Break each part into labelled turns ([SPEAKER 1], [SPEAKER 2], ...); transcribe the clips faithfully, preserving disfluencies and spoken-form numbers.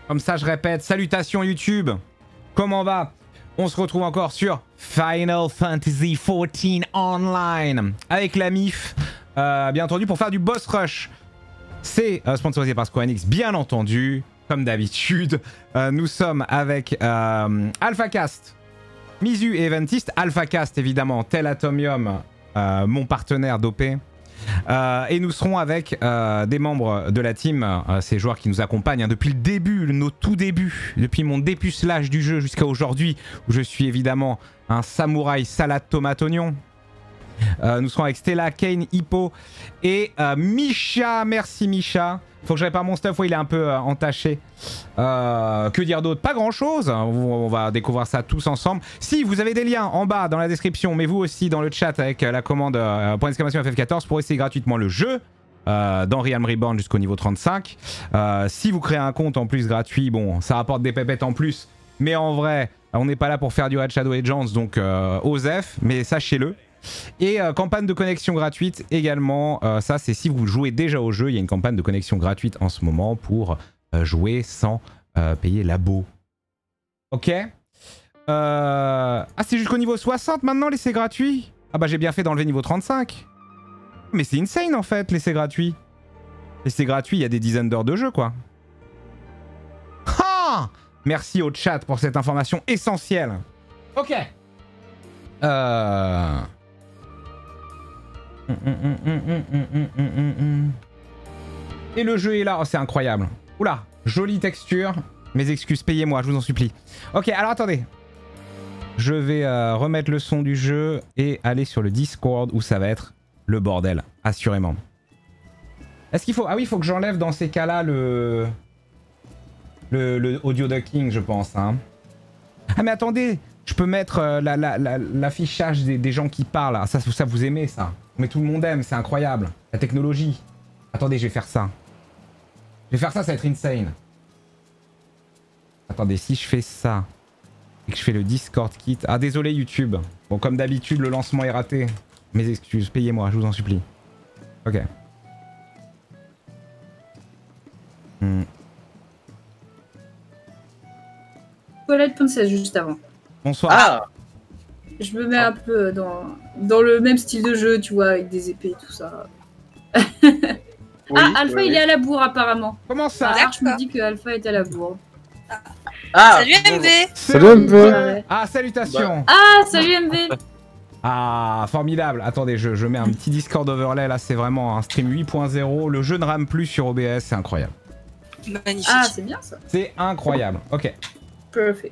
[SPEAKER 1] Comme ça, je répète, salutations YouTube. Comment va? On se retrouve encore sur Final Fantasy quatorze Online avec la M I F, euh, bien entendu, pour faire du boss rush. C'est euh, sponsorisé par Square Enix, bien entendu, comme d'habitude. Euh, nous sommes avec euh, AlphaCast, Mizu et Eventist. AlphaCast, évidemment, Tel Atomium, euh, mon partenaire d'O P. Euh, et nous serons avec euh, des membres de la team, euh, ces joueurs qui nous accompagnent hein, depuis le début, nos tout débuts, depuis mon dépucelage du jeu jusqu'à aujourd'hui, où je suis évidemment un samouraï salade tomate oignon. Euh, nous serons avec Stella, Kane, Hippo et euh, Misha. Merci Misha. Faut que je répare mon stuff, ouais, il est un peu euh, entaché. Euh, que dire d'autre? Pas grand chose. On, on va découvrir ça tous ensemble. Si vous avez des liens en bas dans la description, mais vous aussi dans le chat avec euh, la commande euh, point d'exclamation F F quatorze pour essayer gratuitement le jeu. Euh, dans Realm Reborn jusqu'au niveau trente-cinq. Euh, si vous créez un compte en plus gratuit, bon, ça rapporte des pépettes en plus. Mais en vrai, on n'est pas là pour faire du Red Shadow Legends, donc euh, osef, mais sachez-le. Et euh, campagne de connexion gratuite également, euh, ça c'est si vous jouez déjà au jeu, il y a une campagne de connexion gratuite en ce moment pour euh, jouer sans euh, payer l'abo. Ok. euh... Ah c'est jusqu'au niveau soixante maintenant l'essai gratuit? Ah bah j'ai bien fait d'enlever niveau trente-cinq. Mais c'est insane en fait l'essai gratuit. L'essai gratuit il y a des dizaines d'heures de jeu quoi. Ah, merci au chat pour cette information essentielle. Ok. Euh... Et le jeu est là, oh, c'est incroyable. Oula, jolie texture. Mes excuses, payez-moi, je vous en supplie. Ok, alors attendez. Je vais euh, remettre le son du jeu et aller sur le Discord où ça va être le bordel, assurément. Est-ce qu'il faut... Ah oui, il faut que j'enlève dans ces cas-là le... le... Le audio ducking, je pense. Hein. Ah mais attendez, je peux mettre euh, l'affichage la, la, la, des, des gens qui parlent. Ça, ça, vous aimez ça? Mais tout le monde aime, c'est incroyable. La technologie. Attendez, je vais faire ça. Je vais faire ça, ça va être insane. Attendez, si je fais ça et que je fais le Discord kit... Ah, désolé YouTube. Bon, comme d'habitude, le lancement est raté. Mes excuses, payez-moi, je vous en supplie. Ok. Hmm.
[SPEAKER 2] Toilette princesse juste avant.
[SPEAKER 1] Bonsoir.
[SPEAKER 3] Ah,
[SPEAKER 2] je me mets un peu dans, dans le même style de jeu, tu vois, avec des épées et tout ça.
[SPEAKER 3] oui,
[SPEAKER 2] ah, Alpha,
[SPEAKER 3] oui.
[SPEAKER 2] il est à la bourre apparemment.
[SPEAKER 1] Comment ça?
[SPEAKER 2] Ah, Arch me dit que Alpha est à la bourre.
[SPEAKER 3] Ah,
[SPEAKER 4] Salut M V.
[SPEAKER 5] Salut M V.
[SPEAKER 2] Ouais.
[SPEAKER 1] Ah, salutations.
[SPEAKER 2] Ah, salut M V.
[SPEAKER 1] Ah, formidable. Attendez, je, je mets un petit Discord overlay, là, c'est vraiment un stream huit point zéro. Le jeu ne rame plus sur O B S, c'est incroyable.
[SPEAKER 4] Magnifique.
[SPEAKER 2] Ah, c'est bien ça.
[SPEAKER 1] C'est incroyable. Ok.
[SPEAKER 2] Perfect.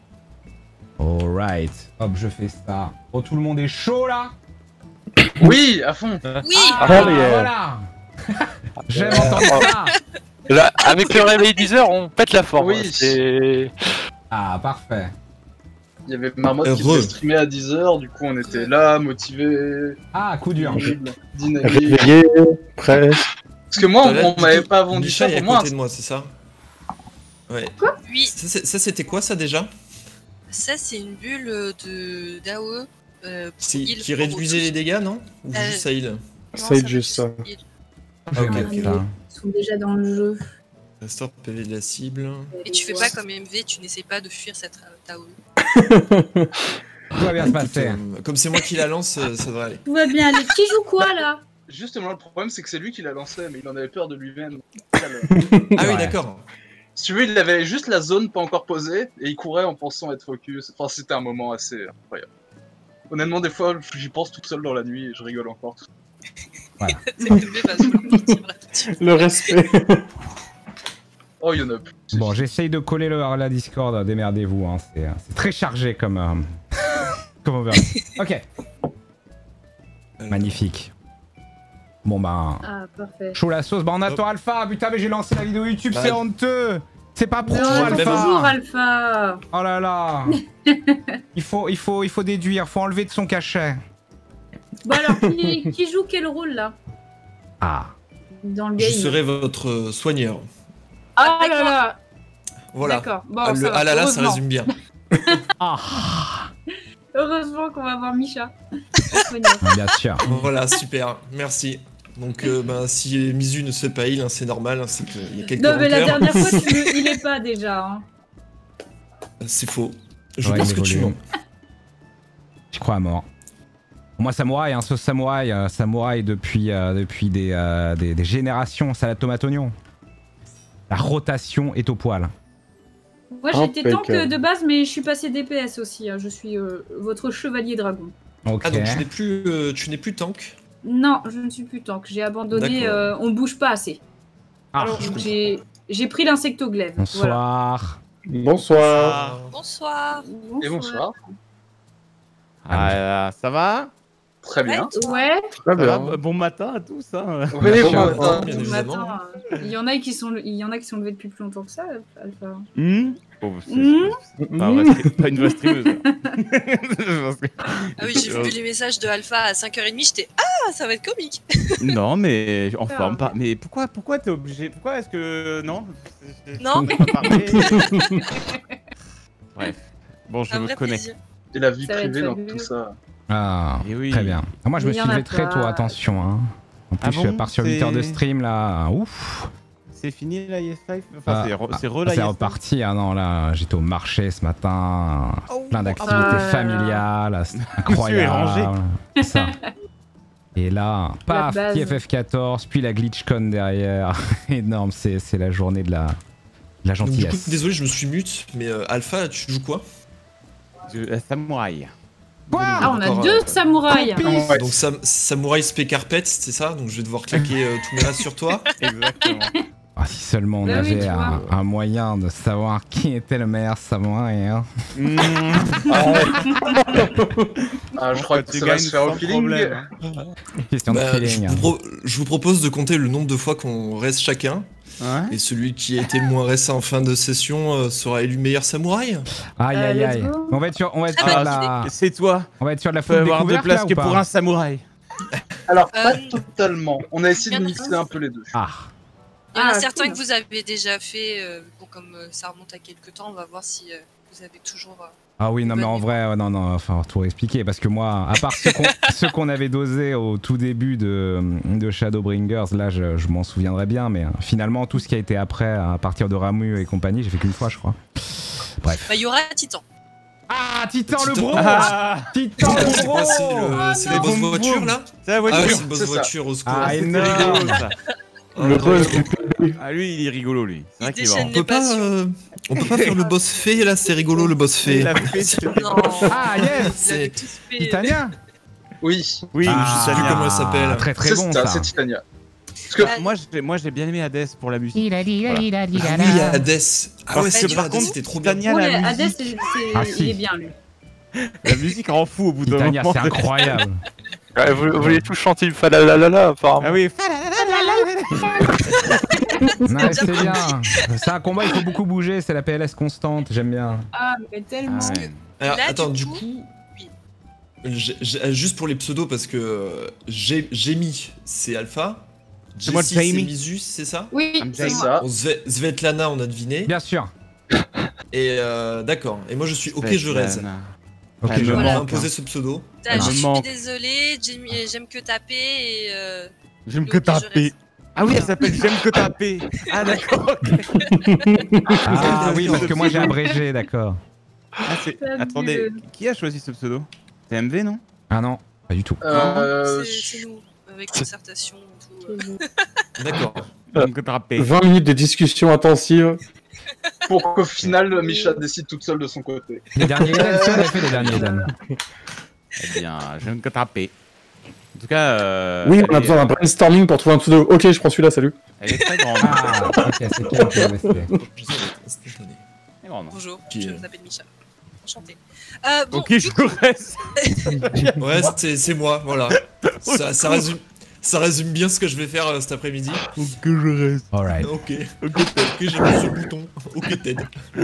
[SPEAKER 1] Alright. Hop, je fais ça. Oh, tout le monde est chaud, là?
[SPEAKER 3] oui, à fond.
[SPEAKER 4] Oui.
[SPEAKER 1] Ah,
[SPEAKER 5] Ah, yeah.
[SPEAKER 1] voilà. J'aime entendre ça.
[SPEAKER 6] Là, avec le réveil dix heures, on pète la forme.
[SPEAKER 3] Oui.
[SPEAKER 6] C'est...
[SPEAKER 1] Ah, parfait.
[SPEAKER 3] Il y avait Marmotte qui
[SPEAKER 5] Heureux.
[SPEAKER 3] devait streamer à dix heures, du coup on était là, motivés,
[SPEAKER 1] Ah, coup dur.
[SPEAKER 3] dynamique.
[SPEAKER 5] Réveillé, prêt.
[SPEAKER 3] Parce que moi,
[SPEAKER 7] Là,
[SPEAKER 3] on m'avait pas vendu
[SPEAKER 7] Misha
[SPEAKER 3] ça
[SPEAKER 7] est à
[SPEAKER 3] pour moi.
[SPEAKER 7] côté de moi, c'est ça? Ouais.
[SPEAKER 4] Oui.
[SPEAKER 7] Ça, c'est- ça, c'était quoi ça déjà?
[SPEAKER 4] Ça, c'est une bulle de d'A O E. Euh, pour
[SPEAKER 7] C'est
[SPEAKER 4] heal
[SPEAKER 7] qui
[SPEAKER 4] pour
[SPEAKER 7] réduisait
[SPEAKER 4] tous.
[SPEAKER 7] les dégâts, non? Ou
[SPEAKER 4] Euh,
[SPEAKER 7] juste ça heal?
[SPEAKER 4] Non,
[SPEAKER 5] Ça aide
[SPEAKER 4] va
[SPEAKER 5] juste ça.
[SPEAKER 4] heal.
[SPEAKER 1] Je vais
[SPEAKER 7] Ok,
[SPEAKER 1] mettre
[SPEAKER 2] ok.
[SPEAKER 1] ça.
[SPEAKER 2] Ils sont déjà dans le jeu.
[SPEAKER 7] Restore P V de la cible.
[SPEAKER 4] Et tu fais pas comme M V, tu n'essaies pas de fuir cette A O E.
[SPEAKER 1] Tout va bien se passer.
[SPEAKER 7] Euh, comme c'est moi qui la lance, euh, ça devrait aller.
[SPEAKER 2] Tout va bien aller. Qui joue quoi là?
[SPEAKER 3] Justement, le problème c'est que c'est lui qui l'a lancé, mais il en avait peur de lui-même.
[SPEAKER 7] Ah oui,
[SPEAKER 1] Ouais.
[SPEAKER 7] d'accord.
[SPEAKER 3] Si tu veux, il avait juste la zone pas encore posée, et il courait en pensant être focus. Enfin, c'était un moment assez incroyable. Honnêtement, des fois, j'y pense tout seul dans la nuit et je rigole encore.
[SPEAKER 4] C'est M V va vouloir partir là tout de suite.
[SPEAKER 5] Le respect.
[SPEAKER 3] Oh, il y en a plus.
[SPEAKER 1] Bon, j'essaye de coller le, la Discord, démerdez-vous, hein. c'est c'est très chargé comme... Euh... comme overlay. Ok,
[SPEAKER 7] Euh,
[SPEAKER 1] magnifique. Bon bah...
[SPEAKER 2] Ah, parfait.
[SPEAKER 1] Chaud la sauce, bah on attend Alpha, putain mais j'ai lancé la vidéo YouTube,
[SPEAKER 7] Bah,
[SPEAKER 1] c'est honteux. C'est pas pro
[SPEAKER 2] Non,
[SPEAKER 7] Alpha.
[SPEAKER 2] bonjour
[SPEAKER 1] Alpha.
[SPEAKER 2] Alpha.
[SPEAKER 1] Oh là là. il, faut, il, faut, il faut déduire, faut enlever de son cachet.
[SPEAKER 2] Bon alors, qui, qui joue quel rôle là?
[SPEAKER 1] Ah.
[SPEAKER 2] Dans le
[SPEAKER 7] Je
[SPEAKER 2] game.
[SPEAKER 7] serai votre euh, soigneur.
[SPEAKER 2] Ah là là.
[SPEAKER 7] Voilà.
[SPEAKER 2] D'accord. Bon,
[SPEAKER 7] Ah,
[SPEAKER 2] ça
[SPEAKER 7] le
[SPEAKER 2] va,
[SPEAKER 7] ah là là, ça
[SPEAKER 2] heureusement.
[SPEAKER 7] résume bien.
[SPEAKER 1] Ah.
[SPEAKER 2] Heureusement qu'on va voir Misha. Au soigneur.
[SPEAKER 1] Bien sûr.
[SPEAKER 7] Voilà, super. Merci. Donc, euh, ben, si Mizu ne se fait pas heal, hein, c'est normal, hein, c'est qu'il y a quelques
[SPEAKER 2] Non, mais la
[SPEAKER 7] rancœurs.
[SPEAKER 2] dernière fois, tu le... il est pas déjà. Hein.
[SPEAKER 7] C'est faux. Je
[SPEAKER 1] Ouais,
[SPEAKER 7] pense
[SPEAKER 1] il
[SPEAKER 7] que tu
[SPEAKER 1] évolue.
[SPEAKER 7] mens.
[SPEAKER 1] Je crois à mort. Moi, samouraï, hein, sauce samouraï, euh, samouraï depuis, euh, depuis des, euh, des, des générations, salade tomate oignon. La rotation est au poil.
[SPEAKER 2] Moi, j'étais tank
[SPEAKER 5] Impeccable.
[SPEAKER 2] de base, mais je suis passé D P S aussi. Hein. Je suis euh, votre chevalier dragon.
[SPEAKER 1] Ok.
[SPEAKER 7] Ah, donc tu n'es plus, euh, tu n'es plus tank.
[SPEAKER 2] Non, je ne suis plus tank. J'ai abandonné.
[SPEAKER 7] D'accord.
[SPEAKER 2] Euh, on bouge pas assez.
[SPEAKER 1] Ah,
[SPEAKER 2] Alors,
[SPEAKER 7] je
[SPEAKER 2] donc,
[SPEAKER 7] comprends.
[SPEAKER 2] j'ai j'ai pris l'insectoglaive.
[SPEAKER 1] bonsoir.
[SPEAKER 5] Bonsoir.
[SPEAKER 4] Bonsoir.
[SPEAKER 2] Voilà.
[SPEAKER 3] Et bonsoir.
[SPEAKER 8] Ah, ça va?
[SPEAKER 3] Très bien.
[SPEAKER 2] Ouais.
[SPEAKER 5] Très
[SPEAKER 8] Ça va
[SPEAKER 5] bien.
[SPEAKER 8] Bon matin à tous. Hein.
[SPEAKER 3] Oui,
[SPEAKER 1] Bien
[SPEAKER 3] bon
[SPEAKER 1] sûr.
[SPEAKER 3] matin.
[SPEAKER 7] Bien
[SPEAKER 2] Mais
[SPEAKER 7] évidemment.
[SPEAKER 2] attends, euh, il y en a qui sont, il y en a qui sont levés depuis plus longtemps que ça, Alpha.
[SPEAKER 8] Hmm oh, c'est
[SPEAKER 2] Hmm
[SPEAKER 8] c'est pas, un vrai stri- pas une vraie streameuse.
[SPEAKER 4] Ah oui, j'ai vu les messages de Alpha à cinq heures trente, j'étais ah, ça va être comique.
[SPEAKER 8] Non, mais en
[SPEAKER 2] Ah.
[SPEAKER 8] forme pas. Mais pourquoi, pourquoi t'es obligé? Pourquoi est-ce que non?
[SPEAKER 4] Non.
[SPEAKER 8] Je peux pas parler. Bref. Bon, je
[SPEAKER 4] Un
[SPEAKER 8] me
[SPEAKER 4] vrai
[SPEAKER 8] connais.
[SPEAKER 4] plaisir.
[SPEAKER 3] Et la vie
[SPEAKER 2] Ça va être
[SPEAKER 3] privée dans
[SPEAKER 2] fabuleux.
[SPEAKER 3] tout ça.
[SPEAKER 1] Ah,
[SPEAKER 8] Eh oui.
[SPEAKER 1] très bien. Ah, moi, je me
[SPEAKER 2] Mais
[SPEAKER 1] suis
[SPEAKER 2] il y en a
[SPEAKER 1] levé très tôt,
[SPEAKER 2] pas.
[SPEAKER 1] attention. Hein. En plus,
[SPEAKER 8] Ah
[SPEAKER 1] je suis
[SPEAKER 8] bon,
[SPEAKER 1] part sur huit heures de
[SPEAKER 8] c'est-
[SPEAKER 1] stream là. Ouf.
[SPEAKER 8] C'est fini la I S cinq? Enfin,
[SPEAKER 1] Ah,
[SPEAKER 8] c'est re-
[SPEAKER 1] ah,
[SPEAKER 8] c'est re la I S
[SPEAKER 1] C'est
[SPEAKER 8] cinq.
[SPEAKER 1] reparti. Ah non, là, j'étais au marché ce matin. Plein d'activités
[SPEAKER 2] Ah là là.
[SPEAKER 1] familiales. C'est incroyable.
[SPEAKER 8] est rangé.
[SPEAKER 1] C'est ça. Et là, paf,
[SPEAKER 2] base.
[SPEAKER 1] T F F quatorze, puis la GlitchCon derrière. Énorme, c'est c'est la journée de la, de la
[SPEAKER 7] Donc, du coup,
[SPEAKER 1] gentillesse.
[SPEAKER 7] désolé, je me suis mute, mais euh, Alpha, tu joues quoi?
[SPEAKER 8] Je- la samouraï.
[SPEAKER 2] Ah, on a
[SPEAKER 7] Encore,
[SPEAKER 2] deux
[SPEAKER 7] euh,
[SPEAKER 2] samouraïs.
[SPEAKER 3] Ouais.
[SPEAKER 7] Donc Sam Samurai Spé Carpet, c'est ça? Donc je vais devoir claquer euh, tous mes races sur toi.
[SPEAKER 8] Exactement.
[SPEAKER 1] Ah, si seulement on
[SPEAKER 2] Bah oui,
[SPEAKER 1] avait
[SPEAKER 2] tu
[SPEAKER 1] un,
[SPEAKER 2] vois.
[SPEAKER 1] un moyen de savoir qui était le meilleur samouraï. Hein.
[SPEAKER 8] Hmm.
[SPEAKER 3] Ah, je crois que
[SPEAKER 8] Tu
[SPEAKER 3] ça va
[SPEAKER 8] gagnes
[SPEAKER 3] se faire au
[SPEAKER 8] sans
[SPEAKER 3] feeling.
[SPEAKER 8] problème, hein.
[SPEAKER 1] Question de
[SPEAKER 7] Bah, je,
[SPEAKER 1] feeling.
[SPEAKER 7] vous pro- je vous propose de compter le nombre de fois qu'on reste chacun.
[SPEAKER 8] Ouais.
[SPEAKER 7] Et celui qui a été le moins resté en fin de session euh, sera élu meilleur samouraï.
[SPEAKER 1] Aïe
[SPEAKER 2] Euh,
[SPEAKER 1] aïe
[SPEAKER 2] let's
[SPEAKER 1] aïe.
[SPEAKER 2] go.
[SPEAKER 1] On va être sur, on va être
[SPEAKER 4] Ah,
[SPEAKER 1] sur
[SPEAKER 4] bah,
[SPEAKER 1] la,
[SPEAKER 8] C'est toi.
[SPEAKER 1] on va être sur de la
[SPEAKER 8] Tu peux
[SPEAKER 1] faute
[SPEAKER 8] avoir de
[SPEAKER 1] découverte
[SPEAKER 8] place
[SPEAKER 1] là,
[SPEAKER 8] que
[SPEAKER 1] ou pas
[SPEAKER 8] pour un samouraï.
[SPEAKER 3] Alors, pas
[SPEAKER 4] Euh,
[SPEAKER 3] totalement. On a essayé de
[SPEAKER 4] il y en a
[SPEAKER 3] mixer un peu les deux.
[SPEAKER 1] Ah,
[SPEAKER 4] Il y en a
[SPEAKER 2] Ah,
[SPEAKER 4] certains
[SPEAKER 2] cool.
[SPEAKER 4] que vous avez déjà fait, euh, bon, comme euh, ça remonte à quelques temps, on va voir si euh, vous avez toujours. euh,
[SPEAKER 1] ah oui, non mais en
[SPEAKER 4] Bonne
[SPEAKER 1] vrai, euh, non non, enfin tout expliquer parce que moi, à part ceux qu'on ceux qu'on avait dosés au tout début de, de Shadowbringers, là je, je m'en souviendrai bien, mais euh, finalement tout ce qui a été après, à partir de Ramu et compagnie, j'ai fait qu'une fois, je crois. Bref.
[SPEAKER 4] Bah, il y aura Titan.
[SPEAKER 1] Ah, Titan le
[SPEAKER 7] Titan.
[SPEAKER 1] bro,
[SPEAKER 8] Ah,
[SPEAKER 1] Titan le
[SPEAKER 7] C'est
[SPEAKER 1] bro.
[SPEAKER 7] quoi? C'est le, c'est
[SPEAKER 8] non.
[SPEAKER 7] les boss
[SPEAKER 8] Vroom,
[SPEAKER 7] voitures
[SPEAKER 8] vroom.
[SPEAKER 7] là?
[SPEAKER 8] c'est la
[SPEAKER 7] Ah ouais,
[SPEAKER 8] voiture.
[SPEAKER 7] c'est le boss
[SPEAKER 3] c'est ça.
[SPEAKER 7] voiture au secours.
[SPEAKER 1] Ah,
[SPEAKER 8] C'est
[SPEAKER 1] énorme.
[SPEAKER 8] rigolo, ça.
[SPEAKER 7] Ah,
[SPEAKER 5] Le
[SPEAKER 7] attends,
[SPEAKER 5] boss
[SPEAKER 7] on-
[SPEAKER 5] du P B.
[SPEAKER 8] Ah, lui, il est rigolo, lui. C'est vrai
[SPEAKER 4] Il
[SPEAKER 8] qu'il est marrant.
[SPEAKER 4] déchaîne
[SPEAKER 7] on peut pas,
[SPEAKER 4] passions.
[SPEAKER 7] euh, on peut pas faire le boss fée là, c'est rigolo le boss fée.
[SPEAKER 8] Il a fait ce-
[SPEAKER 4] Non.
[SPEAKER 1] Ah yes,
[SPEAKER 7] C'est-
[SPEAKER 4] Ils avaient tous fait.
[SPEAKER 1] Titania.
[SPEAKER 3] Oui.
[SPEAKER 8] Oui,
[SPEAKER 1] Ah,
[SPEAKER 7] je sais plus comment elle s'appelle.
[SPEAKER 1] Très très
[SPEAKER 3] C'est
[SPEAKER 1] bon
[SPEAKER 3] ça,
[SPEAKER 1] ça.
[SPEAKER 3] c'est Titania. Parce que
[SPEAKER 4] Ah,
[SPEAKER 8] moi, j'ai, moi, j'ai bien aimé Hades pour la musique.
[SPEAKER 7] Ah oui, Hades. Ah ouais,
[SPEAKER 8] Parce
[SPEAKER 7] c'est
[SPEAKER 4] que
[SPEAKER 7] vrai,
[SPEAKER 4] par
[SPEAKER 7] Hades
[SPEAKER 4] contre,
[SPEAKER 7] c'était trop bien.
[SPEAKER 8] Titania,
[SPEAKER 2] Oh,
[SPEAKER 8] la
[SPEAKER 2] mais Hades,
[SPEAKER 8] musique,
[SPEAKER 2] c'est- c'est-
[SPEAKER 1] Ah,
[SPEAKER 2] il
[SPEAKER 1] si.
[SPEAKER 2] est bien lui.
[SPEAKER 8] la musique rend fou au bout d'un
[SPEAKER 1] Titania,
[SPEAKER 8] moment.
[SPEAKER 1] c'est incroyable.
[SPEAKER 6] Ouais, vous, vous voulez tous chanter le falalalala, apparemment.
[SPEAKER 8] Ah oui.
[SPEAKER 1] Non, c'est bien. C'est un combat, il faut beaucoup bouger, c'est la P L S constante, j'aime bien.
[SPEAKER 2] Ah, mais tellement.
[SPEAKER 8] Ah ouais.
[SPEAKER 7] Alors,
[SPEAKER 4] Là,
[SPEAKER 7] attends,
[SPEAKER 4] du
[SPEAKER 7] du
[SPEAKER 4] coup-
[SPEAKER 7] coup,
[SPEAKER 4] Oui.
[SPEAKER 7] j'ai- j'ai- juste pour les pseudos parce que euh, j'ai Jamie c'est Alpha,
[SPEAKER 8] C'est moi,
[SPEAKER 7] Jessie c'est
[SPEAKER 8] Jamie.
[SPEAKER 7] Misus, c'est ça?
[SPEAKER 2] Oui,
[SPEAKER 3] c'est
[SPEAKER 2] c'est moi.
[SPEAKER 3] ça.
[SPEAKER 7] Bon, Sve- Svetlana on a deviné.
[SPEAKER 1] Bien sûr.
[SPEAKER 7] Et euh, d'accord. Et moi je suis ok je raise.
[SPEAKER 1] Ok,
[SPEAKER 8] Elle
[SPEAKER 1] je
[SPEAKER 8] me
[SPEAKER 7] On
[SPEAKER 1] vois.
[SPEAKER 7] m'a
[SPEAKER 8] manque,
[SPEAKER 7] imposé
[SPEAKER 8] hein.
[SPEAKER 7] ce pseudo.
[SPEAKER 4] Ah,
[SPEAKER 8] Elle
[SPEAKER 4] je
[SPEAKER 8] me
[SPEAKER 4] suis
[SPEAKER 8] manque.
[SPEAKER 4] désolée, j'aime j'aime que taper et. Euh,
[SPEAKER 8] J'aime
[SPEAKER 4] donc,
[SPEAKER 8] que
[SPEAKER 4] je
[SPEAKER 8] taper.
[SPEAKER 4] reste.
[SPEAKER 8] Ah oui, elle s'appelle J'aime que taper. Ah d'accord. ok.
[SPEAKER 1] Ah oui, parce que moi j'ai abrégé, d'accord.
[SPEAKER 8] Ah, c'est-
[SPEAKER 2] Fabuleux.
[SPEAKER 8] Attendez, qui a choisi ce pseudo? C'est M V, non?
[SPEAKER 1] Ah non, pas du tout.
[SPEAKER 3] Euh,
[SPEAKER 4] C'est c'est nous, avec concertation et tout. euh.
[SPEAKER 7] D'accord.
[SPEAKER 8] J'aime que taper.
[SPEAKER 5] vingt minutes de discussion intensive.
[SPEAKER 3] pour qu'au final, Misha décide toute seule de son côté.
[SPEAKER 1] Les derniers Eden, si on a fait les derniers Eden.
[SPEAKER 8] Eh bien, j'aime que taper. En tout cas, euh,
[SPEAKER 5] Oui,
[SPEAKER 8] elle,
[SPEAKER 5] on a
[SPEAKER 8] est,
[SPEAKER 5] besoin d'un brainstorming pour trouver un pseudo. Ok, je prends celui-là, salut.
[SPEAKER 8] elle est très grande.
[SPEAKER 1] Ah, ok, c'est quel que M S T.
[SPEAKER 7] Je sais, instantané.
[SPEAKER 8] Elle est grande.
[SPEAKER 4] Bonjour,
[SPEAKER 7] Qui,
[SPEAKER 4] je
[SPEAKER 7] euh,
[SPEAKER 4] m'appelle Micha. Enchantée. Euh, bon,
[SPEAKER 8] Ok,
[SPEAKER 4] du
[SPEAKER 8] je
[SPEAKER 4] coup,
[SPEAKER 8] reste.
[SPEAKER 7] Ouais, c'est c'est moi, voilà. Ça, ça résume, ça résume bien ce que je vais faire euh, cet après-midi.
[SPEAKER 8] Que je reste.
[SPEAKER 1] Alright.
[SPEAKER 7] Ok, ok, Ted. Ok, j'ai mis ce bouton. Ok, Ted.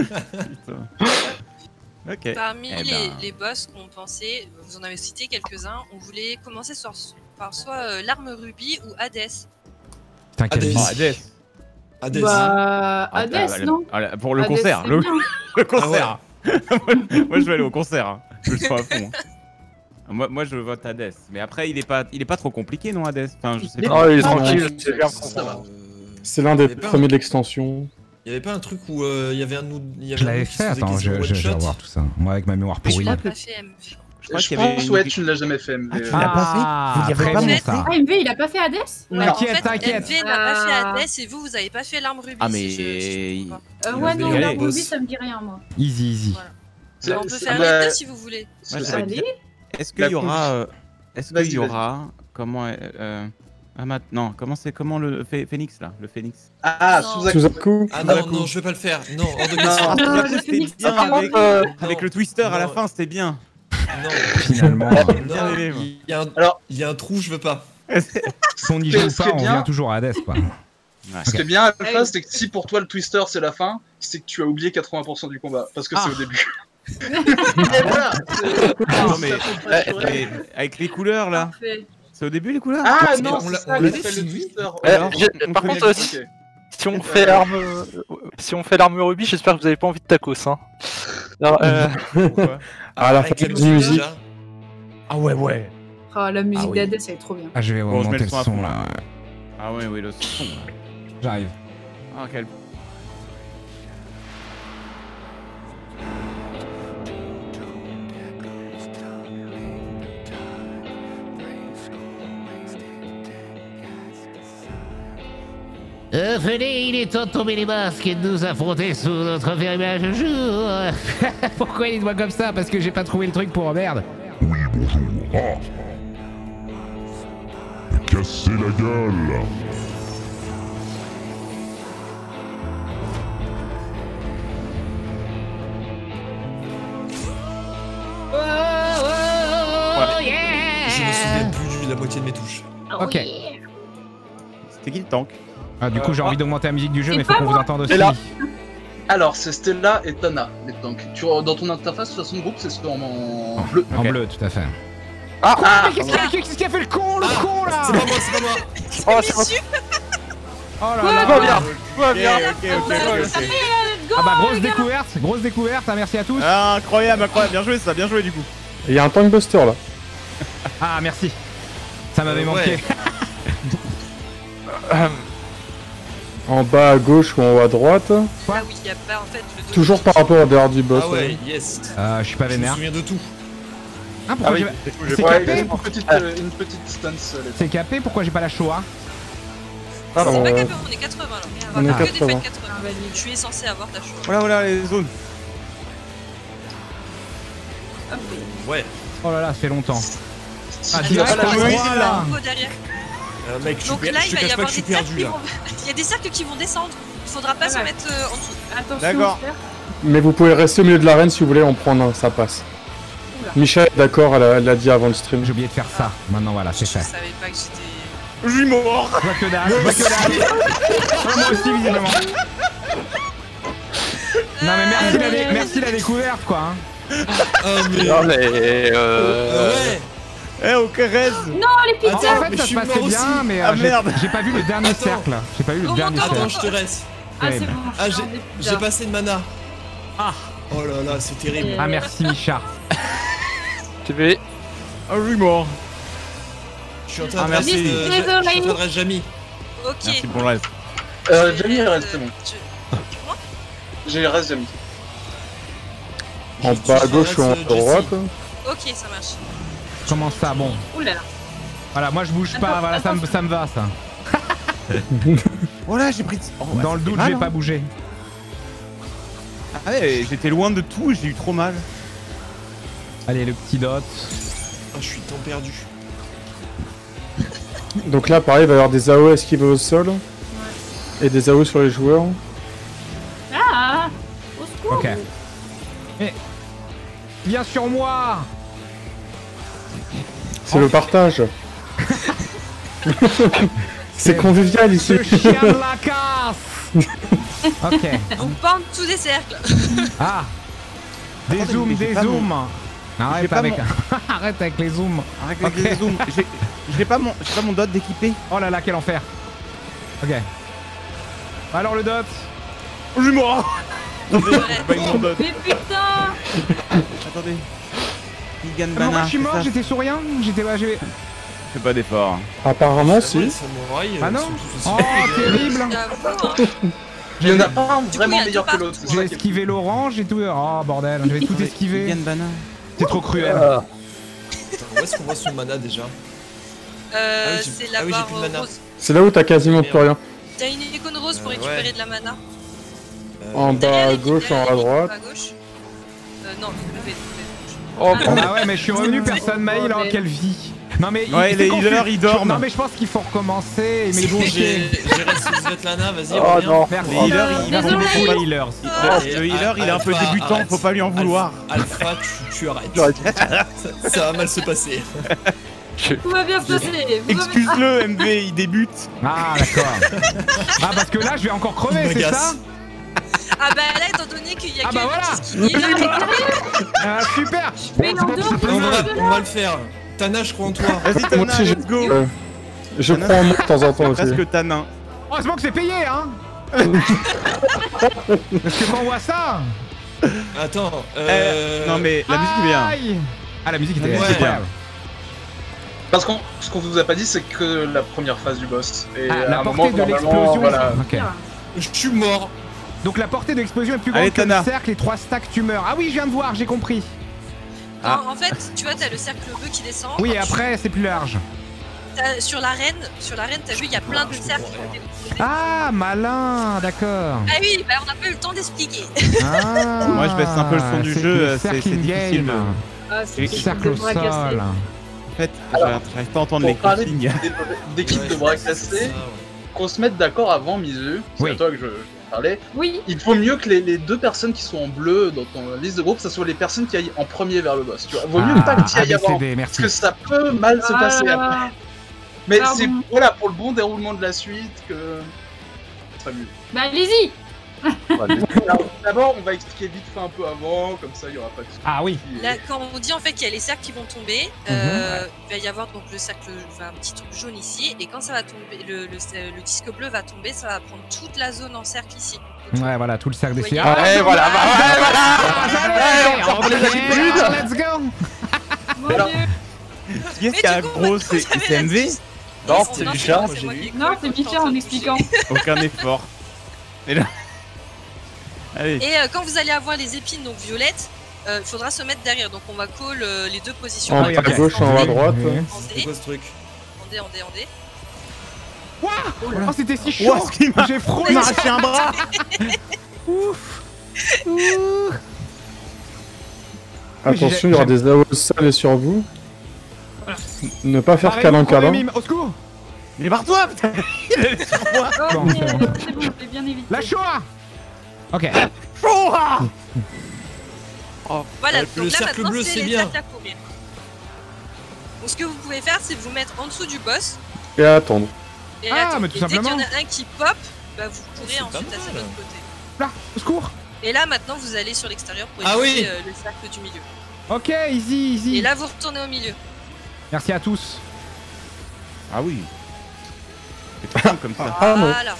[SPEAKER 8] Ok.
[SPEAKER 4] parmi
[SPEAKER 8] Eh
[SPEAKER 4] les,
[SPEAKER 8] ben.
[SPEAKER 4] les boss qu'on pensait, vous en avez cité quelques-uns, on voulait commencer sur, par soit euh, l'arme rubis ou Hades.
[SPEAKER 1] Putain, quelle
[SPEAKER 7] Hades.
[SPEAKER 1] vie.
[SPEAKER 8] Oh, Hades.
[SPEAKER 7] Hades.
[SPEAKER 2] Bah,
[SPEAKER 8] Ah,
[SPEAKER 2] Hades,
[SPEAKER 8] bah,
[SPEAKER 2] non
[SPEAKER 8] ah, là, pour le
[SPEAKER 2] Hades,
[SPEAKER 8] concert.
[SPEAKER 2] c'est
[SPEAKER 8] Le,
[SPEAKER 2] bien.
[SPEAKER 8] le concert. Moi, je vais aller au concert. hein. Je le sens à fond. hein. Moi, moi je vote Hades. Mais après, il est pas, il est pas trop compliqué, non, Hades? Enfin, je sais pas.
[SPEAKER 6] Non, il est
[SPEAKER 5] Ah,
[SPEAKER 6] tranquille,
[SPEAKER 5] ouais.
[SPEAKER 6] c'est bien.
[SPEAKER 3] Ça va.
[SPEAKER 5] C'est l'un des
[SPEAKER 7] Mais pas-
[SPEAKER 5] premiers de l'extension.
[SPEAKER 7] Il y avait pas un truc où euh, il y avait un nou- il y avait
[SPEAKER 1] Je
[SPEAKER 7] un
[SPEAKER 1] l'avais
[SPEAKER 7] nou qui se
[SPEAKER 1] fait,
[SPEAKER 7] faisait
[SPEAKER 1] attends,
[SPEAKER 7] quasiment
[SPEAKER 1] je, je, je vais
[SPEAKER 7] one-shot.
[SPEAKER 1] revoir tout ça. Moi, avec ma mémoire
[SPEAKER 4] Je
[SPEAKER 1] pourrie.
[SPEAKER 4] l'ai pas fait M V.
[SPEAKER 8] Je crois
[SPEAKER 3] Je
[SPEAKER 8] qu'il y avait
[SPEAKER 3] pense,
[SPEAKER 8] une-
[SPEAKER 3] ouais, tu ne l'as jamais fait, M V.
[SPEAKER 8] Ah, tu
[SPEAKER 3] euh.
[SPEAKER 8] l'as pas fait?
[SPEAKER 1] Ah,
[SPEAKER 8] Vous direz
[SPEAKER 1] très
[SPEAKER 8] pas
[SPEAKER 1] bon
[SPEAKER 8] mon
[SPEAKER 1] ça.
[SPEAKER 2] Ah, M V, il a pas fait Hades?
[SPEAKER 3] Non.
[SPEAKER 1] T'inquiète,
[SPEAKER 4] En fait,
[SPEAKER 1] t'inquiète.
[SPEAKER 4] M V n'a pas fait
[SPEAKER 2] Ah.
[SPEAKER 4] Hades et vous, vous avez pas fait l'arme rubis.
[SPEAKER 8] Ah,
[SPEAKER 4] si
[SPEAKER 8] mais-
[SPEAKER 4] je- si je me trompe pas.
[SPEAKER 2] Euh,
[SPEAKER 7] Il
[SPEAKER 2] ouais,
[SPEAKER 7] avait
[SPEAKER 2] non,
[SPEAKER 8] régalé,
[SPEAKER 2] la
[SPEAKER 7] boss.
[SPEAKER 2] Ruby, ça me dit rien, moi.
[SPEAKER 1] Easy, easy.
[SPEAKER 4] Voilà.
[SPEAKER 3] C'est-
[SPEAKER 4] On peut
[SPEAKER 3] c'est-
[SPEAKER 4] faire
[SPEAKER 3] bah,
[SPEAKER 4] les deux si vous voulez.
[SPEAKER 3] c'est-
[SPEAKER 8] Ouais,
[SPEAKER 3] c'est-
[SPEAKER 8] j'avais-
[SPEAKER 2] Allez.
[SPEAKER 8] Est-ce
[SPEAKER 3] La
[SPEAKER 8] qu'il y aura,
[SPEAKER 3] couche.
[SPEAKER 8] euh, est-ce
[SPEAKER 3] Vas-y,
[SPEAKER 8] qu'il y
[SPEAKER 3] vas-y.
[SPEAKER 8] aura, comment, euh, euh, ah, mat- non, comment c'est, comment le phé- phénix là, le phénix.
[SPEAKER 3] Ah,
[SPEAKER 4] Non.
[SPEAKER 3] Suzaku.
[SPEAKER 5] Suzaku.
[SPEAKER 7] Ah
[SPEAKER 3] Ah,
[SPEAKER 7] non,
[SPEAKER 3] coup.
[SPEAKER 7] non, je vais pas le faire. Non, hors de
[SPEAKER 3] Non.
[SPEAKER 7] question.
[SPEAKER 8] Ah,
[SPEAKER 2] non,
[SPEAKER 8] Suzaku,
[SPEAKER 2] le
[SPEAKER 8] c'était
[SPEAKER 2] phénix.
[SPEAKER 8] bien
[SPEAKER 6] Par
[SPEAKER 8] avec,
[SPEAKER 6] contre, euh,
[SPEAKER 8] avec
[SPEAKER 7] Non.
[SPEAKER 8] le twister à la
[SPEAKER 7] Non.
[SPEAKER 8] fin, c'était bien.
[SPEAKER 7] Non,
[SPEAKER 1] Finalement,
[SPEAKER 8] Bien
[SPEAKER 7] non,
[SPEAKER 8] aimé, moi.
[SPEAKER 7] il y a un,
[SPEAKER 3] Alors-
[SPEAKER 7] il y a un trou, je veux pas.
[SPEAKER 1] qu'on y joue
[SPEAKER 3] Ce
[SPEAKER 1] ou
[SPEAKER 3] qui
[SPEAKER 1] pas,
[SPEAKER 3] est
[SPEAKER 1] on
[SPEAKER 3] bien-
[SPEAKER 1] vient toujours à Hades, quoi.
[SPEAKER 3] Ce qui est bien, Alpha, c'est que si pour toi le twister c'est la fin, c'est que tu as oublié quatre-vingts pour cent du combat, parce que
[SPEAKER 1] Ah.
[SPEAKER 3] c'est au début. Et voilà, c'est-
[SPEAKER 8] Non, mais-
[SPEAKER 3] ça peut pas
[SPEAKER 8] Eh,
[SPEAKER 3] durer.
[SPEAKER 8] mais avec les couleurs là,
[SPEAKER 2] Parfait.
[SPEAKER 8] c'est au début les couleurs?
[SPEAKER 3] Ah
[SPEAKER 7] Mais
[SPEAKER 3] non,
[SPEAKER 7] on
[SPEAKER 3] c'est
[SPEAKER 7] l'a-
[SPEAKER 3] ça,
[SPEAKER 7] on
[SPEAKER 3] il
[SPEAKER 7] l'avait
[SPEAKER 3] fait le
[SPEAKER 7] fini.
[SPEAKER 3] twister.
[SPEAKER 6] Euh,
[SPEAKER 8] Alors,
[SPEAKER 6] j'ai-
[SPEAKER 8] on
[SPEAKER 6] par
[SPEAKER 8] connaît
[SPEAKER 6] contre,
[SPEAKER 8] le-
[SPEAKER 6] si,
[SPEAKER 3] Ok.
[SPEAKER 6] si on fait l'arme, euh, si on fait l'arme rubis, j'espère que vous avez pas envie de tacos, hein. Alors, euh,
[SPEAKER 8] Pourquoi?
[SPEAKER 5] À la
[SPEAKER 7] Avec
[SPEAKER 5] fin
[SPEAKER 7] la
[SPEAKER 5] de musique.
[SPEAKER 7] déjà.
[SPEAKER 8] Ah ouais ouais.
[SPEAKER 2] Ah, la musique
[SPEAKER 8] Ah oui.
[SPEAKER 2] d'Hades, elle est trop bien.
[SPEAKER 1] Ah, je vais
[SPEAKER 8] Bon, je mets
[SPEAKER 1] remonter
[SPEAKER 8] le
[SPEAKER 1] le
[SPEAKER 8] son à
[SPEAKER 1] son
[SPEAKER 8] fond,
[SPEAKER 1] là.
[SPEAKER 8] là. Ah ouais oui le son. là.
[SPEAKER 1] J'arrive.
[SPEAKER 8] Ah quel.
[SPEAKER 9] Euh, venez, il est temps de tomber les masques et de nous affronter sous notre vrai image un jour.
[SPEAKER 1] Pourquoi il doit comme ça? Parce que j'ai pas trouvé le truc pour merde.
[SPEAKER 10] Oui, bonjour. Ah. Me casser la gueule.
[SPEAKER 9] Oh, oh, yeah.
[SPEAKER 7] Je me souviens plus de la moitié de mes touches.
[SPEAKER 1] Ok.
[SPEAKER 8] C'était qui le tank?
[SPEAKER 1] Ah, du coup, j'ai envie d'augmenter la musique du jeu,
[SPEAKER 2] Et
[SPEAKER 1] mais faut
[SPEAKER 2] pas
[SPEAKER 1] qu'on vous
[SPEAKER 2] moi.
[SPEAKER 1] entende aussi.
[SPEAKER 6] Et là.
[SPEAKER 3] Alors, c'est Stella et Tana, les tanks. Tu, dans ton interface, de toute façon, groupe, c'est sur en, en bleu.
[SPEAKER 1] En
[SPEAKER 8] Ok.
[SPEAKER 1] bleu, tout à fait.
[SPEAKER 6] ah,
[SPEAKER 3] Ah,
[SPEAKER 1] Qu'est-ce qu'il a, qu'est-ce qu'il a fait le con, le
[SPEAKER 7] Ah,
[SPEAKER 1] con là?
[SPEAKER 7] C'est pas moi, c'est pas moi.
[SPEAKER 6] oh, c'est bon,
[SPEAKER 1] Oh là
[SPEAKER 6] tout va
[SPEAKER 1] là.
[SPEAKER 6] bien, tout va bien.
[SPEAKER 8] Ok ok ok ok.
[SPEAKER 1] Ah bah grosse découverte, grosse découverte, hein, merci à tous.
[SPEAKER 8] Ah, incroyable incroyable, bien joué ça, bien joué du coup.
[SPEAKER 5] Il y a un tank buster là.
[SPEAKER 1] Ah merci. Ça m'avait
[SPEAKER 7] Euh,
[SPEAKER 1] manqué.
[SPEAKER 7] ouais.
[SPEAKER 5] En bas à gauche ou en haut à droite.
[SPEAKER 1] Quoi?
[SPEAKER 4] Ah oui, il y a pas en fait le dos.
[SPEAKER 5] Toujours par rapport à derrière du boss.
[SPEAKER 7] Ah ouais, yes.
[SPEAKER 1] Euh, je suis pas
[SPEAKER 7] Je me
[SPEAKER 1] vénère.
[SPEAKER 7] souviens de tout.
[SPEAKER 1] Ah
[SPEAKER 6] Ah
[SPEAKER 1] pourquoi
[SPEAKER 6] oui,
[SPEAKER 1] j'ai...
[SPEAKER 6] j'ai
[SPEAKER 1] C'est
[SPEAKER 6] pas-
[SPEAKER 3] Ouais, il y a
[SPEAKER 1] capé
[SPEAKER 3] une
[SPEAKER 1] pour-
[SPEAKER 3] petite, euh, une petite stance. euh, les
[SPEAKER 1] C'est capé, pourquoi j'ai pas la Shoah?
[SPEAKER 6] Ah, non.
[SPEAKER 4] C'est pas
[SPEAKER 5] Euh,
[SPEAKER 4] capé, on est quatre-vingts là.
[SPEAKER 5] on
[SPEAKER 4] On
[SPEAKER 5] est
[SPEAKER 4] va faire que des
[SPEAKER 5] quatre-vingts.
[SPEAKER 4] fêtes quatre-vingts. Je suis censé avoir ta chose.
[SPEAKER 8] Voilà voilà les zones.
[SPEAKER 7] Ouais.
[SPEAKER 1] Oh là là, ça fait longtemps.
[SPEAKER 3] Si
[SPEAKER 1] Ah,
[SPEAKER 3] tu n'as
[SPEAKER 1] direct,
[SPEAKER 3] pas la
[SPEAKER 1] oui,
[SPEAKER 3] joie-
[SPEAKER 1] oui. Voilà.
[SPEAKER 4] derrière.
[SPEAKER 7] Euh, mec, je, suis
[SPEAKER 4] Donc
[SPEAKER 7] per-
[SPEAKER 4] là,
[SPEAKER 7] je
[SPEAKER 4] il
[SPEAKER 7] te
[SPEAKER 4] va y
[SPEAKER 7] cache pas
[SPEAKER 4] avoir
[SPEAKER 7] que je suis
[SPEAKER 4] des cercles
[SPEAKER 7] perdu
[SPEAKER 4] qui
[SPEAKER 7] là.
[SPEAKER 4] vont. Il y a des cercles qui vont descendre. Il faudra pas
[SPEAKER 2] Ah
[SPEAKER 4] se
[SPEAKER 2] ouais.
[SPEAKER 4] mettre euh, en dessous.
[SPEAKER 2] Attention,
[SPEAKER 8] D'accord.
[SPEAKER 2] j'espère.
[SPEAKER 5] Mais vous pouvez rester au milieu de l'arène si vous voulez en prendre un, ça passe.
[SPEAKER 2] Oula.
[SPEAKER 5] Michel est d'accord, elle a- elle l'a dit avant le stream.
[SPEAKER 1] J'ai oublié de faire ça. Maintenant voilà, c'est
[SPEAKER 4] Je
[SPEAKER 1] fait.
[SPEAKER 4] savais pas que j'étais.
[SPEAKER 8] Je suis mort.
[SPEAKER 1] Je vois que dalle, je vois que dalle. Ouais, moi aussi visiblement. Non mais merci la, dé- merci la découverte quoi. Hein.
[SPEAKER 7] Ah mais.
[SPEAKER 6] Non, mais. Euh...
[SPEAKER 7] Euh, ouais.
[SPEAKER 8] Eh au caresse.
[SPEAKER 2] Non, les
[SPEAKER 1] En
[SPEAKER 2] pizzas.
[SPEAKER 1] fait
[SPEAKER 7] mais
[SPEAKER 1] ça
[SPEAKER 7] je
[SPEAKER 1] se
[SPEAKER 7] suis
[SPEAKER 1] passait
[SPEAKER 7] mort
[SPEAKER 1] bien
[SPEAKER 7] aussi.
[SPEAKER 1] mais euh,
[SPEAKER 8] Ah,
[SPEAKER 1] j'ai-
[SPEAKER 8] merde.
[SPEAKER 1] j'ai pas vu le dernier
[SPEAKER 7] Attends.
[SPEAKER 1] cercle. J'ai pas vu le
[SPEAKER 4] Oh,
[SPEAKER 1] dernier
[SPEAKER 4] mon
[SPEAKER 7] Attends,
[SPEAKER 1] cercle.
[SPEAKER 7] je te laisse.
[SPEAKER 2] Ah, c'est
[SPEAKER 1] terrible.
[SPEAKER 2] bon.
[SPEAKER 7] Ah,
[SPEAKER 2] je
[SPEAKER 7] j'ai
[SPEAKER 2] prends des
[SPEAKER 7] j'ai
[SPEAKER 2] pizzas.
[SPEAKER 7] passé de mana.
[SPEAKER 1] Ah.
[SPEAKER 7] Oh là là, c'est terrible.
[SPEAKER 2] Et-
[SPEAKER 1] Ah merci Micha.
[SPEAKER 6] Tu veux.
[SPEAKER 8] Oh je suis mort.
[SPEAKER 7] Je suis en train
[SPEAKER 8] Ah,
[SPEAKER 7] de
[SPEAKER 8] merci.
[SPEAKER 7] rester, euh,
[SPEAKER 2] Désolé.
[SPEAKER 7] je suis en train de rester Jamie.
[SPEAKER 4] Ok.
[SPEAKER 8] Merci pour le reste.
[SPEAKER 3] Euh, Jamie, il reste, c'est bon.
[SPEAKER 4] Je-
[SPEAKER 3] J'ai reste Jamie.
[SPEAKER 5] En
[SPEAKER 7] Je-
[SPEAKER 5] bas à
[SPEAKER 7] je
[SPEAKER 5] gauche ou en
[SPEAKER 7] reste,
[SPEAKER 5] haut à droite.
[SPEAKER 4] Ok, ça marche.
[SPEAKER 1] Comment ça? Bon.
[SPEAKER 2] Ouh là là.
[SPEAKER 1] Voilà, moi je bouge pas,
[SPEAKER 2] Attends,
[SPEAKER 1] voilà, ça me,
[SPEAKER 2] attends.
[SPEAKER 1] ça me va ça.
[SPEAKER 8] Voilà j'ai pris. Oh, ouais,
[SPEAKER 1] Dans
[SPEAKER 8] ça
[SPEAKER 1] le
[SPEAKER 8] fait
[SPEAKER 1] doute,
[SPEAKER 8] mal,
[SPEAKER 1] je vais
[SPEAKER 8] hein.
[SPEAKER 1] pas bouger.
[SPEAKER 8] Ah ouais, j'étais loin de tout, j'ai eu trop mal.
[SPEAKER 1] Allez, le petit dot.
[SPEAKER 7] Ah, je suis tant perdu.
[SPEAKER 5] Donc là, pareil, il va y avoir des A O esquivés au sol. Et des A O sur les joueurs.
[SPEAKER 2] Ah, au secours.
[SPEAKER 1] Ok. Mais. Viens sur moi!
[SPEAKER 5] C'est le partage. C'est convivial ici.
[SPEAKER 1] Ce chien de la casse! Ok.
[SPEAKER 4] Donc pas en dessous des cercles.
[SPEAKER 1] Ah! Des
[SPEAKER 8] Attendez,
[SPEAKER 1] zooms,
[SPEAKER 8] mais j'ai
[SPEAKER 1] des
[SPEAKER 8] pas
[SPEAKER 1] zooms!
[SPEAKER 8] J'ai
[SPEAKER 1] Arrête
[SPEAKER 8] pas
[SPEAKER 1] avec...
[SPEAKER 8] mon-
[SPEAKER 1] Arrête avec les zooms!
[SPEAKER 8] Avec
[SPEAKER 1] Ok.
[SPEAKER 8] les zooms. J'ai j'ai pas mon, j'ai pas mon dot d'équipé.
[SPEAKER 1] Oh là là, quel enfer! Ok. Alors le dot?
[SPEAKER 8] Je suis mort. Attendez, j'ai pas eu mon dot.
[SPEAKER 2] Mais putain.
[SPEAKER 8] Attendez. Vegan
[SPEAKER 1] Ah, moi
[SPEAKER 8] Bana.
[SPEAKER 1] je suis mort,
[SPEAKER 8] c'est ça.
[SPEAKER 1] j'étais sur rien. J'étais. Ouais, j'ai-
[SPEAKER 8] Fais pas d'effort.
[SPEAKER 5] Apparemment,
[SPEAKER 7] Les
[SPEAKER 5] si.
[SPEAKER 7] samouraïs,
[SPEAKER 1] Ah
[SPEAKER 7] euh,
[SPEAKER 1] non
[SPEAKER 7] sont tous
[SPEAKER 1] Oh,
[SPEAKER 7] aussi-
[SPEAKER 1] terrible.
[SPEAKER 4] J'avoue, hein.
[SPEAKER 3] Il y en a pas un
[SPEAKER 4] coup, il y
[SPEAKER 3] vraiment
[SPEAKER 4] a
[SPEAKER 3] meilleur
[SPEAKER 4] deux
[SPEAKER 3] que l'autre. c'est
[SPEAKER 1] J'ai
[SPEAKER 3] ça qui est-
[SPEAKER 1] esquivé l'orange et tout. Oh bordel, j'avais tout esquivé.
[SPEAKER 8] Vegan Bana.
[SPEAKER 1] C'est trop cruel.
[SPEAKER 7] Attends, où est-ce qu'on voit son mana déjà?
[SPEAKER 4] Euh,
[SPEAKER 7] Ah oui, j'ai-
[SPEAKER 4] c'est la
[SPEAKER 7] ah oui, j'ai
[SPEAKER 4] barre
[SPEAKER 7] plus de mana.
[SPEAKER 4] rose.
[SPEAKER 5] C'est là où t'as quasiment plus rien.
[SPEAKER 4] T'as une icône rose pour
[SPEAKER 7] Euh,
[SPEAKER 4] récupérer
[SPEAKER 7] ouais.
[SPEAKER 4] de la mana.
[SPEAKER 7] Euh,
[SPEAKER 5] En bas
[SPEAKER 4] Derrière
[SPEAKER 5] à
[SPEAKER 4] les-
[SPEAKER 5] gauche, en
[SPEAKER 4] derrière
[SPEAKER 5] haut à
[SPEAKER 4] les-
[SPEAKER 5] droite.
[SPEAKER 4] à gauche. Euh, non, levé, levé.
[SPEAKER 6] Oh,
[SPEAKER 1] Ah ouais, mais je suis revenu, personne m'a heal. Oh, quelle vie. Non mais
[SPEAKER 8] Ouais,
[SPEAKER 1] il-
[SPEAKER 8] les
[SPEAKER 1] c'est confus.
[SPEAKER 8] healers, ils dorment.
[SPEAKER 1] Non mais je pense qu'il faut recommencer. Mais
[SPEAKER 7] C'est bon,
[SPEAKER 1] ok.
[SPEAKER 7] j'ai j'ai resté Svetlana, vas-y,
[SPEAKER 6] Oh
[SPEAKER 7] reviens.
[SPEAKER 6] non.
[SPEAKER 1] Merci.
[SPEAKER 8] Les healers, ils
[SPEAKER 2] désolé.
[SPEAKER 8] font beaucoup les healers.
[SPEAKER 7] Ah,
[SPEAKER 8] Le le healer, il est un peu
[SPEAKER 7] Alpha,
[SPEAKER 8] débutant,
[SPEAKER 7] arrête.
[SPEAKER 8] faut pas lui en vouloir.
[SPEAKER 7] Alpha, Alpha, tu, tu arrêtes.
[SPEAKER 6] J'aurais
[SPEAKER 7] ça, ça va mal se passer.
[SPEAKER 2] Tout va bien se passer. vous avez-
[SPEAKER 8] Excuse-le, M V, il débute.
[SPEAKER 1] Ah d'accord. Ah parce que là je vais encore crever, c'est
[SPEAKER 7] M'agace.
[SPEAKER 1] ça?
[SPEAKER 4] Ah bah là, étant donné qu'il y a
[SPEAKER 1] Ah
[SPEAKER 4] que
[SPEAKER 1] bah
[SPEAKER 4] le
[SPEAKER 1] voilà.
[SPEAKER 4] petit qui est là,
[SPEAKER 1] Ah super.
[SPEAKER 2] Mais non, deux,
[SPEAKER 7] On va, on va le faire. Tana, je crois en toi.
[SPEAKER 8] Vas-y,
[SPEAKER 5] Moi
[SPEAKER 8] Tana,
[SPEAKER 5] aussi, j'ai-
[SPEAKER 8] let's go.
[SPEAKER 5] euh, Je prends en moi de temps en temps aussi.
[SPEAKER 8] Presque Tanin.
[SPEAKER 1] Heureusement que c'est payé hein. Parce que quand on voit ça.
[SPEAKER 7] Attends, euh...
[SPEAKER 8] Euh, non mais la musique est bien.
[SPEAKER 1] Aïe. Ah la musique était
[SPEAKER 7] Ouais.
[SPEAKER 1] incroyable.
[SPEAKER 3] Parce qu'on ce qu'on vous a pas dit, c'est que la première phase du boss. Et
[SPEAKER 1] Ah,
[SPEAKER 3] à
[SPEAKER 1] la
[SPEAKER 3] un
[SPEAKER 1] portée
[SPEAKER 3] moment,
[SPEAKER 1] de
[SPEAKER 3] normalement,
[SPEAKER 1] l'explosion.
[SPEAKER 3] voilà.
[SPEAKER 1] Ok.
[SPEAKER 7] Je suis mort.
[SPEAKER 1] Donc la portée de l'explosion est plus grande
[SPEAKER 8] Allez,
[SPEAKER 1] que le
[SPEAKER 8] Tana.
[SPEAKER 1] cercle et trois stacks tu meurs. Ah oui je viens de voir, j'ai compris.
[SPEAKER 8] Ah.
[SPEAKER 4] En, en fait, tu vois, t'as le cercle bleu qui descend.
[SPEAKER 1] Oui et
[SPEAKER 4] Quand tu-
[SPEAKER 1] après c'est plus large.
[SPEAKER 4] t'as- Sur l'arène, sur l'arène, t'as vu, il y a plein de
[SPEAKER 7] je
[SPEAKER 4] cercles.
[SPEAKER 7] comprends rien.
[SPEAKER 1] Ah malin, d'accord.
[SPEAKER 4] Ah oui, bah on n'a pas eu le temps d'expliquer.
[SPEAKER 1] Ah,
[SPEAKER 8] Moi, je baisse un peu le son du
[SPEAKER 1] c'est
[SPEAKER 8] jeu,
[SPEAKER 1] le
[SPEAKER 8] euh, c'est-
[SPEAKER 1] cercle
[SPEAKER 8] c'est
[SPEAKER 1] in
[SPEAKER 8] difficile
[SPEAKER 1] game.
[SPEAKER 8] de-
[SPEAKER 2] Ah, c'est
[SPEAKER 8] Et
[SPEAKER 2] c'est
[SPEAKER 1] Cercle
[SPEAKER 2] de
[SPEAKER 1] au
[SPEAKER 2] bras
[SPEAKER 1] sol.
[SPEAKER 2] cassés.
[SPEAKER 8] En fait,
[SPEAKER 3] Alors,
[SPEAKER 8] j'arrive j'arrive pas à entendre les
[SPEAKER 3] Pour parler
[SPEAKER 8] consignes.
[SPEAKER 3] d'équipe
[SPEAKER 7] Ouais,
[SPEAKER 3] de
[SPEAKER 7] je
[SPEAKER 3] bras
[SPEAKER 7] pense que c'est
[SPEAKER 3] cassés,
[SPEAKER 7] ça, ouais.
[SPEAKER 3] qu'on se mette d'accord avant Mizu, c'est
[SPEAKER 1] Oui.
[SPEAKER 3] à toi que je je parlais.
[SPEAKER 2] Oui.
[SPEAKER 3] Il faut mieux que les, les deux personnes qui sont en bleu dans ton liste de groupe, ça soit les personnes qui aillent en premier vers le boss. Tu vois, vaut mieux pas que tu ailles avant,
[SPEAKER 1] A B C D,
[SPEAKER 3] parce
[SPEAKER 1] merci.
[SPEAKER 3] que ça peut mal se passer après.
[SPEAKER 2] Ah,
[SPEAKER 3] Mais
[SPEAKER 2] pardon.
[SPEAKER 3] c'est voilà pour le bon déroulement de la suite que ce serait mieux.
[SPEAKER 2] Bah allez-y.
[SPEAKER 3] Alors, d'abord, on va expliquer vite fait un peu avant, comme ça il y aura pas de.
[SPEAKER 1] Ah oui.
[SPEAKER 4] Là, quand on dit en fait qu'il y a les cercles qui vont tomber, euh, il va y avoir donc le cercle, enfin, un petit truc jaune ici, et quand ça va tomber, le, le, le disque bleu va tomber, ça va prendre toute la zone en cercle ici.
[SPEAKER 1] Ouais voilà, tout le cercle des
[SPEAKER 4] Voyez.
[SPEAKER 1] Ah,
[SPEAKER 6] Ouais, voilà, bah, ouais, voilà.
[SPEAKER 1] Allez,
[SPEAKER 6] on sort les habitudes.
[SPEAKER 1] let's go.
[SPEAKER 2] Mon
[SPEAKER 3] Alors,
[SPEAKER 2] dieu.
[SPEAKER 8] Qui est-ce qui a
[SPEAKER 4] du coup,
[SPEAKER 8] gros,
[SPEAKER 4] maintenant,
[SPEAKER 8] c'est
[SPEAKER 4] vous savez
[SPEAKER 8] c'est M V?
[SPEAKER 4] la liste.
[SPEAKER 6] Non,
[SPEAKER 4] Non,
[SPEAKER 6] c'est
[SPEAKER 4] non,
[SPEAKER 6] Bichard.
[SPEAKER 4] c'est moi qui ai
[SPEAKER 2] Non,
[SPEAKER 4] cru
[SPEAKER 2] c'est
[SPEAKER 4] quand j'étais
[SPEAKER 2] Bichard
[SPEAKER 4] train
[SPEAKER 2] en
[SPEAKER 4] de
[SPEAKER 2] expliquant.
[SPEAKER 8] Aucun effort. Mais là... Allez.
[SPEAKER 4] Et euh, quand vous allez avoir les épines donc violettes, euh, il faudra se mettre derrière. Donc on va call euh, les deux positions.
[SPEAKER 5] En
[SPEAKER 1] oui,
[SPEAKER 5] bas
[SPEAKER 1] ok.
[SPEAKER 5] à gauche, en haut à droite.
[SPEAKER 1] Oui.
[SPEAKER 4] En
[SPEAKER 7] C'est
[SPEAKER 4] D,
[SPEAKER 7] quoi ce truc?
[SPEAKER 4] en D, en D, en D.
[SPEAKER 1] Waouh. Oh c'était si chaud.
[SPEAKER 8] Ouah, ce qui m'a-
[SPEAKER 1] J'ai
[SPEAKER 8] Il
[SPEAKER 1] frôlé.
[SPEAKER 8] m'a arraché un bras.
[SPEAKER 1] Ouf. Ouh.
[SPEAKER 5] Attention, il y aura des A O E sales sur vous. Ne pas faire
[SPEAKER 1] Arrête,
[SPEAKER 5] câlin
[SPEAKER 1] prends le
[SPEAKER 5] câlin.
[SPEAKER 1] mime, au secours.
[SPEAKER 8] Mais barre-toi, putain. Il est sur moi.
[SPEAKER 1] Bon,
[SPEAKER 2] Ok,
[SPEAKER 1] c'est bon.
[SPEAKER 2] c'est bon, je l'ai bien évité.
[SPEAKER 1] La Shoah. Ok.
[SPEAKER 4] Voilà,
[SPEAKER 7] Euh,
[SPEAKER 4] donc
[SPEAKER 7] le
[SPEAKER 4] là
[SPEAKER 7] cercle
[SPEAKER 4] maintenant
[SPEAKER 7] bleu,
[SPEAKER 4] c'est
[SPEAKER 7] c'est
[SPEAKER 4] les
[SPEAKER 7] bien.
[SPEAKER 4] cercles à courir. Donc ce que vous pouvez faire, c'est vous mettre en dessous du boss.
[SPEAKER 5] Et attendre.
[SPEAKER 4] Et
[SPEAKER 1] Ah,
[SPEAKER 4] attendre.
[SPEAKER 1] mais tout
[SPEAKER 4] Et dès qu'il y en
[SPEAKER 1] simplement.
[SPEAKER 4] a un qui pop, bah vous courez
[SPEAKER 7] C'est
[SPEAKER 4] ensuite
[SPEAKER 7] pas
[SPEAKER 4] à cet
[SPEAKER 7] mal.
[SPEAKER 4] autre côté.
[SPEAKER 1] Là, au secours.
[SPEAKER 4] Et là maintenant vous allez sur l'extérieur pour
[SPEAKER 7] Ah
[SPEAKER 4] éviter
[SPEAKER 7] oui.
[SPEAKER 4] euh, le cercle du milieu.
[SPEAKER 1] Ok, easy, easy.
[SPEAKER 4] Et là vous retournez au milieu.
[SPEAKER 1] Merci à tous.
[SPEAKER 8] Ah oui. C'est trop comme ça.
[SPEAKER 5] Ah non.
[SPEAKER 4] Voilà.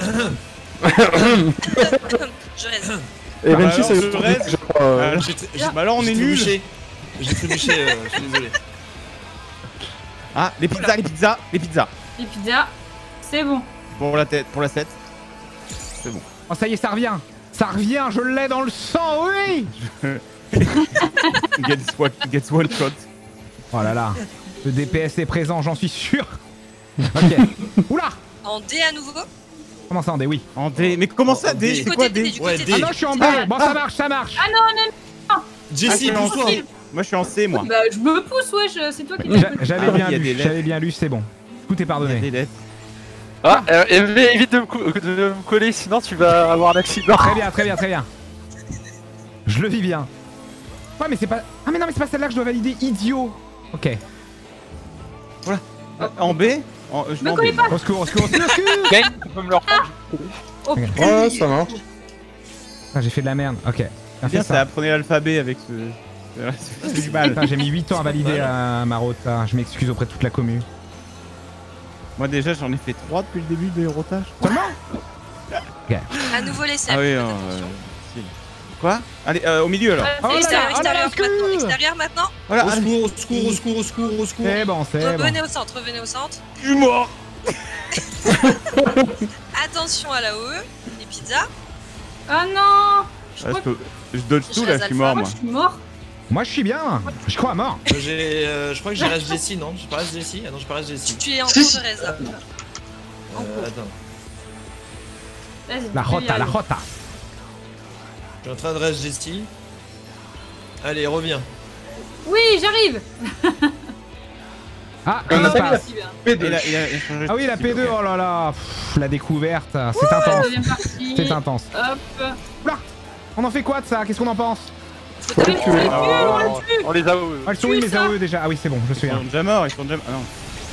[SPEAKER 4] Je reste.
[SPEAKER 5] Et
[SPEAKER 8] Ah,
[SPEAKER 5] Vinci,
[SPEAKER 8] alors,
[SPEAKER 5] c'est
[SPEAKER 8] je
[SPEAKER 5] le truc,
[SPEAKER 8] reste.
[SPEAKER 5] je crois. euh,
[SPEAKER 8] Euh,
[SPEAKER 7] J'ai tr- j'ai-
[SPEAKER 8] Bah alors on
[SPEAKER 7] j'ai
[SPEAKER 8] est nuls.
[SPEAKER 7] trébuché. J'ai trébuché, euh, je suis désolé.
[SPEAKER 8] Ah, les pizzas, les pizzas, les pizzas.
[SPEAKER 2] Les pizzas, c'est bon.
[SPEAKER 8] Pour la tête, pour la sept. C'est bon.
[SPEAKER 1] Oh ça y est, ça revient. Ça revient, je l'ai dans le sang, oui.
[SPEAKER 8] Gets one, gets one shot.
[SPEAKER 1] Oh là là. Le D P S est présent, j'en suis sûr. Ok. Oula.
[SPEAKER 4] En D à nouveau.
[SPEAKER 1] Comment ça en D, oui.
[SPEAKER 8] En D. Mais comment ça,
[SPEAKER 7] En
[SPEAKER 8] D?
[SPEAKER 7] D.
[SPEAKER 8] C'est
[SPEAKER 4] Du
[SPEAKER 8] quoi
[SPEAKER 4] côté
[SPEAKER 8] D?
[SPEAKER 4] du
[SPEAKER 7] Ouais,
[SPEAKER 4] côté
[SPEAKER 7] D.
[SPEAKER 1] Ah non, je suis en B.
[SPEAKER 2] Ah.
[SPEAKER 1] Bon, ça marche, ça marche.
[SPEAKER 2] Ah non, non,
[SPEAKER 7] Jessie,
[SPEAKER 8] Ah,
[SPEAKER 7] pousse-toi.
[SPEAKER 8] Moi je suis en C, moi.
[SPEAKER 2] bah je me pousse, wesh, c'est toi qui
[SPEAKER 1] J'a-
[SPEAKER 2] l'as
[SPEAKER 1] J'avais
[SPEAKER 8] Ah oui,
[SPEAKER 1] bien
[SPEAKER 8] il y a
[SPEAKER 1] lu,
[SPEAKER 8] des lettres.
[SPEAKER 1] j'avais bien lu, c'est bon. Tout est
[SPEAKER 8] Il y a
[SPEAKER 1] pardonné.
[SPEAKER 8] des lettres.
[SPEAKER 6] Ah, euh, M V, évite de me, cou- de me coller, sinon tu vas avoir un accident.
[SPEAKER 1] Très bien, très bien, très bien. Je le vis bien. Ouais, mais c'est pas. Ah, mais non, mais c'est pas celle-là que je dois valider, idiot. Ok.
[SPEAKER 8] En B en, Je
[SPEAKER 2] Me
[SPEAKER 8] vais en
[SPEAKER 2] collez
[SPEAKER 8] B.
[SPEAKER 2] pas.
[SPEAKER 1] Au secours, au secours, au secours. au secours.
[SPEAKER 6] Gagne, tu peux me le reprendre.
[SPEAKER 2] Oh
[SPEAKER 1] Ok.
[SPEAKER 2] putain.
[SPEAKER 5] Ouais, ça marche.
[SPEAKER 1] Ah, j'ai fait de la merde. Ok. Bien fait
[SPEAKER 8] Bien, ça
[SPEAKER 1] ça.
[SPEAKER 8] apprenait l'alphabet avec ce. C'est c'est du mal.
[SPEAKER 1] Putain, j'ai mis huit ans à valider euh, ma rota. Je m'excuse auprès de toute la commune.
[SPEAKER 8] Moi déjà j'en ai fait trois depuis le début des rotages.
[SPEAKER 1] Seulement
[SPEAKER 4] À nouveau les cercles.
[SPEAKER 8] Ah oui,
[SPEAKER 4] faites
[SPEAKER 8] hein,
[SPEAKER 4] attention.
[SPEAKER 8] euh, Quoi? Allez, euh, au milieu là.
[SPEAKER 2] Ah,
[SPEAKER 1] Oh là
[SPEAKER 4] Extérieur,
[SPEAKER 1] là,
[SPEAKER 4] extérieur,
[SPEAKER 1] oh là,
[SPEAKER 4] maintenant, extérieur maintenant.
[SPEAKER 8] Voilà,
[SPEAKER 7] Au
[SPEAKER 8] allez.
[SPEAKER 7] secours, au secours, au secours, au secours, au secours.
[SPEAKER 1] C'est bon, c'est bon.
[SPEAKER 4] Revenez au centre, revenez au centre.
[SPEAKER 8] Je suis mort.
[SPEAKER 4] Attention à la O E, les pizzas.
[SPEAKER 2] Ah non. Je
[SPEAKER 8] Ouais,
[SPEAKER 2] crois
[SPEAKER 8] je, peux... je dodge
[SPEAKER 4] Je
[SPEAKER 8] tout là,
[SPEAKER 4] reste
[SPEAKER 8] je suis
[SPEAKER 4] alpha,
[SPEAKER 8] mort
[SPEAKER 2] que
[SPEAKER 8] moi.
[SPEAKER 2] je suis mort.
[SPEAKER 1] Moi, je suis bien. Je crois à mort.
[SPEAKER 7] Euh, J'ai, euh, je crois que j'ai Rage Jessie, non? J'ai pas Rage Jessie? Ah non, j'ai pas Rage Jessie.
[SPEAKER 4] Tu es en
[SPEAKER 3] Si,
[SPEAKER 4] cours
[SPEAKER 3] si.
[SPEAKER 4] de res là.
[SPEAKER 7] Euh, attends.
[SPEAKER 2] Vas-y,
[SPEAKER 1] La
[SPEAKER 2] fais
[SPEAKER 1] rota,
[SPEAKER 2] bien.
[SPEAKER 1] la rota.
[SPEAKER 7] Je suis en train de Rage Jessie. Allez, reviens.
[SPEAKER 2] Oui, j'arrive.
[SPEAKER 1] Ah,
[SPEAKER 3] Comme
[SPEAKER 1] il
[SPEAKER 3] ça,
[SPEAKER 1] passe.
[SPEAKER 3] P deux.
[SPEAKER 8] Il a, il a, il a changé
[SPEAKER 1] Ah oui, la
[SPEAKER 8] de
[SPEAKER 1] P deux,
[SPEAKER 8] style,
[SPEAKER 1] oh là là. Pff, la découverte, c'est
[SPEAKER 2] La
[SPEAKER 1] intense.
[SPEAKER 2] deuxième partie.
[SPEAKER 1] C'est intense.
[SPEAKER 2] Hop.
[SPEAKER 1] On en fait quoi de ça? Qu'est-ce qu'on en pense?
[SPEAKER 2] Faut
[SPEAKER 5] le tuer.
[SPEAKER 6] Ah, on les a où
[SPEAKER 1] Ah, elles sont où
[SPEAKER 2] Tue
[SPEAKER 1] mes
[SPEAKER 2] ça.
[SPEAKER 1] A O E déjà? Ah oui, c'est bon, je me
[SPEAKER 8] Ils
[SPEAKER 1] souviens.
[SPEAKER 8] sont déjà morts, ils sont déjà morts. Ah non.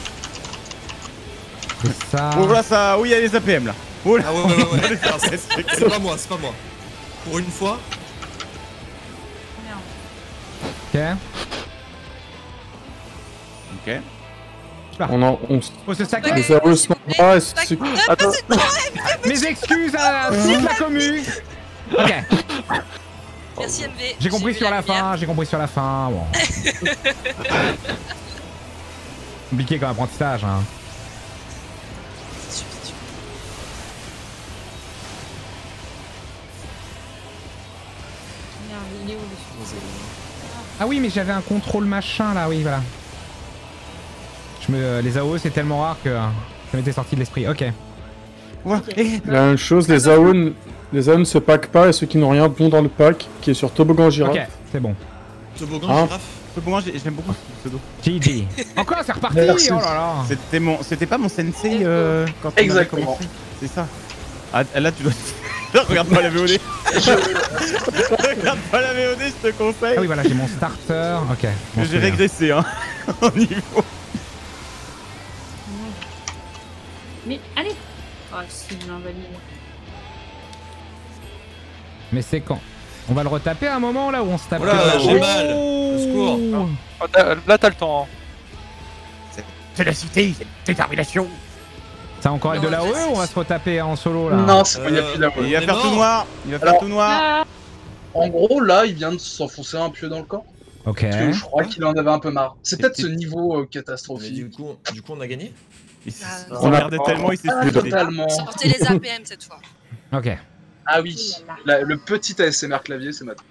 [SPEAKER 1] C'est ça.
[SPEAKER 8] Oh là ça, oui il y a les A P M là. Oh là.
[SPEAKER 7] Ah ouais, ouais, ouais, ouais. Alors, c'est c'est pas moi, c'est pas moi. Pour une fois.
[SPEAKER 1] Ok.
[SPEAKER 8] Ok.
[SPEAKER 5] On en. On... s-
[SPEAKER 1] Faut se sacrer.
[SPEAKER 5] Les A O E se mettent pas et c'est-
[SPEAKER 6] Attends,
[SPEAKER 1] Mes excuses à toute la commu. Ok.
[SPEAKER 4] Merci M V.
[SPEAKER 1] J'ai compris
[SPEAKER 4] vu
[SPEAKER 1] sur la
[SPEAKER 4] lumière.
[SPEAKER 1] fin, j'ai compris sur la fin. Bon. Compliqué comme apprentissage. Hein.
[SPEAKER 4] Super, super.
[SPEAKER 2] Merde, il est où le-
[SPEAKER 1] Ah oui, mais j'avais un contrôle machin là, oui, voilà. Je me... Les A O E, c'est tellement rare que ça m'était sorti de l'esprit. Ok.
[SPEAKER 8] Ouais. Et...
[SPEAKER 5] La même chose, les A O E, ne- les A O E ne se packent pas et ceux qui n'ont rien vont dans le pack qui est sur Toboggan Girafe.
[SPEAKER 1] Ok, c'est bon.
[SPEAKER 7] Toboggan,
[SPEAKER 5] Hein
[SPEAKER 7] girafe.
[SPEAKER 8] Moi j'ai- j'aime beaucoup ce pseudo.
[SPEAKER 1] G G. Encore, c'est reparti.
[SPEAKER 3] Merci.
[SPEAKER 1] Oh là là.
[SPEAKER 8] C'était mon, c'était pas mon sensei euh, quand on avait
[SPEAKER 3] Exactement.
[SPEAKER 8] commencé. C'est ça. Ah là tu dois. Regarde pas la V O D. Regarde pas la V O D, je te conseille.
[SPEAKER 1] Ah oui, voilà, j'ai mon starter. Ok. bon,
[SPEAKER 8] J'ai
[SPEAKER 1] c'est bien.
[SPEAKER 8] régressé hein. En niveau.
[SPEAKER 2] Mais allez. Oh, si, je l'invalide.
[SPEAKER 1] Mais c'est quand? On va le retaper à un moment là où on se tape.
[SPEAKER 7] Oh là,
[SPEAKER 1] que-
[SPEAKER 7] j'ai mal. Au secours.
[SPEAKER 6] Oh, t'as- là t'as le temps. Hein.
[SPEAKER 8] Ténacité, détermination.
[SPEAKER 1] Ça a encore être de
[SPEAKER 4] Non,
[SPEAKER 1] la O E
[SPEAKER 4] je
[SPEAKER 1] ou on va
[SPEAKER 4] sais.
[SPEAKER 1] se retaper en solo là?
[SPEAKER 3] Non, c'est bon, il n'y a
[SPEAKER 7] Euh,
[SPEAKER 3] plus la
[SPEAKER 8] Il va
[SPEAKER 7] est
[SPEAKER 8] faire tout
[SPEAKER 7] mort.
[SPEAKER 8] noir. Il va faire
[SPEAKER 3] Alors-
[SPEAKER 8] tout noir.
[SPEAKER 2] Ah,
[SPEAKER 3] En gros, là, il vient de s'enfoncer un pieu dans le corps.
[SPEAKER 1] Ok.
[SPEAKER 3] Parce que je crois qu'il en avait un peu marre. C'est peut-être
[SPEAKER 8] Et-
[SPEAKER 3] ce niveau euh,
[SPEAKER 7] Mais
[SPEAKER 3] catastrophique.
[SPEAKER 7] du coup, du coup, on a gagné.
[SPEAKER 8] Il s-
[SPEAKER 4] Ah,
[SPEAKER 8] il
[SPEAKER 5] on a-
[SPEAKER 8] s'emmerdait tellement, il s'est
[SPEAKER 3] Ah,
[SPEAKER 8] suicidé.
[SPEAKER 3] totalement.
[SPEAKER 4] Sortez les A P M cette fois.
[SPEAKER 1] Ok.
[SPEAKER 3] Ah oui, La- le petit A S M R clavier, c'est maintenant.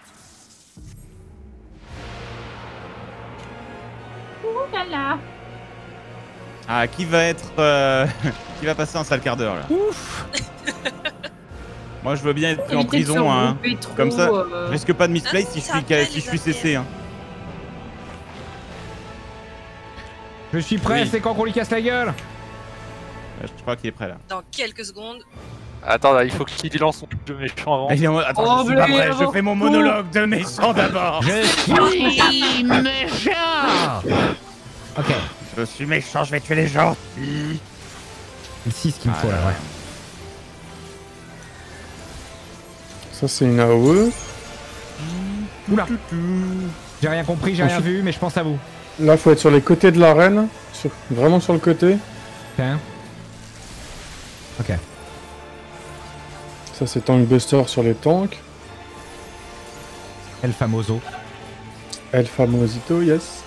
[SPEAKER 2] ouh là là.
[SPEAKER 8] Ah, qui va être. euh, qui va passer un sale quart d'heure là?
[SPEAKER 1] Ouf.
[SPEAKER 8] Moi je veux bien être pris en
[SPEAKER 2] Évitez de se
[SPEAKER 8] prison hein.
[SPEAKER 2] regrouper trop,
[SPEAKER 8] Comme ça,
[SPEAKER 2] euh,
[SPEAKER 8] je risque pas de misplay
[SPEAKER 4] Ah,
[SPEAKER 8] si je
[SPEAKER 4] ça
[SPEAKER 8] suis,
[SPEAKER 4] rappelle
[SPEAKER 8] si je suis
[SPEAKER 4] les
[SPEAKER 8] C C hein.
[SPEAKER 1] Je suis prêt,
[SPEAKER 8] Oui.
[SPEAKER 1] c'est quand qu'on lui casse la gueule?
[SPEAKER 8] Ouais, Je crois qu'il est prêt là.
[SPEAKER 4] Dans quelques secondes.
[SPEAKER 6] Attends, là, il faut qu'il lance son jeu méchant avant.
[SPEAKER 8] Ah, il est en mode, Attends,
[SPEAKER 2] Oh,
[SPEAKER 8] je suis pas
[SPEAKER 2] mais
[SPEAKER 8] prêt, je
[SPEAKER 2] avant
[SPEAKER 8] fais mon
[SPEAKER 2] tout.
[SPEAKER 8] monologue de méchant d'abord.
[SPEAKER 9] Je suis méchant.
[SPEAKER 1] Ok.
[SPEAKER 8] Je suis méchant, je vais tuer les gens.
[SPEAKER 1] Le six qu'il me
[SPEAKER 8] Ah
[SPEAKER 1] faut là,
[SPEAKER 8] là.
[SPEAKER 1] ouais.
[SPEAKER 5] Ça, c'est une A O E.
[SPEAKER 1] Oula. J'ai rien compris, j'ai rien
[SPEAKER 5] Ensuite-
[SPEAKER 1] vu, mais je pense à vous.
[SPEAKER 5] Là, faut être sur les côtés de l'arène. Sur... Vraiment sur le côté.
[SPEAKER 1] Ok. Ok.
[SPEAKER 5] Ça, c'est Tank Buster sur les tanks.
[SPEAKER 1] El Famoso.
[SPEAKER 5] El Famosito, yes.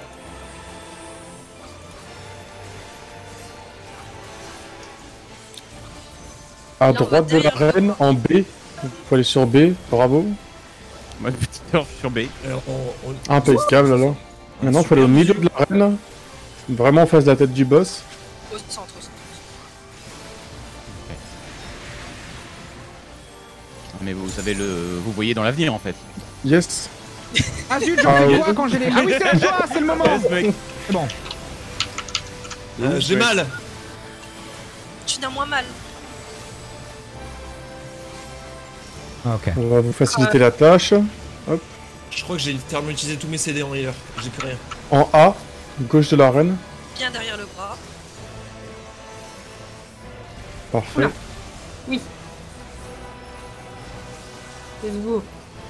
[SPEAKER 5] À
[SPEAKER 4] Là, on
[SPEAKER 5] droite
[SPEAKER 4] va
[SPEAKER 5] de
[SPEAKER 4] derrière.
[SPEAKER 5] l'arène, en B. Faut aller sur B, bravo.
[SPEAKER 8] Moi, petite heure sur B.
[SPEAKER 7] Alors, on, on-
[SPEAKER 5] Impeccable alors. Maintenant, faut aller au milieu de l'arène. Vraiment en face de la tête du boss.
[SPEAKER 4] Au centre, au centre.
[SPEAKER 8] Mais vous savez le, vous voyez dans l'avenir en fait.
[SPEAKER 5] Yes.
[SPEAKER 1] Ah zut, j'en
[SPEAKER 5] Ah
[SPEAKER 1] fais
[SPEAKER 5] oui.
[SPEAKER 1] quoi quand j'ai les... Ah oui, c'est la joie, c'est le moment.
[SPEAKER 8] Yes, mec.
[SPEAKER 1] C'est bon.
[SPEAKER 7] Euh, j'ai mal.
[SPEAKER 4] Tu n'as moins mal.
[SPEAKER 1] Ah, ok.
[SPEAKER 5] On va vous faciliter la tâche.
[SPEAKER 7] Je crois que j'ai littéralement utilisé tous mes C D en healer. J'ai plus rien.
[SPEAKER 5] En A, gauche de l'arène.
[SPEAKER 4] Bien derrière le bras.
[SPEAKER 5] Parfait.
[SPEAKER 2] Oui. Let's go.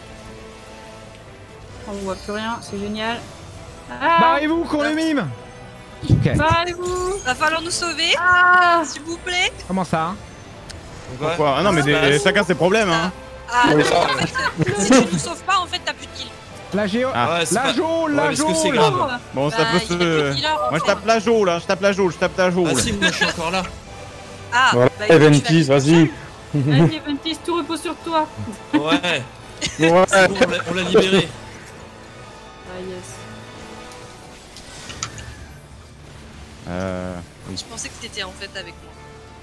[SPEAKER 2] On voit plus rien, c'est génial. Ah,
[SPEAKER 1] Barrez-vous, qu'on les mime. Ok.
[SPEAKER 2] barrez-vous.
[SPEAKER 4] Va falloir nous sauver,
[SPEAKER 2] Ah,
[SPEAKER 4] s'il vous plaît.
[SPEAKER 1] Comment ça?
[SPEAKER 8] Pourquoi Ah non mais des- chacun ses problèmes hein.
[SPEAKER 4] Ah,
[SPEAKER 7] Ouais,
[SPEAKER 4] non,
[SPEAKER 7] ça-
[SPEAKER 4] en fait, si tu nous sauves pas, en fait, t'as plus de kills.
[SPEAKER 1] La géo.
[SPEAKER 8] Ah.
[SPEAKER 7] Ouais, c'est
[SPEAKER 1] La
[SPEAKER 7] pas-
[SPEAKER 1] jaune,
[SPEAKER 7] Ouais,
[SPEAKER 1] la
[SPEAKER 7] mais est-ce que c'est
[SPEAKER 1] jaune.
[SPEAKER 7] grave?
[SPEAKER 8] Bon, ça
[SPEAKER 4] Bah,
[SPEAKER 8] peut
[SPEAKER 4] il y a plus de
[SPEAKER 8] se.
[SPEAKER 4] healers, en
[SPEAKER 8] Moi, je
[SPEAKER 4] fait.
[SPEAKER 8] tape la jaune là, je tape la jaune, je tape la jaune.
[SPEAKER 7] Ah si, moi je suis encore là.
[SPEAKER 4] Ah,
[SPEAKER 5] Voilà,
[SPEAKER 4] bah, écoute, tu vas
[SPEAKER 5] Eventis,
[SPEAKER 4] vivre
[SPEAKER 5] vas-y.
[SPEAKER 4] seul.
[SPEAKER 2] Allez, Ventis, tout repose sur toi.
[SPEAKER 7] Ouais,
[SPEAKER 5] Ouais.
[SPEAKER 7] c'est bon, on l'a- on l'a libéré.
[SPEAKER 2] Ah, yes.
[SPEAKER 8] Euh.
[SPEAKER 4] Je pensais que t'étais en fait avec moi.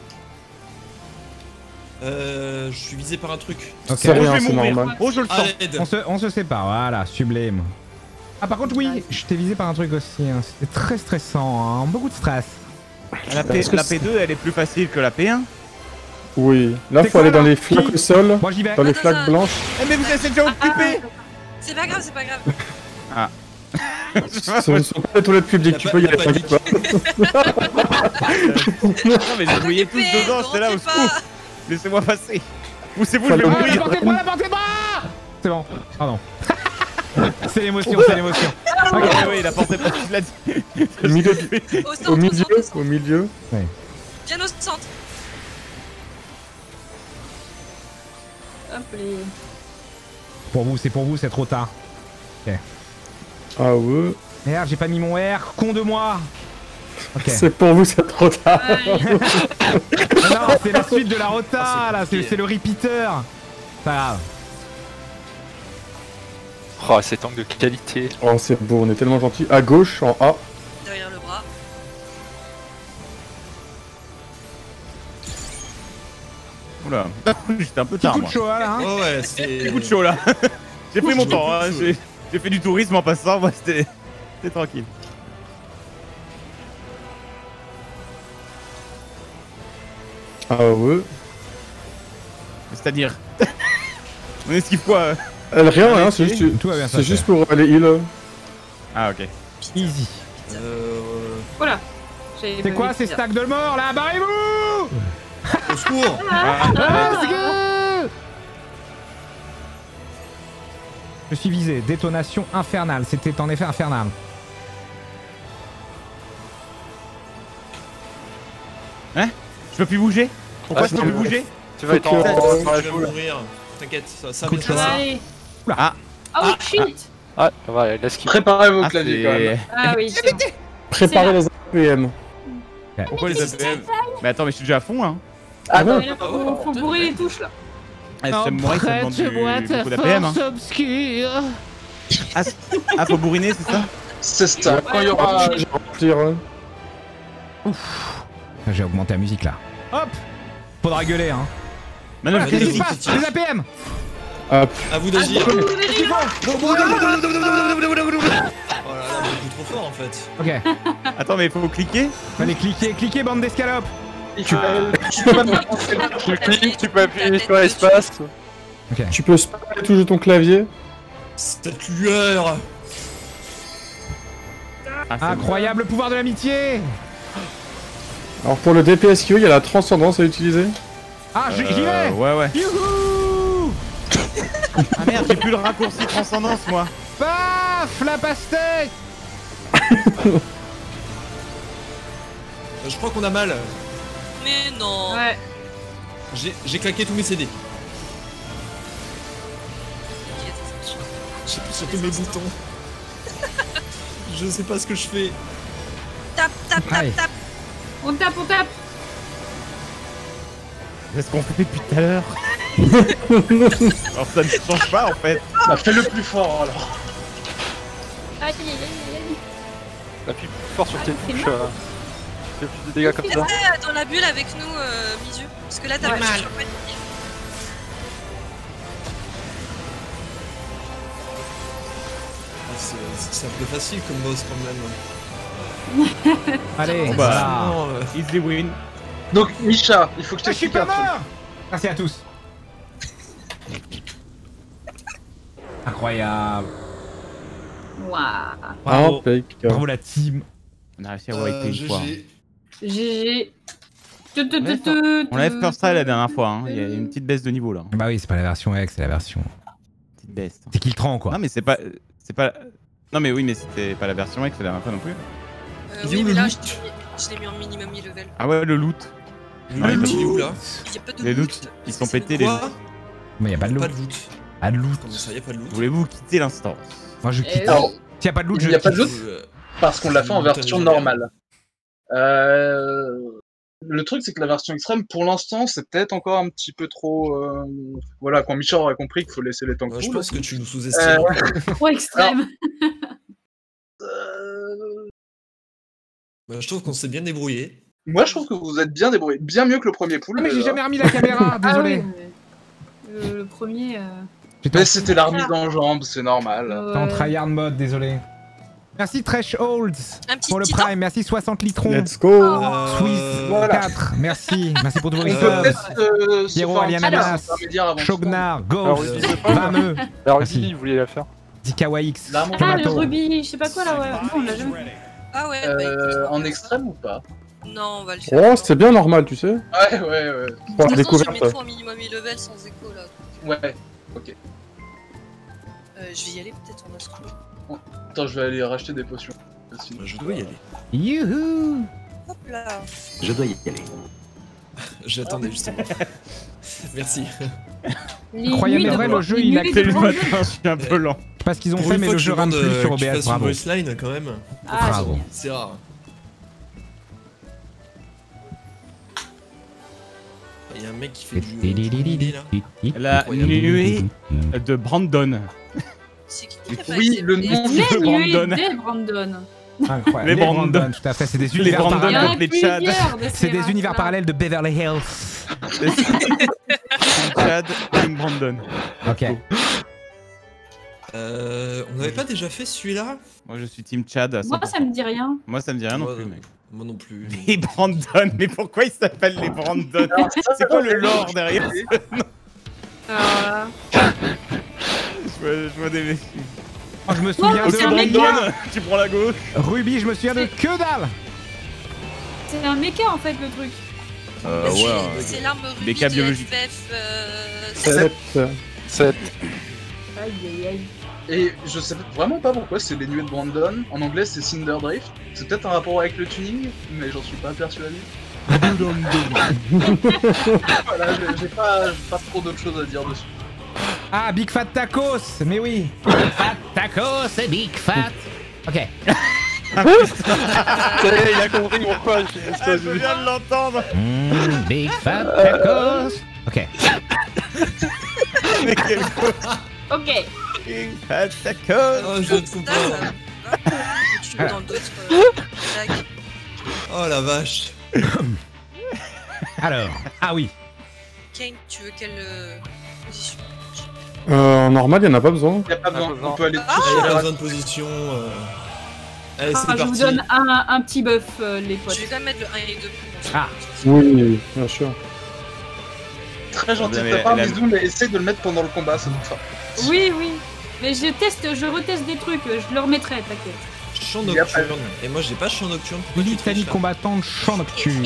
[SPEAKER 7] Euh, je suis visé par un truc.
[SPEAKER 1] Ok.
[SPEAKER 5] C'est
[SPEAKER 8] Oh, je
[SPEAKER 5] rien,
[SPEAKER 8] vais
[SPEAKER 5] c'est
[SPEAKER 8] mourir.
[SPEAKER 5] normal.
[SPEAKER 8] Oh, je le
[SPEAKER 7] À
[SPEAKER 8] sens.
[SPEAKER 7] l'aide.
[SPEAKER 1] On se, on se sépare, voilà, sublime. Ah par contre oui, je t'ai visé par un truc aussi, hein. C'était très stressant, hein. Beaucoup de stress.
[SPEAKER 8] La, P...
[SPEAKER 5] Est-ce que
[SPEAKER 8] la
[SPEAKER 5] c'est-
[SPEAKER 8] P deux, elle est plus facile que la P un.
[SPEAKER 5] Oui. Là,
[SPEAKER 1] C'est
[SPEAKER 5] faut
[SPEAKER 1] quoi,
[SPEAKER 5] aller dans
[SPEAKER 1] là
[SPEAKER 5] les flaques
[SPEAKER 1] Qui
[SPEAKER 5] au sol,
[SPEAKER 1] Moi j'y vais.
[SPEAKER 5] dans les
[SPEAKER 4] Attends,
[SPEAKER 5] flaques
[SPEAKER 4] attends.
[SPEAKER 5] blanches.
[SPEAKER 8] Eh mais vous êtes déjà occupé.
[SPEAKER 4] C'est pas grave, c'est pas grave.
[SPEAKER 5] Ce ne sont pas les toilettes publiques,
[SPEAKER 7] La
[SPEAKER 5] tu
[SPEAKER 7] pa-
[SPEAKER 5] peux y
[SPEAKER 7] la
[SPEAKER 5] aller, t'inquiète pas.
[SPEAKER 8] Non mais je voyais tous
[SPEAKER 4] Occupé,
[SPEAKER 8] dedans, j'étais là au
[SPEAKER 4] rentrez
[SPEAKER 8] secours.
[SPEAKER 4] pas.
[SPEAKER 8] Laissez-moi passer. Poussez-vous, je vais
[SPEAKER 5] Fallait-
[SPEAKER 1] Ah, la
[SPEAKER 8] mourir.
[SPEAKER 1] portée de bras, la portée de bras. C'est bon, pardon. C'est l'émotion, c'est l'émotion.
[SPEAKER 8] Ok, oui, la porte est pas, tu l'as dit.
[SPEAKER 5] Au milieu,
[SPEAKER 4] Au centre,
[SPEAKER 5] au
[SPEAKER 4] au
[SPEAKER 5] milieu,
[SPEAKER 4] centre, au centre.
[SPEAKER 5] au milieu.
[SPEAKER 4] Bien au centre.
[SPEAKER 2] Hop, les...
[SPEAKER 1] Pour vous, c'est pour vous, c'est trop tard.
[SPEAKER 5] Ah ouais.
[SPEAKER 1] Merde, j'ai pas mis mon R, con de moi. Ok.
[SPEAKER 5] C'est pour vous, c'est trop tard.
[SPEAKER 2] Ouais.
[SPEAKER 1] Ah non, c'est la suite de la rota,
[SPEAKER 7] Ah, c'est
[SPEAKER 1] là, c'est
[SPEAKER 7] compliqué.
[SPEAKER 1] c'est le repeater. Pas grave.
[SPEAKER 6] Oh, ces tanks de qualité.
[SPEAKER 5] Oh, c'est beau, on est tellement gentils. À gauche, en A.
[SPEAKER 4] Derrière le bras.
[SPEAKER 8] Oula, j'étais un peu
[SPEAKER 1] Petit
[SPEAKER 8] tard
[SPEAKER 1] coup de
[SPEAKER 8] moi.
[SPEAKER 1] chaud, là. Hein.
[SPEAKER 7] Ouais, ouais, c'est.
[SPEAKER 8] Petit coup de chaud là. J'ai pris mon temps, hein. j'ai j'ai fait du tourisme en passant, moi c'était c'était tranquille.
[SPEAKER 5] Ah ouais.
[SPEAKER 8] C'est-à-dire. On esquive quoi euh
[SPEAKER 5] Elle rien,
[SPEAKER 8] Ah,
[SPEAKER 5] hein,
[SPEAKER 8] ok.
[SPEAKER 5] c'est juste,
[SPEAKER 1] Tout va bien se
[SPEAKER 5] c'est
[SPEAKER 1] passer.
[SPEAKER 5] juste pour aller heal.
[SPEAKER 8] Ah ok.
[SPEAKER 1] Easy.
[SPEAKER 7] Euh.
[SPEAKER 2] Voilà. J'avais
[SPEAKER 1] C'est
[SPEAKER 2] pas
[SPEAKER 1] quoi
[SPEAKER 2] vu
[SPEAKER 1] ces
[SPEAKER 2] ça.
[SPEAKER 1] stacks de mort, là? Barrez-vous!
[SPEAKER 7] Au secours!
[SPEAKER 8] Ah,
[SPEAKER 1] Let's go! Je suis visé. Détonation infernale. C'était en effet infernal.
[SPEAKER 8] je peux plus bouger. Pourquoi
[SPEAKER 6] Ah,
[SPEAKER 8] je peux
[SPEAKER 6] je
[SPEAKER 8] plus
[SPEAKER 6] peux-
[SPEAKER 8] bouger?
[SPEAKER 6] Tu vas être
[SPEAKER 5] Faut
[SPEAKER 6] en
[SPEAKER 5] que-
[SPEAKER 6] dans
[SPEAKER 7] Tu
[SPEAKER 6] la
[SPEAKER 7] vas
[SPEAKER 6] foule.
[SPEAKER 7] mourir. T'inquiète, ça, ça
[SPEAKER 1] Coup de
[SPEAKER 7] va
[SPEAKER 1] chaud.
[SPEAKER 7] passer.
[SPEAKER 2] Allez.
[SPEAKER 8] Ah,
[SPEAKER 2] Oh shit.
[SPEAKER 6] Ah, ça va, laisse qu'il.
[SPEAKER 3] Préparez vos
[SPEAKER 8] ah
[SPEAKER 3] claviers quand même.
[SPEAKER 8] c'est...
[SPEAKER 2] Ah oui, c'est bon.
[SPEAKER 5] Préparez les A P M.
[SPEAKER 8] Pourquoi les A P M? Mais attends, mais je suis déjà à fond là.
[SPEAKER 5] Ah bon?
[SPEAKER 2] Mais là, faut, faut bourrer les touches là.
[SPEAKER 8] Ah, si ça me mourir, ça demande du, beaucoup d'A P M. Hein.
[SPEAKER 9] obscure.
[SPEAKER 8] Ah, c'est- ah, faut bourriner, c'est ça?
[SPEAKER 3] C'est ça. Quand il y aura.
[SPEAKER 5] Je vais remplir. hein.
[SPEAKER 1] J'ai augmenté la musique, là. Hop! Faudra gueuler, hein.
[SPEAKER 8] Maintenant,
[SPEAKER 7] Ouais,
[SPEAKER 8] je
[SPEAKER 1] Qu'est-ce
[SPEAKER 8] fais
[SPEAKER 1] qui se
[SPEAKER 7] vas-y,
[SPEAKER 1] passe?
[SPEAKER 7] vas-y.
[SPEAKER 1] Les A P M!
[SPEAKER 5] Ah,
[SPEAKER 7] À vous d'agir.
[SPEAKER 2] Vous
[SPEAKER 7] Oh
[SPEAKER 2] les gars.
[SPEAKER 7] là là, beaucoup trop fort en fait.
[SPEAKER 1] Ok.
[SPEAKER 8] Attends, mais il faut cliquer.
[SPEAKER 1] Allez, cliquez, cliquez, bande d'escalopes!
[SPEAKER 3] Tu tu peux même
[SPEAKER 6] Tu cliques, tu peux appuyer sur l'espace.
[SPEAKER 1] Ok.
[SPEAKER 5] tu peux spammer toujours ton clavier.
[SPEAKER 7] Cette lueur.
[SPEAKER 8] Ah, c'est
[SPEAKER 1] Incroyable pouvoir de l'amitié!
[SPEAKER 5] Alors pour le D P S Q, il y a la transcendance à utiliser.
[SPEAKER 1] Ah,
[SPEAKER 8] bon.
[SPEAKER 1] j'y j'y
[SPEAKER 8] Euh,
[SPEAKER 1] vais!
[SPEAKER 8] Ouais, ouais.
[SPEAKER 1] Youhou!
[SPEAKER 8] Ah merde, j'ai plus le raccourci transcendance, moi.
[SPEAKER 1] Paf! La pastèque!
[SPEAKER 7] Euh, Je crois qu'on a mal.
[SPEAKER 4] Mais non.
[SPEAKER 2] Ouais.
[SPEAKER 7] J'ai j'ai claqué tous mes C D. J'ai plus sur tous mes boutons. Je sais pas ce que je fais.
[SPEAKER 4] Tape, tape,
[SPEAKER 1] Aïe.
[SPEAKER 4] tape, tape.
[SPEAKER 2] On tape, on tape.
[SPEAKER 8] C'est ce qu'on fait depuis tout à l'heure. Alors ça ne change pas en fait.
[SPEAKER 3] Bah, fais le plus fort alors.
[SPEAKER 2] Aïe, aïe, aïe, aïe.
[SPEAKER 6] Appuie plus fort sur tes
[SPEAKER 2] Ah, c'est
[SPEAKER 6] touches.
[SPEAKER 2] mal.
[SPEAKER 6] euh, Fais plus de dégâts comme ça.
[SPEAKER 4] Reste dans la bulle avec nous, euh, Misu. Parce que là, t'as
[SPEAKER 2] Ouais.
[SPEAKER 4] mal. Sur pas de kill.
[SPEAKER 7] Ah, c'est c'est un peu facile comme boss quand même.
[SPEAKER 1] Allez,
[SPEAKER 8] Bon,
[SPEAKER 1] voilà.
[SPEAKER 8] bah.
[SPEAKER 7] Non, euh,
[SPEAKER 8] Easy win.
[SPEAKER 3] Donc, Misha, il faut que je
[SPEAKER 1] Ah, je suis
[SPEAKER 3] t'explique
[SPEAKER 1] pas
[SPEAKER 3] un truc.
[SPEAKER 1] mort! Merci à tous. Incroyable.
[SPEAKER 2] Waouh.
[SPEAKER 1] Bravo.
[SPEAKER 5] Impeccable.
[SPEAKER 1] Bravo la team.
[SPEAKER 8] On a réussi à wiper
[SPEAKER 7] euh,
[SPEAKER 8] une fois.
[SPEAKER 7] G G.
[SPEAKER 2] G G. Tu, tu,
[SPEAKER 8] On avait
[SPEAKER 2] tu, tu,
[SPEAKER 8] On avait
[SPEAKER 2] tu,
[SPEAKER 8] fait ça la dernière fois, hein. Il y a une petite baisse de niveau là.
[SPEAKER 1] Bah oui, c'est pas la version X, c'est la version.
[SPEAKER 8] Petite baisse.
[SPEAKER 1] C'est Kiltran quoi.
[SPEAKER 8] Non mais c'est pas... C'est pas... Non mais oui mais c'était pas la version X la dernière fois non plus.
[SPEAKER 4] Euh,
[SPEAKER 7] Il est
[SPEAKER 4] oui,
[SPEAKER 7] où
[SPEAKER 4] mais
[SPEAKER 7] le
[SPEAKER 4] là,
[SPEAKER 7] loot
[SPEAKER 4] je l'ai mis- je l'ai mis en minimum e-level.
[SPEAKER 8] Ah ouais le loot.
[SPEAKER 7] Le
[SPEAKER 8] Ah,
[SPEAKER 7] loot,
[SPEAKER 8] le
[SPEAKER 7] il est où là
[SPEAKER 4] Il y a pas de
[SPEAKER 8] Les
[SPEAKER 4] loot.
[SPEAKER 8] loots, ils sont
[SPEAKER 4] C'est
[SPEAKER 8] pétés les
[SPEAKER 7] Quoi
[SPEAKER 8] loots.
[SPEAKER 1] Mais y'a pas de
[SPEAKER 7] Pas
[SPEAKER 1] loot.
[SPEAKER 7] de loot.
[SPEAKER 1] Pas de loot.
[SPEAKER 7] Comment ça, y a pas de loot?
[SPEAKER 8] Voulez-vous quitter l'instance?
[SPEAKER 1] Moi je
[SPEAKER 2] Eh
[SPEAKER 1] quitte.
[SPEAKER 2] oui.
[SPEAKER 3] Alors,
[SPEAKER 1] S'il y a pas de loot, je
[SPEAKER 3] il n'y a pas
[SPEAKER 1] quitte.
[SPEAKER 3] de loot
[SPEAKER 7] Euh,
[SPEAKER 3] parce qu'on l'a fait en
[SPEAKER 7] Montagne
[SPEAKER 3] version
[SPEAKER 7] légendaire.
[SPEAKER 3] normale. Euh... Le truc, c'est que la version extrême, pour l'instant, c'est peut-être encore un petit peu trop. Euh... Voilà, quand Michel aurait compris qu'il faut laisser les temps
[SPEAKER 7] ouais, je
[SPEAKER 3] cool.
[SPEAKER 7] pense que tu nous
[SPEAKER 3] Euh,
[SPEAKER 7] sous-estimes.
[SPEAKER 3] ouais.
[SPEAKER 2] Trop extrême.
[SPEAKER 3] Euh,
[SPEAKER 7] Bah, je trouve qu'on s'est bien débrouillé.
[SPEAKER 3] Moi, je trouve que vous êtes bien débrouillé, bien mieux que le premier pool.
[SPEAKER 1] Ah, mais j'ai
[SPEAKER 3] déjà.
[SPEAKER 1] jamais remis la caméra,
[SPEAKER 2] Ah
[SPEAKER 1] désolé.
[SPEAKER 2] oui, mais le, le premier. Euh...
[SPEAKER 1] J'étais en,
[SPEAKER 3] Mais c'était la remise en jambe, c'est normal.
[SPEAKER 1] j'étais en
[SPEAKER 2] ouais.
[SPEAKER 1] tryhard mode, désolé. Merci Thresholds
[SPEAKER 4] Un petit
[SPEAKER 1] pour le
[SPEAKER 4] titan.
[SPEAKER 1] prime, merci soixante litrons.
[SPEAKER 5] Let's go.
[SPEAKER 7] Euh,
[SPEAKER 1] Swiss
[SPEAKER 3] voilà.
[SPEAKER 1] quatre, merci, merci pour tous vos
[SPEAKER 3] On
[SPEAKER 7] Euh,
[SPEAKER 3] peut
[SPEAKER 1] subs.
[SPEAKER 3] peut-être euh, se
[SPEAKER 1] Pierrot,
[SPEAKER 3] faire un
[SPEAKER 1] Alien
[SPEAKER 3] petit
[SPEAKER 1] Ananas,
[SPEAKER 3] intermédiaire avant de
[SPEAKER 1] Shognar,
[SPEAKER 6] Alors,
[SPEAKER 1] Ghost,
[SPEAKER 6] Ruby, c'est pas
[SPEAKER 1] Vameux,
[SPEAKER 6] La
[SPEAKER 1] Merci.
[SPEAKER 6] Ruby, vous vouliez la faire.
[SPEAKER 1] Zikawa X,
[SPEAKER 3] Là, mon-
[SPEAKER 2] Ah, le
[SPEAKER 1] Tomato.
[SPEAKER 2] rubis, je sais pas quoi là, ouais. Non, on l'a jamais fait.
[SPEAKER 4] Ah ouais,
[SPEAKER 3] Euh,
[SPEAKER 4] bah, écoute,
[SPEAKER 3] en extrême ou pas?
[SPEAKER 4] non, on va le faire.
[SPEAKER 5] Oh, c'était bien normal, tu sais.
[SPEAKER 3] Ouais, ouais, ouais.
[SPEAKER 4] De
[SPEAKER 5] Pour la
[SPEAKER 4] toute façon, je
[SPEAKER 5] découverte.
[SPEAKER 4] mets tout en minimum e-level sans écho là.
[SPEAKER 3] Ouais, ok.
[SPEAKER 4] Euh, je vais y aller peut-être en asco.
[SPEAKER 3] Attends, je vais aller racheter des potions. Sinon,
[SPEAKER 7] Bah, je dois y aller.
[SPEAKER 1] Youhou.
[SPEAKER 4] Hop là.
[SPEAKER 9] Je dois y aller.
[SPEAKER 7] J'attendais justement. Merci.
[SPEAKER 2] Les
[SPEAKER 1] Incroyable,
[SPEAKER 2] nuits
[SPEAKER 1] mais
[SPEAKER 2] de
[SPEAKER 1] vrai,
[SPEAKER 2] Bran-
[SPEAKER 1] le jeu,
[SPEAKER 2] les
[SPEAKER 1] il a
[SPEAKER 2] nuits
[SPEAKER 1] créé
[SPEAKER 2] de
[SPEAKER 1] le
[SPEAKER 2] Brandon.
[SPEAKER 8] matin, je suis un peu lent.
[SPEAKER 1] Je sais pas ce qu'ils ont
[SPEAKER 7] Pour
[SPEAKER 1] fait,
[SPEAKER 7] une
[SPEAKER 1] mais
[SPEAKER 7] fois
[SPEAKER 1] le
[SPEAKER 7] que
[SPEAKER 1] jeu
[SPEAKER 7] tu
[SPEAKER 1] rame
[SPEAKER 7] demandes,
[SPEAKER 1] plus
[SPEAKER 7] euh,
[SPEAKER 1] sur
[SPEAKER 7] que tu
[SPEAKER 1] O B S,
[SPEAKER 7] fasses une
[SPEAKER 1] bravo.
[SPEAKER 7] voice line quand même.
[SPEAKER 2] Ah,
[SPEAKER 1] Bravo.
[SPEAKER 2] génial.
[SPEAKER 7] C'est rare. Il y a un mec qui fait du. du là.
[SPEAKER 8] La
[SPEAKER 7] Incroyable.
[SPEAKER 8] nuée de Brandon.
[SPEAKER 4] C'est qui qui fait
[SPEAKER 3] Oui,
[SPEAKER 4] pas
[SPEAKER 3] le
[SPEAKER 4] S M P?
[SPEAKER 3] nom
[SPEAKER 2] Les nuits
[SPEAKER 8] Brandon.
[SPEAKER 2] des Brandon.
[SPEAKER 1] Incroyable.
[SPEAKER 8] Les
[SPEAKER 1] Les
[SPEAKER 8] Brandon.
[SPEAKER 1] Brandon, tout à fait, c'est des
[SPEAKER 8] Les
[SPEAKER 1] univers
[SPEAKER 8] Brandon.
[SPEAKER 2] Il y en
[SPEAKER 1] parallèles.
[SPEAKER 2] a
[SPEAKER 8] les Tchad.
[SPEAKER 2] plusieurs de ces
[SPEAKER 1] C'est des
[SPEAKER 2] races-là.
[SPEAKER 1] univers parallèles de Beverly Hills.
[SPEAKER 8] Chad, Team Brandon.
[SPEAKER 1] Ok.
[SPEAKER 7] Euh, on n'avait pas déjà fait celui-là?
[SPEAKER 8] Moi je suis Team Chad à
[SPEAKER 2] Moi,
[SPEAKER 8] cent pour cent.
[SPEAKER 2] ça me dit rien.
[SPEAKER 8] Moi ça me dit rien non
[SPEAKER 7] Moi,
[SPEAKER 8] plus mec.
[SPEAKER 7] Moi non plus.
[SPEAKER 8] Les Brandon, mais pourquoi ils s'appellent les Brandon? C'est quoi le lore derrière?
[SPEAKER 2] Euh...
[SPEAKER 8] Je vois, je vois des mecs.
[SPEAKER 1] Oh, je me souviens
[SPEAKER 2] Oh,
[SPEAKER 1] de
[SPEAKER 2] c'est un mec
[SPEAKER 8] Brandon, tu prends la gauche.
[SPEAKER 1] Ruby, je me souviens de que dalle.
[SPEAKER 2] C'est un méca en fait le truc.
[SPEAKER 8] Euh,
[SPEAKER 4] C'est-
[SPEAKER 8] ouais.
[SPEAKER 4] C'est l'arme rubis
[SPEAKER 8] Des cas
[SPEAKER 4] de
[SPEAKER 8] biologiques.
[SPEAKER 4] F F. Euh...
[SPEAKER 5] sept.
[SPEAKER 6] sept.
[SPEAKER 2] Aïe aïe aïe.
[SPEAKER 3] Et je sais vraiment pas pourquoi c'est les nuées de Brandon. En anglais, c'est Cinder Drift. C'est peut-être un rapport avec le tuning, mais j'en suis pas persuadé. Voilà, j'ai- j'ai pas, j'ai pas trop d'autres choses à dire dessus.
[SPEAKER 1] Ah, Big Fat Tacos, mais oui.
[SPEAKER 9] Fat tacos et big fat.
[SPEAKER 1] Ok.
[SPEAKER 6] Ça y est, il a compris pourquoi je suis
[SPEAKER 8] Ah, je viens de l'entendre.
[SPEAKER 9] Mmh, big fat tacos.
[SPEAKER 1] Ok.
[SPEAKER 8] Mais quel
[SPEAKER 2] Ok.
[SPEAKER 8] tacos.
[SPEAKER 7] Oh, je viens de comprendre.
[SPEAKER 4] Tu veux dans d'autres. euh, tac.
[SPEAKER 7] Oh la vache.
[SPEAKER 1] Alors, ah oui.
[SPEAKER 4] Kane, tu veux quelle euh, position?
[SPEAKER 5] Euh, en normal, il n'y en a pas besoin.
[SPEAKER 3] Y a pas besoin, on peut aller
[SPEAKER 4] Ah,
[SPEAKER 3] tout
[SPEAKER 7] Ah, il y a
[SPEAKER 3] sur
[SPEAKER 7] pas
[SPEAKER 3] la
[SPEAKER 7] besoin de position. euh. Allez,
[SPEAKER 2] Ah,
[SPEAKER 7] c'est
[SPEAKER 2] je
[SPEAKER 7] parti.
[SPEAKER 2] vous donne un, un petit buff, euh, les
[SPEAKER 4] Je
[SPEAKER 2] potes.
[SPEAKER 4] vais quand même mettre le un et deux pour
[SPEAKER 1] Ah.
[SPEAKER 5] Oui, bien sûr.
[SPEAKER 3] Très gentil
[SPEAKER 8] Non, mais
[SPEAKER 3] de ta part,
[SPEAKER 8] elle a-
[SPEAKER 3] bisous, mais essaye de le mettre pendant le combat, ça te fera.
[SPEAKER 2] Oui, oui. Mais je teste, je reteste des trucs, je le remettrai, t'inquiète.
[SPEAKER 7] Chant
[SPEAKER 3] Y a pas-
[SPEAKER 7] nocturne. Et moi j'ai pas chant nocturne. Pourquoi tu
[SPEAKER 1] Litanie
[SPEAKER 7] triches, là
[SPEAKER 1] combattante, champ nocturne.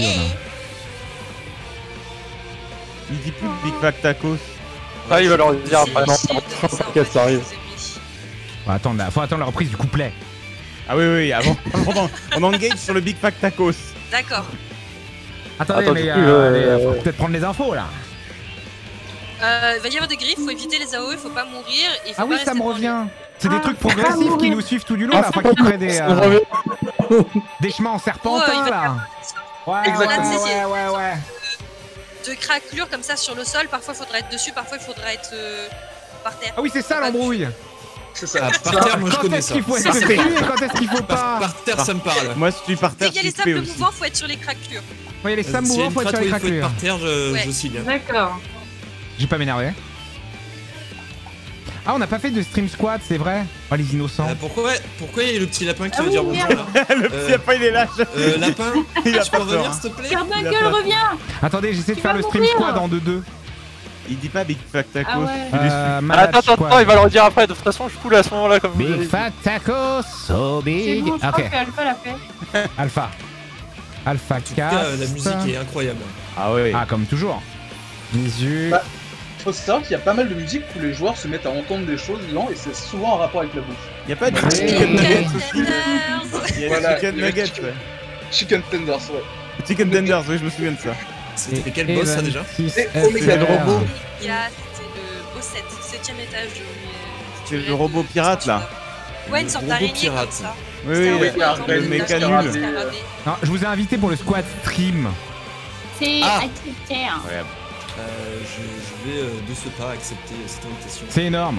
[SPEAKER 8] Il dit plus Big Fat Tacos.
[SPEAKER 6] Ah, il va leur dire après. Non,
[SPEAKER 5] t'inquiète, ça arrive.
[SPEAKER 1] Faut attendre, la- faut attendre la reprise du couplet.
[SPEAKER 8] Ah oui, oui, avant, avant on engage sur le Big Fat Tacos.
[SPEAKER 4] D'accord.
[SPEAKER 1] Attendez,
[SPEAKER 6] Attends,
[SPEAKER 1] mais
[SPEAKER 6] du coup,
[SPEAKER 1] euh,
[SPEAKER 6] euh,
[SPEAKER 1] allez, faut peut-être prendre les infos là.
[SPEAKER 4] Euh, il va y avoir des griffes, faut éviter les A O E, faut pas mourir. Et faut
[SPEAKER 1] Ah oui,
[SPEAKER 4] pas
[SPEAKER 1] ça
[SPEAKER 4] rester
[SPEAKER 1] me
[SPEAKER 4] devant
[SPEAKER 1] revient. C'est
[SPEAKER 2] Ah,
[SPEAKER 1] des trucs
[SPEAKER 2] faut pas
[SPEAKER 1] progressifs qui
[SPEAKER 2] mourir.
[SPEAKER 1] nous suivent tout du long, là, faut qu'ils prennent des,
[SPEAKER 5] Ça
[SPEAKER 1] euh,
[SPEAKER 5] me revient.
[SPEAKER 1] des chemins en
[SPEAKER 4] Ouais, il
[SPEAKER 1] serpentin
[SPEAKER 4] va
[SPEAKER 1] là. Ouais,
[SPEAKER 3] Exactement.
[SPEAKER 1] ouais, ouais, ouais, ouais.
[SPEAKER 4] les- de craquelures comme ça sur le sol. Parfois, il faudra être dessus, parfois, il faudra être euh, par terre.
[SPEAKER 1] Ah oui, c'est ça l'embrouille.
[SPEAKER 3] C'est ça.
[SPEAKER 7] Ah, par terre, moi je
[SPEAKER 1] Quand
[SPEAKER 7] connais
[SPEAKER 1] est-ce
[SPEAKER 7] ça.
[SPEAKER 1] qu'il faut être
[SPEAKER 7] Ça, c'est-
[SPEAKER 1] dessus et quand est-ce qu'il faut
[SPEAKER 7] Par,
[SPEAKER 1] pas?
[SPEAKER 7] par terre, ça me parle.
[SPEAKER 8] Moi je suis par
[SPEAKER 4] Dès
[SPEAKER 8] terre,
[SPEAKER 4] qu'il y a les
[SPEAKER 8] crispé
[SPEAKER 4] sables
[SPEAKER 8] aussi.
[SPEAKER 4] mouvants, faut être sur les craquelures.
[SPEAKER 1] Ouais, les Sam
[SPEAKER 7] S'il y a
[SPEAKER 1] mouvants,
[SPEAKER 7] une
[SPEAKER 1] faut être
[SPEAKER 7] frappe
[SPEAKER 1] sur
[SPEAKER 7] où
[SPEAKER 1] les
[SPEAKER 7] il faut être
[SPEAKER 1] craquelures.
[SPEAKER 7] par terre, je,
[SPEAKER 4] Ouais.
[SPEAKER 7] je signe.
[SPEAKER 2] D'accord.
[SPEAKER 1] J'ai pas m'énervé. Ah, on n'a pas fait de stream squad, c'est vrai. Oh, les innocents.
[SPEAKER 7] Euh, pourquoi, pourquoi il y a le petit lapin qui
[SPEAKER 2] Ah
[SPEAKER 7] veut
[SPEAKER 2] oui,
[SPEAKER 7] dire bonjour
[SPEAKER 2] merde.
[SPEAKER 7] là
[SPEAKER 8] Le petit
[SPEAKER 7] Euh,
[SPEAKER 8] lapin il est là. je-
[SPEAKER 7] euh, Lapin,
[SPEAKER 8] Il a
[SPEAKER 7] tu peux
[SPEAKER 8] pas peur.
[SPEAKER 7] revenir
[SPEAKER 8] hein.
[SPEAKER 7] s'il te plaît?
[SPEAKER 2] Carbuncle revient.
[SPEAKER 1] Attendez, j'essaie de
[SPEAKER 2] Tu
[SPEAKER 1] faire
[SPEAKER 2] vas
[SPEAKER 1] le stream
[SPEAKER 2] mourir.
[SPEAKER 1] squad en deux deux.
[SPEAKER 8] Il dit pas Big Fat Tacos.
[SPEAKER 2] Ah ouais.
[SPEAKER 8] je suis déçu.
[SPEAKER 1] Euh,
[SPEAKER 6] Ah,
[SPEAKER 1] Match
[SPEAKER 6] attends, attends,
[SPEAKER 1] squad.
[SPEAKER 6] attends, il va leur dire après. De toute façon, je coule à ce moment-là comme vous avez
[SPEAKER 9] Big
[SPEAKER 6] dit.
[SPEAKER 9] fat tacos, so
[SPEAKER 2] C'est
[SPEAKER 9] big.
[SPEAKER 2] bon, je crois
[SPEAKER 9] Ok.
[SPEAKER 2] que Alpha l'a fait.
[SPEAKER 1] Alpha. Alpha
[SPEAKER 7] En tout cas, euh, la
[SPEAKER 1] cast.
[SPEAKER 7] musique est incroyable.
[SPEAKER 8] Ah ouais.
[SPEAKER 1] Ah, comme toujours. Visu.
[SPEAKER 3] Bah, Faut savoir qu'il y a pas mal de musique où les joueurs se mettent à entendre des choses dedans et c'est souvent en rapport avec la bouffe.
[SPEAKER 8] Y'a pas de
[SPEAKER 1] Ouais.
[SPEAKER 8] chicken nuggets aussi.
[SPEAKER 4] Tenders.
[SPEAKER 8] Il y a
[SPEAKER 3] Voilà,
[SPEAKER 8] des chicken
[SPEAKER 3] le
[SPEAKER 8] nuggets,
[SPEAKER 3] chicken-
[SPEAKER 8] ouais.
[SPEAKER 3] Chicken Tenders, ouais.
[SPEAKER 8] Chicken tenders, oui, je me souviens de ça.
[SPEAKER 7] C'était quel boss ça déjà?
[SPEAKER 3] Et
[SPEAKER 1] Omega.
[SPEAKER 3] Omega
[SPEAKER 8] le robot.
[SPEAKER 4] Il y a, c'était le niveau sept, septième étage de.
[SPEAKER 8] C'est le robot pirate là.
[SPEAKER 4] Ouais, une sorte
[SPEAKER 7] robot
[SPEAKER 4] d'araignée
[SPEAKER 7] pirate.
[SPEAKER 4] comme ça.
[SPEAKER 8] Oui,
[SPEAKER 4] C'était un
[SPEAKER 8] oui,
[SPEAKER 4] robot
[SPEAKER 3] le
[SPEAKER 4] dans le
[SPEAKER 3] méca
[SPEAKER 4] scarabée.
[SPEAKER 3] nul.
[SPEAKER 4] Scarabée.
[SPEAKER 1] Non, je vous ai invité pour le squad stream.
[SPEAKER 2] C'est
[SPEAKER 7] Ah.
[SPEAKER 2] accepté.
[SPEAKER 8] Incroyable.
[SPEAKER 7] Euh, je, je vais euh, de ce pas accepter euh, cette invitation.
[SPEAKER 1] C'est énorme.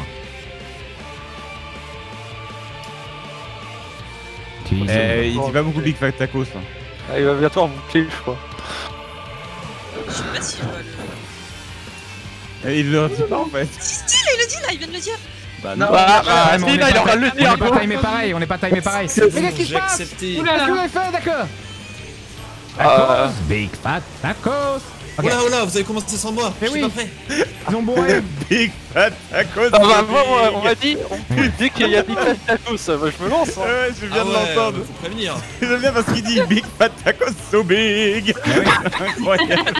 [SPEAKER 8] Eh, il dit pas beaucoup Big Fat Tacos. Hein.
[SPEAKER 6] Ah, il va bientôt reboucler, je crois.
[SPEAKER 4] Je sais pas si je vois le.
[SPEAKER 8] Eh, il le dit pas en fait.
[SPEAKER 4] Si, si, là, il le dit là, il vient de le dire.
[SPEAKER 8] Bah
[SPEAKER 3] Non.
[SPEAKER 6] Ah,
[SPEAKER 1] Ah,
[SPEAKER 6] bah,
[SPEAKER 1] mais on
[SPEAKER 6] si,
[SPEAKER 1] est
[SPEAKER 6] là,
[SPEAKER 1] pas
[SPEAKER 6] il aura
[SPEAKER 1] ta-
[SPEAKER 6] le
[SPEAKER 1] On
[SPEAKER 6] dire.
[SPEAKER 1] n'est pas timé pareil, on n'est pas timé pareil.
[SPEAKER 5] C'est
[SPEAKER 1] Mais
[SPEAKER 5] bon,
[SPEAKER 1] qu'est-ce qui se
[SPEAKER 7] J'ai
[SPEAKER 1] passe?
[SPEAKER 7] accepté.
[SPEAKER 2] Oula.
[SPEAKER 1] Qu'est-ce que vous avez fait, d'accord?
[SPEAKER 6] Ah.
[SPEAKER 1] Tacos, Big Fat Tacos. Ok,
[SPEAKER 7] Oh là, oh là, vous avez commencé sans moi.
[SPEAKER 1] Eh
[SPEAKER 7] Je suis
[SPEAKER 1] oui.
[SPEAKER 7] pas prêt.
[SPEAKER 1] ils ont bourré.
[SPEAKER 8] Big Fat Tacos.
[SPEAKER 6] Ah bah, moi, on- on m'a dit, on peut dire qu'il y a Big Fat Tacos, moi je me lance. Hein.
[SPEAKER 8] Ouais, je viens
[SPEAKER 7] Ah
[SPEAKER 8] de
[SPEAKER 7] ouais,
[SPEAKER 8] l'entendre.
[SPEAKER 7] faut prévenir.
[SPEAKER 8] J'aime bien parce qu'il dit Big Fat Tacos so big. Incroyable.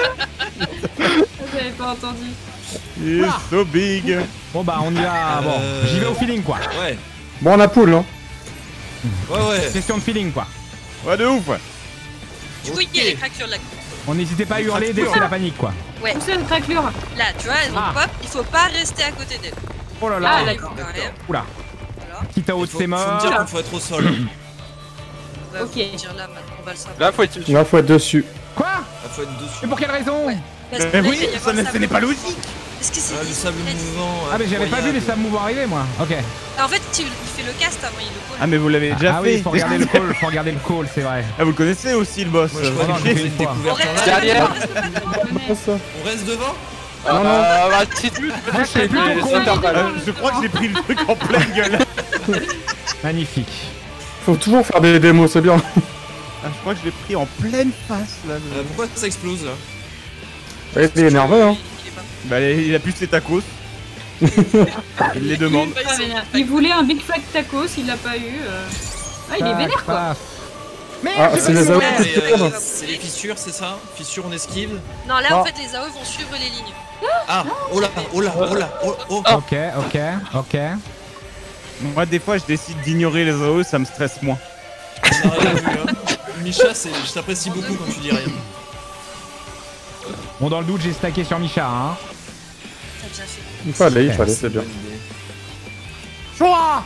[SPEAKER 2] Vous avez pas entendu.
[SPEAKER 8] Il est so big.
[SPEAKER 1] Bon bah on y va, bon,
[SPEAKER 7] Euh,
[SPEAKER 1] j'y vais au feeling quoi.
[SPEAKER 7] Ouais,
[SPEAKER 5] Bon, on a poule, hein.
[SPEAKER 7] ouais, ouais.
[SPEAKER 1] Question de feeling quoi.
[SPEAKER 8] Ouais, de ouf.
[SPEAKER 4] Du coup, il y a les craquelures de la
[SPEAKER 1] On n'hésitait pas à hurler dès que c'est la panique quoi.
[SPEAKER 4] Ouais,
[SPEAKER 2] Où c'est le craquelure?
[SPEAKER 4] là, tu vois, elles ont
[SPEAKER 1] Ah.
[SPEAKER 4] pop, il faut pas rester à côté d'elles.
[SPEAKER 1] Oh là
[SPEAKER 2] Ah,
[SPEAKER 1] là.
[SPEAKER 2] d'accord.
[SPEAKER 4] Quand même,
[SPEAKER 1] Oula.
[SPEAKER 4] voilà.
[SPEAKER 1] Kitao
[SPEAKER 7] Faut,
[SPEAKER 1] de
[SPEAKER 7] faut
[SPEAKER 1] ses
[SPEAKER 7] me
[SPEAKER 1] morts.
[SPEAKER 7] dire qu'il faut être au sol.
[SPEAKER 4] On va
[SPEAKER 2] Ok.
[SPEAKER 4] vous dire là maintenant, on va le savoir.
[SPEAKER 6] Là, faut être.
[SPEAKER 5] Là, faut être dessus.
[SPEAKER 1] Quoi?
[SPEAKER 7] Il faut être dessus.
[SPEAKER 1] Mais pour quelle raison?
[SPEAKER 4] Ouais. Parce que
[SPEAKER 8] Mais
[SPEAKER 4] là,
[SPEAKER 8] oui,
[SPEAKER 4] il va y
[SPEAKER 8] ça
[SPEAKER 4] avoir
[SPEAKER 8] n'est-
[SPEAKER 4] le
[SPEAKER 8] ce n'est pas
[SPEAKER 4] sable
[SPEAKER 8] logique.
[SPEAKER 4] mouvant. Est-ce que c'est
[SPEAKER 7] Ah, le sable mouvant.
[SPEAKER 1] Ah mais j'avais pas vu les sables mouvants arriver moi. Ok.
[SPEAKER 4] En fait, tu- il fait le cast avant, il le call.
[SPEAKER 8] Ah mais vous l'avez déjà
[SPEAKER 1] Ah
[SPEAKER 8] fait.
[SPEAKER 1] oui, faut regarder le call, faut regarder le call, c'est vrai.
[SPEAKER 8] Ah vous le connaissez aussi le boss.
[SPEAKER 7] Moi, je
[SPEAKER 8] Vous
[SPEAKER 7] crois
[SPEAKER 1] non,
[SPEAKER 7] que
[SPEAKER 1] j'ai
[SPEAKER 7] j'ai
[SPEAKER 1] fait
[SPEAKER 7] une
[SPEAKER 1] une fois.
[SPEAKER 4] On
[SPEAKER 7] découverte en
[SPEAKER 4] reste
[SPEAKER 7] live.
[SPEAKER 6] Derrière.
[SPEAKER 5] Ah, ça.
[SPEAKER 7] On reste devant.
[SPEAKER 6] Non, non. Ah, bah, si tu veux,
[SPEAKER 1] Moi, je
[SPEAKER 6] peut-être
[SPEAKER 1] serais
[SPEAKER 6] que
[SPEAKER 1] plutôt
[SPEAKER 6] les
[SPEAKER 1] con.
[SPEAKER 6] intervalles.
[SPEAKER 8] Euh, je crois que j'ai pris le truc en pleine gueule.
[SPEAKER 1] Magnifique.
[SPEAKER 5] Faut toujours faire des démos, c'est bien.
[SPEAKER 8] Ah, je crois que je l'ai pris en pleine face là.
[SPEAKER 7] Euh, pourquoi ça explose là?
[SPEAKER 5] Ouais, il est énervé, hein.
[SPEAKER 4] Il est pas-
[SPEAKER 8] Bah il a plus ses tacos. Il les demande.
[SPEAKER 2] Ah, vénère. Il voulait un Big Fat Tacos, il l'a pas eu. euh. Ah, il est
[SPEAKER 1] Tac,
[SPEAKER 2] vénère quoi.
[SPEAKER 1] paf. Merde,
[SPEAKER 5] Ah,
[SPEAKER 1] j'ai
[SPEAKER 5] c'est
[SPEAKER 1] pas
[SPEAKER 5] les
[SPEAKER 1] vu.
[SPEAKER 5] AOE
[SPEAKER 7] Ouais,
[SPEAKER 5] qui se
[SPEAKER 7] euh,
[SPEAKER 5] perdent.
[SPEAKER 7] c'est les fissures, c'est ça? Fissures, on esquive.
[SPEAKER 4] Non, là,
[SPEAKER 5] Ah.
[SPEAKER 4] en fait, les A O E vont suivre les lignes.
[SPEAKER 7] Ah, oh là, oh là, oh là, oh, oh.
[SPEAKER 1] Ok, ok, ok.
[SPEAKER 8] Moi des fois je décide d'ignorer les A O E, ça me stresse moins.
[SPEAKER 7] On a rien vu, hein. Micha, c'est- je t'apprécie beaucoup quand tu dis rien.
[SPEAKER 1] Bon, dans le doute, j'ai stacké sur Micha, hein.
[SPEAKER 4] T'as bien fait.
[SPEAKER 5] Il fallait, il fallait, c'est bien.
[SPEAKER 7] Bonne idée.
[SPEAKER 1] Choua.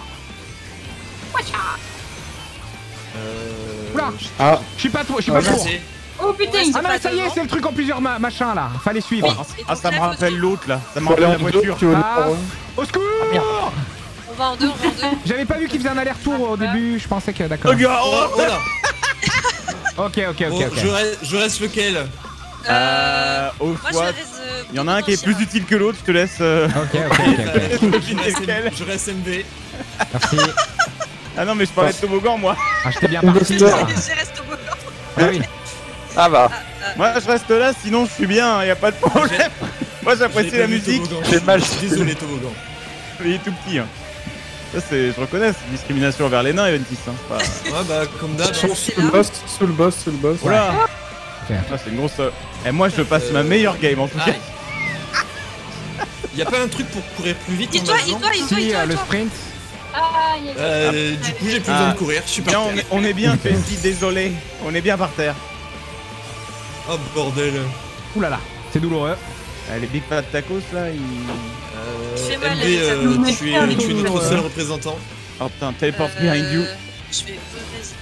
[SPEAKER 7] Euh...
[SPEAKER 1] Oula.
[SPEAKER 5] Ah,
[SPEAKER 1] Je suis pas trop, je suis
[SPEAKER 5] Ah,
[SPEAKER 1] pas
[SPEAKER 5] bah,
[SPEAKER 1] trop.
[SPEAKER 7] c'est-
[SPEAKER 2] Oh putain.
[SPEAKER 4] Ouais,
[SPEAKER 1] Ah non, mais ça y est,
[SPEAKER 4] devant.
[SPEAKER 1] c'est le truc en plusieurs ma machins là. Fallait suivre.
[SPEAKER 4] Oui.
[SPEAKER 8] Ah,
[SPEAKER 4] Et
[SPEAKER 8] ah,
[SPEAKER 4] donc
[SPEAKER 8] ça
[SPEAKER 4] là,
[SPEAKER 8] me
[SPEAKER 4] faut
[SPEAKER 8] rappelle
[SPEAKER 4] suivre.
[SPEAKER 8] l'autre là. Ça me
[SPEAKER 5] faut aller
[SPEAKER 8] rappelle
[SPEAKER 5] en
[SPEAKER 8] la
[SPEAKER 5] deux,
[SPEAKER 8] voiture.
[SPEAKER 5] tu veux
[SPEAKER 1] Ah.
[SPEAKER 5] numéro
[SPEAKER 1] Au secours.
[SPEAKER 4] On va en deux, on va en deux.
[SPEAKER 1] J'avais pas vu qu'il faisait un aller-retour au début, je pensais que d'accord.
[SPEAKER 8] Oh gars,
[SPEAKER 7] Oh,
[SPEAKER 8] oh
[SPEAKER 7] oh là.
[SPEAKER 1] Ok, ok,
[SPEAKER 7] Bon,
[SPEAKER 1] ok, ok.
[SPEAKER 7] je, reste, je reste lequel?
[SPEAKER 8] Euh, au
[SPEAKER 4] Moi, je
[SPEAKER 8] choix.
[SPEAKER 4] reste. euh,
[SPEAKER 8] Il y en a un qui est plus
[SPEAKER 4] potentiel.
[SPEAKER 8] utile que l'autre, je te laisse. euh,
[SPEAKER 1] Ok, ok, ok, ok.
[SPEAKER 7] je, reste
[SPEAKER 8] lequel
[SPEAKER 7] je reste M V.
[SPEAKER 1] Merci.
[SPEAKER 8] Ah non mais je parlais de toboggan moi.
[SPEAKER 1] Ah, j'étais bien
[SPEAKER 5] Une
[SPEAKER 1] parti.
[SPEAKER 5] Buster.
[SPEAKER 1] là.
[SPEAKER 4] Je reste au bout.
[SPEAKER 1] Ah oui.
[SPEAKER 6] Ah bah,
[SPEAKER 8] Moi je reste là, sinon je suis bien, y a pas de problème. Moi j'apprécie la musique.
[SPEAKER 6] j'ai mal.
[SPEAKER 7] Désolé, Toboggan.
[SPEAKER 8] Il est tout petit. Hein. Ça c'est, je reconnais, c'est une discrimination envers les nains, Eventis. Hein. c'est pas-
[SPEAKER 7] Ouais, bah, comme d'hab.
[SPEAKER 5] Sous sous le boss, sous le boss, sous le boss.
[SPEAKER 8] Voilà.
[SPEAKER 1] Ok.
[SPEAKER 8] Ah, c'est une grosse. euh, Et moi je passe ma meilleure game en tout cas.
[SPEAKER 7] Y'a pas un truc pour courir plus vite en
[SPEAKER 4] Dis-toi,
[SPEAKER 7] bas, non
[SPEAKER 4] dis-toi, dis-toi,
[SPEAKER 1] Si,
[SPEAKER 4] dis-toi.
[SPEAKER 1] euh, le sprint.
[SPEAKER 2] Ah, il y a
[SPEAKER 7] Euh, du coup, j'ai plus
[SPEAKER 8] Ah.
[SPEAKER 7] besoin de courir, je suis
[SPEAKER 8] Bien,
[SPEAKER 7] par
[SPEAKER 8] on
[SPEAKER 7] terre.
[SPEAKER 8] est, on est bien, Fenty, désolé. On est bien par terre.
[SPEAKER 7] Oh bordel.
[SPEAKER 1] Ouh là là, c'est douloureux.
[SPEAKER 8] Ah, les Big Fat Tacos là, ils.
[SPEAKER 7] Euh,
[SPEAKER 4] Tu fais mal,
[SPEAKER 7] M V,
[SPEAKER 4] les
[SPEAKER 7] euh,
[SPEAKER 2] amis.
[SPEAKER 7] tu, es, tu es notre
[SPEAKER 1] Euh.
[SPEAKER 7] seul représentant.
[SPEAKER 8] Oh putain, teleport behind you.
[SPEAKER 4] Euh, Je vais re-rester.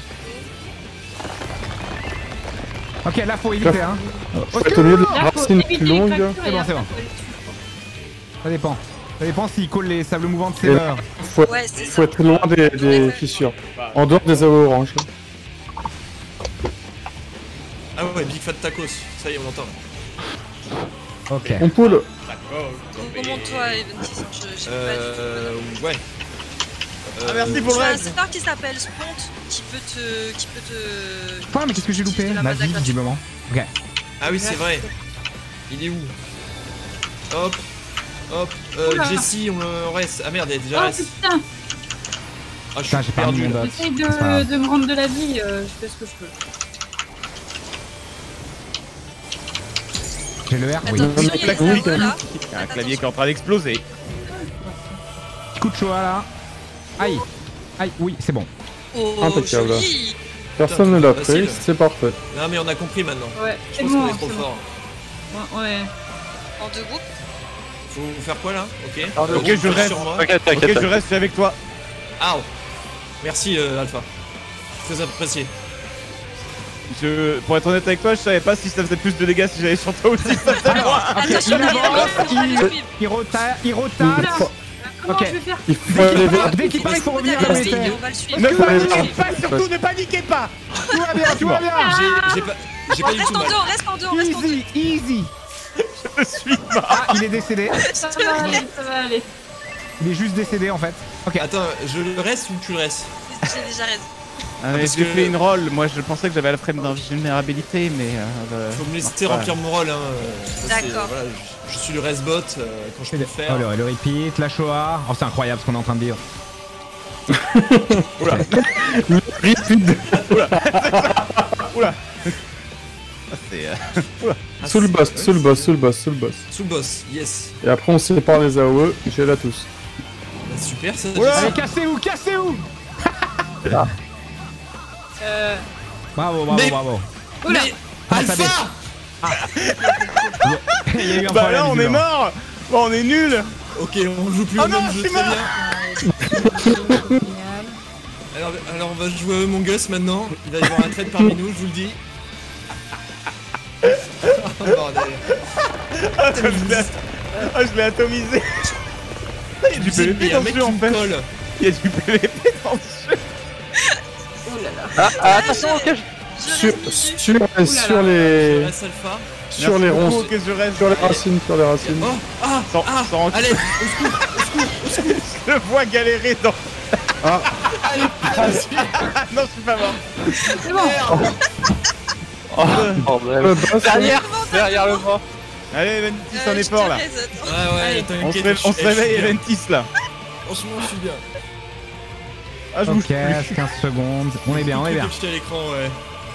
[SPEAKER 1] Ok, là faut éviter, hein.
[SPEAKER 5] Faut être au milieu de la
[SPEAKER 2] Là, faut
[SPEAKER 5] racine
[SPEAKER 2] éviter
[SPEAKER 5] plus
[SPEAKER 2] les
[SPEAKER 5] longue.
[SPEAKER 2] fractures
[SPEAKER 1] C'est
[SPEAKER 2] et
[SPEAKER 1] bon,
[SPEAKER 2] après,
[SPEAKER 1] c'est bon.
[SPEAKER 2] faut aller dessus.
[SPEAKER 1] Ça dépend. Ça dépend s'il colle les sables mouvants de ses
[SPEAKER 5] Et-
[SPEAKER 1] mœurs.
[SPEAKER 5] Faut,
[SPEAKER 4] Ouais, c'est
[SPEAKER 5] faut
[SPEAKER 4] ça.
[SPEAKER 5] être loin des, des fissures. En dehors des A O E oranges. là.
[SPEAKER 7] Ah ouais, Big Fat Tacos. Ça y est, on l'entend.
[SPEAKER 1] Ok.
[SPEAKER 5] On poule.
[SPEAKER 4] Donc, remonte-toi, Eventis. Je je sais pas
[SPEAKER 7] Euh.
[SPEAKER 4] du tout.
[SPEAKER 7] Ouais.
[SPEAKER 8] Ah, merci
[SPEAKER 4] Tu
[SPEAKER 8] pour le
[SPEAKER 4] as un
[SPEAKER 8] reste.
[SPEAKER 4] serveur qui s'appelle Spont qui peut te. qui peut te.
[SPEAKER 1] Putain, mais qu'est-ce que j'ai loupé?
[SPEAKER 4] de la
[SPEAKER 1] Ma
[SPEAKER 4] mode
[SPEAKER 1] vie,
[SPEAKER 4] gratuite.
[SPEAKER 1] visiblement. Ok.
[SPEAKER 7] Ah oui, c'est vrai. Il est où? Hop. Hop. Euh,
[SPEAKER 2] Oula.
[SPEAKER 7] Jessie, on le reste. Ah merde, il y a déjà
[SPEAKER 2] Oh
[SPEAKER 7] reste.
[SPEAKER 2] putain,
[SPEAKER 7] Ah, je
[SPEAKER 1] Putain,
[SPEAKER 7] suis
[SPEAKER 1] j'ai perdu
[SPEAKER 7] perdu
[SPEAKER 1] mon
[SPEAKER 7] là.
[SPEAKER 1] dot.
[SPEAKER 2] j'essaye
[SPEAKER 1] C'est pas grave.
[SPEAKER 2] de, de me rendre de la vie, euh, je fais ce que je peux.
[SPEAKER 1] J'ai le R, oui.
[SPEAKER 4] Attends, il y a
[SPEAKER 8] claque,
[SPEAKER 4] les A O E,
[SPEAKER 8] oui, quand même.
[SPEAKER 4] là.
[SPEAKER 8] Il y a un clavier qui est en train d'exploser.
[SPEAKER 1] Petit coup de Shoah là. Aïe. Aïe, oui, c'est bon.
[SPEAKER 4] Oh,
[SPEAKER 5] Impeccable.
[SPEAKER 4] joli.
[SPEAKER 5] Personne ne l'a
[SPEAKER 7] Facile.
[SPEAKER 5] pris, c'est parfait.
[SPEAKER 7] Non, mais on a compris maintenant.
[SPEAKER 2] Ouais,
[SPEAKER 7] Je
[SPEAKER 2] c'est
[SPEAKER 7] pense
[SPEAKER 2] bon,
[SPEAKER 7] qu'on est
[SPEAKER 2] c'est
[SPEAKER 7] trop
[SPEAKER 2] bon.
[SPEAKER 7] fort.
[SPEAKER 2] Ouais, ouais.
[SPEAKER 4] En deux groupes.
[SPEAKER 7] Faut faire quoi là? Ok.
[SPEAKER 6] Ok,
[SPEAKER 7] Ok,
[SPEAKER 6] je reste.
[SPEAKER 7] sur moi.
[SPEAKER 6] T'inquiète,
[SPEAKER 8] Ok,
[SPEAKER 6] t'inquiète.
[SPEAKER 8] je reste avec toi.
[SPEAKER 7] Ah, merci euh, Alpha. Très apprécié.
[SPEAKER 8] Je, pour être honnête avec toi, je savais pas si ça faisait plus de dégâts si j'allais sur toi aussi. Ça faisait moins.
[SPEAKER 1] Ok,
[SPEAKER 4] Attention,
[SPEAKER 1] il
[SPEAKER 4] derrière,
[SPEAKER 1] avance,
[SPEAKER 4] on va le
[SPEAKER 1] il,
[SPEAKER 4] suivre.
[SPEAKER 1] il rotate, il rotate.
[SPEAKER 2] Comment
[SPEAKER 1] Ok.
[SPEAKER 2] je vais faire?
[SPEAKER 5] Il faut aller vers.
[SPEAKER 1] Dès qu'il part, il faut revenir à
[SPEAKER 4] Derrière,
[SPEAKER 1] la
[SPEAKER 4] Steve,
[SPEAKER 1] météo.
[SPEAKER 4] on va le suivre.
[SPEAKER 1] Ne
[SPEAKER 5] Ouais,
[SPEAKER 1] paniquez
[SPEAKER 5] ouais.
[SPEAKER 1] pas, surtout ne paniquez pas. Tout va bien, tout va bien.
[SPEAKER 7] J'ai j'ai pas, j'ai pas du
[SPEAKER 4] Reste
[SPEAKER 7] tout
[SPEAKER 4] en
[SPEAKER 7] mal.
[SPEAKER 4] deux, on reste en deux, on reste en deux.
[SPEAKER 1] Easy, easy.
[SPEAKER 8] Je suis mort.
[SPEAKER 1] Ah, il est décédé.
[SPEAKER 2] Ça va aller, ça va aller.
[SPEAKER 1] Il est juste décédé en fait. Ok.
[SPEAKER 7] Attends, je le reste ou tu le restes?
[SPEAKER 4] J'ai déjà raison.
[SPEAKER 8] Ah, mais
[SPEAKER 7] parce
[SPEAKER 8] j'ai
[SPEAKER 7] que-
[SPEAKER 8] fait une roll. Moi, je pensais que j'avais la frame d'invulnérabilité, mais. Euh,
[SPEAKER 7] Faut me laisser
[SPEAKER 8] voilà.
[SPEAKER 7] remplir mon rôle. Hein. Ça, c'est-
[SPEAKER 4] D'accord.
[SPEAKER 7] Voilà, je, je suis le rest bot euh, quand je peux le faire.
[SPEAKER 1] Oh, le, le repeat, la Shoah. Oh, c'est incroyable ce qu'on est en train de vivre.
[SPEAKER 8] Oula. Oula. Ah, c'est. euh,
[SPEAKER 7] Ah,
[SPEAKER 5] Sous le
[SPEAKER 7] c'est-
[SPEAKER 5] boss,
[SPEAKER 7] ouais,
[SPEAKER 5] sous le
[SPEAKER 7] c'est-
[SPEAKER 5] boss, sous le boss, sous le boss.
[SPEAKER 7] Sous le boss, yes.
[SPEAKER 5] Et après on sépare les A O E, j'ai là tous.
[SPEAKER 7] Bah, super ça.
[SPEAKER 1] Allez,
[SPEAKER 7] Jesse.
[SPEAKER 1] cassez-vous, cassez-vous.
[SPEAKER 2] Euh.
[SPEAKER 1] Bravo, bravo,
[SPEAKER 7] Mais-
[SPEAKER 1] bravo.
[SPEAKER 2] Oula!
[SPEAKER 7] Mais
[SPEAKER 1] Comment ça
[SPEAKER 7] Alpha
[SPEAKER 1] Il y a eu un
[SPEAKER 8] Bah
[SPEAKER 1] problème.
[SPEAKER 8] là, on est
[SPEAKER 1] visiblement.
[SPEAKER 8] mort. Bon, on est nul.
[SPEAKER 7] Ok, on joue plus
[SPEAKER 8] Oh
[SPEAKER 7] au
[SPEAKER 8] non,
[SPEAKER 7] même
[SPEAKER 8] je
[SPEAKER 7] jeu,
[SPEAKER 8] suis
[SPEAKER 7] très
[SPEAKER 8] mort.
[SPEAKER 7] bien. Alors, alors on va jouer à Among Us maintenant. Il va y avoir un trade parmi nous, je vous le dis. Oh bordel.
[SPEAKER 8] Ah, je l'ai- ah, je l'ai atomisé. Il y a du
[SPEAKER 7] Il y
[SPEAKER 8] P V P
[SPEAKER 7] a un
[SPEAKER 8] dans
[SPEAKER 7] mec
[SPEAKER 8] ce jeu
[SPEAKER 7] qui
[SPEAKER 8] en
[SPEAKER 7] me
[SPEAKER 8] fait.
[SPEAKER 7] colle.
[SPEAKER 8] Il y a du P V P dans ce jeu.
[SPEAKER 2] Oh là là.
[SPEAKER 6] Ah, ah, attention, ok.
[SPEAKER 4] Je
[SPEAKER 5] Sur,
[SPEAKER 4] reste dessus.
[SPEAKER 5] sur, sur
[SPEAKER 7] Je
[SPEAKER 5] les.
[SPEAKER 7] reste Alpha.
[SPEAKER 5] Sur
[SPEAKER 8] Merci
[SPEAKER 5] les
[SPEAKER 8] beaucoup,
[SPEAKER 5] ronces.
[SPEAKER 8] que je reste.
[SPEAKER 5] Sur les racines, sur les racines.
[SPEAKER 7] Oh Ah
[SPEAKER 8] Sans,
[SPEAKER 7] Ah
[SPEAKER 8] sans
[SPEAKER 7] Allez,
[SPEAKER 8] je le vois galérer dans.
[SPEAKER 5] Ah.
[SPEAKER 8] Ah non, je suis pas mort.
[SPEAKER 2] C'est bon.
[SPEAKER 6] Oh, bordel.
[SPEAKER 5] Le boss,
[SPEAKER 6] Derrière, derrière le mort.
[SPEAKER 8] Allez, Ventis,
[SPEAKER 4] Euh,
[SPEAKER 8] en
[SPEAKER 4] je
[SPEAKER 8] effort
[SPEAKER 4] te
[SPEAKER 8] là.
[SPEAKER 4] laisse, attends.
[SPEAKER 7] Ouais ouais,
[SPEAKER 2] Allez.
[SPEAKER 8] On se,
[SPEAKER 7] t'inquiète.
[SPEAKER 8] ré-
[SPEAKER 7] je-
[SPEAKER 8] on se
[SPEAKER 7] je suis
[SPEAKER 8] réveille,
[SPEAKER 7] bien.
[SPEAKER 8] Ventis là.
[SPEAKER 7] Franchement, je suis bien.
[SPEAKER 8] Ah, je bouge
[SPEAKER 1] Ok,
[SPEAKER 8] plus.
[SPEAKER 1] quinze secondes. On est bien, on est bien.
[SPEAKER 7] Petit à l'écran, ouais.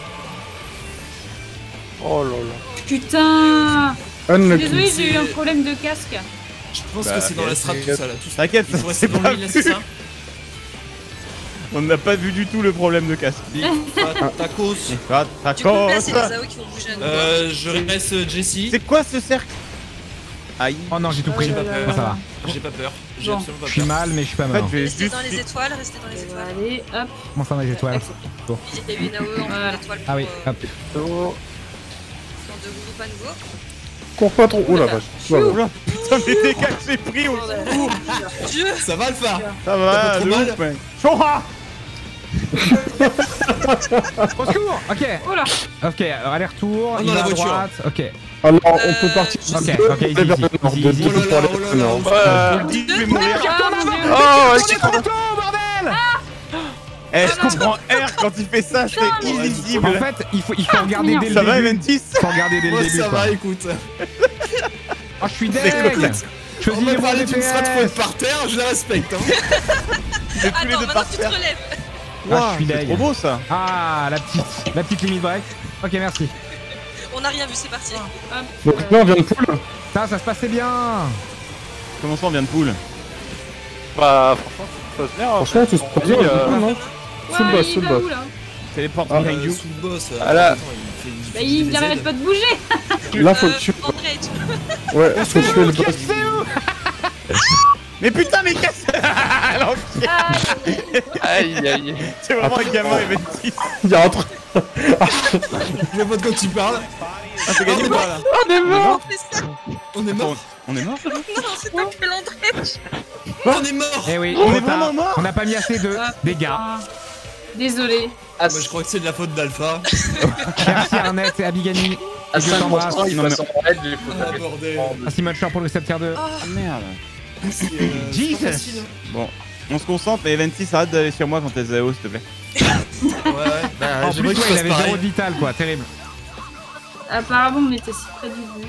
[SPEAKER 6] Oh là là.
[SPEAKER 2] Putain!
[SPEAKER 5] Unlucky.
[SPEAKER 2] Désolé, j'ai eu un problème de casque.
[SPEAKER 7] Je pense
[SPEAKER 8] Bah,
[SPEAKER 7] que c'est dans la strat tout ça là. Tout ça.
[SPEAKER 8] T'inquiète,
[SPEAKER 7] Il faut
[SPEAKER 8] ça
[SPEAKER 7] rester
[SPEAKER 8] c'est
[SPEAKER 7] dans
[SPEAKER 8] pas
[SPEAKER 7] le mille, c'est
[SPEAKER 8] vu.
[SPEAKER 7] ça?
[SPEAKER 8] On n'a pas vu du tout le problème de casque.
[SPEAKER 7] Ah, Tacos.
[SPEAKER 8] Ah,
[SPEAKER 4] Tu peux me placer
[SPEAKER 8] d'accord.
[SPEAKER 4] les A O qui vont bouger à nouveau.
[SPEAKER 7] Euh, je reste Jessie.
[SPEAKER 8] C'est quoi ce cercle? Aïe.
[SPEAKER 1] Oh non, j'ai tout pris.
[SPEAKER 7] J'ai pas
[SPEAKER 1] Bon,
[SPEAKER 7] peur.
[SPEAKER 1] ça va.
[SPEAKER 7] J'ai pas peur. J'ai
[SPEAKER 2] Bon.
[SPEAKER 7] absolument
[SPEAKER 1] Je
[SPEAKER 7] pas
[SPEAKER 1] suis
[SPEAKER 7] peur.
[SPEAKER 1] mal, mais je suis pas
[SPEAKER 8] En fait,
[SPEAKER 1] mort.
[SPEAKER 8] je vais
[SPEAKER 4] Restez
[SPEAKER 8] juste.
[SPEAKER 4] dans les étoiles, restez dans les
[SPEAKER 2] On va
[SPEAKER 4] étoiles.
[SPEAKER 2] aller, hop.
[SPEAKER 1] Comment ça, dans les étoiles?
[SPEAKER 4] Il y a eu une A O en
[SPEAKER 2] Voilà.
[SPEAKER 4] étoile pour,
[SPEAKER 1] Ah oui,
[SPEAKER 4] euh,
[SPEAKER 1] hop.
[SPEAKER 6] Oh.
[SPEAKER 4] dans deux groupes à nouveau.
[SPEAKER 5] Cours pas trop. Oh la vache. Ça va.
[SPEAKER 8] Oula, putain, les dégâts que j'ai pris au secours.
[SPEAKER 4] Dieu!
[SPEAKER 7] Ça va Alpha?
[SPEAKER 8] Ça va,
[SPEAKER 7] T'as pas
[SPEAKER 8] de
[SPEAKER 7] trop mal
[SPEAKER 8] ouf, mec. Chora.
[SPEAKER 1] Au secours. Ok.
[SPEAKER 2] Oh là!
[SPEAKER 1] Ok, euh, aller-retour.
[SPEAKER 7] Oh,
[SPEAKER 1] Il
[SPEAKER 7] dans
[SPEAKER 1] va
[SPEAKER 7] la
[SPEAKER 1] à
[SPEAKER 7] voiture.
[SPEAKER 1] droite. Ok.
[SPEAKER 5] Alors on
[SPEAKER 4] Euh,
[SPEAKER 5] peut partir.
[SPEAKER 1] Ok,
[SPEAKER 5] de-
[SPEAKER 1] ok, easy,
[SPEAKER 5] vers le
[SPEAKER 1] easy,
[SPEAKER 5] nord,
[SPEAKER 1] easy,
[SPEAKER 5] de-
[SPEAKER 1] easy.
[SPEAKER 5] de-
[SPEAKER 7] Oh là
[SPEAKER 5] pour aller
[SPEAKER 7] là, oh
[SPEAKER 5] vers
[SPEAKER 7] là
[SPEAKER 5] le
[SPEAKER 7] là,
[SPEAKER 5] nord.
[SPEAKER 7] oh
[SPEAKER 6] Euh,
[SPEAKER 8] Je dis, je vais mourir.
[SPEAKER 2] Ah mon dieu!
[SPEAKER 6] Oh,
[SPEAKER 1] On est trop tôt, bordel.
[SPEAKER 8] Eh, je comprends R quand il fait ça,
[SPEAKER 2] Putain,
[SPEAKER 8] c'est
[SPEAKER 2] mais-
[SPEAKER 8] illisible.
[SPEAKER 1] En fait, il faut, il faut regarder dès le
[SPEAKER 8] Ça va,
[SPEAKER 1] début.
[SPEAKER 8] Ventis?
[SPEAKER 1] Faut regarder dès le
[SPEAKER 7] Moi
[SPEAKER 1] début.
[SPEAKER 7] ça
[SPEAKER 1] quoi.
[SPEAKER 7] va, écoute.
[SPEAKER 1] Oh, je suis
[SPEAKER 8] C'est
[SPEAKER 1] deg.
[SPEAKER 8] cool.
[SPEAKER 1] Je
[SPEAKER 7] On
[SPEAKER 1] choisis
[SPEAKER 7] m'a
[SPEAKER 1] les bons
[SPEAKER 7] parlé d'une strat
[SPEAKER 1] D P S.
[SPEAKER 7] faute par terre, je la respecte. Hein.
[SPEAKER 8] Vous êtes tous les
[SPEAKER 4] Attends,
[SPEAKER 8] deux
[SPEAKER 4] maintenant
[SPEAKER 8] par
[SPEAKER 4] tu te
[SPEAKER 8] terre.
[SPEAKER 4] relèves.
[SPEAKER 1] Ah, je suis
[SPEAKER 8] C'est
[SPEAKER 1] deg.
[SPEAKER 8] trop beau ça.
[SPEAKER 1] Ah, la petite, la petite limite break. Ok, merci.
[SPEAKER 4] On n'a rien vu, c'est parti.
[SPEAKER 2] Hop.
[SPEAKER 5] Donc là on vient de poule.
[SPEAKER 1] Ça, ça se passait bien.
[SPEAKER 8] Comment ça on vient de poule?
[SPEAKER 6] Bah, franchement, ça se passe bien. hein.
[SPEAKER 5] Franchement tout se passe bien.
[SPEAKER 6] Euh,
[SPEAKER 5] non, non. Sous le
[SPEAKER 2] Ouais,
[SPEAKER 5] boss,
[SPEAKER 2] il
[SPEAKER 5] sous le
[SPEAKER 2] va
[SPEAKER 5] boss.
[SPEAKER 2] où là?
[SPEAKER 8] Téléporte
[SPEAKER 5] Ah,
[SPEAKER 8] behind
[SPEAKER 7] Euh,
[SPEAKER 8] you.
[SPEAKER 7] sous le boss. euh,
[SPEAKER 6] Ah là.
[SPEAKER 7] attends, il fait- il
[SPEAKER 2] Bah
[SPEAKER 7] fait
[SPEAKER 2] il
[SPEAKER 7] des
[SPEAKER 2] arrête
[SPEAKER 7] aides.
[SPEAKER 2] pas de bouger!
[SPEAKER 5] Là faut tuer.
[SPEAKER 4] André, tu
[SPEAKER 5] Ouais, faut tuer le boss.
[SPEAKER 1] Cassez-vous.
[SPEAKER 8] Mais putain, mais casse. L'enculé.
[SPEAKER 6] Aïe, aïe.
[SPEAKER 8] C'est vraiment un gamin et Ventis.
[SPEAKER 5] Il y a un truc.
[SPEAKER 7] Je vois pas de quoi tu parles.
[SPEAKER 8] Ah, c'est gagné ou pas là?
[SPEAKER 6] On est mort.
[SPEAKER 4] fais ça?
[SPEAKER 7] On est mort.
[SPEAKER 8] On est mort?
[SPEAKER 4] Non, c'est toi qui fais l'entrée.
[SPEAKER 7] On est mort.
[SPEAKER 1] Eh oui,
[SPEAKER 8] On
[SPEAKER 1] trop
[SPEAKER 8] est vraiment
[SPEAKER 1] tard.
[SPEAKER 8] mort.
[SPEAKER 1] On n'a pas mis assez de dégâts.
[SPEAKER 2] Ah, désolé.
[SPEAKER 3] À,
[SPEAKER 7] Moi je crois que c'est de la faute d'Alpha.
[SPEAKER 1] Merci Arnett et Abigani.
[SPEAKER 3] à
[SPEAKER 1] Et je t'embrasse.
[SPEAKER 3] cinq pour cent, il
[SPEAKER 8] Non,
[SPEAKER 3] passe
[SPEAKER 8] mais-
[SPEAKER 3] en raid, il faut
[SPEAKER 7] Ah
[SPEAKER 3] taper.
[SPEAKER 7] bordel.
[SPEAKER 1] À Simon Shore pour le Scepter deux.
[SPEAKER 8] Ah merde.
[SPEAKER 7] C'est, euh, c'est
[SPEAKER 1] Jesus.
[SPEAKER 7] pas facile, hein.
[SPEAKER 8] Bon, on se concentre, mais Ventis, arrête d'aller sur moi quand t'es Z A O, s'il te plaît.
[SPEAKER 7] Ouais, ouais. Bah,
[SPEAKER 1] En
[SPEAKER 7] j'aimerais
[SPEAKER 1] plus, ouais,
[SPEAKER 7] que tu
[SPEAKER 1] il
[SPEAKER 7] fasses
[SPEAKER 1] avait
[SPEAKER 7] pareil.
[SPEAKER 1] zéro de vital, quoi. Terrible.
[SPEAKER 2] Apparemment on était si près du but.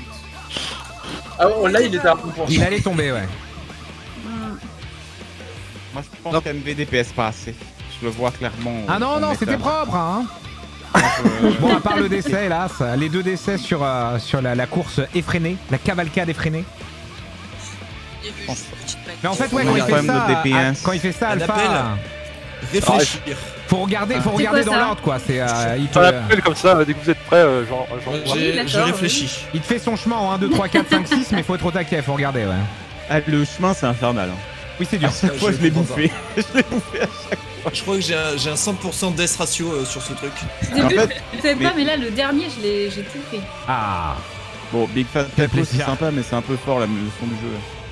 [SPEAKER 3] Ah oh, là, il était à un pour
[SPEAKER 1] Il allait tomber, ouais.
[SPEAKER 2] Hmm.
[SPEAKER 8] Moi, je pense qu'M V D P S pas assez. Je le vois clairement.
[SPEAKER 1] Ah non,
[SPEAKER 8] on
[SPEAKER 1] non, c'était
[SPEAKER 8] m'étonne.
[SPEAKER 1] propre, hein.
[SPEAKER 8] Euh,
[SPEAKER 1] Bon, à part le décès, hélas, les deux décès sur, euh, sur la, la course effrénée, la cavalcade effrénée.
[SPEAKER 4] Il y a eu juste une petite blague.
[SPEAKER 1] Mais en fait, ouais,
[SPEAKER 8] On
[SPEAKER 1] quand
[SPEAKER 8] a
[SPEAKER 1] il
[SPEAKER 8] quand
[SPEAKER 1] fait
[SPEAKER 8] même notre
[SPEAKER 1] ça,
[SPEAKER 8] D P S.
[SPEAKER 1] à- quand il fait ça,
[SPEAKER 7] Un
[SPEAKER 1] Alpha,
[SPEAKER 7] appel. Réfléchir.
[SPEAKER 1] Faut regarder, faut
[SPEAKER 2] C'est
[SPEAKER 1] regarder
[SPEAKER 2] quoi,
[SPEAKER 1] dans
[SPEAKER 2] ça
[SPEAKER 1] l'ordre quoi. C'est euh, il te,
[SPEAKER 6] On l'appelle comme ça, dès que vous êtes prêts, euh, genre. genre...
[SPEAKER 7] J'ai-
[SPEAKER 2] d'accord,
[SPEAKER 7] Je réfléchis.
[SPEAKER 1] il te fait son chemin en un, deux, trois, quatre, cinq, six, mais faut être au taquet, faut regarder ouais.
[SPEAKER 8] Ah, le chemin, c'est infernal. Hein.
[SPEAKER 1] Oui c'est dur.
[SPEAKER 8] À chaque
[SPEAKER 7] Ouais,
[SPEAKER 8] fois,
[SPEAKER 7] je
[SPEAKER 8] je l'ai
[SPEAKER 7] comprends
[SPEAKER 8] bouffé. Je l'ai bouffé à chaque
[SPEAKER 7] Je crois que j'ai un, j'ai un cent pour cent death ratio euh, sur ce truc.
[SPEAKER 2] Au début,
[SPEAKER 8] En fait,
[SPEAKER 2] je savais
[SPEAKER 8] mais-
[SPEAKER 2] pas, mais là, le dernier, je l'ai- j'ai tout pris.
[SPEAKER 1] Ah.
[SPEAKER 8] Bon, Big Fat
[SPEAKER 1] Fait
[SPEAKER 8] Taco, c'est
[SPEAKER 1] plaisir.
[SPEAKER 8] sympa, mais c'est un peu fort la le son du jeu.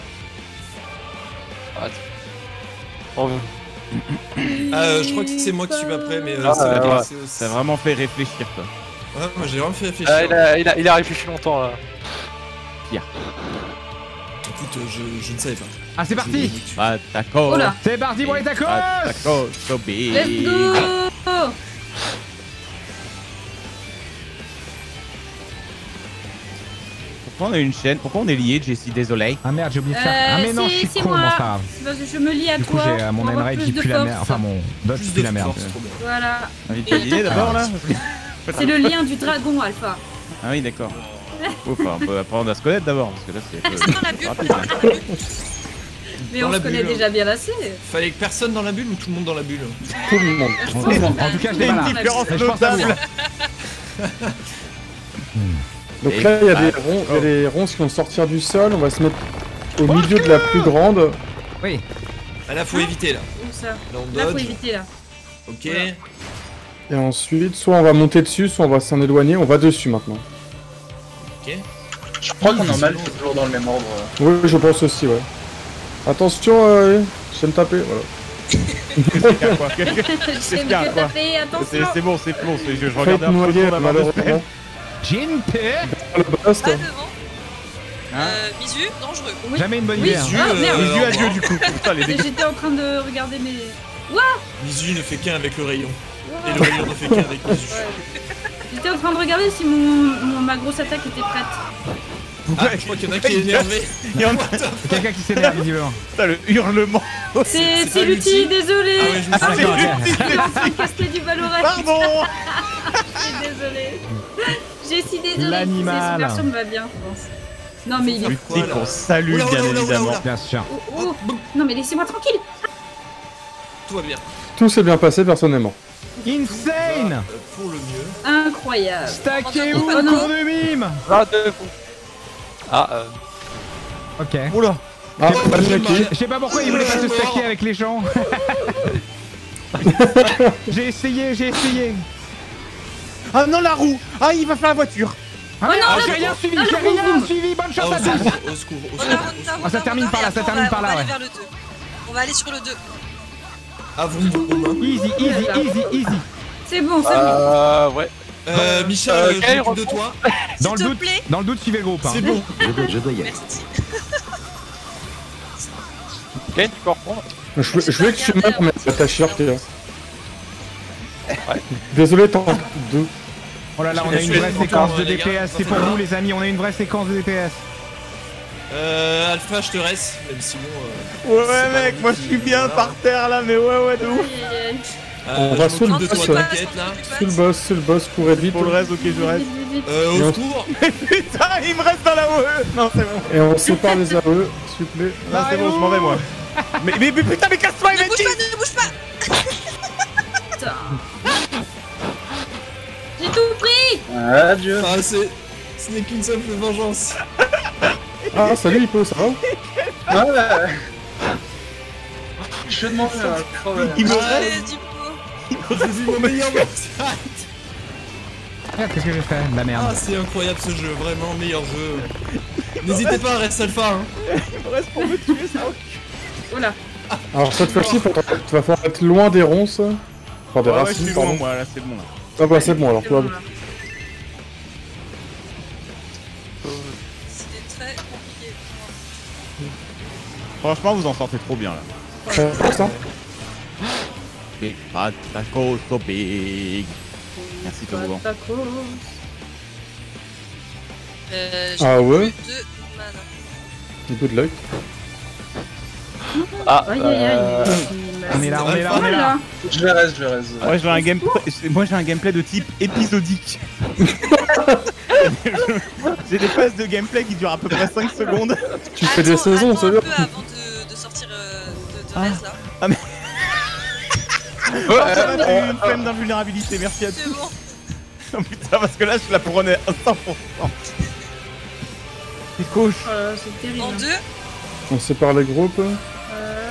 [SPEAKER 6] Oh,
[SPEAKER 7] Ah, euh, je crois que c'est moi qui suis pas prêt, mais euh,
[SPEAKER 6] Ah,
[SPEAKER 7] ça va
[SPEAKER 6] ouais,
[SPEAKER 7] bien,
[SPEAKER 6] ouais.
[SPEAKER 7] c'est-
[SPEAKER 8] Ça a vraiment fait réfléchir, toi.
[SPEAKER 7] Ouais, moi j'ai vraiment fait réfléchir.
[SPEAKER 6] Ah, il, a, il, a, il a réfléchi longtemps là.
[SPEAKER 7] Écoute, euh, je, je ne savais pas.
[SPEAKER 1] Ah c'est parti.
[SPEAKER 8] Ah, Taco.
[SPEAKER 2] Oh là.
[SPEAKER 1] C'est parti pour les tacos.
[SPEAKER 8] Ah, Taco, so big.
[SPEAKER 2] Let's go.
[SPEAKER 8] Pourquoi on a une chaîne? Pourquoi on est liés, Jessie? Désolé.
[SPEAKER 1] Ah merde j'ai oublié de faire.
[SPEAKER 2] Euh,
[SPEAKER 1] Ah mais non
[SPEAKER 2] c'est-
[SPEAKER 1] je suis
[SPEAKER 2] c'est
[SPEAKER 1] con
[SPEAKER 2] moi.
[SPEAKER 1] bon c'est pas grave.
[SPEAKER 2] C'est parce que je me lie à
[SPEAKER 1] Du coup
[SPEAKER 2] toi.
[SPEAKER 1] j'ai euh, mon
[SPEAKER 2] pour avoir
[SPEAKER 1] enrage
[SPEAKER 2] plus
[SPEAKER 1] qui
[SPEAKER 2] de
[SPEAKER 1] pue la
[SPEAKER 2] force.
[SPEAKER 1] merde. Enfin mon dot
[SPEAKER 7] Plus
[SPEAKER 1] pue
[SPEAKER 7] de
[SPEAKER 1] la merde.
[SPEAKER 7] force, trop bien.
[SPEAKER 2] Voilà.
[SPEAKER 8] Envie de t'aligner d'abord là?
[SPEAKER 2] C'est le lien du dragon, Alpha.
[SPEAKER 8] Ah oui, d'accord. Oh, enfin, on peut apprendre à se connaître d'abord, parce que là c'est un peu-
[SPEAKER 4] Personne dans la bulle.
[SPEAKER 8] rapide,
[SPEAKER 4] Dans
[SPEAKER 8] hein.
[SPEAKER 4] la bulle.
[SPEAKER 2] Mais
[SPEAKER 7] Dans
[SPEAKER 2] on
[SPEAKER 7] la
[SPEAKER 2] se connaît
[SPEAKER 7] bulle.
[SPEAKER 2] déjà bien assez.
[SPEAKER 7] Fallait que personne dans la bulle ou tout le monde dans la bulle?
[SPEAKER 5] Tout le monde.
[SPEAKER 1] En tout cas je l'ai pas là.
[SPEAKER 8] Une différence
[SPEAKER 1] Mais je pense à vous.
[SPEAKER 8] notable.
[SPEAKER 5] Donc
[SPEAKER 8] Et
[SPEAKER 5] là, il y a
[SPEAKER 8] bah,
[SPEAKER 5] des ronds, il y a des ronces qui vont sortir du sol. On va se mettre au
[SPEAKER 1] Oh,
[SPEAKER 5] milieu de la plus grande.
[SPEAKER 1] Oui.
[SPEAKER 7] Ah là, faut éviter là.
[SPEAKER 2] Où ça?
[SPEAKER 7] Là, on
[SPEAKER 2] Là, faut
[SPEAKER 7] dodge.
[SPEAKER 2] éviter, là.
[SPEAKER 7] Ok.
[SPEAKER 5] Et ensuite, soit on va monter dessus, soit on va s'en éloigner. On va dessus maintenant.
[SPEAKER 7] Ok.
[SPEAKER 3] Je crois qu'en normal, c'est toujours dans le même ordre.
[SPEAKER 5] Oui, je pense aussi, ouais. Attention, euh, je vais me taper, voilà.
[SPEAKER 8] Qu'est-ce qu'il y a, quoi? Qu'est-ce que-
[SPEAKER 2] Je
[SPEAKER 8] qu'il y a,
[SPEAKER 2] vais me
[SPEAKER 8] quoi?
[SPEAKER 2] taper,
[SPEAKER 8] C'est
[SPEAKER 2] attention.
[SPEAKER 8] c'est bon, c'est bon, c'est- je, je
[SPEAKER 5] Faites
[SPEAKER 8] regardais un peu
[SPEAKER 5] noyer,
[SPEAKER 8] avant de se faire.
[SPEAKER 5] malheureusement.
[SPEAKER 1] J'ai une paix.
[SPEAKER 5] Le boss,
[SPEAKER 4] Pas devant.
[SPEAKER 8] Hein
[SPEAKER 4] Euh, Misu, dangereux.
[SPEAKER 2] Oui.
[SPEAKER 1] Jamais une bonne
[SPEAKER 2] Oui.
[SPEAKER 1] idée. hein.
[SPEAKER 7] Misu,
[SPEAKER 2] Ah, merde.
[SPEAKER 8] Les
[SPEAKER 7] euh,
[SPEAKER 8] yeux
[SPEAKER 7] au
[SPEAKER 8] à Dieu
[SPEAKER 7] revoir.
[SPEAKER 8] du coup. Putain, les dégâts.
[SPEAKER 2] J'étais en train de regarder mes...
[SPEAKER 7] Misu ne fait qu'un avec le rayon. Et le rayon ne fait qu'un avec Misu.
[SPEAKER 2] J'étais en train de regarder si mon, mon- ma grosse attaque était prête.
[SPEAKER 7] Ah, je crois qu'il y en a qui est énervé.
[SPEAKER 8] Il y en a
[SPEAKER 1] Quelqu'un qui s'énerve visiblement.
[SPEAKER 8] putain, le hurlement.
[SPEAKER 2] C'est
[SPEAKER 7] c'est
[SPEAKER 2] c'est
[SPEAKER 7] pas
[SPEAKER 2] l'outil,
[SPEAKER 7] l'outil.
[SPEAKER 2] désolé.
[SPEAKER 7] Ah ouais, je me
[SPEAKER 1] Ah,
[SPEAKER 7] suis
[SPEAKER 1] d'accord,
[SPEAKER 7] dit.
[SPEAKER 1] ok.
[SPEAKER 2] Je suis en train de casser du Valorant.
[SPEAKER 8] Pardon.
[SPEAKER 2] Je suis désolée. J'ai si désolée.
[SPEAKER 1] L'animal.
[SPEAKER 2] Cette version me va bien, je pense. Non, mais il est...
[SPEAKER 7] Quoi,
[SPEAKER 8] Lutti
[SPEAKER 7] là
[SPEAKER 8] qu'on salue
[SPEAKER 7] Oula,
[SPEAKER 8] bien
[SPEAKER 7] oula, oula,
[SPEAKER 8] évidemment.
[SPEAKER 7] oula.
[SPEAKER 1] Bien sûr.
[SPEAKER 2] Oh, oh. Non, mais laissez-moi tranquille.
[SPEAKER 7] Tout va bien.
[SPEAKER 5] Tout s'est bien passé, personnellement.
[SPEAKER 1] Insane.
[SPEAKER 7] Euh, Pour le mieux.
[SPEAKER 2] Incroyable.
[SPEAKER 1] Stackez-vous
[SPEAKER 2] Oh, non.
[SPEAKER 1] cours de mime.
[SPEAKER 6] Ah, deux coups. Ah, euh.
[SPEAKER 1] Ok.
[SPEAKER 8] Oula.
[SPEAKER 5] Ah,
[SPEAKER 1] Je sais
[SPEAKER 5] pas
[SPEAKER 1] pas-
[SPEAKER 5] de Jackie.
[SPEAKER 1] Je sais pas pourquoi il voulait pas se stacker avec les gens. J'ai essayé, j'ai essayé.
[SPEAKER 8] Ah non, la roue. Ah, il va faire la voiture.
[SPEAKER 1] Ah,
[SPEAKER 2] Oh non,
[SPEAKER 1] merde,
[SPEAKER 2] là,
[SPEAKER 1] j'ai
[SPEAKER 2] là,
[SPEAKER 1] rien suivi,
[SPEAKER 2] là,
[SPEAKER 1] j'ai
[SPEAKER 2] le
[SPEAKER 1] rien
[SPEAKER 2] boum, boum.
[SPEAKER 1] suivi. Bonne
[SPEAKER 7] Ah,
[SPEAKER 1] chance
[SPEAKER 7] au
[SPEAKER 1] à tous.
[SPEAKER 7] secours, au secours, au
[SPEAKER 4] On a
[SPEAKER 7] secours.
[SPEAKER 4] on a-
[SPEAKER 1] Ah, ça
[SPEAKER 4] on a-
[SPEAKER 1] termine
[SPEAKER 4] on a-
[SPEAKER 1] par là,
[SPEAKER 4] et
[SPEAKER 1] ça
[SPEAKER 4] après,
[SPEAKER 1] termine
[SPEAKER 4] on va-
[SPEAKER 1] par là,
[SPEAKER 4] On va
[SPEAKER 1] ouais.
[SPEAKER 4] aller vers le deux. On va aller sur le deux.
[SPEAKER 7] Ah, vroom, vroom, hein.
[SPEAKER 1] Easy, easy, easy, easy.
[SPEAKER 2] C'est bon, c'est bon.
[SPEAKER 6] Euh, ouais.
[SPEAKER 7] Euh, Michel,
[SPEAKER 6] Euh,
[SPEAKER 7] euh, je
[SPEAKER 6] quel
[SPEAKER 7] m'occupe de
[SPEAKER 6] reprend
[SPEAKER 7] toi.
[SPEAKER 1] Dans le
[SPEAKER 4] S'il te
[SPEAKER 1] doute,
[SPEAKER 4] plaît.
[SPEAKER 1] dans le doute, suivez le groupe. hein.
[SPEAKER 7] C'est bon.
[SPEAKER 4] Merci.
[SPEAKER 6] Ken, tu peux reprendre?
[SPEAKER 5] Je, veux- je veux que tu meurs, mais ta short là.
[SPEAKER 6] Ouais.
[SPEAKER 5] Désolé, t'en deux.
[SPEAKER 1] Oh là là, on a
[SPEAKER 7] Je
[SPEAKER 1] une
[SPEAKER 7] suis
[SPEAKER 1] vraie
[SPEAKER 7] content,
[SPEAKER 1] séquence de
[SPEAKER 7] les gars.
[SPEAKER 1] D P S. C'est pour vous, les amis. On a une vraie séquence de D P S.
[SPEAKER 7] Euh, Alpha, je te reste. Même si bon. Euh,
[SPEAKER 8] Ouais,
[SPEAKER 7] c'est pas
[SPEAKER 8] mec,
[SPEAKER 7] non
[SPEAKER 8] moi je
[SPEAKER 7] plus,
[SPEAKER 8] suis bien
[SPEAKER 7] voilà.
[SPEAKER 8] par terre là, mais ouais, ouais, de ouf.
[SPEAKER 2] Aïe, aïe,
[SPEAKER 7] Euh,
[SPEAKER 5] On
[SPEAKER 7] je
[SPEAKER 5] va sous le
[SPEAKER 7] m'occupe de
[SPEAKER 5] boss,
[SPEAKER 7] toi,
[SPEAKER 5] ouais.
[SPEAKER 7] t'inquiète là.
[SPEAKER 5] C'est le boss, c'est le boss, courez vite.
[SPEAKER 8] Pour le reste, ok, je
[SPEAKER 2] aïe.
[SPEAKER 8] reste.
[SPEAKER 2] Vite, vite, vite.
[SPEAKER 7] Euh,
[SPEAKER 5] Et
[SPEAKER 7] au
[SPEAKER 5] on-
[SPEAKER 7] secours.
[SPEAKER 8] Putain, il me reste dans la O E. Non, c'est bon.
[SPEAKER 5] Et on sépare les A E, s'il vous plaît.
[SPEAKER 8] Non, c'est bon, je m'en vais moi. Mais, mais, mais putain, mais casse-toi,
[SPEAKER 4] Ne bouge
[SPEAKER 8] Eventy.
[SPEAKER 4] pas, ne bouge pas.
[SPEAKER 2] Putain. J'ai tout pris.
[SPEAKER 3] Adieu.
[SPEAKER 7] Ah, c'est. Ce n'est qu'une simple vengeance.
[SPEAKER 5] Ah, salut, Hippo, ça va?
[SPEAKER 3] Ouais. Je vais demander un problème.
[SPEAKER 8] Il me
[SPEAKER 4] Allez,
[SPEAKER 8] reste.
[SPEAKER 4] du coup.
[SPEAKER 7] J'ai vu mon meilleur boss.
[SPEAKER 1] Merde, qu'est-ce que j'ai fait? La merde.
[SPEAKER 7] Ah, c'est incroyable ce jeu, vraiment meilleur jeu. N'hésitez pas à rester alpha. Hein.
[SPEAKER 8] Il me reste pour me tuer, ça.
[SPEAKER 2] Oh là.
[SPEAKER 5] Alors, cette fois-ci, faut- tu vas falloir être loin des ronces. Enfin, des
[SPEAKER 8] Ouais, ouais, je
[SPEAKER 5] racines,
[SPEAKER 8] suis loin,
[SPEAKER 5] pardon.
[SPEAKER 8] moi, là, c'est bon. là.
[SPEAKER 5] Ah bah, c'est bon, alors,
[SPEAKER 2] C'est
[SPEAKER 5] toi.
[SPEAKER 2] bon, là.
[SPEAKER 4] C'était très compliqué.
[SPEAKER 8] Franchement, vous en sortez trop bien là.
[SPEAKER 5] Euh, ça
[SPEAKER 8] Big fat taco so big. Merci, Toboggan.
[SPEAKER 2] Pas trop.
[SPEAKER 4] Euh, j'ai
[SPEAKER 5] Ah ouais?
[SPEAKER 4] plus de mana.
[SPEAKER 5] Good luck.
[SPEAKER 6] Ah,
[SPEAKER 2] Aïe, aïe,
[SPEAKER 6] euh...
[SPEAKER 2] aïe.
[SPEAKER 1] On est là, on est là,
[SPEAKER 2] Oh
[SPEAKER 1] on est là.
[SPEAKER 2] là.
[SPEAKER 3] Je vais reste, je vais reste.
[SPEAKER 8] Moi j'ai un gameplay, moi j'ai un gameplay de type épisodique. J'ai des phases de gameplay qui durent à peu près cinq secondes.
[SPEAKER 5] Tu fais des
[SPEAKER 4] Attends-
[SPEAKER 5] saisons,
[SPEAKER 4] attends
[SPEAKER 5] c'est
[SPEAKER 4] un
[SPEAKER 5] bien.
[SPEAKER 4] peu avant de, de sortir euh, de, de
[SPEAKER 8] Ah.
[SPEAKER 4] Rez, là.
[SPEAKER 8] Ah mais Ça va, t'as eu une flemme d'invulnérabilité, merci à
[SPEAKER 4] C'est
[SPEAKER 8] tous.
[SPEAKER 4] bon.
[SPEAKER 8] Oh putain, parce que là, je la prenais à cent pour cent. Il couche.
[SPEAKER 2] Oh là là, c'est terrible.
[SPEAKER 4] En deux.
[SPEAKER 5] On sépare les groupes.
[SPEAKER 2] Euh,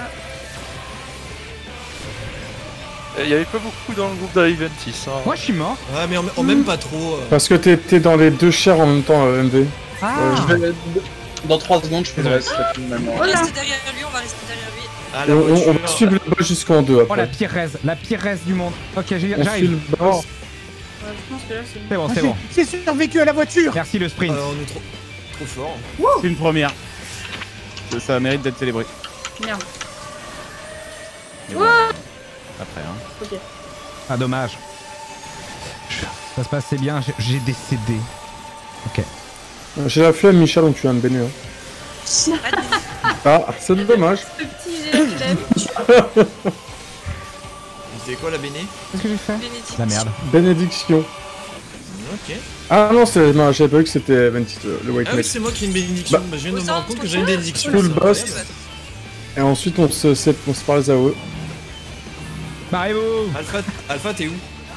[SPEAKER 6] Il y avait pas beaucoup dans le groupe d'Aventis. Hein.
[SPEAKER 1] Moi je suis mort.
[SPEAKER 7] Ouais, mais en, en même pas trop. euh.
[SPEAKER 5] Parce que t'es t'es dans les deux chairs en même temps, euh, M V.
[SPEAKER 1] Ah.
[SPEAKER 3] Je vais- Dans trois secondes, je fais le reste.
[SPEAKER 4] On va rester derrière lui, on va rester derrière lui.
[SPEAKER 7] Ah,
[SPEAKER 5] Et
[SPEAKER 7] la
[SPEAKER 5] on, on
[SPEAKER 7] voiture.
[SPEAKER 5] va suivre le boss jusqu'en deux
[SPEAKER 1] Oh
[SPEAKER 5] après.
[SPEAKER 1] la pire raise, la pire raise du monde. Ok, j'ai-
[SPEAKER 5] On suit
[SPEAKER 1] j'arrive.
[SPEAKER 5] le boss.
[SPEAKER 2] ouais, je pense que là, c'est
[SPEAKER 1] C'est bon,
[SPEAKER 8] Ah,
[SPEAKER 1] c'est bon.
[SPEAKER 8] J'ai survécu à la voiture.
[SPEAKER 1] Merci le sprint.
[SPEAKER 7] Alors, on est trop, trop fort.
[SPEAKER 8] C'est une première. Ça, ça mérite d'être célébré.
[SPEAKER 2] merde.
[SPEAKER 8] Mais bon, après, hein.
[SPEAKER 2] Ok.
[SPEAKER 1] Ah dommage. Ça se passait bien, j'ai- j'ai décédé. Ok.
[SPEAKER 5] J'ai la flemme, Michel, donc tu viens de baigner. hein.
[SPEAKER 4] Pas de bénéfice.
[SPEAKER 5] Ah, c'est dommage.
[SPEAKER 2] Ce petit, j'ai la flemme.
[SPEAKER 7] C'était quoi la béné?
[SPEAKER 1] Qu'est-ce que j'ai fait
[SPEAKER 4] Bénédicte.
[SPEAKER 1] La merde.
[SPEAKER 5] Bénédiction.
[SPEAKER 7] Ok.
[SPEAKER 5] Ah non, c'est- non, j'avais pas vu que c'était Ventis, le le White
[SPEAKER 7] Ah oui,
[SPEAKER 5] Knight.
[SPEAKER 7] c'est moi qui ai une bénédiction.
[SPEAKER 5] Bah.
[SPEAKER 7] Bah, je viens de
[SPEAKER 4] Vous
[SPEAKER 7] me rendre compte que
[SPEAKER 4] sentez
[SPEAKER 7] j'ai une
[SPEAKER 4] ça
[SPEAKER 7] bénédiction.
[SPEAKER 5] Full
[SPEAKER 7] c'est
[SPEAKER 5] boss.
[SPEAKER 7] incroyable.
[SPEAKER 5] Et ensuite, on se, sép- on se parle les A O E.
[SPEAKER 1] Barrez-vous.
[SPEAKER 7] Alpha, Alpha, t'es où?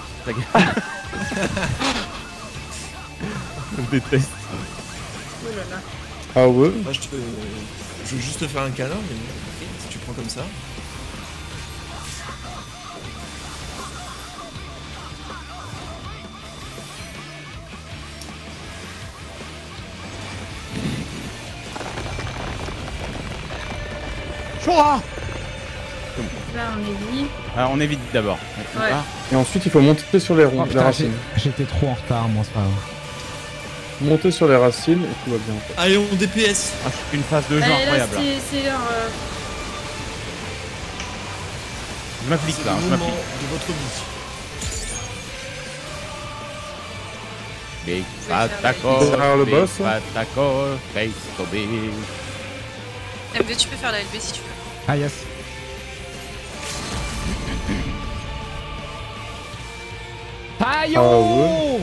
[SPEAKER 8] Je déteste.
[SPEAKER 2] Oh là là.
[SPEAKER 5] A O E.
[SPEAKER 7] Moi, je, te... je veux juste te faire un câlin, mais ok, si tu prends comme ça.
[SPEAKER 8] Chora.
[SPEAKER 2] Là, on est dit.
[SPEAKER 8] Alors, on évite d'abord.
[SPEAKER 2] Ouais.
[SPEAKER 8] Ah,
[SPEAKER 5] Et ensuite, il faut monter sur les, ronds,
[SPEAKER 1] Oh
[SPEAKER 5] les
[SPEAKER 1] putain, j'ai-
[SPEAKER 5] racines.
[SPEAKER 1] j'étais trop en retard, moi, c'est pas grave.
[SPEAKER 5] Monter sur les racines et tout va bien.
[SPEAKER 7] Allez, on D P S.
[SPEAKER 8] ah, une phase de jeu
[SPEAKER 2] Allez, là,
[SPEAKER 8] incroyable. là.
[SPEAKER 2] c'est c'est leur. euh,
[SPEAKER 8] Je m'applique
[SPEAKER 7] C'est
[SPEAKER 8] là,
[SPEAKER 7] le
[SPEAKER 8] je
[SPEAKER 7] moment
[SPEAKER 8] m'applique.
[SPEAKER 7] de votre vie.
[SPEAKER 8] Big
[SPEAKER 4] faire
[SPEAKER 8] fat
[SPEAKER 4] la
[SPEAKER 8] taco,
[SPEAKER 5] Derrière le
[SPEAKER 8] big
[SPEAKER 5] boss.
[SPEAKER 8] fat taco, face to big.
[SPEAKER 4] M V, tu peux faire la L B si tu veux.
[SPEAKER 1] Ah yes. Taillon.
[SPEAKER 5] Ah ouais.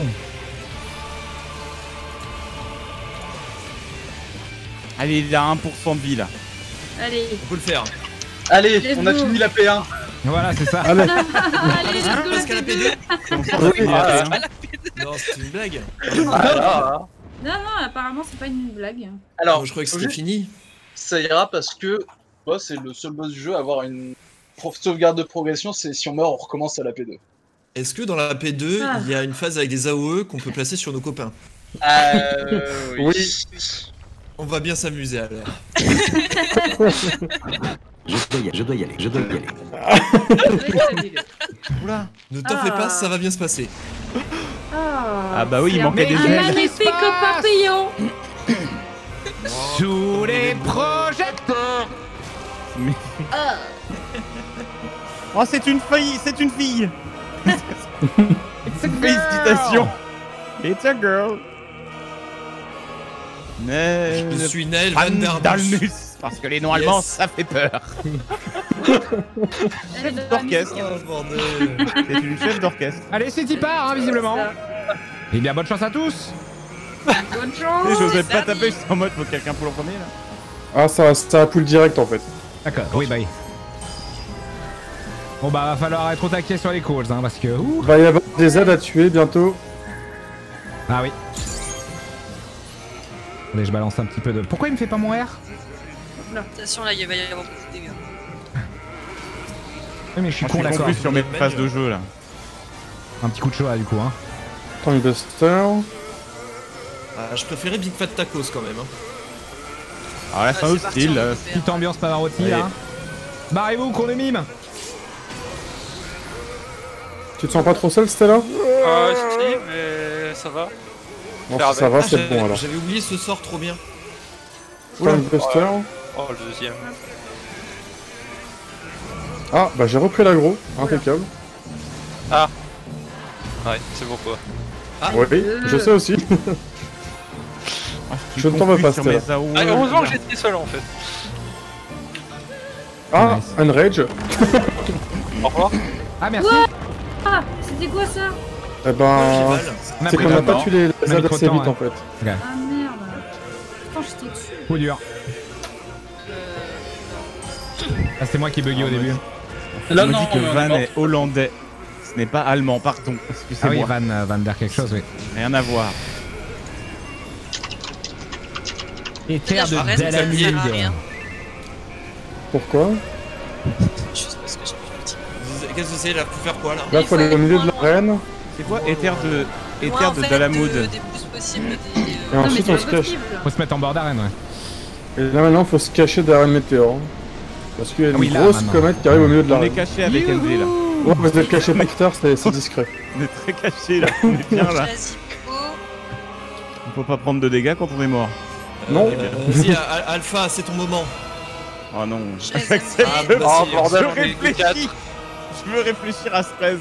[SPEAKER 8] Allez, il a un pour cent de vie là.
[SPEAKER 2] Allez.
[SPEAKER 7] On peut le faire.
[SPEAKER 3] Allez,
[SPEAKER 2] Let's
[SPEAKER 3] on a
[SPEAKER 2] go.
[SPEAKER 3] fini la P un.
[SPEAKER 1] Voilà, c'est ça.
[SPEAKER 5] Allez,
[SPEAKER 2] Allez, let's go,
[SPEAKER 7] Parce qu'à la
[SPEAKER 2] la
[SPEAKER 7] P
[SPEAKER 2] P
[SPEAKER 7] deux.
[SPEAKER 2] deux.
[SPEAKER 8] On sort de la
[SPEAKER 5] Oui,
[SPEAKER 8] première,
[SPEAKER 3] ah,
[SPEAKER 8] hein.
[SPEAKER 7] Non, c'est une blague.
[SPEAKER 3] Alors,
[SPEAKER 2] Non, non, apparemment, c'est pas une blague.
[SPEAKER 3] alors
[SPEAKER 7] Moi, je croyais que
[SPEAKER 3] faut
[SPEAKER 7] c'était
[SPEAKER 3] juste-
[SPEAKER 7] fini.
[SPEAKER 3] ça ira parce que moi, c'est le seul boss du jeu à avoir une pro- sauvegarde de progression, c'est si on meurt, on recommence à la P deux.
[SPEAKER 7] Est-ce que dans la P deux,
[SPEAKER 2] Ah.
[SPEAKER 7] il y a une phase avec des A O E qu'on peut placer sur nos copains?
[SPEAKER 3] Euh, oui.
[SPEAKER 5] Oui.
[SPEAKER 7] On va bien s'amuser alors.
[SPEAKER 11] Je dois y aller, je dois y aller, je dois y aller.
[SPEAKER 8] Oula.
[SPEAKER 7] Ne t'en
[SPEAKER 2] Ah.
[SPEAKER 7] fais pas, ça va bien se passer.
[SPEAKER 8] Ah bah oui, il
[SPEAKER 2] c'est
[SPEAKER 8] manquait
[SPEAKER 2] un-
[SPEAKER 8] des
[SPEAKER 2] un
[SPEAKER 8] ailes.
[SPEAKER 2] magnifique papillon.
[SPEAKER 1] Sous les projecteurs.
[SPEAKER 8] Mais-
[SPEAKER 2] Ah.
[SPEAKER 8] Oh, c'est une fille, c'est une fille. Félicitations. It's a girl. Mais...
[SPEAKER 7] Je suis Naël Van Der Bus.
[SPEAKER 8] Dalmus. Parce que les noms allemands,
[SPEAKER 7] Yes.
[SPEAKER 8] ça fait peur.
[SPEAKER 2] Elle est dans la
[SPEAKER 8] d'orchestre.
[SPEAKER 2] musique.
[SPEAKER 7] Oh bordel.
[SPEAKER 8] C'est une chef d'orchestre.
[SPEAKER 1] Allez, c'est y part, hein, visiblement. Eh bien, bonne chance à tous.
[SPEAKER 2] Bonne
[SPEAKER 8] Et
[SPEAKER 2] chance.
[SPEAKER 8] j'osais pas
[SPEAKER 4] servi.
[SPEAKER 8] taper, je suis en mode, faut quelqu'un pour le premier là.
[SPEAKER 5] ah, ça, ça a pull direct en fait.
[SPEAKER 1] D'accord, oui, bah oui. Bon bah va falloir être au taquet sur les calls, hein, parce que... ouh.
[SPEAKER 5] Va y avoir des aides à tuer bientôt.
[SPEAKER 1] Ah oui. Allez, je balance un petit peu de... Pourquoi il me fait pas mon R?
[SPEAKER 4] Attention, là, il va y avoir beaucoup de dégâts.
[SPEAKER 1] Oui, mais je suis
[SPEAKER 8] Moi,
[SPEAKER 1] con,
[SPEAKER 8] je suis
[SPEAKER 1] d'accord.
[SPEAKER 8] confus sur mes
[SPEAKER 7] Batman,
[SPEAKER 8] phases de
[SPEAKER 7] euh.
[SPEAKER 8] jeu là.
[SPEAKER 1] Un petit coup de chaud, là, du coup, hein.
[SPEAKER 5] Tonguebuster.
[SPEAKER 7] Ah, je préférais Big Fat Tacos quand même. Hein.
[SPEAKER 8] Alors la
[SPEAKER 4] Ah,
[SPEAKER 8] fin
[SPEAKER 4] c'est
[SPEAKER 8] au
[SPEAKER 4] parti,
[SPEAKER 8] style.
[SPEAKER 4] on
[SPEAKER 8] euh,
[SPEAKER 4] peut faire.
[SPEAKER 1] Petite ambiance Pavarotti,
[SPEAKER 8] Allez.
[SPEAKER 1] là. Barrez-vous, cours de mime.
[SPEAKER 5] Tu te sens pas trop seul, Stella?
[SPEAKER 6] Ah, si, mais ça va.
[SPEAKER 5] Bon,
[SPEAKER 6] Faire
[SPEAKER 5] si ça va,
[SPEAKER 7] Ah,
[SPEAKER 5] c'est
[SPEAKER 7] j'avais-
[SPEAKER 5] bon alors.
[SPEAKER 7] J'avais oublié ce sort trop bien.
[SPEAKER 5] Tonguebuster.
[SPEAKER 6] Oh, le deuxième.
[SPEAKER 5] Ah, bah j'ai repris l'agro. Impeccable.
[SPEAKER 6] Ouais, c'est pourquoi.
[SPEAKER 7] Ah,
[SPEAKER 5] Oui, je sais aussi.
[SPEAKER 8] ah, suis
[SPEAKER 5] Je ne t'en veux
[SPEAKER 8] confus
[SPEAKER 5] pas,
[SPEAKER 8] sur
[SPEAKER 5] Stella.
[SPEAKER 8] mes A O E.
[SPEAKER 6] Ah, heureusement que j'étais seul en fait.
[SPEAKER 5] Ah,
[SPEAKER 1] Nice.
[SPEAKER 5] Enrage.
[SPEAKER 6] Au revoir.
[SPEAKER 1] Ah, merci.
[SPEAKER 2] Ah, c'était quoi ça?
[SPEAKER 5] Eh ben,
[SPEAKER 7] Gival.
[SPEAKER 1] On a
[SPEAKER 5] c'est
[SPEAKER 1] pris
[SPEAKER 5] qu'on
[SPEAKER 1] le
[SPEAKER 5] n'a pas
[SPEAKER 1] temps.
[SPEAKER 5] tué les
[SPEAKER 1] On a mis
[SPEAKER 5] aides
[SPEAKER 1] trop
[SPEAKER 5] assez
[SPEAKER 1] de temps,
[SPEAKER 5] vite
[SPEAKER 1] hein.
[SPEAKER 5] en fait.
[SPEAKER 2] Ah merde. Putain, j'étais dessus.
[SPEAKER 1] Coup dur.
[SPEAKER 4] Euh,
[SPEAKER 1] Ah, c'est moi qui ai bugué
[SPEAKER 7] Ah,
[SPEAKER 1] au début.
[SPEAKER 7] ouais.
[SPEAKER 8] On
[SPEAKER 3] Là,
[SPEAKER 8] me
[SPEAKER 3] non,
[SPEAKER 8] dit que
[SPEAKER 3] mais on est
[SPEAKER 8] Van
[SPEAKER 3] mort.
[SPEAKER 8] est hollandais. Ce n'est pas allemand, pardon.
[SPEAKER 1] Ah oui,
[SPEAKER 8] Excusez-moi.
[SPEAKER 1] Van, euh, Van der quelque chose, oui.
[SPEAKER 8] Rien à voir.
[SPEAKER 1] Et terre de
[SPEAKER 4] Là, je reste, ça ne sert à
[SPEAKER 1] Dalamud.
[SPEAKER 4] rien.
[SPEAKER 5] Pourquoi?
[SPEAKER 4] Juste parce que j'ai plus de tir.
[SPEAKER 7] Qu'est-ce que c'est là? Pour faire quoi là?
[SPEAKER 5] Là, il faut aller au milieu de l'arène.
[SPEAKER 8] C'est quoi Éther de...
[SPEAKER 4] Loin,
[SPEAKER 8] Éther
[SPEAKER 4] en
[SPEAKER 8] de
[SPEAKER 4] fait,
[SPEAKER 8] Dalamud.
[SPEAKER 4] de- des plus possibles des.
[SPEAKER 5] Et
[SPEAKER 4] euh,
[SPEAKER 2] Non, mais
[SPEAKER 5] ensuite,
[SPEAKER 2] c'est
[SPEAKER 5] on
[SPEAKER 2] pas
[SPEAKER 5] se cache.
[SPEAKER 2] possible.
[SPEAKER 1] Faut se mettre en bord d'arène, ouais.
[SPEAKER 5] Et là, maintenant, faut se cacher derrière le météore. Parce qu'il y a une
[SPEAKER 1] Ah oui, là,
[SPEAKER 5] grosse
[SPEAKER 1] maintenant.
[SPEAKER 5] comète qui arrive au milieu de
[SPEAKER 8] On est
[SPEAKER 5] l'arène.
[SPEAKER 8] caché avec M V là.
[SPEAKER 5] Ouais, vous êtes caché par terre, c'est c'est discret.
[SPEAKER 8] On est très caché là. On est bien là.
[SPEAKER 4] Jasico.
[SPEAKER 8] On peut pas prendre de dégâts quand on est mort.
[SPEAKER 5] Non.
[SPEAKER 7] Euh, Vas-y, Al- Alpha, c'est ton moment.
[SPEAKER 8] Oh non.
[SPEAKER 4] Je les
[SPEAKER 8] J'accepte.
[SPEAKER 4] aime
[SPEAKER 8] Je
[SPEAKER 7] bien.
[SPEAKER 6] Oh
[SPEAKER 7] Vas-y,
[SPEAKER 6] bordel,
[SPEAKER 8] je
[SPEAKER 6] on est que
[SPEAKER 8] réfléchis.
[SPEAKER 6] quatre.
[SPEAKER 8] Je veux réfléchir à ce treize.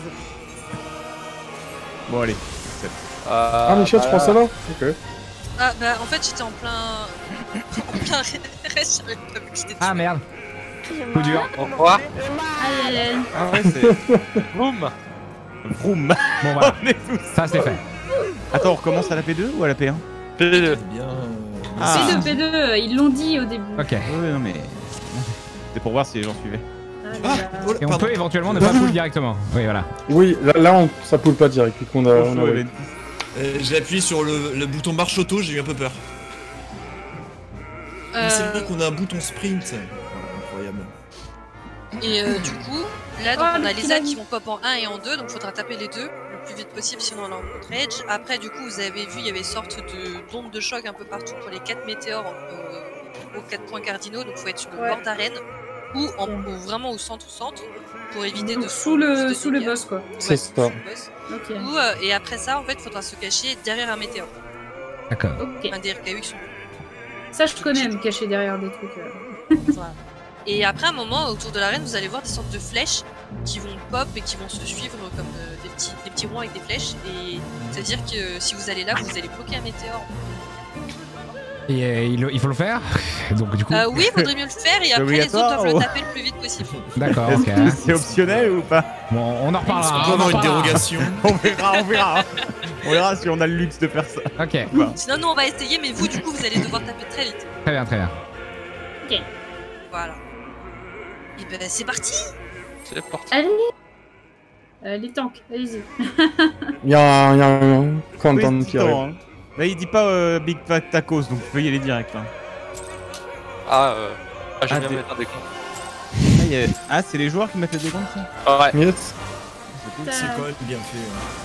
[SPEAKER 8] Bon allez.
[SPEAKER 5] Ah, Michel, tu prends ça là? Ok.
[SPEAKER 4] Ah bah en fait j'étais en plein. en plein reste, j'avais pas vu que j'étais
[SPEAKER 1] Ah merde. Coup dur.
[SPEAKER 6] Au revoir.
[SPEAKER 2] Aïe, aïe, aïe.
[SPEAKER 8] Ah ouais c'est...
[SPEAKER 6] Boum.
[SPEAKER 8] Vroom.
[SPEAKER 1] Bon voilà,
[SPEAKER 8] On est tous...
[SPEAKER 1] ça c'est fait.
[SPEAKER 8] Attends, on recommence à la P deux ou à la P un?
[SPEAKER 6] P deux.
[SPEAKER 7] Bien. euh,
[SPEAKER 8] Ah.
[SPEAKER 2] P deux, P deux, ils l'ont dit au début.
[SPEAKER 1] Ok.
[SPEAKER 8] Ouais non mais... C'était pour voir si les gens suivaient.
[SPEAKER 2] Ah, là,
[SPEAKER 7] Ah,
[SPEAKER 2] là.
[SPEAKER 7] oh là,
[SPEAKER 1] Et on
[SPEAKER 7] pardon.
[SPEAKER 1] peut éventuellement ne pas pull directement. Oui, voilà.
[SPEAKER 5] Oui, là, là on... ça poule pas direct, vu qu'on a. on a-
[SPEAKER 8] Bonjour, Evan.
[SPEAKER 7] Euh, J'ai appuyé sur le, le bouton marche auto, j'ai eu un peu peur. Mais C'est
[SPEAKER 4] Euh,
[SPEAKER 7] vrai qu'on a un bouton sprint. Incroyable.
[SPEAKER 4] Et euh, du coup, là donc,
[SPEAKER 2] Oh,
[SPEAKER 4] on a
[SPEAKER 2] le
[SPEAKER 4] les
[SPEAKER 2] petit
[SPEAKER 4] actes
[SPEAKER 2] ami.
[SPEAKER 4] qui vont pop en un et en deux, donc faudra taper les deux le plus vite possible sinon on leur montre Edge. Après du coup vous avez vu il y avait une sorte de d'onde de choc un peu partout pour les quatre météores euh, aux quatre points cardinaux, donc faut être sur le
[SPEAKER 2] Ouais.
[SPEAKER 4] bord d'arène ou en,
[SPEAKER 2] Ok.
[SPEAKER 4] ou vraiment au centre centre pour éviter de
[SPEAKER 2] Donc, sous
[SPEAKER 4] prendre
[SPEAKER 2] le,
[SPEAKER 4] plus de
[SPEAKER 2] sous le
[SPEAKER 4] dégâts.
[SPEAKER 2] boss, quoi.
[SPEAKER 4] Ouais,
[SPEAKER 5] C'est
[SPEAKER 4] sous
[SPEAKER 5] ça.
[SPEAKER 4] le boss.
[SPEAKER 2] Ok.
[SPEAKER 4] Ou, euh, et après ça en fait faudra se cacher derrière un météore,
[SPEAKER 1] D'accord.
[SPEAKER 2] Ok.
[SPEAKER 4] un des R K U qui sont
[SPEAKER 2] Ça, je connais, me cacher derrière des trucs. euh.
[SPEAKER 4] Voilà. Et après un moment, autour de l'arène, vous allez voir des sortes de flèches qui vont pop et qui vont se suivre comme euh, des, petits, des petits ronds avec des flèches. Et c'est-à-dire que euh, si vous allez là, vous allez bloquer un météore.
[SPEAKER 1] Et euh, il, il faut le faire. Donc du coup.
[SPEAKER 4] Euh, oui, vaudrait mieux le faire et après les autres
[SPEAKER 8] obligatoire
[SPEAKER 4] doivent le
[SPEAKER 8] ou-
[SPEAKER 4] taper le plus vite possible.
[SPEAKER 1] D'accord,
[SPEAKER 8] Est-ce
[SPEAKER 1] ok.
[SPEAKER 8] que c'est optionnel ou pas?
[SPEAKER 1] Bon, on en
[SPEAKER 7] Est-ce qu'on
[SPEAKER 1] reparlera.
[SPEAKER 7] peut
[SPEAKER 1] on en
[SPEAKER 7] avoir une
[SPEAKER 1] reparlera.
[SPEAKER 7] dérogation?
[SPEAKER 8] On verra, on verra. On verra si on a le luxe de faire ça.
[SPEAKER 1] Ok,
[SPEAKER 4] Sinon, nous on va essayer, mais vous du coup, vous allez devoir taper très vite.
[SPEAKER 1] très bien, très bien.
[SPEAKER 4] Voilà. Et ben c'est parti.
[SPEAKER 6] C'est parti.
[SPEAKER 2] Allez euh, Les tanks, allez-y.
[SPEAKER 5] Il y a un, il y a un
[SPEAKER 8] Oui,
[SPEAKER 5] countdown
[SPEAKER 8] c'est
[SPEAKER 5] qui arrive.
[SPEAKER 8] temps, hein. Là il dit pas euh, Big Fat Tacos, donc tu peux y aller direct. Hein.
[SPEAKER 6] Ah, euh... ah je
[SPEAKER 8] Ah,
[SPEAKER 6] viens
[SPEAKER 8] t'es-
[SPEAKER 6] mettre un décompte.
[SPEAKER 8] Ah, il y a- ah, c'est les joueurs qui mettent les décomptes ça?
[SPEAKER 6] Ah ouais.
[SPEAKER 5] Yes.
[SPEAKER 7] C'est quand même bien fait. hein.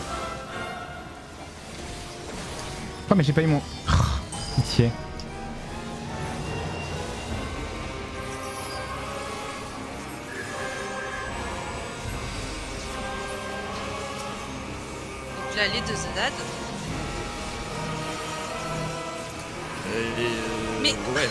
[SPEAKER 1] Oh, mais j'ai pas eu mon. Oh, pitié.
[SPEAKER 4] Donc là, les deux Z.
[SPEAKER 7] Et, euh,
[SPEAKER 4] Mais-
[SPEAKER 7] ouais.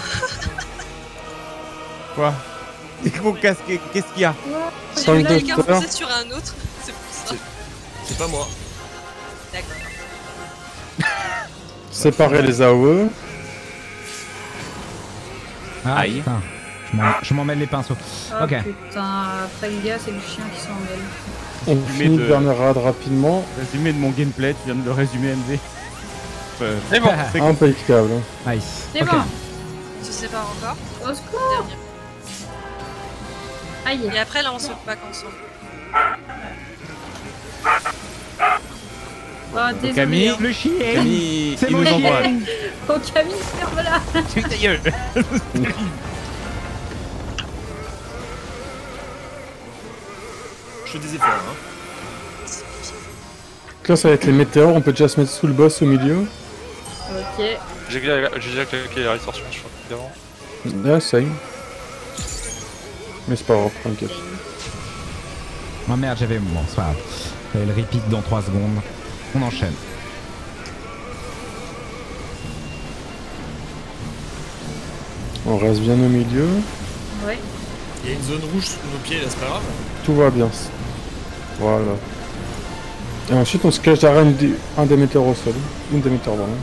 [SPEAKER 8] Quoi? C'est mon casque, qu'est-ce qu'il y a?
[SPEAKER 4] J'ai
[SPEAKER 5] Tank
[SPEAKER 4] vu quelqu'un
[SPEAKER 5] Doctor.
[SPEAKER 4] foncer sur un autre. C'est pour ça.
[SPEAKER 7] C'est pas moi.
[SPEAKER 4] D'accord.
[SPEAKER 5] Séparer les A O E.
[SPEAKER 1] Ah,
[SPEAKER 8] Aïe.
[SPEAKER 1] putain. Je m'en- Je m'en mêle les pinceaux.
[SPEAKER 2] Oh
[SPEAKER 1] Ok.
[SPEAKER 2] putain, après les gars, c'est le chien qui s'en mêle.
[SPEAKER 5] On
[SPEAKER 8] Résumé
[SPEAKER 5] finit
[SPEAKER 8] de-
[SPEAKER 5] le dernier rad rapidement.
[SPEAKER 8] Résumé de mon gameplay, tu viens de le résumer M V. Euh,
[SPEAKER 6] C'est bon.
[SPEAKER 8] c'est
[SPEAKER 5] Impeccable.
[SPEAKER 1] Nice.
[SPEAKER 2] C'est
[SPEAKER 1] Ok.
[SPEAKER 2] bon.
[SPEAKER 4] Je sais pas encore.
[SPEAKER 2] Au secours.
[SPEAKER 4] Dernier.
[SPEAKER 2] Aïe.
[SPEAKER 4] Et après là, on se pack ensemble.
[SPEAKER 2] Oh, désolé.
[SPEAKER 8] Camille,
[SPEAKER 2] hein.
[SPEAKER 1] Le chien.
[SPEAKER 8] Camille,
[SPEAKER 1] C'est
[SPEAKER 8] il
[SPEAKER 1] mon
[SPEAKER 8] nous
[SPEAKER 1] chien.
[SPEAKER 8] envoie.
[SPEAKER 2] Oh, Camille, ferme-la.
[SPEAKER 8] Tu ta gueule.
[SPEAKER 7] Je fais des efforts. Hein.
[SPEAKER 5] Donc là, ça va être les météores. On peut déjà se mettre sous le boss au milieu.
[SPEAKER 2] Ok.
[SPEAKER 6] J'ai j'ai déjà claqué la rétorsion, je crois, évidemment.
[SPEAKER 5] Là, ça y est. Mais c'est pas grave, t'inquiète.
[SPEAKER 1] Oh merde, j'avais. Bon, c'est pas grave. J'avais le repeat dans trois secondes. On enchaîne.
[SPEAKER 5] On reste bien au milieu.
[SPEAKER 2] Ouais.
[SPEAKER 7] Il y a une zone rouge sous nos pieds là, c'est pas grave.
[SPEAKER 5] Tout va bien. Voilà. Et ensuite, on se cache derrière une des- un des météores au sol. Une des météores, pardon.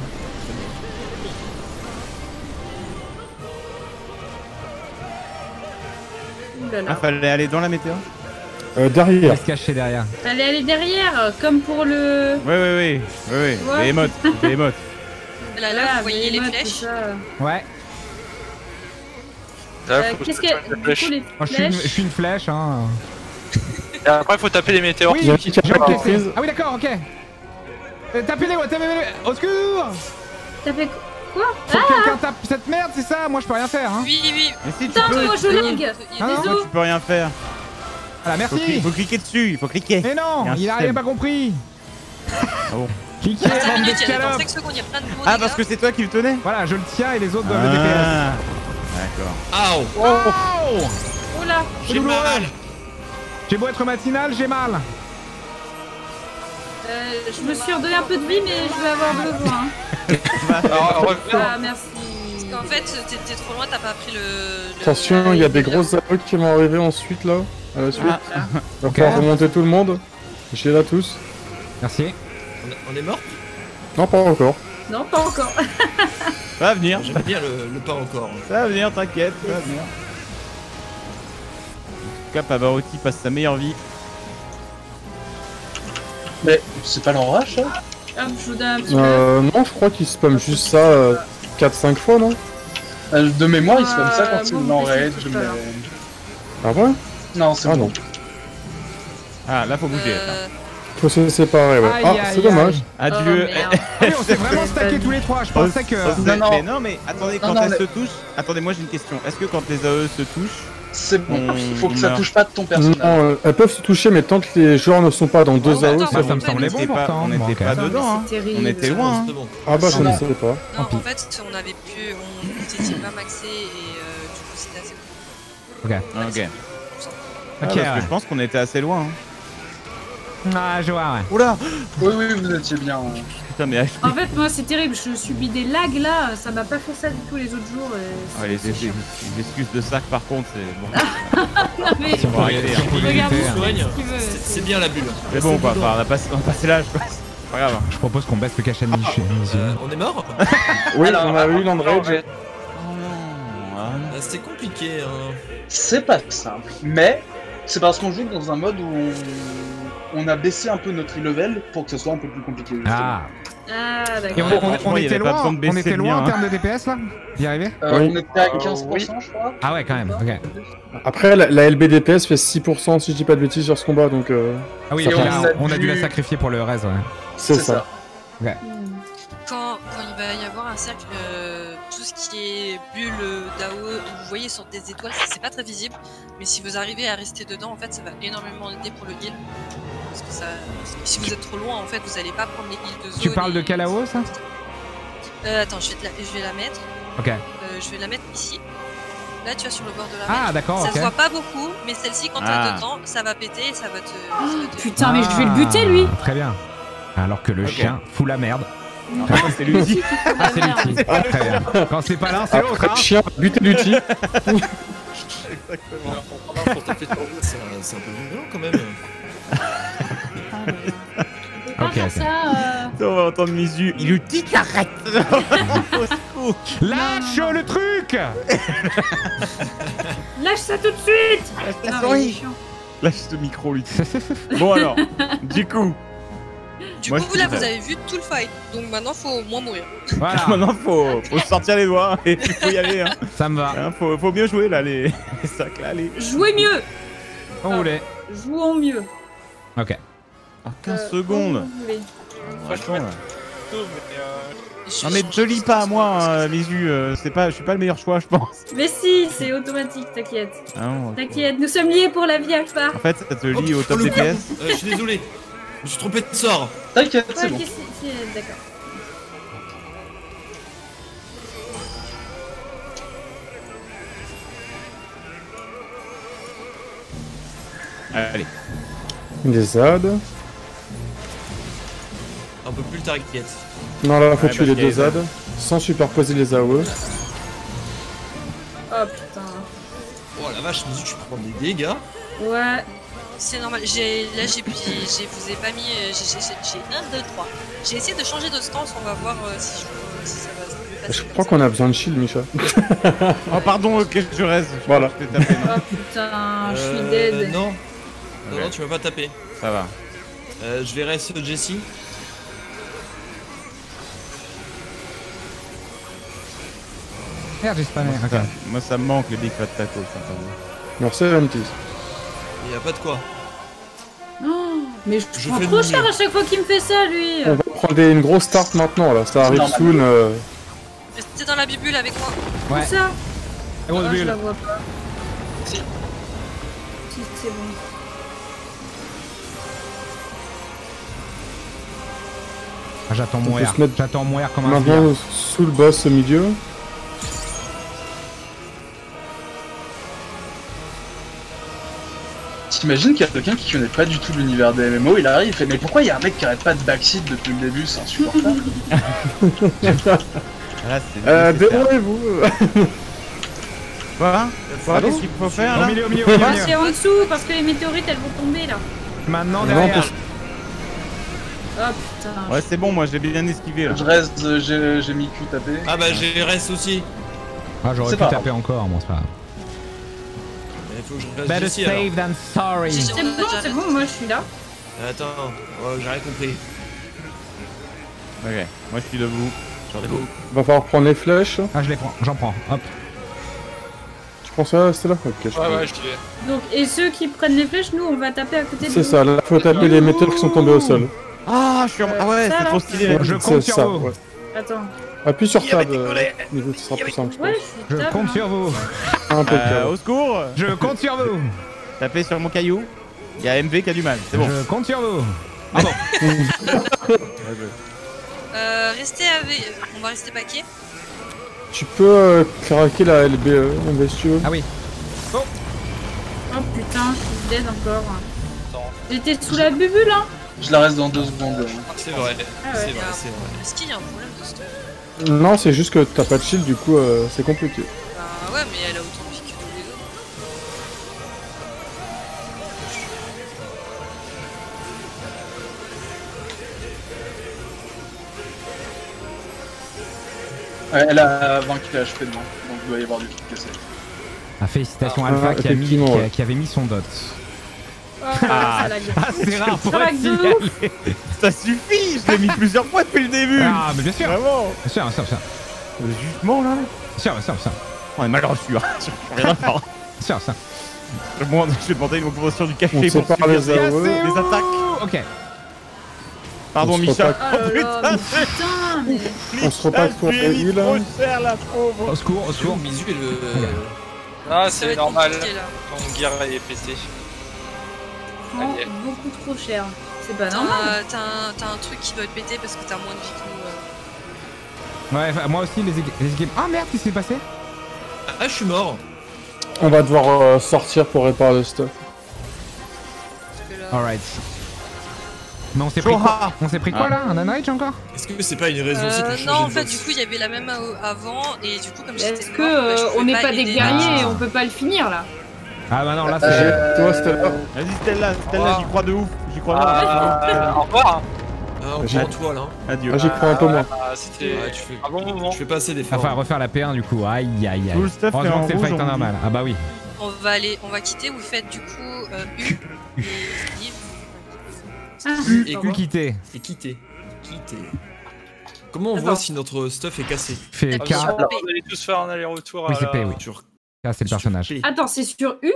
[SPEAKER 2] Ouh là
[SPEAKER 8] Ah,
[SPEAKER 2] là.
[SPEAKER 8] fallait aller dans la météo?
[SPEAKER 5] Euh,
[SPEAKER 1] On
[SPEAKER 5] derrière.
[SPEAKER 1] va se cacher derrière.
[SPEAKER 2] Allez, allez derrière, comme pour le.
[SPEAKER 8] Ouais, ouais, ouais. Ouais, ouais.
[SPEAKER 2] Ouais.
[SPEAKER 8] Les émotes. Les émotes.
[SPEAKER 4] Là, là,
[SPEAKER 2] Ah,
[SPEAKER 4] vous voyez les
[SPEAKER 2] modes, tout
[SPEAKER 4] flèches.
[SPEAKER 2] ça.
[SPEAKER 1] Ouais.
[SPEAKER 6] Là,
[SPEAKER 2] Euh,
[SPEAKER 6] faut que je
[SPEAKER 2] Qu'est-ce
[SPEAKER 6] mette
[SPEAKER 2] que.
[SPEAKER 6] la
[SPEAKER 2] Du
[SPEAKER 6] flèche.
[SPEAKER 2] coup, les
[SPEAKER 1] Moi, je suis une, je
[SPEAKER 2] flèches.
[SPEAKER 1] suis une flèche, hein.
[SPEAKER 6] Et après, faut taper les météores.
[SPEAKER 1] Oui,
[SPEAKER 5] Il y a un
[SPEAKER 1] j'ai
[SPEAKER 5] qui a pas
[SPEAKER 1] encaissé.
[SPEAKER 5] comprise.
[SPEAKER 1] Ah oui, d'accord, ok. Euh, Tapez-les, ouais, tapez-les. Au secours.
[SPEAKER 2] T'as fait quoi?
[SPEAKER 1] Faut que quelqu'un tape cette merde, c'est ça? Moi, je peux rien faire, hein.
[SPEAKER 4] Oui, oui.
[SPEAKER 8] Mais si tu
[SPEAKER 2] Putain,
[SPEAKER 8] peux.
[SPEAKER 2] moi je lag.
[SPEAKER 4] Il y a
[SPEAKER 1] Ah
[SPEAKER 4] des
[SPEAKER 1] non,
[SPEAKER 8] Moi,
[SPEAKER 4] os.
[SPEAKER 8] tu peux rien faire.
[SPEAKER 1] Voilà,
[SPEAKER 8] Faut, cli-
[SPEAKER 1] merci.
[SPEAKER 8] faut cliquer dessus, il faut cliquer.
[SPEAKER 1] Mais non,
[SPEAKER 8] Il y a un
[SPEAKER 1] il a rien
[SPEAKER 8] système.
[SPEAKER 1] pas compris.
[SPEAKER 8] Ah bon.
[SPEAKER 1] Cliquez,
[SPEAKER 4] Dans cinq
[SPEAKER 1] bande
[SPEAKER 4] minutes, il y a- dans
[SPEAKER 1] d'escalopes.
[SPEAKER 4] cinq secondes, il y a plein de nouveaux
[SPEAKER 8] Ah,
[SPEAKER 4] dégâts.
[SPEAKER 8] parce que c'est toi qui le tenais?
[SPEAKER 1] Voilà, je le tiens et les autres doivent le D P S.
[SPEAKER 8] Ah, d'accord.
[SPEAKER 7] Aouh.
[SPEAKER 1] Oh,
[SPEAKER 2] Oh là.
[SPEAKER 7] J'ai mal.
[SPEAKER 1] j'ai beau être matinal, j'ai mal.
[SPEAKER 2] Euh, je me suis redonné un peu de vie, mais je vais avoir besoin.
[SPEAKER 6] Alors, re-
[SPEAKER 2] Ah, merci.
[SPEAKER 4] Parce qu'en fait, t'es t'es trop loin, t'as pas pris le. le-
[SPEAKER 5] Attention, il y a des grosses attaques qui vont arriver ensuite là. À la suite. Va
[SPEAKER 1] Ok.
[SPEAKER 5] falloir remonter tout le monde. J'ai là tous.
[SPEAKER 1] Merci.
[SPEAKER 7] On, a- on est mort?
[SPEAKER 5] Non, pas encore.
[SPEAKER 2] Non, pas encore.
[SPEAKER 8] Ça va venir.
[SPEAKER 7] J'aime bien le, le pas encore.
[SPEAKER 8] Ça va venir, t'inquiète, ça va venir. En tout cas, Pavarotti passe sa meilleure vie.
[SPEAKER 3] Mais c'est pas l'enrage, ça?
[SPEAKER 2] Hop, je vous donne un petit peu.
[SPEAKER 5] Euh, non, je crois qu'il spam juste ça euh, quatre cinq fois, non?
[SPEAKER 3] Euh, De mémoire, il se comme ça
[SPEAKER 2] Euh,
[SPEAKER 3] quand il
[SPEAKER 2] bon,
[SPEAKER 3] l'enraide.
[SPEAKER 2] c'est
[SPEAKER 3] mais-
[SPEAKER 2] pas grave.
[SPEAKER 5] Ah ouais?
[SPEAKER 3] Non, c'est
[SPEAKER 5] Ah
[SPEAKER 3] bon.
[SPEAKER 5] non.
[SPEAKER 8] Ah, là, faut bouger.
[SPEAKER 4] Euh,
[SPEAKER 5] Faut se séparer, ouais.
[SPEAKER 1] Aïe,
[SPEAKER 5] Ah,
[SPEAKER 1] aïe,
[SPEAKER 5] c'est
[SPEAKER 1] aïe.
[SPEAKER 5] dommage.
[SPEAKER 8] Adieu.
[SPEAKER 2] Oh, merde.
[SPEAKER 1] Oui, on s'est vraiment stacké tous les trois. Je pensais que.
[SPEAKER 8] Oh, c'est-
[SPEAKER 3] Non, non.
[SPEAKER 8] Mais non, mais attendez, quand
[SPEAKER 3] Non, non,
[SPEAKER 8] elles
[SPEAKER 3] mais-
[SPEAKER 8] se touchent. Attendez, moi j'ai une question. Est-ce que quand les A E se touchent.
[SPEAKER 3] C'est bon,
[SPEAKER 8] On
[SPEAKER 3] faut que ça
[SPEAKER 8] meurt.
[SPEAKER 3] touche pas de ton personnage.
[SPEAKER 5] Non, euh, elles peuvent se toucher, mais tant que les joueurs ne sont pas dans deux
[SPEAKER 4] Oh,
[SPEAKER 5] A O,
[SPEAKER 4] attends,
[SPEAKER 5] c'est
[SPEAKER 1] Ça,
[SPEAKER 5] bon.
[SPEAKER 1] ça me semblait
[SPEAKER 8] On
[SPEAKER 1] bon
[SPEAKER 8] était pas-
[SPEAKER 1] pourtant.
[SPEAKER 8] on
[SPEAKER 1] Bon,
[SPEAKER 8] était
[SPEAKER 1] ok.
[SPEAKER 8] pas
[SPEAKER 2] Non, mais
[SPEAKER 8] dedans, hein.
[SPEAKER 2] c'est terrible.
[SPEAKER 8] On était loin, hein.
[SPEAKER 7] C'est bon.
[SPEAKER 5] Ah bah, je
[SPEAKER 3] Non,
[SPEAKER 5] ne
[SPEAKER 3] non.
[SPEAKER 5] sais pas.
[SPEAKER 4] Non,
[SPEAKER 5] pis.
[SPEAKER 4] en fait, on avait pu. On n'était pas maxé et euh, du coup, c'était assez bon.
[SPEAKER 1] Ok.
[SPEAKER 8] Ah, ok. Ah,
[SPEAKER 1] Ok,
[SPEAKER 8] parce
[SPEAKER 1] ouais.
[SPEAKER 8] que je pense qu'on était assez loin. Hein.
[SPEAKER 1] Ah, je vois, ouais.
[SPEAKER 8] Oula.
[SPEAKER 3] Oui, oui, vous étiez bien. hein.
[SPEAKER 8] Putain, mais H P.
[SPEAKER 2] En fait, moi, c'est terrible. Je subis des lags là. Ça m'a pas fait ça du tout les autres jours. et
[SPEAKER 8] Ah, les,
[SPEAKER 2] c'est
[SPEAKER 8] les-
[SPEAKER 2] chiant.
[SPEAKER 8] les excuses de sac, par contre, c'est bon.
[SPEAKER 2] Non, mais
[SPEAKER 1] Si on
[SPEAKER 8] Faut
[SPEAKER 1] peut
[SPEAKER 8] arrêter,
[SPEAKER 1] si on
[SPEAKER 8] hein.
[SPEAKER 1] peut
[SPEAKER 2] regarde,
[SPEAKER 1] l'éviter, hein.
[SPEAKER 7] Soigne.
[SPEAKER 2] ce qu'il veut.
[SPEAKER 7] C'est c'est bien la bulle.
[SPEAKER 8] C'est bon, quoi. Enfin, on a passé, on a passé l'âge, quoi. C'est pas grave.
[SPEAKER 1] Je propose qu'on baisse le cache à mes yeux.
[SPEAKER 7] Euh, on est mort?
[SPEAKER 5] Oui,
[SPEAKER 3] Alors,
[SPEAKER 5] on a eu l'Android.
[SPEAKER 8] Oh non. Ah,
[SPEAKER 7] Ah, c'est compliqué. Hein.
[SPEAKER 3] C'est pas simple, mais c'est parce qu'on joue dans un mode où on, on a baissé un peu notre level pour que ce soit un peu plus compliqué. justement.
[SPEAKER 1] Ah.
[SPEAKER 2] Ah,
[SPEAKER 1] Et on,
[SPEAKER 2] d'accord.
[SPEAKER 1] on-
[SPEAKER 8] franchement,
[SPEAKER 1] on
[SPEAKER 8] il y
[SPEAKER 1] était
[SPEAKER 8] avait pas
[SPEAKER 1] loin,
[SPEAKER 8] besoin de
[SPEAKER 1] on
[SPEAKER 8] baisser
[SPEAKER 1] était
[SPEAKER 8] le
[SPEAKER 1] loin en
[SPEAKER 8] mien,
[SPEAKER 1] termes de D P S là? D'y arriver?
[SPEAKER 3] Euh,
[SPEAKER 5] Oui.
[SPEAKER 3] On était à
[SPEAKER 6] Euh,
[SPEAKER 3] quinze pour cent,
[SPEAKER 6] oui.
[SPEAKER 3] je crois.
[SPEAKER 1] Ah ouais, quand même, ok.
[SPEAKER 5] Après, la, la L B D P S fait six pour cent si je dis pas de bêtises sur ce combat, donc euh,
[SPEAKER 1] Ah oui,
[SPEAKER 5] Ça
[SPEAKER 1] et
[SPEAKER 5] fait-
[SPEAKER 1] là,
[SPEAKER 3] on a
[SPEAKER 1] on a dû
[SPEAKER 3] dû-
[SPEAKER 1] la sacrifier pour le reste, ouais.
[SPEAKER 5] c'est ça.
[SPEAKER 2] Hmm.
[SPEAKER 4] Quand, quand il va y avoir un cercle, euh, tout ce qui est bulle d'A O E, vous voyez sur des étoiles, c'est pas très visible. Mais si vous arrivez à rester dedans, en fait, ça va énormément aider pour le heal. Parce que ça, si vous êtes trop loin, en fait, vous allez pas prendre les heals de zone.
[SPEAKER 1] Tu parles de
[SPEAKER 4] et-
[SPEAKER 1] quel A O, ça?
[SPEAKER 4] Euh, attends, je vais, te la, je vais la mettre.
[SPEAKER 1] Ok.
[SPEAKER 4] Euh, je vais la mettre ici. Là, tu vois, sur le bord de la
[SPEAKER 1] Ah,
[SPEAKER 4] map.
[SPEAKER 1] d'accord,
[SPEAKER 4] Ça
[SPEAKER 1] ok.
[SPEAKER 4] se voit pas beaucoup, mais celle-ci, quand
[SPEAKER 8] Ah.
[SPEAKER 4] t'es dedans, ça va péter et ça va te. ça va te-
[SPEAKER 2] Putain, mais je vais le buter lui.
[SPEAKER 1] Ah, très bien. Alors que le
[SPEAKER 8] Ok.
[SPEAKER 1] chien fout la merde.
[SPEAKER 8] Ah, c'est l'ulti.
[SPEAKER 1] Ah, c'est l'outil. Très bien. Quand c'est pas l'un, c'est l'autre,
[SPEAKER 5] Après,
[SPEAKER 1] hein.
[SPEAKER 5] le chien va buter l'outil.
[SPEAKER 8] Exactement.
[SPEAKER 7] Alors, pour prendre un pour taper sur le jeu, c'est un, c'est un peu violent quand même.
[SPEAKER 2] On peut pas
[SPEAKER 1] Ok,
[SPEAKER 2] faire
[SPEAKER 1] ok.
[SPEAKER 2] ça. euh,
[SPEAKER 8] On va entendre Mizu. Il lui dit qu'arrête. Au secours.
[SPEAKER 1] Lâche le truc.
[SPEAKER 2] Lâche ça tout de suite.
[SPEAKER 8] la
[SPEAKER 2] Non,
[SPEAKER 8] souris.
[SPEAKER 2] mais il est chiant.
[SPEAKER 8] Lâche ce micro, lui. Bon alors, du coup,
[SPEAKER 4] Du
[SPEAKER 8] Moi,
[SPEAKER 4] coup,
[SPEAKER 8] je
[SPEAKER 4] vous, là,
[SPEAKER 8] kiffe.
[SPEAKER 4] vous avez vu tout le fight. Donc maintenant, faut au moins mourir.
[SPEAKER 1] Voilà,
[SPEAKER 8] maintenant faut, faut se sortir les doigts et puis faut y aller. Hein.
[SPEAKER 1] ça me va.
[SPEAKER 8] Hein, faut, faut mieux jouer là, les, les sacs là, les.
[SPEAKER 2] Jouez mieux.
[SPEAKER 1] On voulait.
[SPEAKER 2] Jouons mieux.
[SPEAKER 1] Ok.
[SPEAKER 8] Ah, quinze
[SPEAKER 2] Euh,
[SPEAKER 8] secondes.
[SPEAKER 2] comme vous voulez.
[SPEAKER 8] Attends, là.
[SPEAKER 4] Je-
[SPEAKER 8] Non mais te lis pas à moi, hein, Mizu. euh, c'est pas, je suis pas le meilleur choix, je pense.
[SPEAKER 2] Mais si, c'est automatique, t'inquiète.
[SPEAKER 8] Ah non, ok.
[SPEAKER 2] T'inquiète, nous sommes liés pour la vie, Akbar.
[SPEAKER 8] En fait, ça te lit
[SPEAKER 7] Oh,
[SPEAKER 8] au top
[SPEAKER 7] oh, le
[SPEAKER 8] D P S.
[SPEAKER 7] Euh, je suis désolé. Je me suis trompé de sort.
[SPEAKER 3] T'inquiète,
[SPEAKER 2] Ouais,
[SPEAKER 3] c'est bon.
[SPEAKER 2] ok, c'est- c'est- d'accord.
[SPEAKER 8] Allez.
[SPEAKER 5] Des Z.
[SPEAKER 7] Un peu plus le target.
[SPEAKER 5] Non, là, faut
[SPEAKER 8] Ouais,
[SPEAKER 5] tuer
[SPEAKER 8] parce
[SPEAKER 5] les
[SPEAKER 8] qu'il y
[SPEAKER 5] deux
[SPEAKER 8] a
[SPEAKER 5] Z
[SPEAKER 8] les
[SPEAKER 5] sans superposer les A O E.
[SPEAKER 2] Oh putain.
[SPEAKER 7] Oh la vache, Mizu, tu prends des dégâts.
[SPEAKER 2] Ouais.
[SPEAKER 4] C'est normal. J'ai là, j'ai puis, j'ai vous ai pas mis. euh, J'ai j'ai- j'ai un, deux, trois. J'ai essayé de changer de stance. On va voir euh, si, je, si ça va se mieux passer.
[SPEAKER 5] Je
[SPEAKER 4] comme
[SPEAKER 5] crois
[SPEAKER 4] ça.
[SPEAKER 5] qu'on a besoin de shield, Micha.
[SPEAKER 8] Oh pardon, ok, je reste. Je
[SPEAKER 5] Voilà.
[SPEAKER 8] crois que je t'ai tapé, non
[SPEAKER 2] Oh putain, je suis
[SPEAKER 7] Euh,
[SPEAKER 2] dead.
[SPEAKER 7] Non. Non,
[SPEAKER 8] Ok.
[SPEAKER 7] non, tu m'as pas tapé.
[SPEAKER 8] Ça va.
[SPEAKER 7] Euh, je vais rester Jessie.
[SPEAKER 1] Merde, j'ai spammé. Ok.
[SPEAKER 8] Ça, moi ça me manque les Big Fat Tacos. ça, ça va.
[SPEAKER 5] Merci, M T.
[SPEAKER 7] Il y a pas de quoi.
[SPEAKER 2] Mais je,
[SPEAKER 7] Je
[SPEAKER 2] prends
[SPEAKER 7] fais
[SPEAKER 2] trop
[SPEAKER 7] de
[SPEAKER 2] cher
[SPEAKER 7] mieux.
[SPEAKER 2] à chaque fois qu'il me fait ça, lui.
[SPEAKER 5] On va prendre des- une grosse start maintenant là, ça arrive
[SPEAKER 3] normal.
[SPEAKER 5] soon. euh.
[SPEAKER 4] Restez dans la bubule avec moi.
[SPEAKER 1] Ouais.
[SPEAKER 2] Où ça?
[SPEAKER 1] Grosse
[SPEAKER 2] Ah, je
[SPEAKER 1] bulle.
[SPEAKER 2] la vois pas.
[SPEAKER 3] Si.
[SPEAKER 2] Si, c'est bon.
[SPEAKER 1] Ah, j'attends mon
[SPEAKER 5] On peut
[SPEAKER 1] R.
[SPEAKER 5] se mettre
[SPEAKER 1] J'attends mon R comme un sbire.
[SPEAKER 5] Maintenant sous le boss au milieu.
[SPEAKER 3] T'imagines qu'il y a quelqu'un qui connaît pas du tout l'univers des M M O, il arrive, il fait mais pourquoi il y a un mec qui arrête pas de backseat depuis le début, c'est insupportable.
[SPEAKER 8] Là, c'est
[SPEAKER 5] Euh,
[SPEAKER 8] nécessaire.
[SPEAKER 5] débrouillez-vous.
[SPEAKER 8] Quoi Quoi
[SPEAKER 5] Pardon
[SPEAKER 8] Qu'est-ce qu'il faut faire
[SPEAKER 1] Au
[SPEAKER 8] là
[SPEAKER 1] milieu, au milieu, au milieu. au milieu.
[SPEAKER 2] C'est en dessous parce que les météorites elles vont tomber là.
[SPEAKER 1] Maintenant
[SPEAKER 5] Non,
[SPEAKER 1] derrière.
[SPEAKER 5] parce-
[SPEAKER 2] Oh putain.
[SPEAKER 8] Ouais, c'est bon, moi j'ai bien esquivé là.
[SPEAKER 3] Je reste, euh, j'ai j'ai mis Q tapé.
[SPEAKER 7] Ah bah j'ai reste aussi.
[SPEAKER 1] Ah, j'aurais
[SPEAKER 3] C'est
[SPEAKER 1] pu
[SPEAKER 3] pas
[SPEAKER 1] taper encore, moi, c'est pas grave.
[SPEAKER 7] Il faut que je reste
[SPEAKER 1] Better
[SPEAKER 7] ici alors.
[SPEAKER 1] safe than sorry.
[SPEAKER 4] J'ai-
[SPEAKER 2] C'est bon, c'est bon, moi je suis là.
[SPEAKER 7] Attends, oh, j'ai rien compris.
[SPEAKER 8] Ok, moi je suis debout.
[SPEAKER 5] Va falloir prendre les flèches.
[SPEAKER 1] Ah, je les prends, j'en prends. Hop.
[SPEAKER 5] Tu prends ça, c'est là. Ok, je
[SPEAKER 12] Ouais,
[SPEAKER 5] prends.
[SPEAKER 12] ouais, je l'ai.
[SPEAKER 2] Donc, et ceux qui prennent les flèches, nous on va taper à côté de
[SPEAKER 5] C'est
[SPEAKER 2] vous.
[SPEAKER 5] ça, là faut taper les métaux qui sont tombés au sol.
[SPEAKER 8] Ah, je suis en... Ah ouais,
[SPEAKER 2] ça,
[SPEAKER 8] c'est
[SPEAKER 2] là.
[SPEAKER 8] trop stylé.
[SPEAKER 5] Ouais,
[SPEAKER 1] Je
[SPEAKER 5] c'est
[SPEAKER 1] compte sur
[SPEAKER 5] ça,
[SPEAKER 1] vous.
[SPEAKER 5] ouais.
[SPEAKER 2] Attends.
[SPEAKER 5] Appuie sur tab, euh, niveau, ce sera plus simple.
[SPEAKER 2] Ouais,
[SPEAKER 1] Je
[SPEAKER 2] je suis tape,
[SPEAKER 1] compte
[SPEAKER 2] hein.
[SPEAKER 1] sur vous.
[SPEAKER 8] Euh,
[SPEAKER 5] Impeccable.
[SPEAKER 8] au secours.
[SPEAKER 1] Je compte sur vous.
[SPEAKER 8] Tapez sur mon caillou. Il y a M V qui a du mal, c'est bon.
[SPEAKER 1] Je compte sur vous.
[SPEAKER 4] Euh, restez avec. On va rester paquet.
[SPEAKER 5] Tu peux euh, craquer la L B E, M V si tu veux.
[SPEAKER 1] Ah oui.
[SPEAKER 2] Oh putain, je suis dead encore. J'étais sous la bubule hein.
[SPEAKER 3] Je la reste dans deux secondes.
[SPEAKER 7] C'est vrai,
[SPEAKER 2] Ah ouais.
[SPEAKER 7] c'est vrai, c'est vrai.
[SPEAKER 4] Est-ce qu'il y a un problème de stock?
[SPEAKER 5] Non, c'est juste que t'as pas de shield, du coup euh, c'est compliqué.
[SPEAKER 4] Bah ouais, mais elle a autant de vie que tous les autres.
[SPEAKER 3] Ouais, elle a vingt K H P dedans, donc il doit y avoir des trucs cassés.
[SPEAKER 1] Ah, félicitations
[SPEAKER 5] Ah,
[SPEAKER 1] Alpha qui, a mis,
[SPEAKER 5] effectivement,
[SPEAKER 1] qui, a,
[SPEAKER 5] ouais.
[SPEAKER 1] qui avait mis son dot.
[SPEAKER 2] Oh, ça l'a
[SPEAKER 1] Ah, c'est rare pour
[SPEAKER 2] Ça
[SPEAKER 1] être
[SPEAKER 2] lag de
[SPEAKER 1] signalé.
[SPEAKER 8] Ça suffit, je l'ai mis plusieurs fois depuis le début.
[SPEAKER 1] Ah, mais bien sûr.
[SPEAKER 8] Vraiment.
[SPEAKER 1] Bien sûr, bien sûr, bien sûr.
[SPEAKER 8] Justement là.
[SPEAKER 1] Bien sûr, bien sûr, bien sûr.
[SPEAKER 8] On est mal reçu, hein. Je rien à faire.
[SPEAKER 1] Bien sûr, bien sûr.
[SPEAKER 8] Je vais je vais demander une augmentation du cachet
[SPEAKER 5] On
[SPEAKER 8] pour
[SPEAKER 5] sépare les
[SPEAKER 8] subir
[SPEAKER 5] A O E.
[SPEAKER 8] des
[SPEAKER 1] Cassez-vous.
[SPEAKER 8] attaques.
[SPEAKER 1] Ok.
[SPEAKER 8] Pardon
[SPEAKER 5] On se
[SPEAKER 8] Micha.
[SPEAKER 5] repack.
[SPEAKER 2] Oh là là, mais putain, mais...
[SPEAKER 5] On se repack pour
[SPEAKER 8] Je lui
[SPEAKER 5] la
[SPEAKER 8] ai mis
[SPEAKER 5] heal.
[SPEAKER 8] trop cher la pauvre.
[SPEAKER 1] Au secours, au
[SPEAKER 7] Sur
[SPEAKER 1] secours.
[SPEAKER 7] Misu et le.
[SPEAKER 12] Ah,
[SPEAKER 4] Ça va
[SPEAKER 12] c'est
[SPEAKER 4] être
[SPEAKER 12] normal.
[SPEAKER 4] compliqué, là.
[SPEAKER 12] Ton gear est pété.
[SPEAKER 2] Oh, beaucoup trop cher. C'est pas
[SPEAKER 4] T'as
[SPEAKER 2] normal.
[SPEAKER 4] un, t'as un- t'as un truc qui doit te péter parce que t'as moins de vie que nous. euh.
[SPEAKER 1] Ouais, enfin, moi aussi, les, ég- les équipes. Ah merde, qu'est-ce qui s'est passé?
[SPEAKER 7] Ah, je suis mort.
[SPEAKER 5] On va devoir euh, sortir pour réparer le stuff.
[SPEAKER 4] Parce que là.
[SPEAKER 1] Alright. Mais on s'est pris quoi? On s'est pris quoi là? Un unrage encore?
[SPEAKER 7] Est-ce que c'est pas une raison aussi
[SPEAKER 4] Euh,
[SPEAKER 7] pour changer
[SPEAKER 4] non, en
[SPEAKER 7] de
[SPEAKER 4] fait,
[SPEAKER 7] boss?
[SPEAKER 4] du coup, il y avait la même a- avant, et du coup, comme j'étais
[SPEAKER 2] Est-ce
[SPEAKER 4] mort,
[SPEAKER 2] que
[SPEAKER 4] bah, je
[SPEAKER 2] euh,
[SPEAKER 4] pouvais
[SPEAKER 2] on n'est pas
[SPEAKER 4] aider.
[SPEAKER 2] des guerriers et
[SPEAKER 1] Ah.
[SPEAKER 2] on peut pas le finir là?
[SPEAKER 1] Ah bah non, là c'est.
[SPEAKER 3] Euh,
[SPEAKER 5] Toi, Stella.
[SPEAKER 8] Vas-y Stella, Stella, j'y crois de ouf. J'y crois de ouf.
[SPEAKER 12] Ah, au revoir.
[SPEAKER 7] Ah, on
[SPEAKER 5] J'ai-
[SPEAKER 7] prend toi là.
[SPEAKER 8] Adieu.
[SPEAKER 5] Ah, j'y crois un peu moins.
[SPEAKER 12] Ah, c'était
[SPEAKER 7] Ah, tu fais,
[SPEAKER 12] un bon moment.
[SPEAKER 7] tu fais pas assez d'efforts.
[SPEAKER 1] Enfin, refaire la P un du coup. Aïe aïe aïe.
[SPEAKER 8] Tout le stuff est
[SPEAKER 1] Heureusement
[SPEAKER 8] en
[SPEAKER 1] que c'est le
[SPEAKER 8] rouge,
[SPEAKER 1] fight en
[SPEAKER 8] on
[SPEAKER 1] normal. Ah bah oui.
[SPEAKER 4] On va aller, on va quitter, vous faites du coup euh, U. et Steve.
[SPEAKER 2] Ah,
[SPEAKER 7] Et
[SPEAKER 1] U quitter.
[SPEAKER 7] Et quitter. Quitter. Comment on
[SPEAKER 4] Attends.
[SPEAKER 7] voit si notre stuff est cassé?
[SPEAKER 1] Fait
[SPEAKER 4] Ah,
[SPEAKER 1] K.
[SPEAKER 4] bien.
[SPEAKER 12] Alors, vous allez tous faire un aller-retour
[SPEAKER 1] Oui,
[SPEAKER 12] à
[SPEAKER 1] c'est
[SPEAKER 12] la...
[SPEAKER 1] P, oui.
[SPEAKER 7] Sur...
[SPEAKER 1] K, c'est le personnage.
[SPEAKER 7] P.
[SPEAKER 2] Attends, c'est sur U?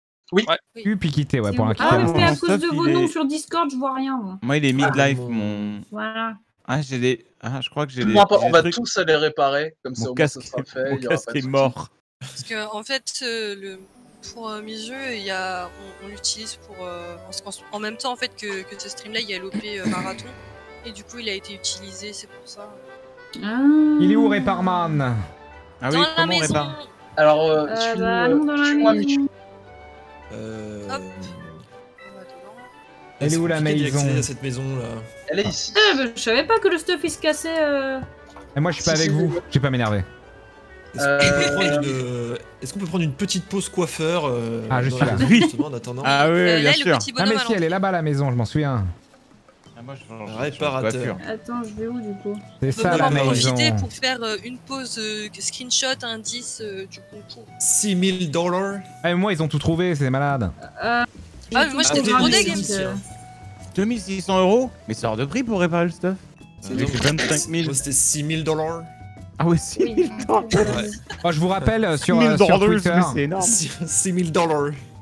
[SPEAKER 1] U puis quitter, ouais,
[SPEAKER 2] C'est
[SPEAKER 1] pour
[SPEAKER 2] où
[SPEAKER 1] un
[SPEAKER 2] Ah
[SPEAKER 1] quitter.
[SPEAKER 2] oui,
[SPEAKER 8] Mon
[SPEAKER 2] mais à
[SPEAKER 8] stuff,
[SPEAKER 2] cause de vos
[SPEAKER 8] il est-
[SPEAKER 2] noms sur Discord, je vois rien. moi.
[SPEAKER 8] Moi il est midlife
[SPEAKER 7] mon-
[SPEAKER 8] mon.
[SPEAKER 2] Voilà.
[SPEAKER 8] Ah j'ai des. Ah je crois que j'ai des.
[SPEAKER 3] Peu importe,
[SPEAKER 8] j'ai
[SPEAKER 3] on
[SPEAKER 8] des
[SPEAKER 3] va
[SPEAKER 8] trucs-
[SPEAKER 3] tous aller réparer, comme ça
[SPEAKER 8] Mon
[SPEAKER 3] au moins
[SPEAKER 8] casque,
[SPEAKER 3] ça sera fait.
[SPEAKER 8] mon
[SPEAKER 3] il y aura
[SPEAKER 8] casque
[SPEAKER 3] pas de
[SPEAKER 8] est
[SPEAKER 3] soucis.
[SPEAKER 8] mort.
[SPEAKER 4] Parce que en fait, euh, le pour euh, mes jeux, il y a, on, on l'utilise pour euh, en, en- en même temps en fait que, que ce stream-là, il y a l'O P euh, marathon, et du coup, il a été utilisé, c'est pour ça.
[SPEAKER 2] Ah.
[SPEAKER 1] Il est où Reparman?
[SPEAKER 8] Ah oui,
[SPEAKER 4] Dans la
[SPEAKER 8] comment on
[SPEAKER 4] maison.
[SPEAKER 8] répare?
[SPEAKER 3] Alors, euh,
[SPEAKER 2] Euh,
[SPEAKER 3] suis-nous,
[SPEAKER 2] bah, allons dans la
[SPEAKER 3] suis-moi,
[SPEAKER 2] maison.
[SPEAKER 3] Michou.
[SPEAKER 7] Euh...
[SPEAKER 4] Hop. On va dedans.
[SPEAKER 1] Elle est où, la
[SPEAKER 7] compliqué d'y
[SPEAKER 1] maison
[SPEAKER 7] accéder à cette maison là.
[SPEAKER 3] Elle est ici.
[SPEAKER 2] Ah, bah, je savais pas que le stuff il se cassait. Euh...
[SPEAKER 1] Et moi je suis pas
[SPEAKER 3] Si,
[SPEAKER 1] avec
[SPEAKER 3] si,
[SPEAKER 1] vous.
[SPEAKER 3] si.
[SPEAKER 1] Je vais pas m'énerver.
[SPEAKER 7] Est-ce qu'on peut prendre une... Est-ce qu'on peut prendre une petite pause coiffeur euh,
[SPEAKER 1] Ah, je
[SPEAKER 7] dans
[SPEAKER 1] suis
[SPEAKER 7] la
[SPEAKER 1] là.
[SPEAKER 7] maison, justement, en attendant.
[SPEAKER 8] Ah oui,
[SPEAKER 4] Euh,
[SPEAKER 8] bien
[SPEAKER 4] là,
[SPEAKER 8] sûr.
[SPEAKER 4] le petit
[SPEAKER 1] Ah
[SPEAKER 4] bonhomme
[SPEAKER 1] mais
[SPEAKER 4] à
[SPEAKER 1] si, elle est là-bas la maison, je m'en souviens.
[SPEAKER 8] Ah, moi, je change-
[SPEAKER 7] Un
[SPEAKER 8] je change de
[SPEAKER 7] réparateur.
[SPEAKER 8] coiffure.
[SPEAKER 2] Attends, je vais où du coup?
[SPEAKER 1] C'est
[SPEAKER 4] On
[SPEAKER 1] ça
[SPEAKER 4] peut
[SPEAKER 1] la
[SPEAKER 4] en
[SPEAKER 1] maison.
[SPEAKER 4] profiter pour faire euh, une pause euh, screenshot indice euh, du concours.
[SPEAKER 7] six mille dollars.
[SPEAKER 1] Ah mais moi ils ont tout trouvé, c'est malade.
[SPEAKER 2] Euh...
[SPEAKER 4] Ah, mais moi, j'étais
[SPEAKER 2] tout
[SPEAKER 4] trop
[SPEAKER 2] ramené,
[SPEAKER 4] deg.
[SPEAKER 2] donc, euh,
[SPEAKER 8] deux mille six cents euros? Mais c'est hors de prix pour réparer le stuff.
[SPEAKER 7] C'est
[SPEAKER 8] J'ai fait vingt-cinq mille.
[SPEAKER 7] Moi c'était six mille dollars.
[SPEAKER 8] Ah ouais, six mille dollars.
[SPEAKER 7] Ouais.
[SPEAKER 1] Oh, je vous rappelle euh, sur,
[SPEAKER 8] six mille
[SPEAKER 1] euh, sur
[SPEAKER 8] dollars,
[SPEAKER 1] Twitter.
[SPEAKER 8] mais c'est énorme.
[SPEAKER 7] six mille dollars.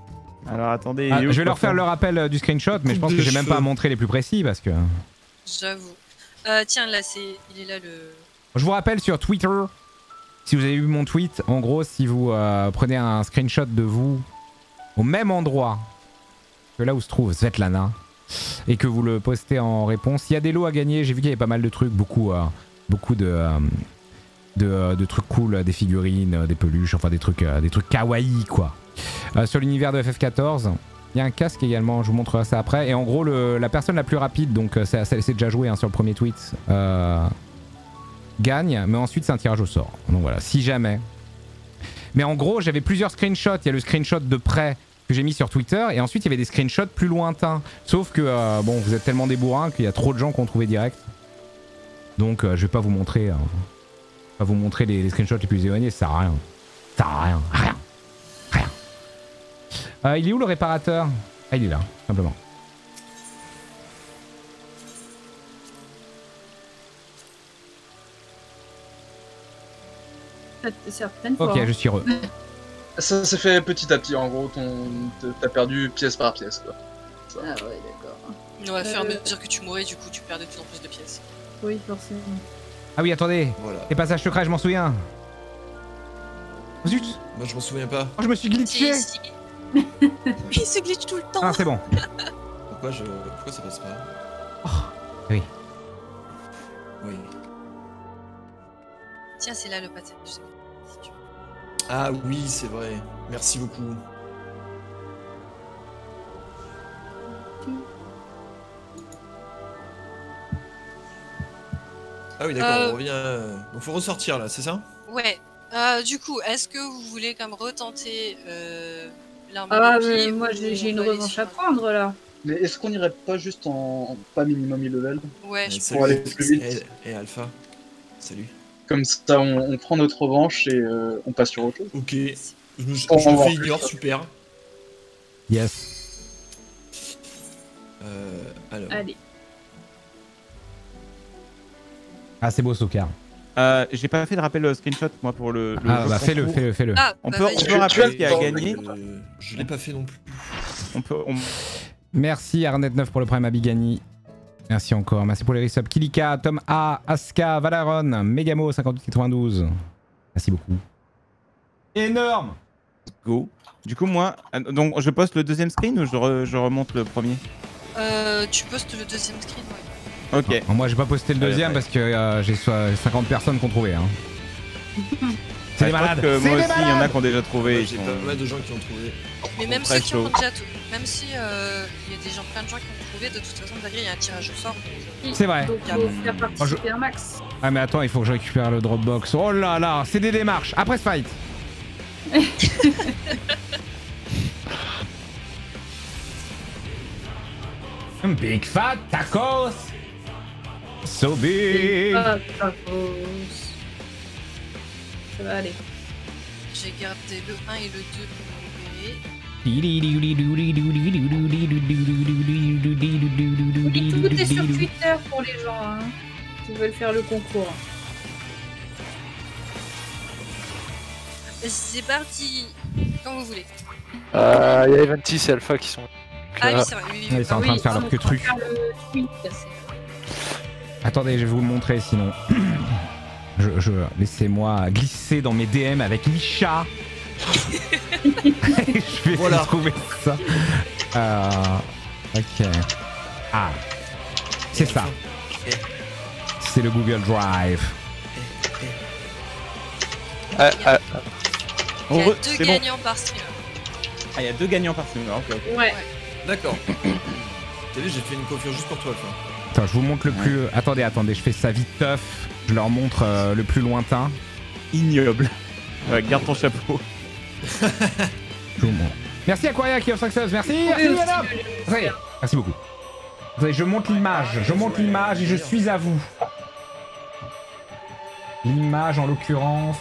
[SPEAKER 8] Alors attendez.
[SPEAKER 1] Ah,
[SPEAKER 8] il est où,
[SPEAKER 1] je vais leur
[SPEAKER 8] parfait
[SPEAKER 1] faire le rappel euh, du screenshot, mais je pense
[SPEAKER 7] de
[SPEAKER 1] que j'ai même
[SPEAKER 7] cheveux.
[SPEAKER 1] pas à montrer les plus précis parce que.
[SPEAKER 4] J'avoue. Euh, tiens, là, c'est, il est là le.
[SPEAKER 1] Je vous rappelle sur Twitter, si vous avez vu mon tweet, en gros, si vous euh, prenez un screenshot de vous au même endroit que là où se trouve Svetlana et que vous le postez en réponse, il y a des lots à gagner. J'ai vu qu'il y avait pas mal de trucs, beaucoup, euh, beaucoup de, euh, de, euh, de trucs cool, des figurines, euh, des peluches, enfin des trucs, euh, des trucs kawaii quoi. Euh, sur l'univers de F F quatorze. Il y a un casque également, je vous montrerai ça après. Et en gros, le, la personne la plus rapide, donc c'est déjà joué hein, sur le premier tweet, euh, gagne. Mais ensuite, c'est un tirage au sort. Donc voilà, si jamais. Mais en gros, j'avais plusieurs screenshots. Il y a le screenshot de près que j'ai mis sur Twitter. Et ensuite, il y avait des screenshots plus lointains. Sauf que, euh, bon, vous êtes tellement des bourrins qu'il y a trop de gens qui ont trouvé direct. Donc, euh, je vais pas vous montrer, euh, pas vous montrer les, les screenshots les plus éloignés. Ça sert à rien. Ça sert à rien. Rien. Euh, il est où le réparateur? Ah, il est là, simplement.
[SPEAKER 2] Certaines fois.
[SPEAKER 1] Ok, je suis heureux.
[SPEAKER 3] Ça s'est fait petit à petit, en gros, ton... t'as perdu pièce par pièce, quoi. Ça.
[SPEAKER 2] Ah ouais, d'accord.
[SPEAKER 4] On va faire
[SPEAKER 2] Euh,
[SPEAKER 4] mesure que tu mourais, du coup, tu perdais de plus en plus de pièces.
[SPEAKER 2] Oui, forcément.
[SPEAKER 1] Ah oui, attendez.
[SPEAKER 7] Voilà.
[SPEAKER 1] Les passages secrets, je m'en souviens. Zut.
[SPEAKER 7] Moi je m'en souviens pas.
[SPEAKER 1] Oh, je me suis glitché.
[SPEAKER 4] Si, si. Il se glitch tout le temps.
[SPEAKER 1] Ah, c'est bon.
[SPEAKER 7] Pourquoi je. Pourquoi ça passe pas?
[SPEAKER 1] Oh, oui.
[SPEAKER 7] Oui.
[SPEAKER 4] Tiens, c'est là le passage. Si tu veux.
[SPEAKER 7] Ah oui, c'est vrai. Merci beaucoup. Ah oui, d'accord,
[SPEAKER 4] Euh,
[SPEAKER 7] on revient. euh, Donc faut ressortir là, c'est ça?
[SPEAKER 4] Ouais. Euh, du coup, est-ce que vous voulez quand même retenter euh, l'arme
[SPEAKER 2] Ah,
[SPEAKER 4] de
[SPEAKER 2] mais
[SPEAKER 4] pied
[SPEAKER 2] moi
[SPEAKER 4] ou
[SPEAKER 2] j'ai j'ai
[SPEAKER 4] on
[SPEAKER 2] une
[SPEAKER 4] va aller
[SPEAKER 2] revanche
[SPEAKER 4] sur-
[SPEAKER 2] à prendre là.
[SPEAKER 3] Mais est-ce qu'on irait pas juste en pas minimum e-level
[SPEAKER 4] Ouais, je
[SPEAKER 7] Salut.
[SPEAKER 3] pour aller plus vite?
[SPEAKER 7] Et, et Alpha. Salut.
[SPEAKER 3] Comme ça, on, on prend notre revanche et euh, on passe sur autre chose.
[SPEAKER 7] Ok. Je, me- je,
[SPEAKER 3] Pour
[SPEAKER 7] je
[SPEAKER 3] en
[SPEAKER 7] le
[SPEAKER 3] voir
[SPEAKER 7] fais
[SPEAKER 3] plus.
[SPEAKER 7] ignore, super.
[SPEAKER 1] Yes.
[SPEAKER 7] Euh, alors.
[SPEAKER 2] Allez.
[SPEAKER 1] Ah, c'est beau, Sokar.
[SPEAKER 8] Euh, j'ai pas fait de rappel euh, screenshot moi pour le. le
[SPEAKER 1] Ah,
[SPEAKER 8] jeu
[SPEAKER 1] bah fais-le,
[SPEAKER 8] concours.
[SPEAKER 1] fais-le, fais-le.
[SPEAKER 4] Ah,
[SPEAKER 8] On
[SPEAKER 4] bah,
[SPEAKER 8] peut,
[SPEAKER 4] vas-y.
[SPEAKER 8] on peut
[SPEAKER 3] Tu-
[SPEAKER 8] rappeler
[SPEAKER 3] tu
[SPEAKER 8] ce qui
[SPEAKER 3] as
[SPEAKER 8] a
[SPEAKER 3] le
[SPEAKER 8] gagné.
[SPEAKER 7] Euh, je l'ai pas fait non plus.
[SPEAKER 8] On peut. On...
[SPEAKER 1] Merci Arnett neuf pour le prime Abigani. Merci encore. Merci pour les resubs. Kilika, Tom A, Aska, Valaron, Megamo cinquante-huit quatre-vingt-douze. Merci beaucoup. Énorme.
[SPEAKER 8] Go. Du coup moi, euh, donc je poste le deuxième screen ou je, re- je remonte le premier?
[SPEAKER 4] Euh, tu postes le deuxième screen, ouais.
[SPEAKER 8] Ok.
[SPEAKER 1] Ah, moi j'ai pas posté le
[SPEAKER 8] Allez,
[SPEAKER 1] deuxième
[SPEAKER 8] allez.
[SPEAKER 1] parce que euh, j'ai so- cinquante personnes qui ont trouvé. Hein. C'est
[SPEAKER 8] Ah,
[SPEAKER 1] des
[SPEAKER 8] je pense
[SPEAKER 1] malades.
[SPEAKER 8] que
[SPEAKER 1] C'est
[SPEAKER 8] moi
[SPEAKER 1] des
[SPEAKER 8] aussi, il y en a
[SPEAKER 1] malades.
[SPEAKER 8] qui ont déjà trouvé.
[SPEAKER 7] Ouais,
[SPEAKER 8] ils
[SPEAKER 7] J'ai
[SPEAKER 8] sont-
[SPEAKER 7] pas mal de gens qui ont trouvé.
[SPEAKER 4] Mais même
[SPEAKER 8] très
[SPEAKER 4] ceux qui ont
[SPEAKER 8] chaud.
[SPEAKER 4] déjà tout, même si euh, il y a des gens, plein de gens qui ont trouvé, de toute façon, malgré il y a un tirage au sort. donc, euh,
[SPEAKER 1] C'est vrai.
[SPEAKER 2] Donc faut faire participer un max.
[SPEAKER 1] Ah mais attends, il faut que je récupère le Dropbox. Oh là là, c'est des démarches. Après ce fight. Big fat tacos. So big.
[SPEAKER 2] Ah, tacos. Ça va aller.
[SPEAKER 4] J'ai gardé le un et le deux pour récupérer.
[SPEAKER 2] Tout est sur Twitter pour les gens hein, qui veulent faire le concours.
[SPEAKER 4] C'est parti. Quand vous voulez.
[SPEAKER 6] Euh, Il y a Eventis et Alpha qui sont.
[SPEAKER 4] Ah oui,
[SPEAKER 6] euh,
[SPEAKER 4] c'est vrai. Oui, oui,
[SPEAKER 1] Ouais,
[SPEAKER 4] oui.
[SPEAKER 1] c'est en train de faire leur que truc.
[SPEAKER 2] Faire le tweet, c'est-
[SPEAKER 1] Attendez, je vais vous le montrer sinon. je, je laissez-moi glisser dans mes D M avec Misha. Je vais
[SPEAKER 7] Voilà.
[SPEAKER 1] trouver ça. Euh, ok. Ah. C'est ça. C'est le Google Drive.
[SPEAKER 6] ah, ah,
[SPEAKER 4] Il y a
[SPEAKER 8] Heureux,
[SPEAKER 4] deux
[SPEAKER 8] c'est bon.
[SPEAKER 4] gagnants par streamer.
[SPEAKER 8] Ah, il y a deux gagnants par streamer. Ok, ok.
[SPEAKER 2] Ouais.
[SPEAKER 7] D'accord. T'as vu, j'ai fait une coiffure juste pour toi, Alpha.
[SPEAKER 1] Attends, je vous montre le plus. Attendez, attendez, je fais ça vite teuf. Je leur montre euh, le plus lointain.
[SPEAKER 8] Ignoble. Ouais, garde ton chapeau.
[SPEAKER 1] Je vous montre. Merci Aquaria qui offre cinq subs. Merci. Merci,
[SPEAKER 2] aussi,
[SPEAKER 1] madame. Attendez, merci beaucoup. Attendez, je monte l'image. Je monte l'image et je suis à vous. L'image en l'occurrence.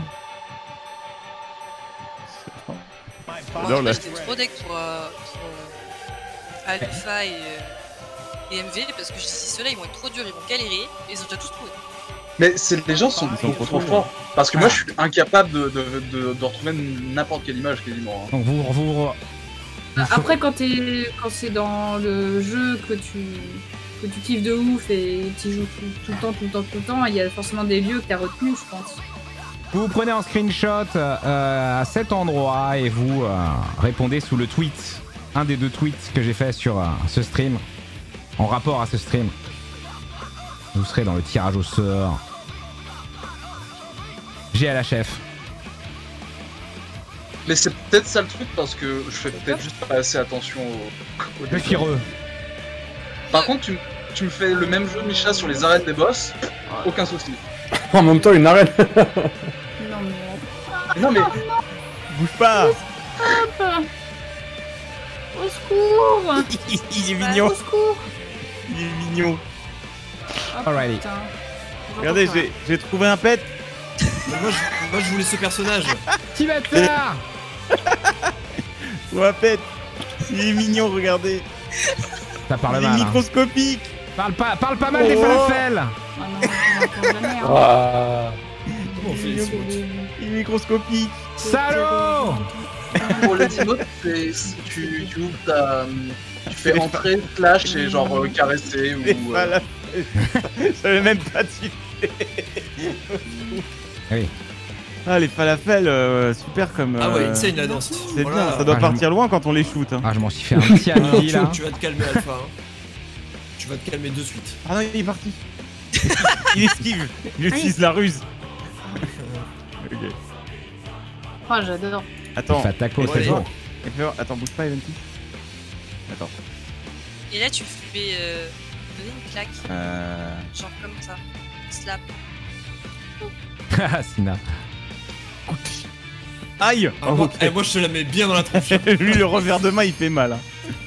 [SPEAKER 4] Moi,
[SPEAKER 8] Non,
[SPEAKER 4] en
[SPEAKER 8] là.
[SPEAKER 4] fait, j'étais trop deck pour, euh, pour euh, Alpha et, euh, et M V parce que je dis ceux-là ils vont être trop durs, ils vont galérer et ils ont déjà tous trouvé.
[SPEAKER 3] Mais c'est- les gens sont,
[SPEAKER 8] Ils sont
[SPEAKER 3] trop,
[SPEAKER 8] trop
[SPEAKER 3] trop forts. Parce que moi, je suis incapable de, de, de, de retrouver n'importe quelle image quasiment. hein.
[SPEAKER 1] Donc vous, vous,
[SPEAKER 2] Après, quand t'es, quand c'est dans le jeu que tu, que tu kiffes de ouf et tu joues tout, tout le temps, tout le temps, tout le temps, il y a forcément des lieux que t'as retenus, je pense.
[SPEAKER 1] Vous vous prenez en screenshot euh, à cet endroit et vous euh, répondez sous le tweet, un des deux tweets que j'ai fait sur euh, ce stream, en rapport à ce stream. Vous serez dans le tirage au sort. G L H F.
[SPEAKER 3] Mais c'est peut-être ça le truc parce que je fais peut-être juste pas assez attention au... au
[SPEAKER 1] Le fireux.
[SPEAKER 3] Par contre, tu, tu me fais le même jeu, Micha, sur les arènes des boss, aucun souci.
[SPEAKER 5] En même temps, une arène.
[SPEAKER 2] Non mais...
[SPEAKER 3] Non mais...
[SPEAKER 8] Bouge pas.
[SPEAKER 2] Au secours.
[SPEAKER 8] Il est mignon.
[SPEAKER 2] Au secours.
[SPEAKER 8] Il est mignon.
[SPEAKER 2] Oh,
[SPEAKER 1] Alrighty.
[SPEAKER 2] putain.
[SPEAKER 8] Regardez, j'ai j'ai trouvé un pet.
[SPEAKER 7] Moi je, moi je voulais ce personnage.
[SPEAKER 1] Petit bâtard.
[SPEAKER 8] Ou un pet. Il est mignon, regardez.
[SPEAKER 1] Ça parle
[SPEAKER 8] Il est
[SPEAKER 1] mal. Hein.
[SPEAKER 8] microscopique.
[SPEAKER 1] Parle pas, parle pas mal des
[SPEAKER 8] Oh.
[SPEAKER 1] falafels.
[SPEAKER 2] Ah non, on n'entend jamais, hein.
[SPEAKER 5] Ah.
[SPEAKER 7] Comment on fait les emotes?
[SPEAKER 8] Il est microscopique.
[SPEAKER 1] Salaud.
[SPEAKER 3] Pour les emotes, c'est- c'est- tu, tu ouvres ta... Tu fais entrer, flash et genre euh, caresser ou...
[SPEAKER 8] Les
[SPEAKER 3] euh,
[SPEAKER 8] falafels. Je savais même pas tilter.
[SPEAKER 1] Oui.
[SPEAKER 8] Ah, les falafels, euh, super comme.
[SPEAKER 7] Ah ouais,
[SPEAKER 8] euh,
[SPEAKER 7] insane la danse.
[SPEAKER 8] C'est
[SPEAKER 7] Oh
[SPEAKER 8] bien,
[SPEAKER 7] là.
[SPEAKER 8] ça doit
[SPEAKER 1] Ah,
[SPEAKER 8] partir loin quand on les shoot. Hein.
[SPEAKER 1] Ah, je m'en suis fait un petit à midi là.
[SPEAKER 7] Tu vas te calmer Alpha. Hein. Tu vas te calmer de suite.
[SPEAKER 8] Ah non, il est parti. Il esquive. Il utilise la ruse. Ok.
[SPEAKER 2] Oh, j'adore.
[SPEAKER 8] Attends.
[SPEAKER 1] Fatako,
[SPEAKER 7] Et
[SPEAKER 1] c'est
[SPEAKER 7] allez.
[SPEAKER 1] bon.
[SPEAKER 8] Et fais voir- Attends, bouge pas, Eventy. Attends.
[SPEAKER 4] Et là, tu fais euh, donner une claque,
[SPEAKER 8] Euh...
[SPEAKER 4] genre comme ça. Slap.
[SPEAKER 1] Ah, Sina.
[SPEAKER 8] Aïe.
[SPEAKER 7] Ah, moi,
[SPEAKER 8] Ok.
[SPEAKER 7] eh, moi je te la mets bien dans la tronche.
[SPEAKER 8] Lui, le revers de main, il fait mal. Hein.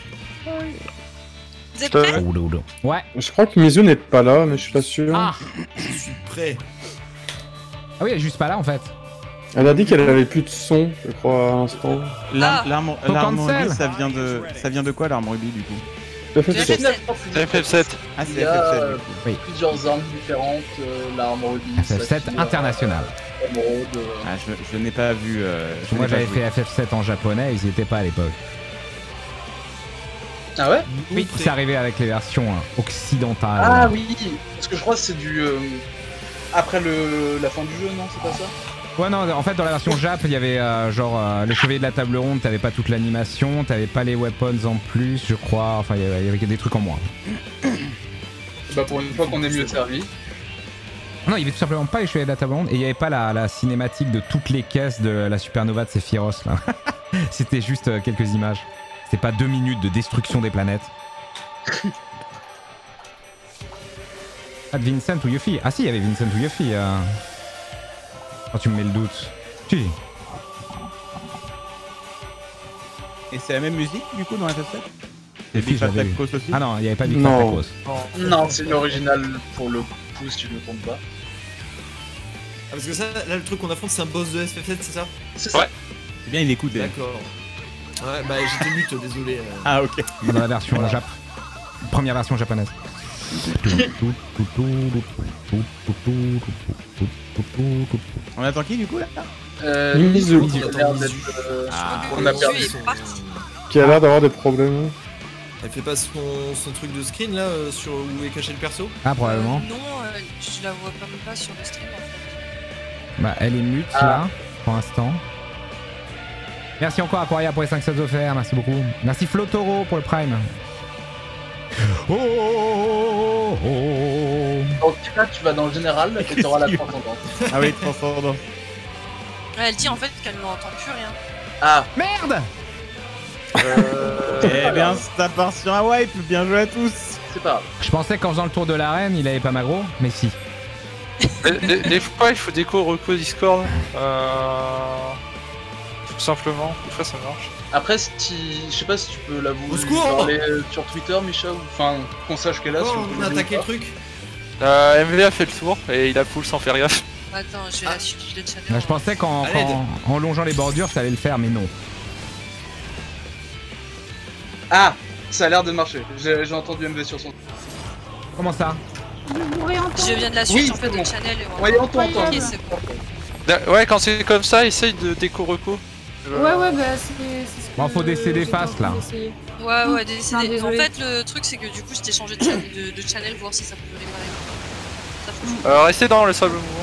[SPEAKER 4] Vous êtes prêts?
[SPEAKER 1] Oula, oula. Ouais.
[SPEAKER 5] Je crois que Mizu n'est pas là, mais je suis pas sûr.
[SPEAKER 1] Ah.
[SPEAKER 7] Je suis prêt.
[SPEAKER 1] Ah oui, elle est juste pas là en fait.
[SPEAKER 5] Elle a dit qu'elle avait plus de son, je crois, à l'instant.
[SPEAKER 8] L'arme
[SPEAKER 4] Ah.
[SPEAKER 8] l'arme-
[SPEAKER 1] Faut
[SPEAKER 8] l'arme
[SPEAKER 1] cancel.
[SPEAKER 8] rubis, ça vient de ça vient de quoi l'arme rubis du coup?
[SPEAKER 5] Tout à fait,
[SPEAKER 4] Je
[SPEAKER 5] c'est-
[SPEAKER 4] fais sept.
[SPEAKER 12] F F sept.
[SPEAKER 8] Ah,
[SPEAKER 3] Il
[SPEAKER 8] c'est
[SPEAKER 3] y a
[SPEAKER 8] F F sept
[SPEAKER 3] euh,
[SPEAKER 8] du coup.
[SPEAKER 1] Oui.
[SPEAKER 3] plusieurs armes différentes, euh, l'arme rubis,
[SPEAKER 1] F F sept
[SPEAKER 3] saphir,
[SPEAKER 1] international.
[SPEAKER 3] émeraude, euh,
[SPEAKER 8] Ah, je, je n'ai pas vu. Euh, je
[SPEAKER 1] Moi
[SPEAKER 8] n'ai pas
[SPEAKER 1] j'avais
[SPEAKER 8] joué.
[SPEAKER 1] fait F F sept en japonais, ils y étaient pas à l'époque.
[SPEAKER 3] Ah ouais?
[SPEAKER 1] Oui,
[SPEAKER 7] Prêt.
[SPEAKER 1] c'est arrivé avec les versions hein, occidentales.
[SPEAKER 3] Ah oui! Parce que je crois que c'est du... euh, après le... la fin du jeu, non? C'est pas ça?
[SPEAKER 1] Ouais non, en fait dans la version Jap, il y avait euh, genre euh, le chevalier de la table ronde, t'avais pas toute l'animation, t'avais pas les weapons en plus, je crois, enfin il y avait, il y avait des trucs en moins.
[SPEAKER 3] Bah pour une fois qu'on est mieux servi.
[SPEAKER 1] Non, il y avait tout simplement pas les chevaliers de la table ronde et il y avait pas la, la cinématique de toutes les caisses de la supernova de Sephiroth là. C'était juste euh, quelques images. C'était pas deux minutes de destruction des planètes. Ah, de Vincent ou Yuffie. Ah si, il y avait Vincent ou Yuffie. Euh... Quand tu me mets le doute. Si.
[SPEAKER 8] Et c'est la même musique du coup dans F F sept?
[SPEAKER 1] Les
[SPEAKER 8] Et Big
[SPEAKER 1] filles, je
[SPEAKER 8] Fat
[SPEAKER 1] l'avais vu.
[SPEAKER 8] Tacos aussi?
[SPEAKER 1] Ah non, il y avait pas de Big
[SPEAKER 5] Non.
[SPEAKER 1] Fat Tacos.
[SPEAKER 3] Non, c'est une originale pour le coup, si je me trompe pas.
[SPEAKER 7] Ah, parce que ça, là le truc qu'on affronte c'est un boss de F F sept, c'est ça?
[SPEAKER 3] C'est ça.
[SPEAKER 12] Ouais.
[SPEAKER 8] C'est bien, il écoute. d'ailleurs.
[SPEAKER 7] D'accord. Ouais, bah j'étais mute, désolé. euh.
[SPEAKER 8] Ah ok.
[SPEAKER 1] Dans la version Jap. Première version japonaise.
[SPEAKER 8] On attend qui du coup là?
[SPEAKER 3] Euh,
[SPEAKER 5] Mizu.
[SPEAKER 3] Mizu, qui a l'air d'être, euh,
[SPEAKER 8] Ah.
[SPEAKER 3] on a
[SPEAKER 4] Le
[SPEAKER 3] perdu
[SPEAKER 4] jeu
[SPEAKER 3] son...
[SPEAKER 4] est parti.
[SPEAKER 5] Qui a l'air d'avoir des problèmes.
[SPEAKER 7] Elle fait pas son, son truc de screen là euh, sur où est caché le perso?
[SPEAKER 1] Ah, probablement.
[SPEAKER 4] Euh, non, euh, je la vois même pas sur le stream en fait.
[SPEAKER 1] Bah, elle est mute
[SPEAKER 3] Ah.
[SPEAKER 1] là, pour l'instant. Merci encore Aquaria pour les cinq subs offerts, merci beaucoup. Merci Flotoro pour le Prime. Oh, oh, oh, oh.
[SPEAKER 3] Donc là, tu vas dans le général et tu auras la transcendance.
[SPEAKER 8] Ah oui, transcendant.
[SPEAKER 4] Ouais, elle dit en fait qu'elle n'entend plus rien.
[SPEAKER 3] Ah,
[SPEAKER 1] Merde.
[SPEAKER 3] euh...
[SPEAKER 8] Eh bien, ça part sur un wipe. Bien joué à tous.
[SPEAKER 3] c'est pas grave.
[SPEAKER 1] Je pensais qu'en faisant le tour de l'arène, il avait pas magro, mais si.
[SPEAKER 12] Des, des- des fois, il faut déco reco Discord. Euh... Tout simplement. Des fois, ça marche.
[SPEAKER 3] Après, si... je sais pas si tu peux l'avouer
[SPEAKER 7] Au secours
[SPEAKER 3] parler sur Twitter, Micha, ou enfin qu'on sache qu'elle a. si
[SPEAKER 7] Oh,
[SPEAKER 3] peut
[SPEAKER 7] on a
[SPEAKER 3] le
[SPEAKER 7] attaqué
[SPEAKER 3] dire
[SPEAKER 7] le truc.
[SPEAKER 12] Euh, M V a fait le tour et il a full sans faire gaffe.
[SPEAKER 4] Attends, je vais la suivre le channel.
[SPEAKER 1] Bah, je pensais qu'en
[SPEAKER 7] À l'aide.
[SPEAKER 1] qu'en- en longeant les bordures, ça allait le faire, mais non.
[SPEAKER 3] Ah, ça a l'air de marcher. J'ai j'ai entendu M V sur son.
[SPEAKER 1] Comment ça?
[SPEAKER 4] Je viens de la suivre
[SPEAKER 3] Oui,
[SPEAKER 4] en fait
[SPEAKER 3] c'est
[SPEAKER 4] le
[SPEAKER 3] bon.
[SPEAKER 4] channel. et on-
[SPEAKER 3] Ouais, on t'entend.
[SPEAKER 4] Ok, c'est bon.
[SPEAKER 12] Da- Ouais, quand c'est comme ça, essaye de déco reco.
[SPEAKER 2] Ouais, ouais, bah c'est c'est ce
[SPEAKER 1] Bon, faut décéder face là.
[SPEAKER 4] Ouais, ouais, décédé. En
[SPEAKER 2] désolé.
[SPEAKER 4] fait, le truc, c'est que du coup, je t'ai changé de, cha- de, de channel, voir si ça pouvait réparer. Ça fout.
[SPEAKER 12] Euh, restez dans le sable mouvant.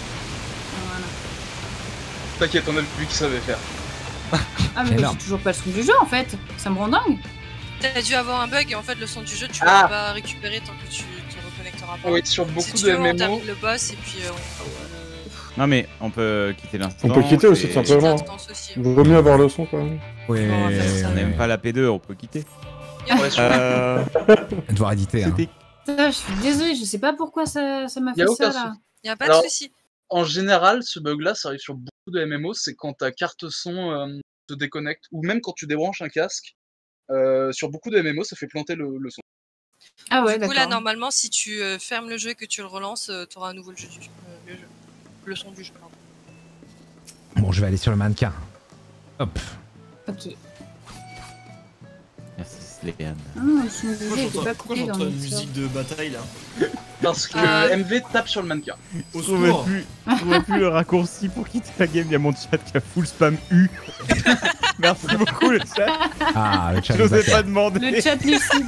[SPEAKER 3] T'inquiète, on a vu qui savait faire.
[SPEAKER 2] Ah, mais
[SPEAKER 1] Énorme.
[SPEAKER 2] j'ai toujours pas le son du jeu en fait. Ça me rend dingue.
[SPEAKER 4] T'as dû avoir un bug et en fait, le son du jeu, tu
[SPEAKER 3] Ah.
[SPEAKER 4] vas pas récupérer tant que tu te reconnecteras pas.
[SPEAKER 3] Oui, sur beaucoup
[SPEAKER 4] si tu
[SPEAKER 3] de
[SPEAKER 4] veux, on
[SPEAKER 3] M M O.
[SPEAKER 4] termine le boss et puis euh, on...
[SPEAKER 8] Non mais on peut quitter l'instant.
[SPEAKER 5] On peut quitter aussi,
[SPEAKER 8] et-
[SPEAKER 5] tout simplement.
[SPEAKER 4] L'instance aussi.
[SPEAKER 5] Vaut mieux avoir le son quand même.
[SPEAKER 1] Ouais,
[SPEAKER 4] on va faire ça.
[SPEAKER 8] On n'aime pas la P deux, on peut quitter.
[SPEAKER 3] Ouais, sur-
[SPEAKER 8] Euh...
[SPEAKER 1] devoir éditer. Hein.
[SPEAKER 8] C'était-
[SPEAKER 2] Ah, je suis désolée, je sais pas pourquoi ça ça m'a
[SPEAKER 3] Y a
[SPEAKER 2] fait
[SPEAKER 3] aucun
[SPEAKER 2] ça là.
[SPEAKER 3] souci.
[SPEAKER 4] Y a pas
[SPEAKER 3] Alors,
[SPEAKER 4] de souci.
[SPEAKER 3] En général, ce bug-là, ça arrive sur beaucoup de M M O, c'est quand ta carte son euh, se déconnecte, ou même quand tu débranches un casque. Euh, sur beaucoup de M M O, ça fait planter le, le son.
[SPEAKER 2] Ah ouais,
[SPEAKER 4] du coup,
[SPEAKER 2] d'accord.
[SPEAKER 4] là, normalement, si tu euh, fermes le jeu et que tu le relances, euh, t'auras à nouveau le, jeu du... euh, le jeu. Le son du jeu. pardon.
[SPEAKER 1] Bon, je vais aller sur le mannequin. Hop.
[SPEAKER 2] Ok.
[SPEAKER 8] Merci Sléane.
[SPEAKER 2] Ah, le son du
[SPEAKER 7] Pourquoi
[SPEAKER 2] jeu était
[SPEAKER 7] j'entends
[SPEAKER 2] pas
[SPEAKER 7] pourquoi
[SPEAKER 2] coupé dans
[SPEAKER 7] j'entends
[SPEAKER 2] le
[SPEAKER 7] une musique de bataille là?
[SPEAKER 3] Parce que
[SPEAKER 4] Euh.
[SPEAKER 3] M V tape sur le mannequin.
[SPEAKER 7] Au
[SPEAKER 8] Je trouvais
[SPEAKER 7] secours!
[SPEAKER 8] plus, je trouvais plus le raccourci pour quitter la game. Il y a mon chat qui a full spam U. Merci beaucoup le chat.
[SPEAKER 1] Ah, le chat.
[SPEAKER 8] Je n'osais
[SPEAKER 1] d'accord.
[SPEAKER 8] pas demander.
[SPEAKER 2] Le chat lucide.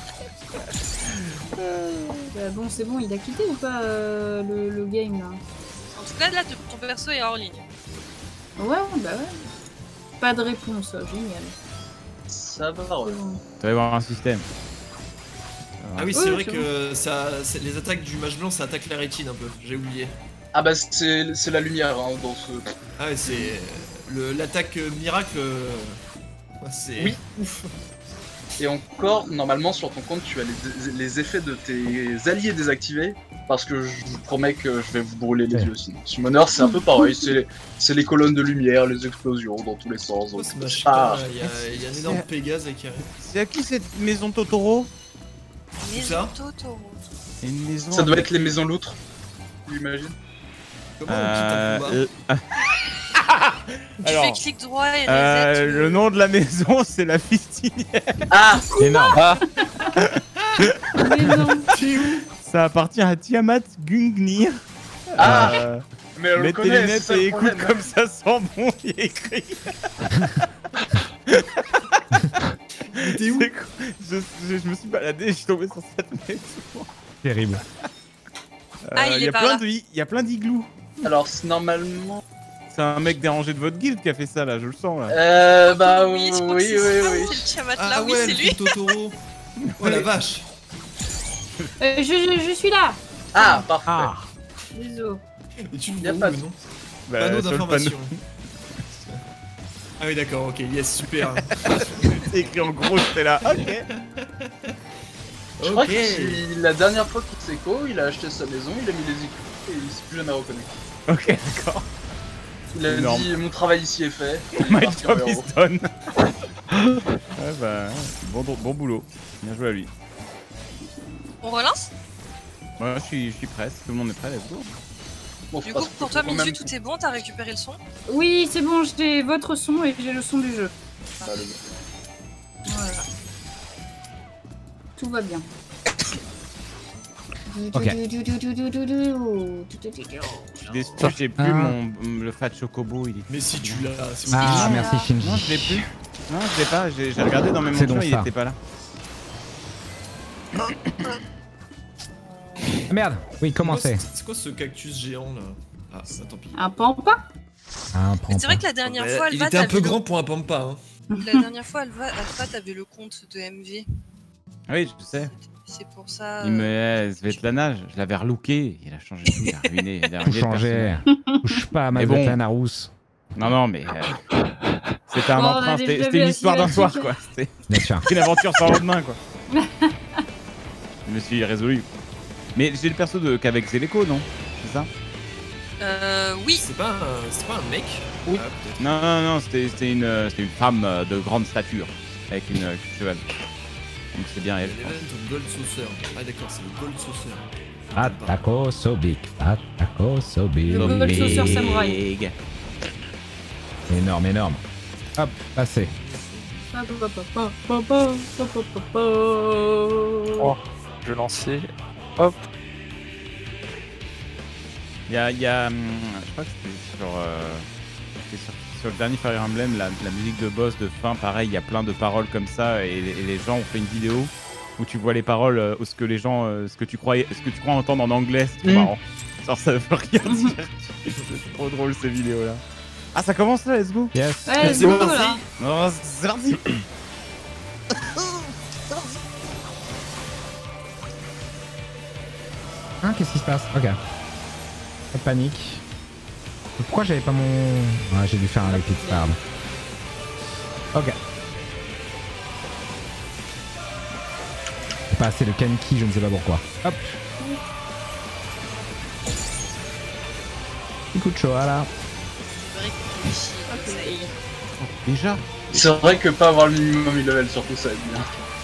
[SPEAKER 2] Bah bon, c'est bon, il a quitté ou pas euh, le, le game là?
[SPEAKER 4] En tout cas, là, t- ton perso est hors ligne.
[SPEAKER 2] Ouais, bah ouais. Pas de réponse, génial.
[SPEAKER 3] Ça va, ouais.
[SPEAKER 2] C'est bon.
[SPEAKER 8] Tu vas voir un système.
[SPEAKER 7] Ah oui,
[SPEAKER 2] Ouais,
[SPEAKER 7] c'est vrai
[SPEAKER 2] c'est
[SPEAKER 7] que ça, c'est- les attaques du mage blanc, ça attaque la rétine un peu, j'ai oublié.
[SPEAKER 3] Ah bah c'est c'est la lumière hein, dans ce...
[SPEAKER 7] Ah ouais, c'est. le- L'attaque euh, miracle. euh, ouais, c'est.
[SPEAKER 3] Oui.
[SPEAKER 7] Ouf.
[SPEAKER 3] Et encore, normalement sur ton compte, tu as les, les effets de tes alliés désactivés, parce que je vous promets que je vais vous brûler les
[SPEAKER 1] Ouais.
[SPEAKER 3] yeux sinon. Summoner, c'est un peu pareil, c'est c'est les colonnes de lumière, les explosions dans tous les sens.
[SPEAKER 7] Oh,
[SPEAKER 3] Donc,
[SPEAKER 7] c'est
[SPEAKER 3] c'est
[SPEAKER 7] pas-
[SPEAKER 3] pas...
[SPEAKER 7] Il y, a- il y a un énorme Pégase qui arrive.
[SPEAKER 8] C'est à qui cette maison Totoro?
[SPEAKER 4] Maison
[SPEAKER 7] ça
[SPEAKER 4] Totoro.
[SPEAKER 8] C'est une maison.
[SPEAKER 3] Ça doit
[SPEAKER 8] avec-
[SPEAKER 3] être les maisons loutres, j'imagine.
[SPEAKER 7] Comment on quitte un
[SPEAKER 8] Euh,
[SPEAKER 7] combat
[SPEAKER 8] euh,
[SPEAKER 4] Tu
[SPEAKER 8] Alors,
[SPEAKER 4] fais clic droit et reset.
[SPEAKER 8] euh,
[SPEAKER 4] tu-
[SPEAKER 8] le nom de la maison, c'est la fistinière.
[SPEAKER 3] Ah
[SPEAKER 1] Énorme.
[SPEAKER 2] Mais non.
[SPEAKER 8] Ça appartient à Tiamat Gungnir.
[SPEAKER 3] Ah
[SPEAKER 8] Euh,
[SPEAKER 3] Mais on le
[SPEAKER 8] Mets tes
[SPEAKER 3] connaît, c'est
[SPEAKER 8] lunettes
[SPEAKER 3] ça
[SPEAKER 8] et
[SPEAKER 3] le
[SPEAKER 8] écoute
[SPEAKER 3] problème.
[SPEAKER 8] comme ça sent bon, il y a écrit.
[SPEAKER 7] T'es où?
[SPEAKER 8] C'est quoi je, je, je me suis baladé, je suis tombé sur cette maison.
[SPEAKER 1] Terrible.
[SPEAKER 4] Ah, il
[SPEAKER 8] Euh,
[SPEAKER 4] est
[SPEAKER 8] y a
[SPEAKER 4] par
[SPEAKER 8] plein
[SPEAKER 4] là.
[SPEAKER 8] de, il y a plein d'iglous.
[SPEAKER 3] Alors c'est normalement...
[SPEAKER 8] C'est un mec dérangé de votre guilde qui a fait ça là, je le sens là.
[SPEAKER 3] Euh bah oui,
[SPEAKER 4] Oui, je
[SPEAKER 3] oui,
[SPEAKER 4] crois que
[SPEAKER 3] oui,
[SPEAKER 4] c'est ça,
[SPEAKER 3] oui.
[SPEAKER 4] c'est le Tiamat
[SPEAKER 7] Ah
[SPEAKER 4] là, oui,
[SPEAKER 7] ouais,
[SPEAKER 4] c'est
[SPEAKER 7] le
[SPEAKER 4] lui.
[SPEAKER 7] truc Totoro. Oh la vache.
[SPEAKER 2] Euh, je, je, je suis là.
[SPEAKER 3] Ah, parfait.
[SPEAKER 1] Ah.
[SPEAKER 2] Désolé.
[SPEAKER 7] Et tu le
[SPEAKER 3] Y a
[SPEAKER 7] vois
[SPEAKER 3] pas
[SPEAKER 7] où,
[SPEAKER 3] de-
[SPEAKER 7] non?
[SPEAKER 8] Bah,
[SPEAKER 7] Panneau
[SPEAKER 8] sur le
[SPEAKER 7] d'information. Ah oui, d'accord, ok, yes, super.
[SPEAKER 8] C'est écrit en gros, j'étais là. Ok.
[SPEAKER 3] Je crois
[SPEAKER 7] Ok.
[SPEAKER 3] que si- la dernière fois qu'il s'est co, il a acheté sa maison, il a mis les écrans et il s'est plus jamais reconnu.
[SPEAKER 8] Ok, d'accord.
[SPEAKER 3] Il a
[SPEAKER 8] Énorme.
[SPEAKER 3] dit mon travail ici est fait. et il est
[SPEAKER 8] My
[SPEAKER 3] parti en
[SPEAKER 8] job
[SPEAKER 3] héros.
[SPEAKER 8] is done. Ouais, bah, bon, bon boulot. Bien joué à lui.
[SPEAKER 4] On relance?
[SPEAKER 8] Moi, je suis, je suis prêt. Si tout le monde est prêt, let's go.
[SPEAKER 3] Bon,
[SPEAKER 4] Du
[SPEAKER 3] faut
[SPEAKER 4] coup,
[SPEAKER 3] pas-
[SPEAKER 4] pour toi,
[SPEAKER 3] faut quand
[SPEAKER 4] Minju,
[SPEAKER 3] même-
[SPEAKER 4] tout est bon, t'as récupéré le son?
[SPEAKER 2] Oui, c'est bon, j'ai votre son et j'ai le son du jeu.
[SPEAKER 3] Ah, le-
[SPEAKER 2] Voilà. Tout va bien.
[SPEAKER 1] Ok.
[SPEAKER 8] Je suis déçu, j'ai plus
[SPEAKER 1] Ah.
[SPEAKER 8] mon, le fat chocobo. Il est...
[SPEAKER 7] Mais si tu l'as, c'est
[SPEAKER 1] Ah,
[SPEAKER 2] Ah.
[SPEAKER 1] merci Shinji.
[SPEAKER 8] Non, je l'ai plus. Non, je l'ai pas. J'ai j'ai regardé dans mes
[SPEAKER 1] C'est
[SPEAKER 8] mentions,
[SPEAKER 1] donc
[SPEAKER 8] il
[SPEAKER 1] ça.
[SPEAKER 8] était pas là.
[SPEAKER 1] Ah, merde. Oui, comment c'est?
[SPEAKER 7] C'est quoi ce cactus géant là? Ah, bah tant pis.
[SPEAKER 2] Un pampa.
[SPEAKER 1] Ah,
[SPEAKER 4] Mais
[SPEAKER 1] prends
[SPEAKER 4] c'est vrai
[SPEAKER 1] pas.
[SPEAKER 4] que la dernière
[SPEAKER 7] Ouais,
[SPEAKER 4] fois,
[SPEAKER 7] il
[SPEAKER 4] Alva,
[SPEAKER 7] était un
[SPEAKER 4] t'avais
[SPEAKER 7] peu
[SPEAKER 4] le-
[SPEAKER 7] grand pour un pampa, hein.
[SPEAKER 4] La dernière fois, Alva, Alva, t'avais le compte de M V.
[SPEAKER 8] Oui, je sais.
[SPEAKER 4] C'est pour ça.
[SPEAKER 8] Il me eh, Svetlana, je je l'avais relooké. Il a changé tout, il a ruiné. Il a
[SPEAKER 1] Tout
[SPEAKER 8] ruiné le
[SPEAKER 1] changé.
[SPEAKER 8] personnage.
[SPEAKER 1] Touche pas à ma
[SPEAKER 8] Mais bon.
[SPEAKER 1] Svetlana rousse.
[SPEAKER 8] Non, non, mais. euh, C'était un
[SPEAKER 2] Bon, on a
[SPEAKER 8] emprunt,
[SPEAKER 2] déjà
[SPEAKER 8] c'était
[SPEAKER 2] vu
[SPEAKER 8] c'était une
[SPEAKER 2] la
[SPEAKER 8] histoire d'un soir,
[SPEAKER 2] cinématique.
[SPEAKER 8] quoi. C'était
[SPEAKER 1] Bien sûr.
[SPEAKER 8] une aventure sans lendemain, quoi. Je me suis résolu. Mais j'ai le perso de qu'avec Zeleco, non? C'est ça?
[SPEAKER 4] Euh, oui.
[SPEAKER 7] C'est pas, un... c'est pas un mec?
[SPEAKER 3] Oui.
[SPEAKER 7] Ah, peut-être.
[SPEAKER 8] Non, non, non, c'était c'était une, euh, c'était une femme euh, de grande stature, avec une euh, queue de cheval. Donc c'est bien elle. je
[SPEAKER 7] L'event
[SPEAKER 8] pense.
[SPEAKER 7] of Gold Saucer. Ah d'accord, c'est le Gold Saucer.
[SPEAKER 1] Fat taco so big. Fat taco so big.
[SPEAKER 2] Le Gold Saucer Samouraï.
[SPEAKER 8] Big.
[SPEAKER 1] Énorme, énorme. Hop, passé.
[SPEAKER 6] Oh, je vais lancer. Hop.
[SPEAKER 8] Il y a, il y a hum, je crois que c'était sur, euh, c'était sur, sur le dernier Fire Emblem, la, la musique de boss de fin, pareil, il y a plein de paroles comme ça et, et les gens ont fait une vidéo où tu vois les paroles, euh, ce que les gens, euh, ce que tu croyais, ce que tu crois entendre en anglais, c'est trop
[SPEAKER 3] Mm.
[SPEAKER 8] marrant. Genre ça veut rien dire. C'est trop drôle ces vidéos là. Ah ça commence là, let's go.
[SPEAKER 1] Yes.
[SPEAKER 2] Ouais, c'est bon là.
[SPEAKER 8] Non, c'est parti.
[SPEAKER 1] Hein, qu'est-ce qui se passe? Ok. Pas de panique. Pourquoi j'avais pas mon... Ouais, j'ai dû faire un repeat, c'est pas grave. Ok. Pas assez de Kanki, je ne sais pas pourquoi. Hop. Petit coup de chaud là.
[SPEAKER 8] Déjà.
[SPEAKER 3] C'est vrai que pas avoir le minimum level surtout ça va être bien.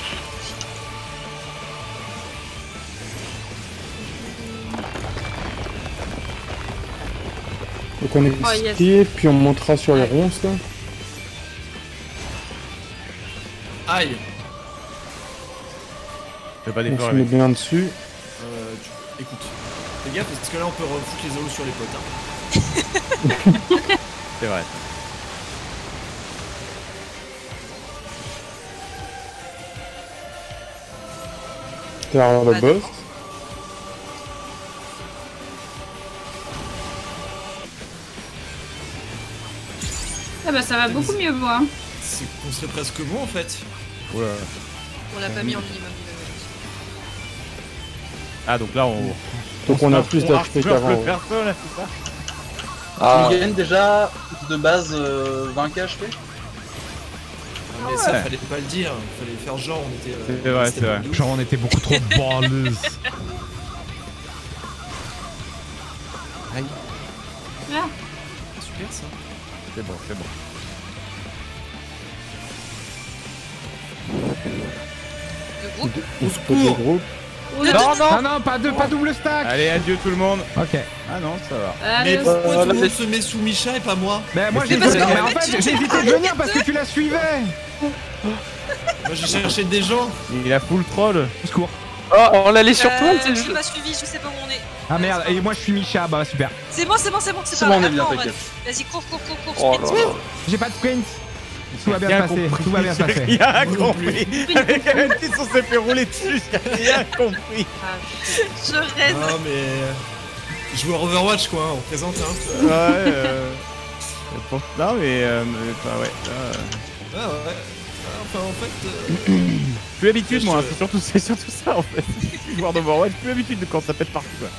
[SPEAKER 5] Donc on est
[SPEAKER 2] Oh, yes.
[SPEAKER 5] skié, puis on montera sur les ronces là.
[SPEAKER 7] Aïe.
[SPEAKER 8] Fais pas
[SPEAKER 5] On
[SPEAKER 8] d'effort
[SPEAKER 5] se met
[SPEAKER 8] avec.
[SPEAKER 5] bien dessus.
[SPEAKER 7] Euh, tu... Écoute, fais gaffe parce que là on peut refoutre les A O sur les potes. Hein.
[SPEAKER 8] C'est vrai.
[SPEAKER 5] Derrière le
[SPEAKER 4] Ah,
[SPEAKER 5] boss.
[SPEAKER 4] d'accord.
[SPEAKER 2] Ah bah ça va beaucoup mieux vous hein.
[SPEAKER 7] C'est qu'on serait presque bon en fait.
[SPEAKER 8] Oula.
[SPEAKER 4] On l'a pas mis en minimum level.
[SPEAKER 8] Ah donc là on.
[SPEAKER 5] Donc on a plus d'H P qu'avant.
[SPEAKER 8] le
[SPEAKER 5] ouais.
[SPEAKER 8] perso là, c'est ça.
[SPEAKER 12] Ah,
[SPEAKER 3] Tu gagnes déjà de base euh, vingt K H P.
[SPEAKER 7] Ah, mais ça fallait pas le dire, fallait faire genre on était. euh,
[SPEAKER 8] C'est vrai,
[SPEAKER 7] c'était
[SPEAKER 8] c'est vrai.
[SPEAKER 7] douze.
[SPEAKER 1] Genre on était beaucoup trop balleuses.
[SPEAKER 8] Aïe.
[SPEAKER 2] Ah,
[SPEAKER 7] Super ça.
[SPEAKER 8] C'est bon, c'est bon.
[SPEAKER 4] Le groupe.
[SPEAKER 7] Au
[SPEAKER 5] Côté
[SPEAKER 7] secours.
[SPEAKER 5] groupe.
[SPEAKER 2] on
[SPEAKER 4] Non,
[SPEAKER 2] a-
[SPEAKER 1] Non, non, non, pas deux, pas double stack.
[SPEAKER 8] Allez, adieu tout le monde.
[SPEAKER 1] Ok.
[SPEAKER 8] Ah non, ça va.
[SPEAKER 2] Allez,
[SPEAKER 7] Mais
[SPEAKER 2] on-
[SPEAKER 7] pourquoi tout le monde se met sous Micha et pas moi?
[SPEAKER 1] Mais moi
[SPEAKER 8] Mais
[SPEAKER 1] j'ai
[SPEAKER 8] c'est
[SPEAKER 1] hésité,
[SPEAKER 8] parce que-
[SPEAKER 1] mais en fait j'ai hésité de venir parce que tu la suivais.
[SPEAKER 7] Moi j'ai cherché des gens.
[SPEAKER 8] Il a full troll.
[SPEAKER 1] Au secours.
[SPEAKER 12] Oh, on l'a laissé sur toi,
[SPEAKER 4] Euh,
[SPEAKER 12] c'est
[SPEAKER 4] je
[SPEAKER 12] juste.
[SPEAKER 4] m'a suivi, je sais pas où on est.
[SPEAKER 1] Ah merde, et moi je suis Misha, bah super.
[SPEAKER 4] C'est bon, c'est bon, c'est bon, c'est
[SPEAKER 3] C'est
[SPEAKER 4] pas
[SPEAKER 3] bon, on est
[SPEAKER 4] grave.
[SPEAKER 3] bien,
[SPEAKER 4] Attends,
[SPEAKER 3] t'inquiète.
[SPEAKER 4] Vas-y, cours, cours, cours, cours,
[SPEAKER 12] Oh
[SPEAKER 4] sprint,
[SPEAKER 12] là là.
[SPEAKER 1] J'ai pas de sprint. Tout va bien se
[SPEAKER 8] Rien
[SPEAKER 1] passer,
[SPEAKER 8] compris.
[SPEAKER 1] tout va bien se passer.
[SPEAKER 8] J'ai rien compris. Avec un petit on s'est fait rouler dessus, j'ai rien compris.
[SPEAKER 4] Je rêve.
[SPEAKER 7] Non mais. Joueur Overwatch quoi, on présente hein.
[SPEAKER 8] Ouais, euh... pour- Non mais... Euh, mais pas, ouais. euh,
[SPEAKER 7] Ah ouais. Ah, Enfin en fait. euh,
[SPEAKER 8] Plus l'habitude moi,
[SPEAKER 7] Je-
[SPEAKER 8] c'est surtout, c'est surtout ça en fait. Joueur d'Overwatch, plus l'habitude de quand ça pète partout quoi.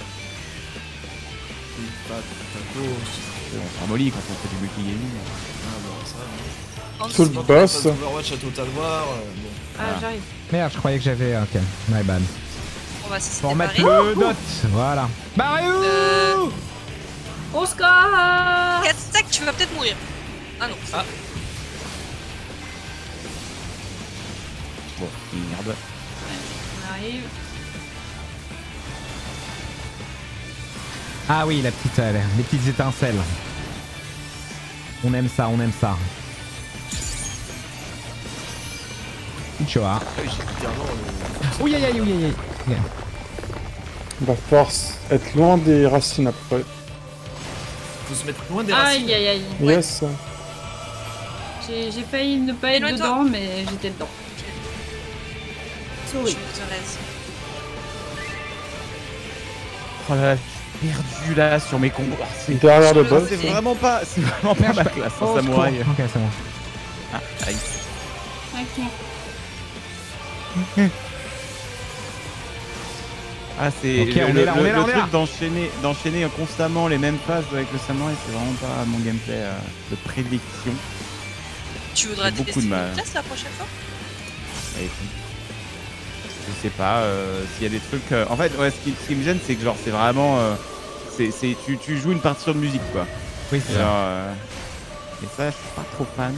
[SPEAKER 7] Pas, pas beau.
[SPEAKER 8] On s'en molly quand on fait du multi-gaming.
[SPEAKER 7] Ah bon ça.
[SPEAKER 4] En
[SPEAKER 5] Sous le
[SPEAKER 4] dessous.
[SPEAKER 5] boss.
[SPEAKER 7] Overwatch à Total War. euh, bon.
[SPEAKER 2] Ah, j'arrive.
[SPEAKER 1] Merde, je croyais que j'avais. Ok, my bad.
[SPEAKER 4] On va se
[SPEAKER 1] Faut remettre
[SPEAKER 4] séparer.
[SPEAKER 1] le dot. Voilà. Barrez-vous.
[SPEAKER 4] Euh,
[SPEAKER 2] Au score.
[SPEAKER 4] quatre stacks, tu vas peut-être mourir. Ah non.
[SPEAKER 7] Ah.
[SPEAKER 8] Bon, merde.
[SPEAKER 2] On arrive.
[SPEAKER 1] Ah oui, la petite, euh, les petites étincelles. On aime ça, on aime ça. Choa. Oui, aïe, aïe, oui, aïe, aïe.
[SPEAKER 5] On va pouvoir s- être loin des racines après.
[SPEAKER 7] Faut se mettre loin des racines.
[SPEAKER 2] Aïe aïe aïe.
[SPEAKER 5] Yes.
[SPEAKER 2] J'ai j'ai failli ne pas être
[SPEAKER 4] Éloigne-toi.
[SPEAKER 2] dedans, mais j'étais dedans.
[SPEAKER 4] Je
[SPEAKER 2] Sorry.
[SPEAKER 4] te laisse.
[SPEAKER 8] Oh là là, je suis perdu là sur mes combos. Ah, c'est-
[SPEAKER 5] Derrière le boss.
[SPEAKER 8] C'est vraiment pas, c'est vraiment pas
[SPEAKER 1] Merde,
[SPEAKER 8] ma
[SPEAKER 1] je-
[SPEAKER 8] classe,
[SPEAKER 1] Oh,
[SPEAKER 8] un samouraï.
[SPEAKER 1] secours. Ok, c'est bon.
[SPEAKER 8] Ah, aïe.
[SPEAKER 2] Ok.
[SPEAKER 8] Ah, c'est
[SPEAKER 1] Ok,
[SPEAKER 8] le,
[SPEAKER 1] on est
[SPEAKER 8] le-
[SPEAKER 1] là, on
[SPEAKER 8] le-
[SPEAKER 1] est là,
[SPEAKER 8] le
[SPEAKER 1] on est
[SPEAKER 8] truc
[SPEAKER 1] là.
[SPEAKER 8] d'enchaîner, d'enchaîner constamment les mêmes phases avec le samouraï, c'est vraiment pas mon gameplay euh, de prédilection.
[SPEAKER 4] Tu voudras
[SPEAKER 8] J'ai beaucoup
[SPEAKER 4] détester
[SPEAKER 8] de
[SPEAKER 4] une
[SPEAKER 8] mal.
[SPEAKER 4] classe la prochaine fois?
[SPEAKER 8] Et puis, je sais pas euh, s'il y a des trucs. euh, En fait, ouais, ce qui, ce qui me gêne, c'est que genre c'est vraiment, euh, c'est, c'est, tu, tu joues une partition de musique quoi.
[SPEAKER 1] Oui, c'est
[SPEAKER 8] Genre,
[SPEAKER 1] ça.
[SPEAKER 8] euh, et ça, je suis pas trop fan.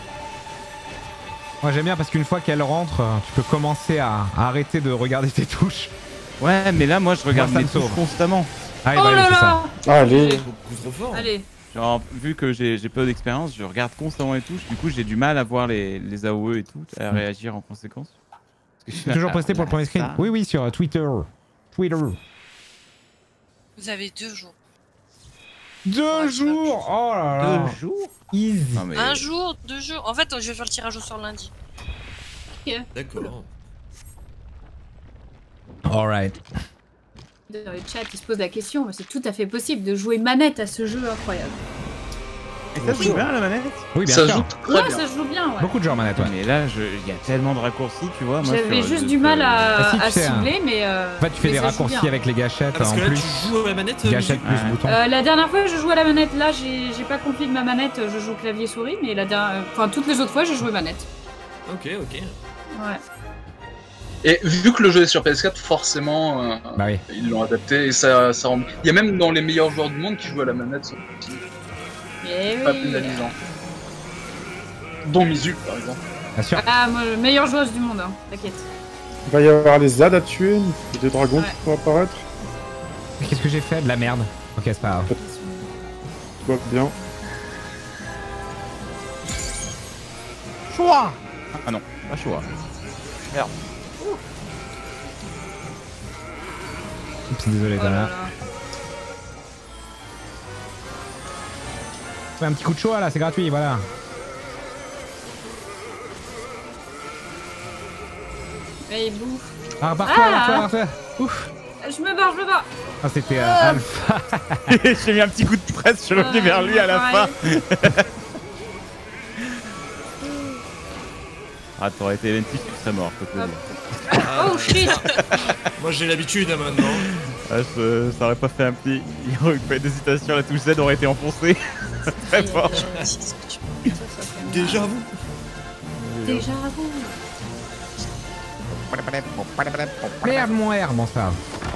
[SPEAKER 1] Moi j'aime bien parce qu'une fois qu'elle rentre, euh, tu peux commencer à, à arrêter de regarder tes touches.
[SPEAKER 8] Ouais, mais là, moi, je regarde
[SPEAKER 1] Moi, ça
[SPEAKER 8] mes
[SPEAKER 1] me
[SPEAKER 8] touches
[SPEAKER 1] sauve.
[SPEAKER 8] constamment.
[SPEAKER 1] Ah, oui,
[SPEAKER 2] Oh
[SPEAKER 1] bah, oui,
[SPEAKER 2] là
[SPEAKER 1] c'est ça.
[SPEAKER 2] là.
[SPEAKER 5] Allez.
[SPEAKER 7] Beaucoup trop fort.
[SPEAKER 2] Allez.
[SPEAKER 8] Genre, vu que j'ai, j'ai peu d'expérience, je regarde constamment les touches. Du coup, j'ai du mal à voir les, les A O E et tout, à réagir en conséquence. Parce que je suis là,
[SPEAKER 1] Toujours
[SPEAKER 8] ah,
[SPEAKER 1] posté pour le premier screen.
[SPEAKER 8] ça.
[SPEAKER 1] Oui, oui, sur euh, Twitter. Twitter.
[SPEAKER 4] Vous avez deux jours.
[SPEAKER 1] Deux jours. Oh là là.
[SPEAKER 8] Deux jours.
[SPEAKER 1] Easy.
[SPEAKER 8] Non, mais...
[SPEAKER 4] Un jour, deux jours. En fait, je vais faire le tirage au sort lundi.
[SPEAKER 7] D'accord.
[SPEAKER 1] Alright.
[SPEAKER 2] Dans le chat, il se pose la question, mais c'est tout à fait possible de jouer manette à ce jeu incroyable.
[SPEAKER 8] Et ça se joue bien la manette?
[SPEAKER 1] Oui, bien
[SPEAKER 3] Ça
[SPEAKER 1] sûr.
[SPEAKER 3] joue très
[SPEAKER 2] Ouais,
[SPEAKER 3] bien.
[SPEAKER 2] ça se joue bien, ouais.
[SPEAKER 1] Beaucoup de gens en manette, ouais.
[SPEAKER 8] Mais là, je- il y a tellement de raccourcis, tu vois. moi,
[SPEAKER 2] J'avais
[SPEAKER 8] sur-
[SPEAKER 2] juste
[SPEAKER 8] je-
[SPEAKER 2] du mal à,
[SPEAKER 1] Ah, si, tu
[SPEAKER 2] à
[SPEAKER 1] sais, hein.
[SPEAKER 2] cibler, mais. Euh,
[SPEAKER 1] En fait, tu fais
[SPEAKER 2] mais
[SPEAKER 1] des
[SPEAKER 2] ça joue
[SPEAKER 1] raccourcis
[SPEAKER 2] bien.
[SPEAKER 1] avec les gâchettes
[SPEAKER 7] Ah, parce
[SPEAKER 1] en
[SPEAKER 7] que là,
[SPEAKER 1] plus.
[SPEAKER 7] tu joues à la manette. euh,
[SPEAKER 1] Gâchette plus
[SPEAKER 8] Ouais.
[SPEAKER 1] bouton.
[SPEAKER 2] Euh, la dernière fois, je jouais à la manette. Là, j'ai j'ai pas config ma manette, je joue clavier souris, mais la dernière, enfin toutes les autres fois, j'ai joué manette.
[SPEAKER 7] Ok, ok.
[SPEAKER 2] Ouais.
[SPEAKER 3] Et vu que le jeu est sur P S quatre, forcément, euh,
[SPEAKER 1] Bah oui.
[SPEAKER 3] ils l'ont adapté et ça, ça rend... Il y a même dans les meilleurs joueurs du monde qui jouent à la manette, sans petit,
[SPEAKER 2] Eh
[SPEAKER 3] pas
[SPEAKER 2] oui.
[SPEAKER 3] pénalisant. Dont Mizu, par exemple.
[SPEAKER 1] Bien sûr.
[SPEAKER 2] Ah, moi, meilleure joueuse du monde, hein. T'inquiète.
[SPEAKER 5] Il va y avoir les Z A D à tuer, et des dragons
[SPEAKER 2] Ouais.
[SPEAKER 5] qui vont apparaître.
[SPEAKER 1] Qu'est-ce que j'ai fait? De la merde. Ok, c'est pas grave.
[SPEAKER 5] Tout va bien.
[SPEAKER 8] Choix. Ah non, pas choix.
[SPEAKER 12] Merde.
[SPEAKER 1] Oups, désolé,
[SPEAKER 2] Oh
[SPEAKER 1] t'as
[SPEAKER 2] là
[SPEAKER 1] là.
[SPEAKER 2] là.
[SPEAKER 1] Fais un petit coup de choix là, c'est gratuit, voilà.
[SPEAKER 2] Et il bouffe.
[SPEAKER 1] Ah, repars-toi,
[SPEAKER 2] Ah.
[SPEAKER 1] repars-toi, repars-toi. Ouf.
[SPEAKER 2] Je me barre, je me barre.
[SPEAKER 1] Ah, c'était euh,
[SPEAKER 2] Ah.
[SPEAKER 1] Alpha.
[SPEAKER 8] J'ai mis un petit coup de presse, je suis revenu
[SPEAKER 2] Ah,
[SPEAKER 8] vers lui à la fin.
[SPEAKER 2] pareil.
[SPEAKER 8] Ah, t'aurais été Ventif, tu serais mort, je peux te le
[SPEAKER 2] Hop.
[SPEAKER 8] dire.
[SPEAKER 7] Ah,
[SPEAKER 2] Oh shit.
[SPEAKER 7] Moi j'ai l'habitude hein, maintenant.
[SPEAKER 8] Ah, je- ça aurait pas fait un petit. Il y aurait eu pas d'hésitation, la touche Z aurait été enfoncée. Très fort.
[SPEAKER 7] Déjà vous.
[SPEAKER 2] Déjà vous.
[SPEAKER 1] Merde, mon R, bon ça.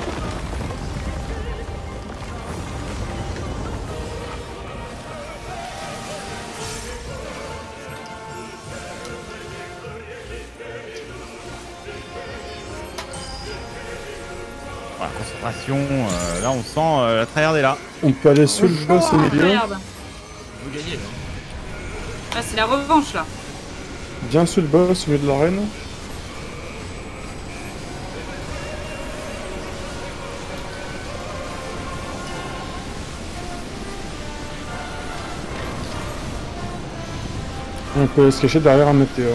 [SPEAKER 8] Voilà, concentration, euh, là on sent euh, la tryhard est là.
[SPEAKER 5] On peut aller sous le boss au milieu.
[SPEAKER 2] Regarde.
[SPEAKER 7] Vous gagnez là.
[SPEAKER 2] Ah, c'est la revanche là.
[SPEAKER 5] Bien sous le boss au milieu de l'arène. On peut se cacher derrière un météore.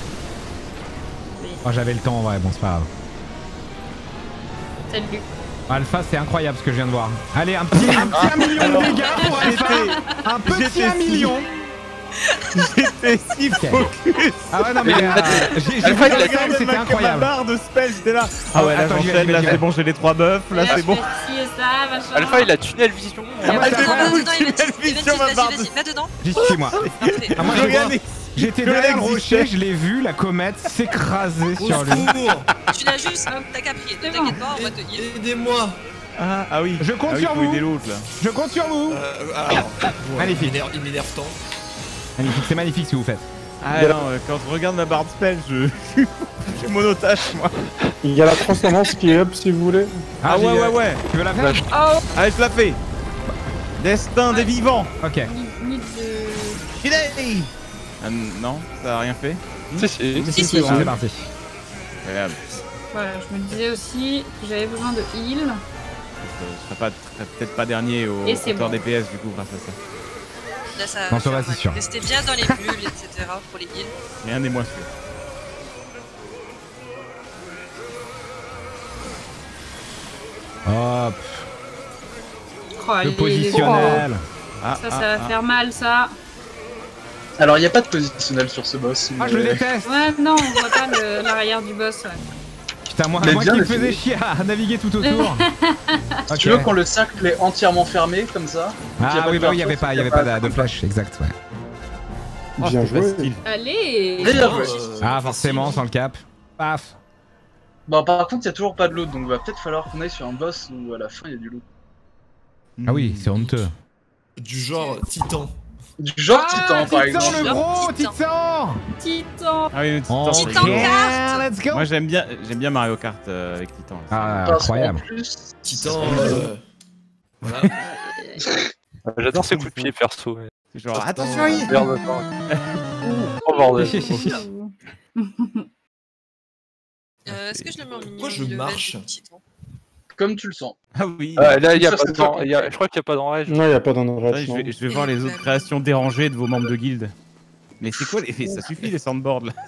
[SPEAKER 1] Oh, j'avais le temps en vrai, bon c'est pas grave.
[SPEAKER 2] Salut.
[SPEAKER 1] Alpha, c'est incroyable ce que je viens de voir. Allez, un petit, un petit un million de dégâts pour Alpha. Un petit
[SPEAKER 8] j'étais
[SPEAKER 1] un
[SPEAKER 8] si-
[SPEAKER 1] million.
[SPEAKER 8] J'étais si
[SPEAKER 1] Ok.
[SPEAKER 8] focus.
[SPEAKER 1] Ah ouais, non mais euh, j'ai j'ai
[SPEAKER 8] Alpha,
[SPEAKER 1] vu
[SPEAKER 8] il
[SPEAKER 1] le
[SPEAKER 8] a
[SPEAKER 1] game, c'était
[SPEAKER 8] Ma
[SPEAKER 1] incroyable.
[SPEAKER 8] barre de spell, j'étais là. Ah ouais, là
[SPEAKER 1] Attends, j'y vais,
[SPEAKER 8] j'enchaîne,
[SPEAKER 1] j'y vais,
[SPEAKER 8] là
[SPEAKER 1] j'y
[SPEAKER 8] c'est
[SPEAKER 1] vais.
[SPEAKER 8] bon, j'ai les trois buffs, là c'est bon.
[SPEAKER 2] Ci et ça, machin.
[SPEAKER 12] Alpha, il a tunnel vision.
[SPEAKER 1] Ah, moi,
[SPEAKER 4] Va
[SPEAKER 1] c'est
[SPEAKER 4] dedans,
[SPEAKER 1] bon.
[SPEAKER 4] va dedans,
[SPEAKER 8] Tu
[SPEAKER 4] Eventis,
[SPEAKER 8] m'as mis
[SPEAKER 4] Eventis,
[SPEAKER 8] sur ma
[SPEAKER 4] vas-y,
[SPEAKER 8] barre
[SPEAKER 4] vas-y, va dedans.
[SPEAKER 1] J'y suis moi.
[SPEAKER 4] Parfait.
[SPEAKER 1] Ah, moi,
[SPEAKER 8] Je
[SPEAKER 1] je
[SPEAKER 8] regardais.
[SPEAKER 1] J'étais
[SPEAKER 8] Que
[SPEAKER 1] derrière le
[SPEAKER 8] l'existait.
[SPEAKER 1] rocher, je l'ai vu, la comète s'écraser
[SPEAKER 7] Au
[SPEAKER 1] sur lui.
[SPEAKER 7] secours.
[SPEAKER 4] Tu l'as juste, t'as qu'à prier, ne t'inquiète pas, on va te heal.
[SPEAKER 7] Aidez-moi.
[SPEAKER 8] Ah, ah oui.
[SPEAKER 1] Je compte
[SPEAKER 8] ah oui,
[SPEAKER 1] sur
[SPEAKER 8] faut
[SPEAKER 1] vous.
[SPEAKER 8] aider l'autre là.
[SPEAKER 1] Je compte sur vous.
[SPEAKER 7] Euh, alors,
[SPEAKER 1] Magnifique.
[SPEAKER 7] Il m'énerve- il m'énerve tant.
[SPEAKER 1] Magnifique, c'est magnifique ce que vous faites.
[SPEAKER 8] Ah non, euh, quand je regarde ma barre de spell, je je suis monotache moi.
[SPEAKER 5] Il y a la transformance qui est up si vous voulez.
[SPEAKER 8] Ah
[SPEAKER 1] j'ai,
[SPEAKER 8] ouais,
[SPEAKER 1] euh,
[SPEAKER 8] ouais, ouais.
[SPEAKER 1] Tu veux la faire?
[SPEAKER 2] Oh,
[SPEAKER 8] Allez, je la fais. Destin des vivants.
[SPEAKER 1] Ok.
[SPEAKER 2] ni, ni de.
[SPEAKER 8] Ah, non, ça a rien fait.
[SPEAKER 12] Si, si.
[SPEAKER 1] Si,
[SPEAKER 2] si,
[SPEAKER 1] c'est bon,
[SPEAKER 2] si.
[SPEAKER 1] c'est parti.
[SPEAKER 8] Regarde.
[SPEAKER 2] Voilà, je me disais aussi que j'avais besoin de heal.
[SPEAKER 8] Je serai pas- je serai peut-être pas dernier au
[SPEAKER 2] Et c'est
[SPEAKER 8] compteur
[SPEAKER 2] bon.
[SPEAKER 8] D P S du coup grâce à ça.
[SPEAKER 4] Là, ça
[SPEAKER 1] Non, ça va,
[SPEAKER 4] faire
[SPEAKER 1] c'est
[SPEAKER 4] mal.
[SPEAKER 1] sûr.
[SPEAKER 4] Restez bien dans les bulles, et cetera pour les heals.
[SPEAKER 8] Rien n'est moins sûr.
[SPEAKER 1] Hop.
[SPEAKER 2] Oh,
[SPEAKER 1] Le
[SPEAKER 2] les-
[SPEAKER 1] positionnel.
[SPEAKER 8] Ah,
[SPEAKER 2] Ça,
[SPEAKER 8] ah,
[SPEAKER 2] ça va
[SPEAKER 8] ah.
[SPEAKER 2] faire mal, ça.
[SPEAKER 3] Alors, il n'y a pas de positionnel sur ce boss.
[SPEAKER 1] Ah, je le
[SPEAKER 3] mais-
[SPEAKER 1] déteste.
[SPEAKER 2] Ouais, non, on voit pas le- l'arrière du boss. Ouais.
[SPEAKER 1] Putain, moi,
[SPEAKER 3] Mais
[SPEAKER 1] moi
[SPEAKER 3] bien
[SPEAKER 1] qui me
[SPEAKER 3] défini.
[SPEAKER 1] faisais chier à naviguer tout autour.
[SPEAKER 3] Si
[SPEAKER 1] Ok.
[SPEAKER 3] tu veux, quand le cercle est entièrement fermé, comme ça. qu'il y a
[SPEAKER 1] Ah
[SPEAKER 3] pas
[SPEAKER 1] oui,
[SPEAKER 3] de
[SPEAKER 1] bah oui, il y
[SPEAKER 3] perso,
[SPEAKER 1] avait pas, il y
[SPEAKER 3] qu'il
[SPEAKER 1] avait pas de, de flash, exact, ouais.
[SPEAKER 8] Oh,
[SPEAKER 5] Bien
[SPEAKER 8] c'était
[SPEAKER 5] joué.
[SPEAKER 8] facile.
[SPEAKER 2] Allez.
[SPEAKER 3] Bien
[SPEAKER 7] Oh,
[SPEAKER 3] joué.
[SPEAKER 7] euh,
[SPEAKER 1] Ah, forcément, sans le cap. Paf.
[SPEAKER 3] Bon, par contre, il y a toujours pas de loot, donc va peut-être falloir qu'on aille sur un boss où à la fin il y a du loot.
[SPEAKER 1] Ah oui, c'est honteux.
[SPEAKER 7] Du genre titan.
[SPEAKER 3] Du genre
[SPEAKER 1] Ah,
[SPEAKER 3] Titan, par
[SPEAKER 1] Titan,
[SPEAKER 3] exemple.
[SPEAKER 1] le gros
[SPEAKER 4] Titan.
[SPEAKER 1] Titan.
[SPEAKER 2] Titan.
[SPEAKER 8] Ah oui, mais Titan,
[SPEAKER 1] Oh,
[SPEAKER 8] c'est
[SPEAKER 4] Titan
[SPEAKER 8] rigolo.
[SPEAKER 4] Kart.
[SPEAKER 1] let's go.
[SPEAKER 8] Moi j'aime bien, j'aime bien Mario Kart euh, avec Titan.
[SPEAKER 1] Ah,
[SPEAKER 3] Parce qu'en
[SPEAKER 1] incroyable.
[SPEAKER 3] plus,
[SPEAKER 7] Titan. euh, Voilà.
[SPEAKER 12] J'adore ces coups de pied perso. mais-
[SPEAKER 8] C'est genre,
[SPEAKER 7] Titan,
[SPEAKER 8] attention, il...
[SPEAKER 12] Merde, attends. Oh bordel.
[SPEAKER 4] Euh, Est-ce que je le mets en mini
[SPEAKER 7] Pourquoi je
[SPEAKER 4] level,
[SPEAKER 7] marche
[SPEAKER 4] le Titan?
[SPEAKER 3] comme tu le sens.
[SPEAKER 8] Ah oui.
[SPEAKER 12] Euh, là, il y a
[SPEAKER 3] Ça,
[SPEAKER 12] pas
[SPEAKER 3] c'est
[SPEAKER 12] de temps.
[SPEAKER 3] toi.
[SPEAKER 12] il y a- Je crois qu'il n'y a pas d'enrage.
[SPEAKER 5] Non, il n'y a pas
[SPEAKER 8] Attendez,
[SPEAKER 5] d'enrage.
[SPEAKER 8] je, vais, je vais voir les autres créations dérangées de vos membres de guilde. Mais c'est quoi les... Ça suffit les soundboards là.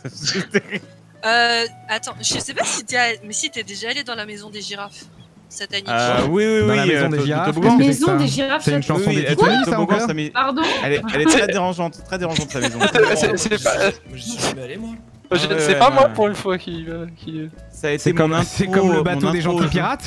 [SPEAKER 4] Euh, attends, je sais pas si t'es, à- mais si t'es déjà allé dans la maison des girafes, satanique.
[SPEAKER 8] Euh, oui, oui, oui.
[SPEAKER 1] Dans la maison
[SPEAKER 8] euh,
[SPEAKER 1] des
[SPEAKER 8] to-
[SPEAKER 1] girafes,
[SPEAKER 8] toboggan.
[SPEAKER 1] qu'est-ce que
[SPEAKER 2] Maison
[SPEAKER 1] c'est que
[SPEAKER 2] des
[SPEAKER 1] ça
[SPEAKER 2] girafes,
[SPEAKER 1] C'est une
[SPEAKER 2] ça-
[SPEAKER 1] chanson
[SPEAKER 8] Oui,
[SPEAKER 1] des
[SPEAKER 8] elle
[SPEAKER 1] Titanic,
[SPEAKER 8] tourne
[SPEAKER 1] ça
[SPEAKER 8] toboggan,
[SPEAKER 1] encore
[SPEAKER 8] ça met-
[SPEAKER 2] Pardon.
[SPEAKER 8] Elle est, elle est très dérangeante, très dérangeante sa maison.
[SPEAKER 12] C'est- c'est pas-
[SPEAKER 7] Moi, j'y suis jamais allé, moi.
[SPEAKER 12] Je-
[SPEAKER 8] Ah ouais,
[SPEAKER 12] C'est pas
[SPEAKER 8] non.
[SPEAKER 12] moi pour une fois qui. euh, qui...
[SPEAKER 8] Ça a été
[SPEAKER 1] C'est
[SPEAKER 8] mon
[SPEAKER 1] comme,
[SPEAKER 8] intro,
[SPEAKER 1] c'est comme le
[SPEAKER 8] mon
[SPEAKER 1] bateau des
[SPEAKER 8] intro au
[SPEAKER 1] gentils
[SPEAKER 8] jeu.
[SPEAKER 1] pirates.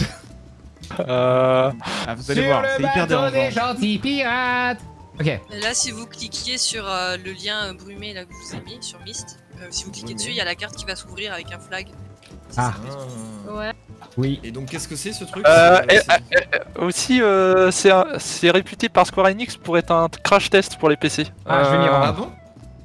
[SPEAKER 12] Euh...
[SPEAKER 8] Ah, vous allez voir, c'est hyper dérangeant.
[SPEAKER 1] gentils pirates. Ok.
[SPEAKER 4] Et là, si vous cliquez sur euh, le lien brumé là que je vous ai mis sur Myst, euh, si vous cliquez
[SPEAKER 7] Oui,
[SPEAKER 4] dessus,
[SPEAKER 7] mais-
[SPEAKER 4] il y a la carte qui va s'ouvrir avec un flag.
[SPEAKER 1] Ah.
[SPEAKER 7] Ah.
[SPEAKER 2] Ouais.
[SPEAKER 1] Oui.
[SPEAKER 7] Et donc, qu'est-ce que c'est ce truc?
[SPEAKER 12] Euh,
[SPEAKER 7] C'est-
[SPEAKER 12] et-
[SPEAKER 7] c'est-
[SPEAKER 12] euh, aussi, euh, c'est un- c'est réputé par Square Enix pour être un crash test pour les P C.
[SPEAKER 1] Ah, je vais m'y
[SPEAKER 12] Euh,
[SPEAKER 1] rendre.
[SPEAKER 7] Ah bon?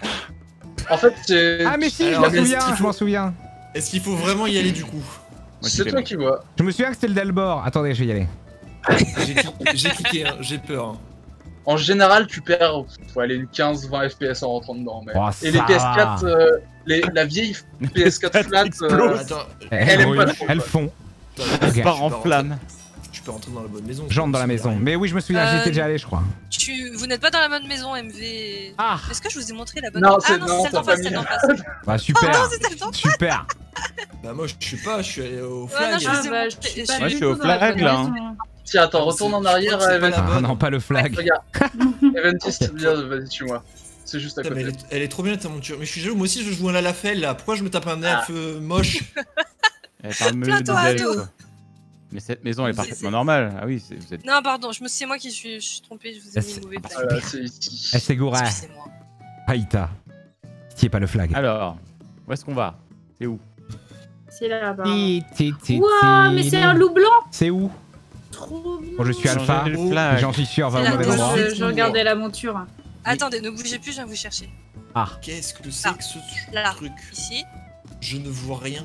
[SPEAKER 3] En fait, c'est
[SPEAKER 1] Ah mais si, je
[SPEAKER 7] Alors,
[SPEAKER 1] m'en
[SPEAKER 7] mais est-ce
[SPEAKER 1] souviens,
[SPEAKER 7] qu'il
[SPEAKER 1] je
[SPEAKER 7] faut-
[SPEAKER 1] m'en souviens.
[SPEAKER 7] Est-ce qu'il faut vraiment y aller du coup?
[SPEAKER 8] Moi, j'y
[SPEAKER 3] c'est
[SPEAKER 8] vais
[SPEAKER 3] toi
[SPEAKER 8] pas.
[SPEAKER 3] qui vois.
[SPEAKER 1] Je me souviens que c'était le Delbord. Attendez, je vais y aller.
[SPEAKER 7] J'ai cliqué, j'ai cliqué, hein, j'ai peur. hein.
[SPEAKER 3] En général, tu perds faut aller une quinze vingt F P S en rentrant dedans. Mais...
[SPEAKER 1] Oh,
[SPEAKER 3] Et les
[SPEAKER 1] ça
[SPEAKER 3] P S quatre,
[SPEAKER 1] va.
[SPEAKER 3] euh, les, la vieille P S quatre flat, euh,
[SPEAKER 7] Attends,
[SPEAKER 1] Elles,
[SPEAKER 3] Elle aime
[SPEAKER 1] brûlent,
[SPEAKER 3] pas trop,
[SPEAKER 1] elles
[SPEAKER 3] quoi.
[SPEAKER 1] font.
[SPEAKER 7] attends,
[SPEAKER 1] Ok.
[SPEAKER 7] tu
[SPEAKER 8] Part
[SPEAKER 7] peux
[SPEAKER 8] en
[SPEAKER 7] rentrer-
[SPEAKER 8] flamme.
[SPEAKER 7] Tu peux rentrer dans la bonne maison.
[SPEAKER 1] J'entre dans la
[SPEAKER 7] ça me
[SPEAKER 1] maison.
[SPEAKER 7] dit rien.
[SPEAKER 1] Mais oui, je me souviens, j'y
[SPEAKER 4] Euh,
[SPEAKER 1] étais déjà allé, je crois.
[SPEAKER 4] Tu... Vous n'êtes pas dans la bonne maison, M V.
[SPEAKER 1] Ah.
[SPEAKER 4] Est-ce que je vous ai montré la bonne
[SPEAKER 3] Non,
[SPEAKER 4] Ah
[SPEAKER 3] c'est-
[SPEAKER 4] non,
[SPEAKER 3] non,
[SPEAKER 4] c'est celle
[SPEAKER 3] t'as
[SPEAKER 4] d'en
[SPEAKER 3] pas
[SPEAKER 4] face, celle
[SPEAKER 3] mis.
[SPEAKER 4] d'en face.
[SPEAKER 1] Bah
[SPEAKER 4] Oh
[SPEAKER 1] super.
[SPEAKER 4] non, c'est celle d'en face.
[SPEAKER 1] Super.
[SPEAKER 7] Bah, moi, je suis pas, je suis allé au
[SPEAKER 4] Ouais,
[SPEAKER 7] flag.
[SPEAKER 4] non, je
[SPEAKER 2] Ah
[SPEAKER 4] vous ai
[SPEAKER 2] bah,
[SPEAKER 4] montré-
[SPEAKER 2] je suis
[SPEAKER 4] je
[SPEAKER 2] pas
[SPEAKER 4] suis-
[SPEAKER 8] Ouais,
[SPEAKER 2] du
[SPEAKER 8] je suis au
[SPEAKER 2] tout dans la
[SPEAKER 8] flag,
[SPEAKER 2] bonne
[SPEAKER 8] là, hein.
[SPEAKER 2] maison.
[SPEAKER 3] Tiens, attends,
[SPEAKER 7] Ah,
[SPEAKER 3] retourne
[SPEAKER 7] c'est-
[SPEAKER 3] en
[SPEAKER 7] je
[SPEAKER 3] arrière,
[SPEAKER 7] crois que c'est pas
[SPEAKER 3] Evan-
[SPEAKER 7] la
[SPEAKER 1] Ah
[SPEAKER 7] bonne.
[SPEAKER 1] non, pas le flag.
[SPEAKER 3] Regarde. Eventis, viens, vas-y, tue-moi. C'est juste à
[SPEAKER 7] Putain, mais
[SPEAKER 3] côté.
[SPEAKER 7] elle, est, elle est trop bien ta monture. Mais je suis jaloux, moi aussi je joue un Lalafell là. Pourquoi je me tape un nerf euh, moche?
[SPEAKER 8] Elle parle mieux
[SPEAKER 4] Plains-toi,
[SPEAKER 8] des elfes,
[SPEAKER 4] ado.
[SPEAKER 8] quoi. Mais cette maison elle est
[SPEAKER 4] C'est-
[SPEAKER 8] parfaitement
[SPEAKER 4] c'est-
[SPEAKER 8] normale. Ah oui, c'est- vous êtes.
[SPEAKER 4] Non, pardon, je me... c'est moi qui suis, je suis trompée, je vous ai mis
[SPEAKER 1] C'est-
[SPEAKER 4] le mauvais flag.
[SPEAKER 3] Voilà, c'est ici.
[SPEAKER 1] Elle s'est gourée.
[SPEAKER 4] Excusez-moi.
[SPEAKER 1] Païta. Qui est pas le flag.
[SPEAKER 8] Alors, où est-ce qu'on va? C'est où?
[SPEAKER 2] C'est là-bas.
[SPEAKER 1] Ti, ti, ti,
[SPEAKER 2] Ouah,
[SPEAKER 1] ti,
[SPEAKER 2] mais c'est
[SPEAKER 1] ti.
[SPEAKER 2] un loup blanc.
[SPEAKER 1] C'est où?
[SPEAKER 2] Trop bien.
[SPEAKER 1] Bon, je suis alpha.
[SPEAKER 8] Changer le
[SPEAKER 1] Et
[SPEAKER 8] flag.
[SPEAKER 1] j'en suis sûr, va
[SPEAKER 4] C'est
[SPEAKER 1] au
[SPEAKER 4] la
[SPEAKER 1] mauvais
[SPEAKER 4] gauche.
[SPEAKER 1] endroit.
[SPEAKER 2] Je, je regardais la monture.
[SPEAKER 4] Attendez, ne bougez plus, je viens vous chercher.
[SPEAKER 1] Ah.
[SPEAKER 7] Qu'est-ce que c'est
[SPEAKER 4] Ah,
[SPEAKER 7] que ce
[SPEAKER 4] là.
[SPEAKER 7] truc?
[SPEAKER 4] Ici.
[SPEAKER 7] Je ne vois rien.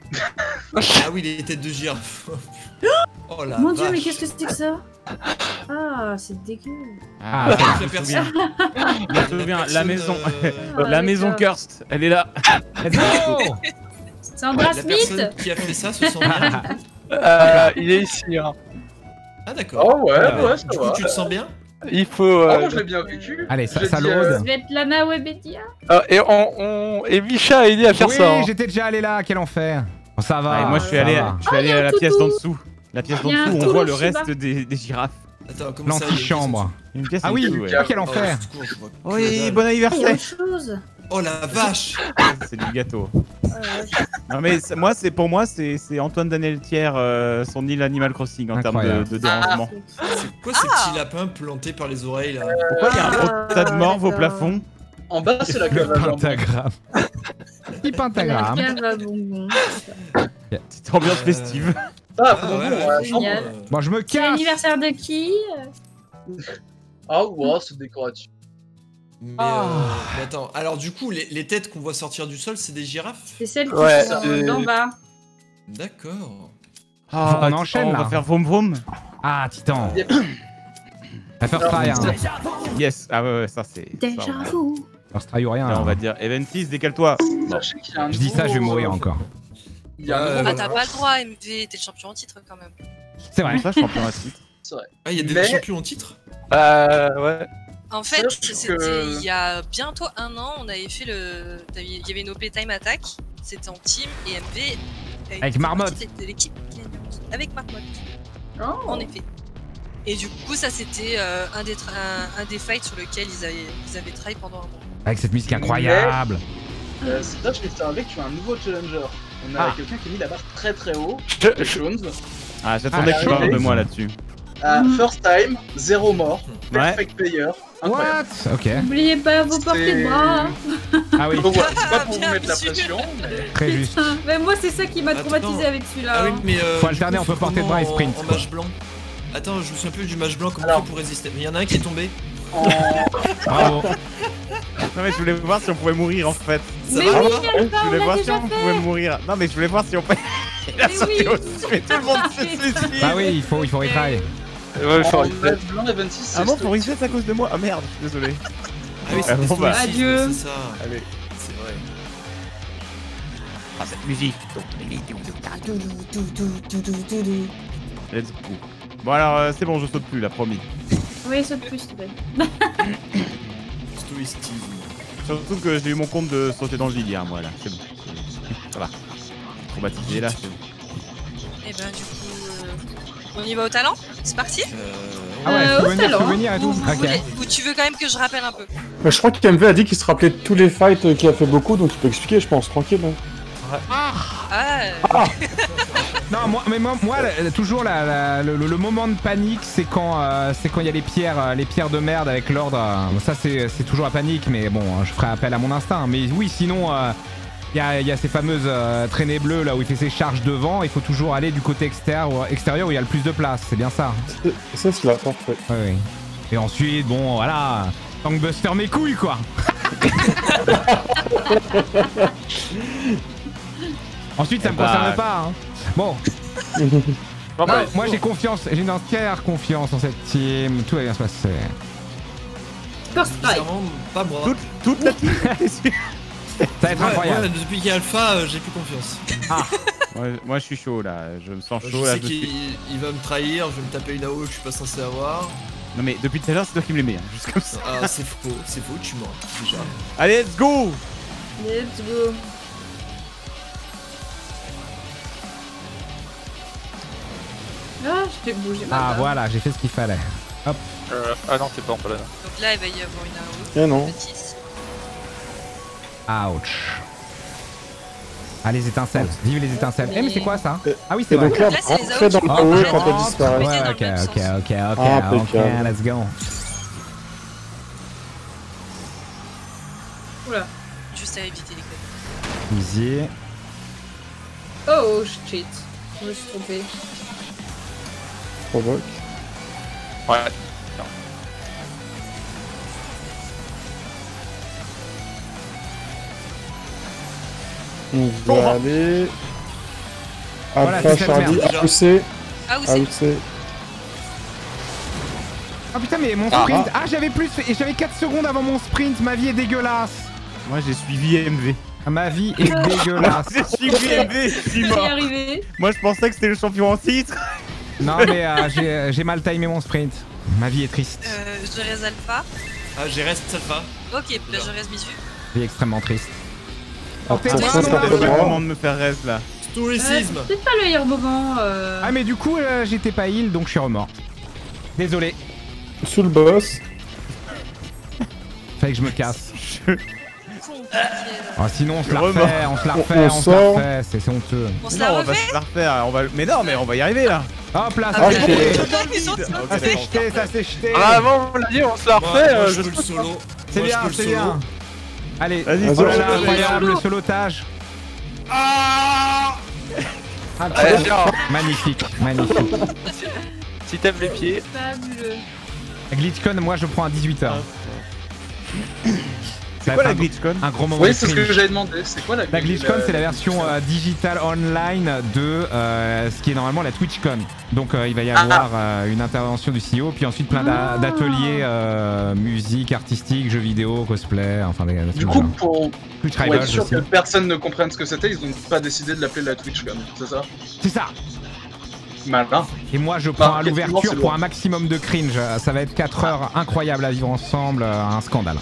[SPEAKER 7] Ah oui, les têtes de girafe. Oh la
[SPEAKER 2] Mon dieu,
[SPEAKER 7] vache.
[SPEAKER 2] mais qu'est-ce que c'est que ça? Ah, c'est dégueu.
[SPEAKER 8] Ah,
[SPEAKER 1] Ah,
[SPEAKER 8] je me
[SPEAKER 7] personne-
[SPEAKER 8] souviens. Je me souviens, la
[SPEAKER 7] Personne,
[SPEAKER 8] maison.
[SPEAKER 7] euh,
[SPEAKER 2] Ah,
[SPEAKER 8] La maison
[SPEAKER 2] d'accord.
[SPEAKER 8] cursed, elle est là.
[SPEAKER 1] Let's go.
[SPEAKER 2] Sandra
[SPEAKER 7] La
[SPEAKER 2] Smith.
[SPEAKER 7] personne qui a fait ça se sent bien.
[SPEAKER 12] Euh, il est ici. Hein.
[SPEAKER 7] Ah d'accord.
[SPEAKER 3] Oh ouais,
[SPEAKER 7] Ah,
[SPEAKER 3] ouais, ça
[SPEAKER 7] Du coup,
[SPEAKER 3] va.
[SPEAKER 7] tu te sens bien?
[SPEAKER 12] Il faut.
[SPEAKER 3] Ah,
[SPEAKER 12] euh,
[SPEAKER 3] moi, je l'ai bien vécu.
[SPEAKER 1] Allez, ça,
[SPEAKER 3] J'ai
[SPEAKER 1] ça
[SPEAKER 3] dit, euh,
[SPEAKER 1] load.
[SPEAKER 2] Svetlana Webedia.
[SPEAKER 12] euh, et, on, on- et Misha a aidé à faire
[SPEAKER 1] Oui,
[SPEAKER 12] ça. hein.
[SPEAKER 1] j'étais déjà allé là, quel enfer. Bon, ça va.
[SPEAKER 8] Ah, et moi je suis
[SPEAKER 1] ça
[SPEAKER 8] allé,
[SPEAKER 1] va.
[SPEAKER 8] je suis allé
[SPEAKER 2] y a
[SPEAKER 8] à
[SPEAKER 2] un
[SPEAKER 8] la
[SPEAKER 2] toutou.
[SPEAKER 8] pièce d'en dessous. La pièce d'en
[SPEAKER 2] Il y a un
[SPEAKER 8] dessous, on
[SPEAKER 2] toutou
[SPEAKER 8] voit le
[SPEAKER 2] Shiba.
[SPEAKER 8] reste des, des girafes.
[SPEAKER 7] Attends, comment ça? il y a une
[SPEAKER 1] L'antichambre.
[SPEAKER 8] Une pièce
[SPEAKER 1] Ah
[SPEAKER 8] en
[SPEAKER 1] oui,
[SPEAKER 8] dessous, ouais.
[SPEAKER 1] ah, quel
[SPEAKER 7] Oh,
[SPEAKER 1] enfer.
[SPEAKER 7] au secours, je vois que
[SPEAKER 8] Oui,
[SPEAKER 7] dalle.
[SPEAKER 8] bon
[SPEAKER 2] Ah, il y a
[SPEAKER 8] anniversaire.
[SPEAKER 2] autre chose.
[SPEAKER 7] Oh la vache.
[SPEAKER 8] C'est du gâteau.
[SPEAKER 2] Ah, ouais.
[SPEAKER 8] Non mais c'est- moi c'est pour moi c'est c'est Antoine Daniel Thiers euh, son île Animal Crossing en termes de,
[SPEAKER 1] Incroyable.
[SPEAKER 8] de dérangement.
[SPEAKER 7] C'est quoi ces petits lapins plantés par les oreilles là?
[SPEAKER 8] Pourquoi il y a un gros
[SPEAKER 2] Ah,
[SPEAKER 8] tas de morve au
[SPEAKER 2] d'accord.
[SPEAKER 8] plafond?
[SPEAKER 3] En bas, c'est la
[SPEAKER 1] Le
[SPEAKER 3] cave à jambon.
[SPEAKER 1] pentagramme. Petit
[SPEAKER 2] La
[SPEAKER 1] pentagramme.
[SPEAKER 2] cave à bonbons.
[SPEAKER 8] Petite ambiance
[SPEAKER 7] Euh,
[SPEAKER 8] festive.
[SPEAKER 3] Ah,
[SPEAKER 7] Ah
[SPEAKER 3] bon,
[SPEAKER 7] ouais,
[SPEAKER 3] bon,
[SPEAKER 7] ouais,
[SPEAKER 3] ouais,
[SPEAKER 2] génial.
[SPEAKER 7] euh,
[SPEAKER 1] Bon, je me
[SPEAKER 2] C'est
[SPEAKER 1] casse.
[SPEAKER 2] l'anniversaire de qui?
[SPEAKER 3] Ah, ouais, c'est décoratif.
[SPEAKER 7] Mais,
[SPEAKER 1] Ah.
[SPEAKER 7] euh, mais attends, alors du coup, les, les têtes qu'on voit sortir du sol, c'est des girafes?
[SPEAKER 2] C'est celle qui
[SPEAKER 12] Ouais,
[SPEAKER 2] sont
[SPEAKER 12] c'est-
[SPEAKER 2] d'en bas.
[SPEAKER 7] D'accord.
[SPEAKER 8] Ah,
[SPEAKER 1] on enchaîne,
[SPEAKER 8] on
[SPEAKER 1] là.
[SPEAKER 8] va faire vroom vroom.
[SPEAKER 1] Ah, Titan.
[SPEAKER 3] Yep.
[SPEAKER 1] La first try, hein.
[SPEAKER 8] Yes, ah ouais, ouais ça c'est.
[SPEAKER 2] Déjà
[SPEAKER 8] ça, on-
[SPEAKER 2] vous.
[SPEAKER 1] First try ou rien.
[SPEAKER 8] Là, on
[SPEAKER 1] hein.
[SPEAKER 8] va dire Eventis, décale-toi. Bon.
[SPEAKER 3] Sachez qu'il y a un
[SPEAKER 1] Je dis ça, je vais
[SPEAKER 3] nouveau,
[SPEAKER 1] mourir
[SPEAKER 3] euh,
[SPEAKER 1] encore.
[SPEAKER 3] Il y a un
[SPEAKER 7] Ouais,
[SPEAKER 3] nouveau-
[SPEAKER 4] Ah,
[SPEAKER 7] ouais.
[SPEAKER 4] t'as pas le droit, M V, t'es le champion en titre quand même.
[SPEAKER 1] C'est vrai.
[SPEAKER 8] Ça, champion à titre.
[SPEAKER 3] C'est vrai.
[SPEAKER 7] Ah, il y a des
[SPEAKER 3] Mais-
[SPEAKER 7] champions en titre?
[SPEAKER 12] Euh, ouais.
[SPEAKER 4] En fait,
[SPEAKER 3] Sache
[SPEAKER 4] c'était
[SPEAKER 3] que-
[SPEAKER 4] il y a bientôt un an, on avait fait le. Il y avait une O P Time Attack, c'était en team et M V. a été
[SPEAKER 1] Avec Marmotte.
[SPEAKER 4] partie de l'équipe gagnante. Avec Marmotte,
[SPEAKER 2] Oh.
[SPEAKER 4] en effet. Et du coup, ça c'était euh, un, des tra- un, un des fights sur lequel ils avaient, ils avaient try pendant un mois.
[SPEAKER 1] Avec cette musique incroyable.
[SPEAKER 3] Euh, c'est là, je vais te faire avec, tu as un nouveau challenger. On a
[SPEAKER 1] Ah.
[SPEAKER 3] quelqu'un qui a mis la barre très très haut.
[SPEAKER 12] Je-
[SPEAKER 3] C'est
[SPEAKER 12] je-
[SPEAKER 3] Jones.
[SPEAKER 8] Ah, j'attendais
[SPEAKER 1] Ah,
[SPEAKER 8] que tu parles de
[SPEAKER 3] Jones.
[SPEAKER 8] moi là-dessus.
[SPEAKER 3] Ah,
[SPEAKER 2] Mhm.
[SPEAKER 3] First time, zéro mort,
[SPEAKER 8] Ouais.
[SPEAKER 3] perfect player. Incroyable.
[SPEAKER 1] What? Ok.
[SPEAKER 2] N'oubliez pas vos portées de
[SPEAKER 3] C'est-
[SPEAKER 2] bras.
[SPEAKER 1] Ah oui,
[SPEAKER 3] Donc voilà, c'est pas pour vous
[SPEAKER 4] Bien
[SPEAKER 3] mettre la
[SPEAKER 4] sûr.
[SPEAKER 3] pression, mais
[SPEAKER 1] très juste.
[SPEAKER 2] Mais moi, c'est ça qui m'a
[SPEAKER 7] Attends.
[SPEAKER 2] traumatisé avec celui-là.
[SPEAKER 7] Ah oui,
[SPEAKER 2] hein.
[SPEAKER 7] mais euh,
[SPEAKER 1] Faut
[SPEAKER 7] du
[SPEAKER 1] alterner
[SPEAKER 7] coup,
[SPEAKER 1] entre
[SPEAKER 7] faut
[SPEAKER 1] portée de bras et
[SPEAKER 7] comment
[SPEAKER 1] sprint,
[SPEAKER 7] En, en
[SPEAKER 1] quoi.
[SPEAKER 7] mage blanc. Attends, je me souviens plus du mage blanc, comment
[SPEAKER 3] Alors.
[SPEAKER 7] on fait pour résister? Mais il y en a un qui est tombé.
[SPEAKER 3] en...
[SPEAKER 1] Bravo.
[SPEAKER 8] Non mais je voulais voir si on pouvait mourir en fait.
[SPEAKER 7] Ça
[SPEAKER 2] Mais
[SPEAKER 7] va
[SPEAKER 2] oui,
[SPEAKER 7] pas
[SPEAKER 8] Je
[SPEAKER 2] Alpha, on
[SPEAKER 8] voulais
[SPEAKER 2] l'a
[SPEAKER 8] voir si
[SPEAKER 2] déjà
[SPEAKER 8] on
[SPEAKER 2] fait.
[SPEAKER 8] pouvait mourir. Non mais je voulais voir si on pouvait. Il a
[SPEAKER 2] Mais
[SPEAKER 8] sauté
[SPEAKER 2] oui.
[SPEAKER 8] au-dessus, mais tout le monde se suicide.
[SPEAKER 1] Bah oui, il faut, il faut retry.
[SPEAKER 12] Ouais, faut
[SPEAKER 3] en
[SPEAKER 12] arrêter.
[SPEAKER 3] red blanc et vingt-six, c'est
[SPEAKER 8] Ah bon,
[SPEAKER 3] stock.
[SPEAKER 8] pour reset à cause de moi. Ah merde, je suis désolé.
[SPEAKER 7] Ah oui, c'est
[SPEAKER 8] Ah,
[SPEAKER 7] des
[SPEAKER 8] bon, bah.
[SPEAKER 7] stoïcismes,
[SPEAKER 2] Adieu.
[SPEAKER 7] c'est ça.
[SPEAKER 8] Allez.
[SPEAKER 7] C'est vrai.
[SPEAKER 8] Ah cette musique. Let's go. Bon alors euh, c'est bon, je saute plus, la promis.
[SPEAKER 2] Oui, saute plus, s'il te plaît.
[SPEAKER 7] Stoïcisme.
[SPEAKER 8] Surtout que j'ai eu mon compte de sauter dans le vide hier, moi là, c'est bon. Ça va. Traumatisé là, c'est bon.
[SPEAKER 4] Et ben du coup, euh, on y va au talent? C'est parti?
[SPEAKER 1] Ah ouais,
[SPEAKER 2] Euh, au
[SPEAKER 1] souvenir,
[SPEAKER 2] talent.
[SPEAKER 1] souvenir et tout.
[SPEAKER 4] Ou, vous
[SPEAKER 1] Ok.
[SPEAKER 4] voulez- ou tu veux quand même que je rappelle un peu?
[SPEAKER 5] Bah, je crois qu'M V a dit qu'il se rappelait de tous les fights euh, qu'il a fait beaucoup, donc il peut expliquer, je pense, tranquille. Hein.
[SPEAKER 4] Ah,
[SPEAKER 1] Non, moi, mais moi, moi la- toujours la- la- le, le- le moment de panique, c'est quand euh, c'est quand il y a les pierres, euh, les pierres de merde avec l'ordre. euh, ça, c'est c'est toujours la panique, mais bon, je ferai appel à mon instinct. Mais oui, sinon, euh, il y, a, il y a ces fameuses euh, traînées bleues là où il fait ses charges devant. Il faut toujours aller du côté extérieur, extérieur où il y a le plus de place. C'est bien ça.
[SPEAKER 5] C'est cela, parfait.
[SPEAKER 1] Oui, oui. Et ensuite, bon, voilà, Tankbuster mes couilles, quoi. Ensuite, ça
[SPEAKER 8] Eh
[SPEAKER 1] me
[SPEAKER 8] bah...
[SPEAKER 1] concerne pas. Hein. Bon.
[SPEAKER 12] Bon,
[SPEAKER 1] Non,
[SPEAKER 12] bah,
[SPEAKER 1] moi j'ai confiance, j'ai une entière confiance en cette team, tout va bien se passer.
[SPEAKER 2] First strike.
[SPEAKER 7] Sincèrement, pas moi.
[SPEAKER 8] Toute, toute la team.
[SPEAKER 1] Ça va être
[SPEAKER 7] Ouais,
[SPEAKER 1] incroyable.
[SPEAKER 7] ouais, depuis qu'il y a Alpha, euh, j'ai plus confiance.
[SPEAKER 1] Ah.
[SPEAKER 8] moi, moi je suis chaud là, je me sens
[SPEAKER 7] Je
[SPEAKER 8] chaud là.
[SPEAKER 7] sais
[SPEAKER 8] Je
[SPEAKER 7] qu'il
[SPEAKER 8] suis...
[SPEAKER 7] il va me trahir, je vais me taper une A O que je suis pas censé avoir.
[SPEAKER 8] Non mais depuis tout à l'heure c'est toi qui me l'aimais, hein, juste comme ça.
[SPEAKER 7] Ah, c'est faux, c'est faux, tu mens déjà.
[SPEAKER 8] Allez, let's go.
[SPEAKER 2] Let's go. Ah, je t'ai bougé ma
[SPEAKER 1] Ah
[SPEAKER 2] barre.
[SPEAKER 1] voilà, j'ai fait ce qu'il fallait. Hop.
[SPEAKER 12] Euh, ah non, t'es pas en là.
[SPEAKER 4] donc là il va y avoir une A O.
[SPEAKER 5] Eh non.
[SPEAKER 4] Bêtise.
[SPEAKER 1] Ouch. Ah les étincelles, vive les étincelles. Eh mais c'est quoi ça? Ah oui c'est
[SPEAKER 5] Et
[SPEAKER 1] vrai.
[SPEAKER 5] donc là,
[SPEAKER 4] Là, c'est les
[SPEAKER 5] rentrez dans
[SPEAKER 4] autres,
[SPEAKER 5] le
[SPEAKER 4] tu
[SPEAKER 5] haut
[SPEAKER 4] peux
[SPEAKER 5] quand
[SPEAKER 4] pas
[SPEAKER 5] elle
[SPEAKER 4] rentrer.
[SPEAKER 5] disparaît.
[SPEAKER 1] Ouais
[SPEAKER 4] dans le
[SPEAKER 1] ok
[SPEAKER 4] même
[SPEAKER 1] ok
[SPEAKER 4] sens.
[SPEAKER 1] ok ok
[SPEAKER 5] Ah,
[SPEAKER 1] ok,
[SPEAKER 5] impeccable.
[SPEAKER 1] let's go.
[SPEAKER 2] Oula.
[SPEAKER 4] Juste à éviter les codes.
[SPEAKER 1] Easy.
[SPEAKER 2] Oh shit. Je me suis trompé.
[SPEAKER 5] Provoque.
[SPEAKER 12] Ouais.
[SPEAKER 5] On va aller.
[SPEAKER 1] Voilà,
[SPEAKER 5] Alpha,
[SPEAKER 1] c'est ça,
[SPEAKER 5] Charlie,
[SPEAKER 1] merde.
[SPEAKER 5] A O C.
[SPEAKER 4] Ah oui,
[SPEAKER 5] A O
[SPEAKER 4] c'est.
[SPEAKER 5] C.
[SPEAKER 1] Ah putain mais mon
[SPEAKER 5] Ah.
[SPEAKER 1] sprint. Ah j'avais plus et j'avais quatre secondes avant mon sprint, ma vie est dégueulasse.
[SPEAKER 8] Moi j'ai suivi M V.
[SPEAKER 1] Ma vie est dégueulasse.
[SPEAKER 8] J'ai suivi M V, je suis
[SPEAKER 2] J'y
[SPEAKER 8] mort.
[SPEAKER 2] arrivé.
[SPEAKER 8] Moi je pensais que c'était le champion en titre.
[SPEAKER 1] Non mais euh, j'ai j'ai mal timé mon sprint. Ma vie est triste.
[SPEAKER 4] Euh, je reste Alpha.
[SPEAKER 7] Ah, j'ai reste Alpha.
[SPEAKER 4] Ok, bah, je reste Bisu.
[SPEAKER 1] Ma vie est extrêmement triste.
[SPEAKER 5] Alors,
[SPEAKER 1] Portez-moi,
[SPEAKER 5] pour ça,
[SPEAKER 1] non,
[SPEAKER 5] ça
[SPEAKER 8] C'est
[SPEAKER 5] fait
[SPEAKER 8] pas le
[SPEAKER 5] droit.
[SPEAKER 8] moment de me faire reste là.
[SPEAKER 2] Euh,
[SPEAKER 7] Stoïcisme.
[SPEAKER 2] c'est peut-être pas le meilleur moment. Euh...
[SPEAKER 1] Ah mais du coup euh, j'étais pas heal donc je suis remort. Désolé.
[SPEAKER 5] Sous le boss.
[SPEAKER 1] Fallait que je me casse. Oh, sinon on se la
[SPEAKER 8] Remords.
[SPEAKER 1] refait, on se la
[SPEAKER 5] On-
[SPEAKER 1] refait,
[SPEAKER 5] on
[SPEAKER 1] on, se
[SPEAKER 5] sort.
[SPEAKER 1] la refait, c'est c'est honteux.
[SPEAKER 4] On se
[SPEAKER 8] Non,
[SPEAKER 4] la
[SPEAKER 8] on va
[SPEAKER 4] refait.
[SPEAKER 8] se la refaire, on va... Mais non, mais on va y arriver là.
[SPEAKER 1] Hop là,
[SPEAKER 4] Ah,
[SPEAKER 1] ça
[SPEAKER 4] mais
[SPEAKER 1] s'est
[SPEAKER 5] ok.
[SPEAKER 1] jeté.
[SPEAKER 4] Dans le vaisseau,
[SPEAKER 8] Ok,
[SPEAKER 1] Ça s'est
[SPEAKER 8] bon.
[SPEAKER 1] jeté, ça s'est jeté.
[SPEAKER 12] Ah, avant, on l'a dit, on se la
[SPEAKER 7] Moi,
[SPEAKER 12] refait.
[SPEAKER 7] moi,
[SPEAKER 12] euh,
[SPEAKER 7] je
[SPEAKER 12] je
[SPEAKER 7] peux le solo.
[SPEAKER 1] C'est
[SPEAKER 7] Moi,
[SPEAKER 1] bien,
[SPEAKER 7] je peux
[SPEAKER 1] c'est
[SPEAKER 7] le
[SPEAKER 1] bien.
[SPEAKER 7] solo.
[SPEAKER 1] Allez,
[SPEAKER 8] Vas-y,
[SPEAKER 1] oh là
[SPEAKER 5] solo.
[SPEAKER 1] là,
[SPEAKER 7] Solo.
[SPEAKER 1] incroyable, le solotage.
[SPEAKER 7] Ah
[SPEAKER 1] Incroyable.
[SPEAKER 12] Allez, viens.
[SPEAKER 1] Magnifique, magnifique.
[SPEAKER 12] Si t'aimes les pieds.
[SPEAKER 2] Fabuleux.
[SPEAKER 1] GlitchCon, moi je prends à dix-huit heures.
[SPEAKER 8] C'est quoi la GlitchCon?
[SPEAKER 1] Un gros moment
[SPEAKER 3] Oui,
[SPEAKER 1] de
[SPEAKER 3] c'est ce que
[SPEAKER 1] cringe.
[SPEAKER 3] j'avais demandé. C'est quoi la
[SPEAKER 1] La GlitchCon, c'est la version euh, digitale online de euh, ce qui est normalement la TwitchCon. Donc euh, il va y
[SPEAKER 3] Ah.
[SPEAKER 1] avoir euh, une intervention du C E O, puis ensuite plein d'a-
[SPEAKER 2] Ah.
[SPEAKER 1] d'ateliers euh, musique, artistique, jeux vidéo, cosplay, enfin des, des
[SPEAKER 3] Du
[SPEAKER 1] trucs
[SPEAKER 3] coup,
[SPEAKER 1] genre.
[SPEAKER 3] pour,
[SPEAKER 1] Twitch
[SPEAKER 3] pour
[SPEAKER 1] Rivals
[SPEAKER 3] être sûr
[SPEAKER 1] aussi.
[SPEAKER 3] que personne ne comprenne ce que c'était, ils ont pas décidé de l'appeler la TwitchCon, c'est ça?
[SPEAKER 1] C'est ça.
[SPEAKER 3] Malin.
[SPEAKER 1] Et moi je prends
[SPEAKER 3] Bah,
[SPEAKER 1] à
[SPEAKER 3] effectivement,
[SPEAKER 1] l'ouverture
[SPEAKER 3] c'est
[SPEAKER 1] pour
[SPEAKER 3] lourd.
[SPEAKER 1] un maximum de cringe. Ça va être quatre heures incroyables à vivre ensemble, euh, un scandale.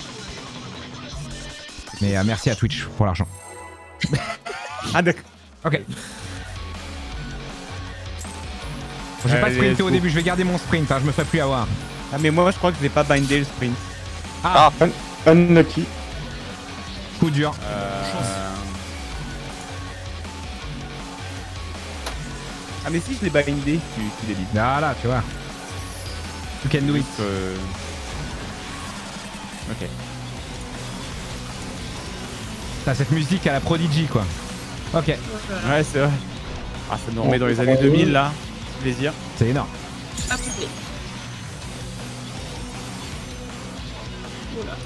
[SPEAKER 1] Mais euh, merci à Twitch pour l'argent.
[SPEAKER 8] Ah d'accord.
[SPEAKER 1] Ok. J'ai pas
[SPEAKER 8] Allez,
[SPEAKER 1] sprinté
[SPEAKER 8] let's
[SPEAKER 1] au
[SPEAKER 8] go.
[SPEAKER 1] début, je vais garder mon sprint, hein, je me ferai plus avoir.
[SPEAKER 8] Ah mais moi je crois que je l'ai pas bindé le sprint.
[SPEAKER 1] Ah,
[SPEAKER 5] Unlucky.
[SPEAKER 1] coup dur.
[SPEAKER 8] Euh... Ah mais si je l'ai bindé, tu, tu l'as dit.
[SPEAKER 1] Voilà, tu vois. You can do it.
[SPEAKER 8] Euh... Ok.
[SPEAKER 1] T'as cette musique à la Prodigy quoi. Ok,
[SPEAKER 2] Voilà.
[SPEAKER 8] Ouais c'est vrai. Ah ça nous remet dans les années deux mille là. Plaisir.
[SPEAKER 1] c'est énorme.
[SPEAKER 2] À couper. Oula.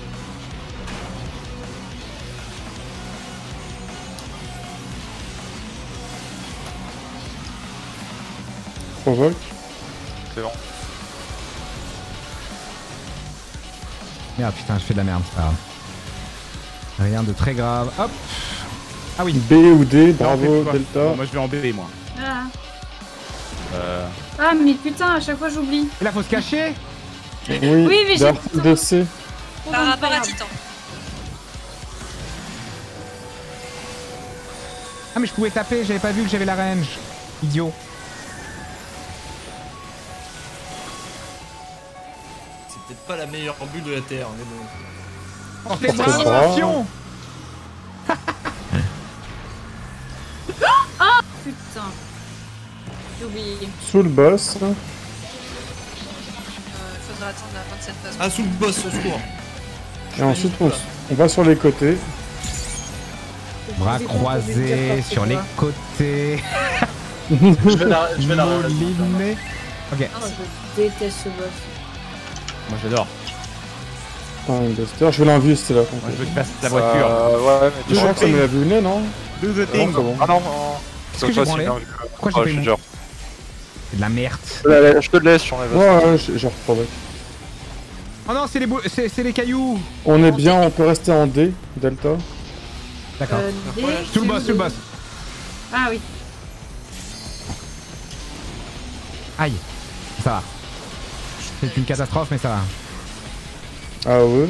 [SPEAKER 5] Provoque.
[SPEAKER 12] C'est bon.
[SPEAKER 1] Merde, putain, je fais de la merde, c'est pas grave. Rien de très grave. Hop. Ah oui.
[SPEAKER 5] B ou D,
[SPEAKER 8] Non, on fait
[SPEAKER 5] bravo
[SPEAKER 8] quoi?
[SPEAKER 5] Delta.
[SPEAKER 8] Bon, moi je vais en B moi.
[SPEAKER 2] Ah.
[SPEAKER 8] Euh...
[SPEAKER 2] Ah mais putain, à chaque fois j'oublie.
[SPEAKER 1] Et là, faut se cacher.
[SPEAKER 5] Oui,
[SPEAKER 2] Oui, mais j'ai-
[SPEAKER 5] deux C.
[SPEAKER 4] Par rapport à Titan.
[SPEAKER 1] Ah, mais je pouvais taper, j'avais pas vu que j'avais la range. Idiot.
[SPEAKER 7] C'est peut-être pas la meilleure bulle de la Terre, mais bon.
[SPEAKER 1] Oh, t'es bravo, un pion.
[SPEAKER 2] Ah putain. J'ai oublié.
[SPEAKER 5] Sous le boss.
[SPEAKER 4] Euh, il faudra attendre la fin de cette phase.
[SPEAKER 7] Ah, sous le boss, au secours.
[SPEAKER 5] Et ensuite, on, on va sur les côtés.
[SPEAKER 1] Bras croisés sur les côtés.
[SPEAKER 3] Je vais la, je vais la
[SPEAKER 1] Mouliné. Ok.
[SPEAKER 2] Oh, je déteste ce boss.
[SPEAKER 8] Moi j'adore.
[SPEAKER 5] Putain, Buster, je vais l'envier, c'était là.
[SPEAKER 8] Moi je veux que passe la voiture.
[SPEAKER 12] Euh, ouais, mais
[SPEAKER 5] Je crois que ça me l'a vu, non?
[SPEAKER 8] Do the
[SPEAKER 5] Ah,
[SPEAKER 8] thing.
[SPEAKER 5] c'est bon.
[SPEAKER 12] Ah non, non.
[SPEAKER 1] Est-ce que j'ai branlé? Pourquoi j'ai
[SPEAKER 12] Oh,
[SPEAKER 1] pas
[SPEAKER 12] je
[SPEAKER 1] eu
[SPEAKER 12] suis
[SPEAKER 1] mon...
[SPEAKER 12] dur.
[SPEAKER 1] C'est de la merde.
[SPEAKER 12] Je te le laisse sur les
[SPEAKER 5] Ouais, ouais, je, je reprends.
[SPEAKER 1] Oh non, c'est les, bou- c'est, c'est les cailloux.
[SPEAKER 5] On est bien, on peut rester en D, Delta.
[SPEAKER 1] D'accord.
[SPEAKER 2] Euh, D,
[SPEAKER 1] Sous le boss, sous le boss.
[SPEAKER 2] Ah oui.
[SPEAKER 1] Aïe. Ça va. C'est une catastrophe, mais ça va.
[SPEAKER 5] Ah ouais.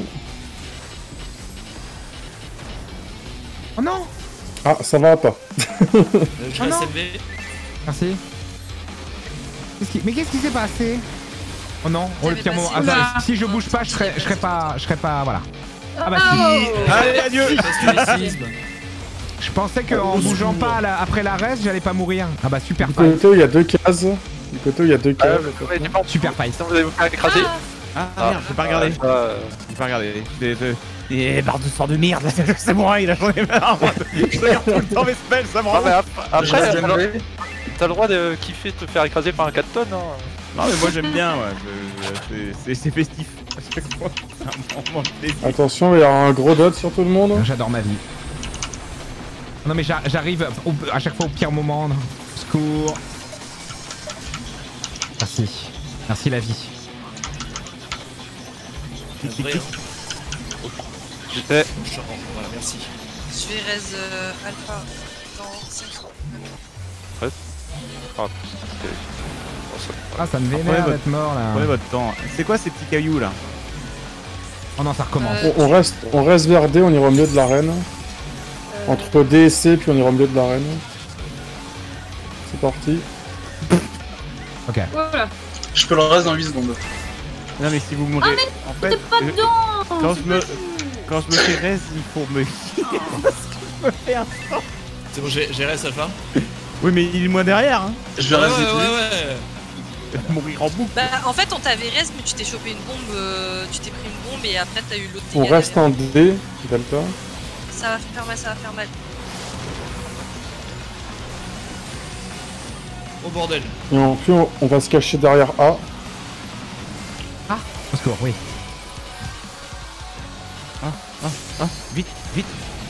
[SPEAKER 1] Oh non.
[SPEAKER 5] Ah, ça va pas.
[SPEAKER 7] Euh, je
[SPEAKER 1] Oh
[SPEAKER 7] laisse
[SPEAKER 1] non.
[SPEAKER 7] élever.
[SPEAKER 1] Merci. Qu'est-ce qui... Mais qu'est-ce qui s'est passé? Oh non, oh le
[SPEAKER 4] T'avais
[SPEAKER 1] pire
[SPEAKER 4] pas
[SPEAKER 1] moment.
[SPEAKER 4] si-
[SPEAKER 1] Ah,
[SPEAKER 2] Oula.
[SPEAKER 1] ça, si je bouge pas, je serais, je serais pas, je serais pas, voilà. Ah bah
[SPEAKER 2] Oh.
[SPEAKER 1] si.
[SPEAKER 7] Allez, adieu. Catholicisme.
[SPEAKER 1] Je pensais qu'en bougeant pas à la- après la reste, j'allais pas mourir. Ah bah super
[SPEAKER 5] Du
[SPEAKER 1] fight.
[SPEAKER 5] côté, il y a deux cases. Du côté, il y a deux cases.
[SPEAKER 1] Super fight.
[SPEAKER 12] Sinon, vous allez vous faire écraser.
[SPEAKER 8] Ah, ah merde, j'ai pas regardé.
[SPEAKER 12] Ah, euh,
[SPEAKER 8] J'ai pas regardé. J'ai- j'ai- Et barre de sang de merde, c'est moi, il a j'en ai marre. Je regarde tout le temps mes spells, ça me
[SPEAKER 12] Ah,
[SPEAKER 8] rend.
[SPEAKER 12] mais ap- après,
[SPEAKER 3] Je
[SPEAKER 12] t'as
[SPEAKER 3] reste
[SPEAKER 12] le droit-
[SPEAKER 3] élevé.
[SPEAKER 12] t'as le droit de kiffer te faire écraser par un quatre tonnes. Hein.
[SPEAKER 8] Non, mais moi j'aime bien, ouais. je- je- c'est- C'est c'est festif. À chaque fois, c'est un moment de plaisir.
[SPEAKER 5] Attention, il y a un gros dot sur tout le monde.
[SPEAKER 1] J'adore ma vie. Non mais j'a- j'arrive au- à chaque fois au pire moment. Secours. Merci. Merci la vie.
[SPEAKER 7] Vrai, hein.
[SPEAKER 12] J'étais.
[SPEAKER 7] Charmant. Voilà, merci.
[SPEAKER 4] Je vais raise euh, alpha dans cinq secondes.
[SPEAKER 12] Ah, ok.
[SPEAKER 1] Ah ça me
[SPEAKER 8] Prenez
[SPEAKER 1] vénère
[SPEAKER 8] votre-
[SPEAKER 1] d'être mort là.
[SPEAKER 8] Prenez votre temps. C'est quoi ces petits cailloux là?
[SPEAKER 1] Oh non ça recommence.
[SPEAKER 4] Euh,
[SPEAKER 5] On, on reste, on reste vers D, on ira au milieu de l'arène. Entre D et C, puis on ira au milieu de l'arène. C'est parti.
[SPEAKER 1] Ok.
[SPEAKER 2] Voilà.
[SPEAKER 3] Je peux le reste dans huit secondes.
[SPEAKER 8] Non, mais si vous mourrez.
[SPEAKER 2] Ah,
[SPEAKER 8] en fait,
[SPEAKER 2] T'es pas
[SPEAKER 8] je-
[SPEAKER 2] dedans.
[SPEAKER 8] quand,
[SPEAKER 2] c'est
[SPEAKER 8] je me...
[SPEAKER 2] pas
[SPEAKER 8] quand je me fais raise, il faut me. Parce que je me fais un sang.
[SPEAKER 7] C'est bon, j'ai j'ai reste alpha.
[SPEAKER 8] Oui, mais il est moins derrière, hein.
[SPEAKER 3] Je vais
[SPEAKER 7] Ouais,
[SPEAKER 3] rester
[SPEAKER 7] ouais,
[SPEAKER 3] dessus.
[SPEAKER 7] ouais, ouais.
[SPEAKER 8] Mourir en boucle.
[SPEAKER 4] Bah, en fait, on t'avait raise, mais tu t'es chopé une bombe, euh, tu t'es pris une bombe et après t'as eu l'autre
[SPEAKER 5] On
[SPEAKER 4] dégât
[SPEAKER 5] reste
[SPEAKER 4] derrière.
[SPEAKER 5] en D, Delta.
[SPEAKER 4] Ça va faire mal, ça va faire mal.
[SPEAKER 7] Au bordel.
[SPEAKER 5] Et en plus, on, on va se cacher derrière A.
[SPEAKER 1] Ah, au secours, oui.
[SPEAKER 8] Ah, ah, ah, vite, vite.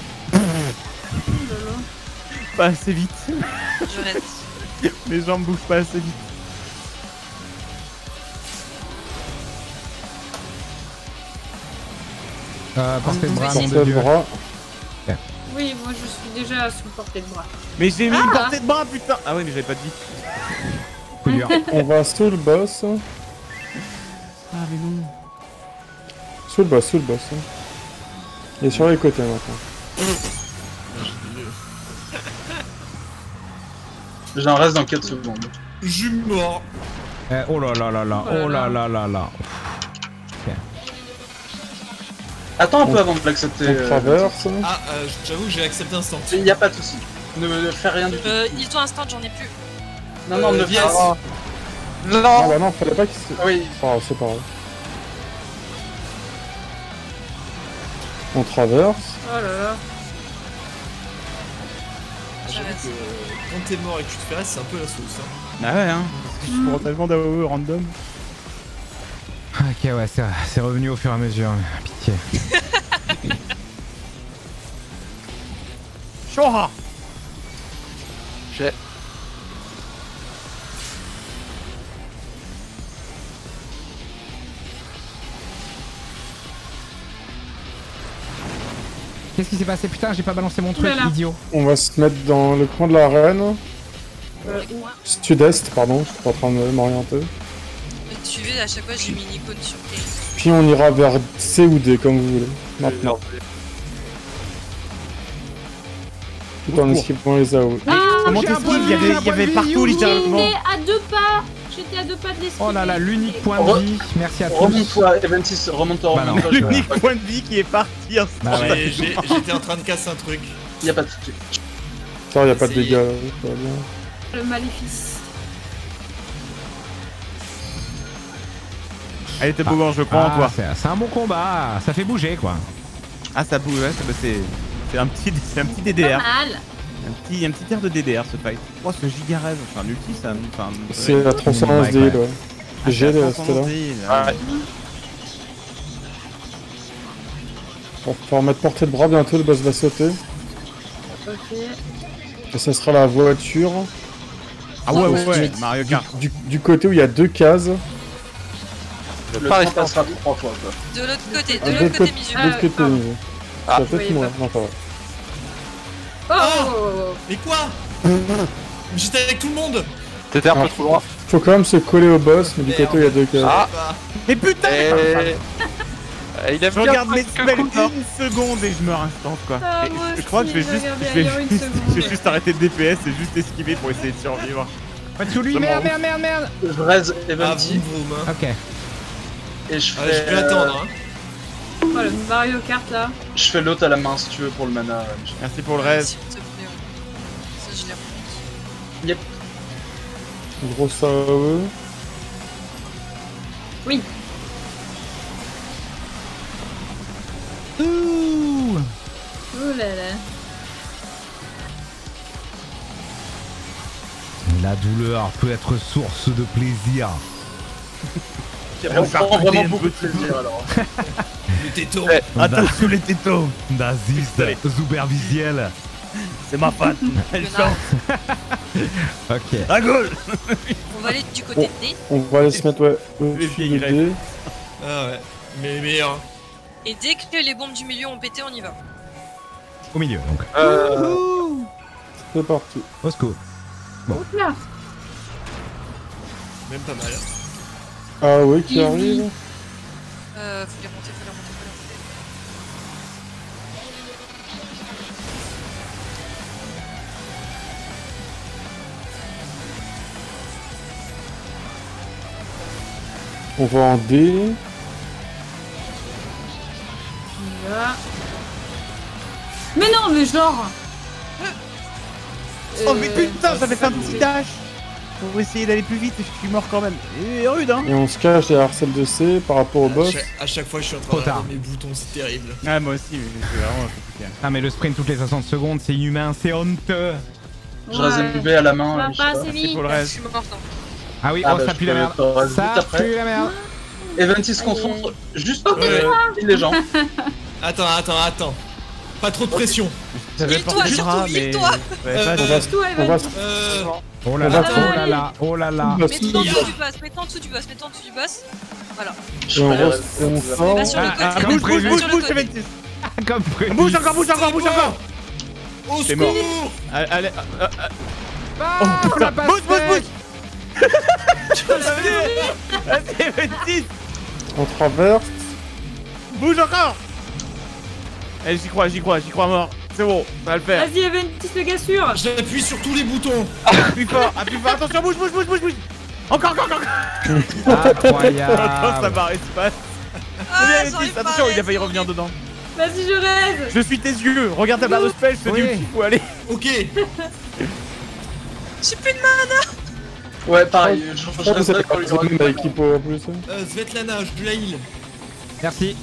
[SPEAKER 8] Pas assez vite.
[SPEAKER 4] Je reste.
[SPEAKER 8] Mes jambes bougent pas assez vite.
[SPEAKER 1] Euh, portée de bras, nom
[SPEAKER 5] Portée
[SPEAKER 1] de
[SPEAKER 5] de
[SPEAKER 1] Dieu.
[SPEAKER 5] bras.
[SPEAKER 2] Oui, moi je suis déjà sous portée de bras.
[SPEAKER 8] Mais j'ai mis
[SPEAKER 2] Ah.
[SPEAKER 8] une portée de bras, putain. Ah ouais, mais j'avais pas de vie.
[SPEAKER 1] Coup dur.
[SPEAKER 5] On va sous le boss.
[SPEAKER 8] Ah mais non.
[SPEAKER 5] Sous le boss, sous le boss. Il est sur les côtés maintenant.
[SPEAKER 3] J'ai un reste dans quatre secondes.
[SPEAKER 7] Je suis mort.
[SPEAKER 1] Eh, oh là là là là, oh là là là là.
[SPEAKER 3] Attends un peu
[SPEAKER 5] On-
[SPEAKER 3] avant de l'accepter.
[SPEAKER 5] On
[SPEAKER 3] euh,
[SPEAKER 5] traverse.
[SPEAKER 7] Ah, euh, j'avoue que j'ai accepté instant.
[SPEAKER 3] Il n'y a pas de soucis. Ne me fais rien du tout.
[SPEAKER 4] Euh, ils sont instant, j'en ai plus.
[SPEAKER 3] Non, non,
[SPEAKER 7] Euh,
[SPEAKER 3] ne fais
[SPEAKER 7] yes.
[SPEAKER 3] pas.
[SPEAKER 5] Ah bah non, fallait pas qu'il se...
[SPEAKER 3] Ah oui,
[SPEAKER 5] Ah, c'est pas grave. On traverse.
[SPEAKER 2] Oh là là.
[SPEAKER 7] J'avoue que euh, quand t'es mort et que tu te fais reste, c'est un peu la sauce. Hein.
[SPEAKER 8] Ah ouais, hein. Parce que je prends tellement d'A O E random.
[SPEAKER 1] Ok, ouais, c'est c'est revenu au fur et à mesure. Pitié.
[SPEAKER 8] Chora.
[SPEAKER 12] J'ai.
[SPEAKER 1] Qu'est-ce qui s'est passé? Putain, j'ai pas balancé mon truc,
[SPEAKER 2] Oulala.
[SPEAKER 1] idiot.
[SPEAKER 5] On va se mettre dans le coin de l'arène.
[SPEAKER 2] Euh,
[SPEAKER 5] Sud-est, pardon, je suis pas en train de m'orienter.
[SPEAKER 4] Et suivez, à chaque fois j'ai mis une icône sur les...
[SPEAKER 5] Puis on ira vers C ou D, comme vous voulez. Maintenant. Tout en esquivant les A O.
[SPEAKER 2] Ah,
[SPEAKER 8] Comment
[SPEAKER 2] j'ai un
[SPEAKER 8] t'esquives?
[SPEAKER 2] point
[SPEAKER 8] Il y avait,
[SPEAKER 2] de
[SPEAKER 8] il y avait
[SPEAKER 2] vie,
[SPEAKER 8] partout
[SPEAKER 2] youhou.
[SPEAKER 8] littéralement.
[SPEAKER 2] J'étais à deux pas. J'étais à deux pas de l'esquiver.
[SPEAKER 1] Oh là là, l'unique point de vie. Merci à tous.
[SPEAKER 3] Remonte-toi, Eventis, remonte-toi,
[SPEAKER 1] Bah non.
[SPEAKER 3] remonte-toi.
[SPEAKER 8] L'unique point de vie qui est parti. hein.
[SPEAKER 1] Bah ouais.
[SPEAKER 7] J'ai- j'ai- J'étais en train de casser un truc.
[SPEAKER 3] Y'a pas de soucis.
[SPEAKER 5] Ça, y a pas de
[SPEAKER 7] C'est-
[SPEAKER 5] dégâts, là, ça va bien.
[SPEAKER 2] Le maléfice.
[SPEAKER 8] Allez, t'es beau, je prends
[SPEAKER 1] Ah,
[SPEAKER 8] toi.
[SPEAKER 1] c'est c'est un bon combat. Ça fait bouger quoi.
[SPEAKER 8] Ah, ça bouge, ouais, c'est- bah, c'est c'est un petit, c'est un petit D D
[SPEAKER 2] Pas
[SPEAKER 8] R.
[SPEAKER 2] mal.
[SPEAKER 8] Un petit, un petit air de D D R ce fight. Oh, ce giga rêve, enfin l'ulti ça. Enfin,
[SPEAKER 5] C'est la transcendance des îles, ouais.
[SPEAKER 8] Ah,
[SPEAKER 5] J'ai
[SPEAKER 8] c'est la
[SPEAKER 5] les c'était là.
[SPEAKER 8] transcendance des îles, ah ouais.
[SPEAKER 5] On va pouvoir mettre portée de bras bientôt, le boss va sauter.
[SPEAKER 2] Ok.
[SPEAKER 5] Et ça sera la voiture.
[SPEAKER 8] Ah ouais, ouais,
[SPEAKER 5] Du-
[SPEAKER 8] ouais, Mario Kart.
[SPEAKER 5] Du, du côté où il y a deux cases.
[SPEAKER 3] Le temps passera trois fois, quoi.
[SPEAKER 4] De l'autre côté,
[SPEAKER 5] Ah,
[SPEAKER 4] de
[SPEAKER 5] de
[SPEAKER 4] l'autre côté,
[SPEAKER 5] côté-
[SPEAKER 4] Misu.
[SPEAKER 5] de l'autre côté,
[SPEAKER 2] pardon.
[SPEAKER 5] Misu.
[SPEAKER 2] Ah,
[SPEAKER 5] Ça va peut-être
[SPEAKER 2] oui,
[SPEAKER 5] moins.
[SPEAKER 2] pas.
[SPEAKER 5] Non, ça va.
[SPEAKER 2] Oh, oh, oh, oh.
[SPEAKER 7] Mais quoi? J'étais avec tout le monde.
[SPEAKER 12] T'étais un
[SPEAKER 5] Alors,
[SPEAKER 12] peu trop loin.
[SPEAKER 5] Faut quand même se coller au boss, mais du
[SPEAKER 7] Merde.
[SPEAKER 5] côté où il y a deux cases.
[SPEAKER 12] Ah.
[SPEAKER 8] Mais putain!
[SPEAKER 12] Et... Il aime
[SPEAKER 8] Je
[SPEAKER 12] bien
[SPEAKER 8] regarde mes
[SPEAKER 12] quelques
[SPEAKER 8] spells
[SPEAKER 12] coups, hein.
[SPEAKER 8] une seconde et je meurs instant quoi.
[SPEAKER 2] Ah,
[SPEAKER 8] Et
[SPEAKER 2] moi
[SPEAKER 8] je crois que je vais
[SPEAKER 2] aussi, j'ai
[SPEAKER 8] juste,
[SPEAKER 2] regardé
[SPEAKER 8] je vais
[SPEAKER 2] ailleurs une
[SPEAKER 8] juste,
[SPEAKER 2] seconde.
[SPEAKER 8] je vais juste arrêter de D P S et juste esquiver pour essayer de survivre.
[SPEAKER 1] Pas dessous lui, merde, merde, merde, merde.
[SPEAKER 3] Je raise
[SPEAKER 7] Ah,
[SPEAKER 3] Eventis
[SPEAKER 7] boum boum. Hein.
[SPEAKER 1] Ok.
[SPEAKER 3] et je
[SPEAKER 7] Ah,
[SPEAKER 3] fais.
[SPEAKER 7] je vais attendre. Hein.
[SPEAKER 2] Oh, le Mario Kart là.
[SPEAKER 3] Je fais l'autre à la main si tu veux pour le mana. euh, Michel.
[SPEAKER 8] Merci pour le reste.
[SPEAKER 4] S'il te plaît, ouais. Ça, je l'ai remonté.
[SPEAKER 3] Yep.
[SPEAKER 5] Grosse A O E.
[SPEAKER 2] Oui.
[SPEAKER 1] Ouh.
[SPEAKER 2] Oh là là.
[SPEAKER 1] La douleur peut être source de plaisir.
[SPEAKER 3] On prend vraiment beaucoup de plaisir alors.
[SPEAKER 7] Le téton.
[SPEAKER 8] Eh, attention les tétos.
[SPEAKER 1] Das ist supervisiel.
[SPEAKER 8] C'est ma fan. Elle chante.
[SPEAKER 1] Ok.
[SPEAKER 8] À gauche.
[SPEAKER 4] On va aller du côté de D.
[SPEAKER 5] On va aller se mettre, ouais, au
[SPEAKER 8] Les
[SPEAKER 5] dessus
[SPEAKER 8] vieilles
[SPEAKER 5] des
[SPEAKER 8] grecs.
[SPEAKER 5] dés.
[SPEAKER 7] Ah ouais. Mais meilleur.
[SPEAKER 4] Et dès que les bombes du milieu ont pété, on y va.
[SPEAKER 1] Au milieu donc.
[SPEAKER 12] Euh...
[SPEAKER 5] C'est parti.
[SPEAKER 1] Au secours.
[SPEAKER 2] Oh là.
[SPEAKER 7] Même pas mal.
[SPEAKER 5] Ah oui, qui
[SPEAKER 2] Easy.
[SPEAKER 5] arrive.
[SPEAKER 4] Euh, faut les remonter, faut les remonter, faut les remonter.
[SPEAKER 5] On va en D.
[SPEAKER 2] On y va. Mais non, mais genre.
[SPEAKER 8] Oh mais
[SPEAKER 2] Euh,
[SPEAKER 8] putain, ça fait un petit dash pour essayer d'aller plus vite et je suis mort quand même. Et rude hein.
[SPEAKER 5] Et on se cache derrière celle de C par rapport au
[SPEAKER 7] À
[SPEAKER 5] boss.
[SPEAKER 7] chaque, à chaque fois, je suis en train
[SPEAKER 1] Trop
[SPEAKER 7] de
[SPEAKER 1] tard.
[SPEAKER 7] regarder mes boutons, c'est terrible.
[SPEAKER 8] Ah moi aussi, mais c'est vraiment compliqué.
[SPEAKER 1] Ah mais le sprint toutes les soixante secondes, c'est inhumain, c'est honteux.
[SPEAKER 3] Je raise M B à la main.
[SPEAKER 2] Ça va
[SPEAKER 3] je sais
[SPEAKER 2] pas
[SPEAKER 3] pas.
[SPEAKER 2] assez
[SPEAKER 8] Merci
[SPEAKER 2] vite.
[SPEAKER 8] pour le
[SPEAKER 4] Je
[SPEAKER 8] reste.
[SPEAKER 4] suis morte. Hein.
[SPEAKER 1] Ah oui,
[SPEAKER 3] Ah
[SPEAKER 1] oh
[SPEAKER 3] bah,
[SPEAKER 1] ça
[SPEAKER 3] je
[SPEAKER 1] pue la
[SPEAKER 3] peux
[SPEAKER 1] merde.
[SPEAKER 3] te raise vite
[SPEAKER 1] Ça
[SPEAKER 3] après.
[SPEAKER 1] pue la merde.
[SPEAKER 3] Eventis se concentre juste
[SPEAKER 2] Oh,
[SPEAKER 7] Ouais.
[SPEAKER 3] euh, les gens.
[SPEAKER 7] Attends, attends, attends. Pas trop de pression.
[SPEAKER 8] J'avais
[SPEAKER 4] Heal-toi,
[SPEAKER 8] porté le
[SPEAKER 4] surtout,
[SPEAKER 8] bras, mais
[SPEAKER 4] heal-toi.
[SPEAKER 8] j'avais
[SPEAKER 7] Euh,
[SPEAKER 8] pas de-
[SPEAKER 5] On va se-
[SPEAKER 2] Toi,
[SPEAKER 5] on va
[SPEAKER 2] Evan.
[SPEAKER 5] se-
[SPEAKER 7] Euh...
[SPEAKER 1] Oh là
[SPEAKER 5] On
[SPEAKER 1] là,
[SPEAKER 5] va
[SPEAKER 1] oh
[SPEAKER 2] faire-
[SPEAKER 1] là là, oh là là.
[SPEAKER 5] boss.
[SPEAKER 4] Mets-toi en dessous du boss, mets-toi en dessous du boss, mets-toi en dessous du boss. Voilà.
[SPEAKER 3] Je
[SPEAKER 5] Et on,
[SPEAKER 3] fais,
[SPEAKER 5] re-
[SPEAKER 3] euh,
[SPEAKER 5] et on sort.
[SPEAKER 4] Va sur le
[SPEAKER 1] Ah,
[SPEAKER 4] côté.
[SPEAKER 1] ah,
[SPEAKER 8] Ah, bouge,
[SPEAKER 1] prévu.
[SPEAKER 8] bouge, bouge,
[SPEAKER 4] Sur le
[SPEAKER 8] bouge,
[SPEAKER 4] côté.
[SPEAKER 8] Eventis.
[SPEAKER 1] Comme prévu.
[SPEAKER 8] Bouge encore, bouge encore, bouge encore.
[SPEAKER 7] Au
[SPEAKER 8] C'est mort.
[SPEAKER 7] secours.
[SPEAKER 8] Allez, allez, euh, euh,
[SPEAKER 1] Ah,
[SPEAKER 8] oh
[SPEAKER 1] on
[SPEAKER 8] putain,
[SPEAKER 1] l'a pas
[SPEAKER 8] bouge, bouge,
[SPEAKER 1] fait.
[SPEAKER 8] bouge. Vas-y, Eventis.
[SPEAKER 5] On traverse.
[SPEAKER 8] Bouge encore. Allez, j'y crois, j'y crois, j'y crois mort. C'est bon, ça va le faire.
[SPEAKER 2] Vas-y, Eventis, le gars sûr.
[SPEAKER 7] J'appuie sur tous les boutons.
[SPEAKER 8] Appuie fort, appuie fort, attention, bouge, bouge, bouge, bouge, bouge. Encore, encore, encore. Attends, ça
[SPEAKER 1] Incroyable.
[SPEAKER 8] barre espace.
[SPEAKER 4] Ah,
[SPEAKER 8] Eventis,
[SPEAKER 4] j'arrive pas
[SPEAKER 8] attention,
[SPEAKER 4] à
[SPEAKER 8] il a failli
[SPEAKER 4] rester.
[SPEAKER 8] revenir dedans.
[SPEAKER 2] Vas-y, je rêve.
[SPEAKER 8] Je suis tes yeux, regarde ta barre de spell, je te dis où
[SPEAKER 1] Oui.
[SPEAKER 8] il faut aller.
[SPEAKER 7] Ok.
[SPEAKER 4] J'ai plus de mana.
[SPEAKER 3] Ouais, pareil. Je, je
[SPEAKER 5] Je crois que
[SPEAKER 3] resterai
[SPEAKER 5] c'est
[SPEAKER 3] quand
[SPEAKER 5] pas
[SPEAKER 3] il y aura
[SPEAKER 5] même
[SPEAKER 3] du
[SPEAKER 5] avec
[SPEAKER 3] mana.
[SPEAKER 5] Hippo en plus.
[SPEAKER 7] Euh, Svetlana, je la heal.
[SPEAKER 1] Merci.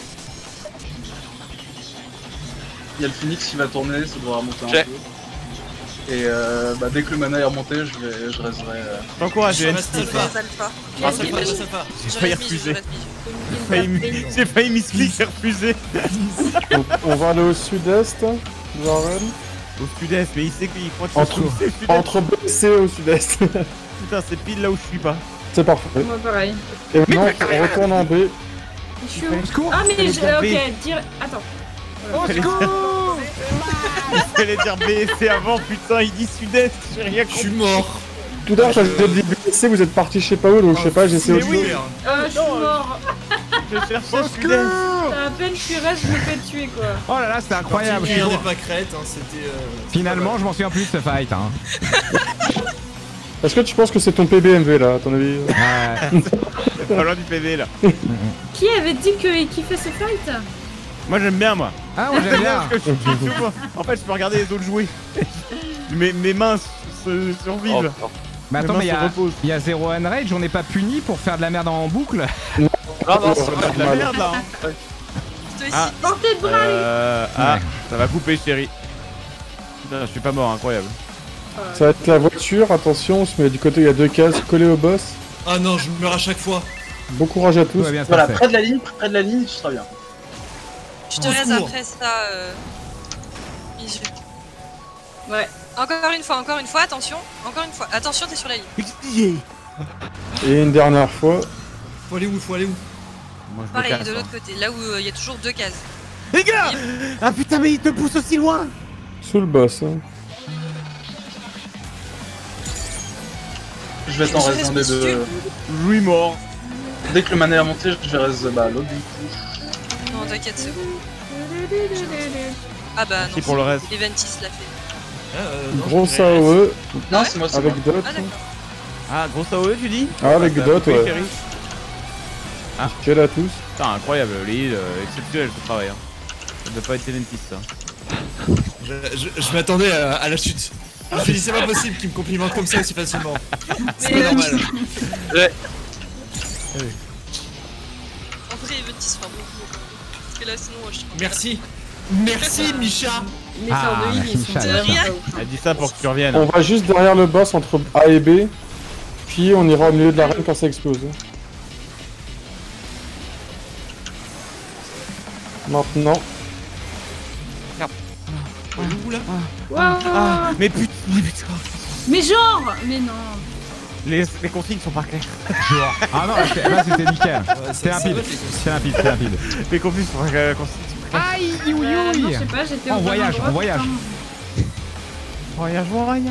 [SPEAKER 3] Il y a le Phoenix qui va tourner, ça devrait remonter un
[SPEAKER 12] J'ai.
[SPEAKER 3] peu. Et euh, bah, dès que le mana est remonté, je vais, je resterai. Euh...
[SPEAKER 8] T'encourages,
[SPEAKER 7] Je reste
[SPEAKER 8] Eventis.
[SPEAKER 7] alpha.
[SPEAKER 4] Alpha.
[SPEAKER 7] Reste alpha, reste alpha.
[SPEAKER 8] J'ai
[SPEAKER 4] Je
[SPEAKER 8] failli
[SPEAKER 4] reste Misu, je
[SPEAKER 8] refuser.
[SPEAKER 4] reste Misu.
[SPEAKER 8] J'ai failli- J'ai failli misclick et refuser.
[SPEAKER 5] Donc, on va aller au sud-est de l'arène.
[SPEAKER 8] Au sud-est, mais il sait qu'il croit que c'est
[SPEAKER 5] Entre,
[SPEAKER 8] au sud-est.
[SPEAKER 5] entre B et C au sud-est.
[SPEAKER 8] Putain, c'est pile là où je suis pas.
[SPEAKER 5] C'est parfait.
[SPEAKER 2] Moi, pareil.
[SPEAKER 5] Et maintenant, on retourne en B.
[SPEAKER 2] Je suis où
[SPEAKER 1] Au secours.
[SPEAKER 2] Ah, mais
[SPEAKER 8] Fallait
[SPEAKER 2] je.
[SPEAKER 8] tomber.
[SPEAKER 2] Ok, dire. Attends.
[SPEAKER 1] Au secours.
[SPEAKER 8] Il fallait dire B S C avant, putain, il dit sud-est, j'ai rien compris.
[SPEAKER 7] Je suis mort.
[SPEAKER 5] Tout à l'heure, quand j'ai dit B S C, vous êtes parti je sais pas où, donc je sais pas, j'ai essayé
[SPEAKER 8] Mais
[SPEAKER 5] autre
[SPEAKER 8] oui.
[SPEAKER 5] chose.
[SPEAKER 2] Ah, je suis mort.
[SPEAKER 8] Je cherchais
[SPEAKER 1] Au
[SPEAKER 8] sud-est.
[SPEAKER 1] secours.
[SPEAKER 2] À peine je suis reste, je me fais tuer quoi.
[SPEAKER 1] Oh là là, c'était incroyable. je suis
[SPEAKER 7] Rien
[SPEAKER 1] trop-
[SPEAKER 7] n'est pas crête, hein, c'était. euh,
[SPEAKER 1] Finalement, je m'en souviens plus de ce fight. Hein.
[SPEAKER 5] Est-ce que tu penses que c'est ton P B M V là, à ton avis?
[SPEAKER 1] Ouais.
[SPEAKER 8] C'est pas loin du P V là.
[SPEAKER 2] Qui avait dit qu'il kiffait ce fight?
[SPEAKER 8] Moi j'aime bien moi.
[SPEAKER 1] Ah, moi j'aime bien.
[SPEAKER 8] Parce que je suis souvent- En fait, je peux regarder les autres jouer. Mes, mes mains se survivent.
[SPEAKER 12] Oh,
[SPEAKER 1] Mais attends,
[SPEAKER 8] Mes mains
[SPEAKER 1] mais il y,
[SPEAKER 8] se
[SPEAKER 1] a-
[SPEAKER 8] reposent.
[SPEAKER 1] il y a zéro Enrage, on n'est pas puni pour faire de la merde en boucle.
[SPEAKER 12] Non, non, c'est
[SPEAKER 8] C'est
[SPEAKER 12] pas
[SPEAKER 8] de la merde là. Hein.
[SPEAKER 4] Toi aussi.
[SPEAKER 8] Ah.
[SPEAKER 2] Portez de bras, les-
[SPEAKER 8] Euh, ah,
[SPEAKER 1] Ouais.
[SPEAKER 8] ça va couper chérie. Putain, je suis pas mort, incroyable.
[SPEAKER 5] Ça va être la voiture, attention, on se met du côté, il y a deux cases collées au boss.
[SPEAKER 7] Ah non, je meurs à chaque fois.
[SPEAKER 5] Bon courage à
[SPEAKER 1] Tout
[SPEAKER 5] tous.
[SPEAKER 1] va bien se
[SPEAKER 3] Voilà,
[SPEAKER 1] passer.
[SPEAKER 3] près de la ligne, près de la ligne, tu seras bien.
[SPEAKER 4] Je te
[SPEAKER 7] Au
[SPEAKER 4] laisse
[SPEAKER 7] secours.
[SPEAKER 4] après ça. Euh... Isu.
[SPEAKER 2] Ouais.
[SPEAKER 4] Encore une fois, encore une fois, attention. Encore une fois, attention, t'es sur la ligne.
[SPEAKER 5] Et une dernière fois.
[SPEAKER 7] Faut aller où? Faut aller où?
[SPEAKER 8] Moi, je me
[SPEAKER 4] Pareil,
[SPEAKER 8] casse,
[SPEAKER 4] de
[SPEAKER 8] hein.
[SPEAKER 4] l'autre côté, là où il y a toujours deux cases.
[SPEAKER 8] Les gars. Ah putain, mais il te pousse aussi loin.
[SPEAKER 5] Sous le boss. Hein.
[SPEAKER 3] Je vais t'en
[SPEAKER 4] Je
[SPEAKER 3] reste un des
[SPEAKER 4] reste
[SPEAKER 3] deux.
[SPEAKER 8] Lui mort.
[SPEAKER 3] Dès que le mana est monté, je vais rester bah, l'autre du coup.
[SPEAKER 4] Non, t'inquiète, c'est bon. Ah bah non.
[SPEAKER 8] Qui pour le
[SPEAKER 4] c'est-
[SPEAKER 8] reste
[SPEAKER 4] Eventis l'a fait.
[SPEAKER 7] Ah, euh, non,
[SPEAKER 5] Gros
[SPEAKER 7] je dirais-
[SPEAKER 5] A O E
[SPEAKER 3] Non, c'est moi, c'est moi.
[SPEAKER 5] avec dot.
[SPEAKER 4] Ah d'accord.
[SPEAKER 8] Ah, gros A O E tu dis?
[SPEAKER 5] Ah, avec
[SPEAKER 8] ça a
[SPEAKER 5] dot,
[SPEAKER 8] coupé,
[SPEAKER 5] ouais.
[SPEAKER 8] chérie.
[SPEAKER 5] Quel à tous.
[SPEAKER 8] Putain, incroyable, l'île, euh, exceptionnel ce travail. Hein. Ça doit pas être Eventis ça.
[SPEAKER 7] Je, je- je m'attendais à, à la chute. Je me suis dit, c'est pas possible qu'il me complimente comme ça aussi facilement. C'est pas normal.
[SPEAKER 4] En vrai, Eventis fait un bon boulot. Parce que là, sinon, je trouve.
[SPEAKER 7] Merci. Merci, Micha.
[SPEAKER 2] Les sorts
[SPEAKER 1] Ah,
[SPEAKER 2] de heal, ils
[SPEAKER 1] merci,
[SPEAKER 2] sont
[SPEAKER 1] Michel.
[SPEAKER 2] vraiment
[SPEAKER 4] Rien.
[SPEAKER 2] pas ouf, hein.
[SPEAKER 8] Elle dit ça pour que tu reviennes.
[SPEAKER 5] On va juste derrière le boss entre A et B. Puis on ira au milieu de l'arène quand ça explose. Maintenant.
[SPEAKER 7] Où là?
[SPEAKER 2] Wow.
[SPEAKER 8] Ah, mais putain, mais putain.
[SPEAKER 2] Mais genre Mais non.
[SPEAKER 8] Les, les consignes sont pas claires.
[SPEAKER 1] Genre. Ah non, là, c'était- là, c'était nickel.
[SPEAKER 7] Ouais,
[SPEAKER 1] C'était
[SPEAKER 7] ça-
[SPEAKER 1] rapide.
[SPEAKER 7] ça va, les
[SPEAKER 1] C'était rapide, c'était rapide.
[SPEAKER 8] Les consignes sont pas claires. les consignes sont pas claires.
[SPEAKER 1] Aïe, oui,
[SPEAKER 2] Euh, non,
[SPEAKER 1] oui.
[SPEAKER 2] je sais pas, j'étais
[SPEAKER 1] On
[SPEAKER 2] au bon
[SPEAKER 1] voyage,
[SPEAKER 2] endroit,
[SPEAKER 1] on voyage.
[SPEAKER 2] putain.
[SPEAKER 8] Voyage, voyage.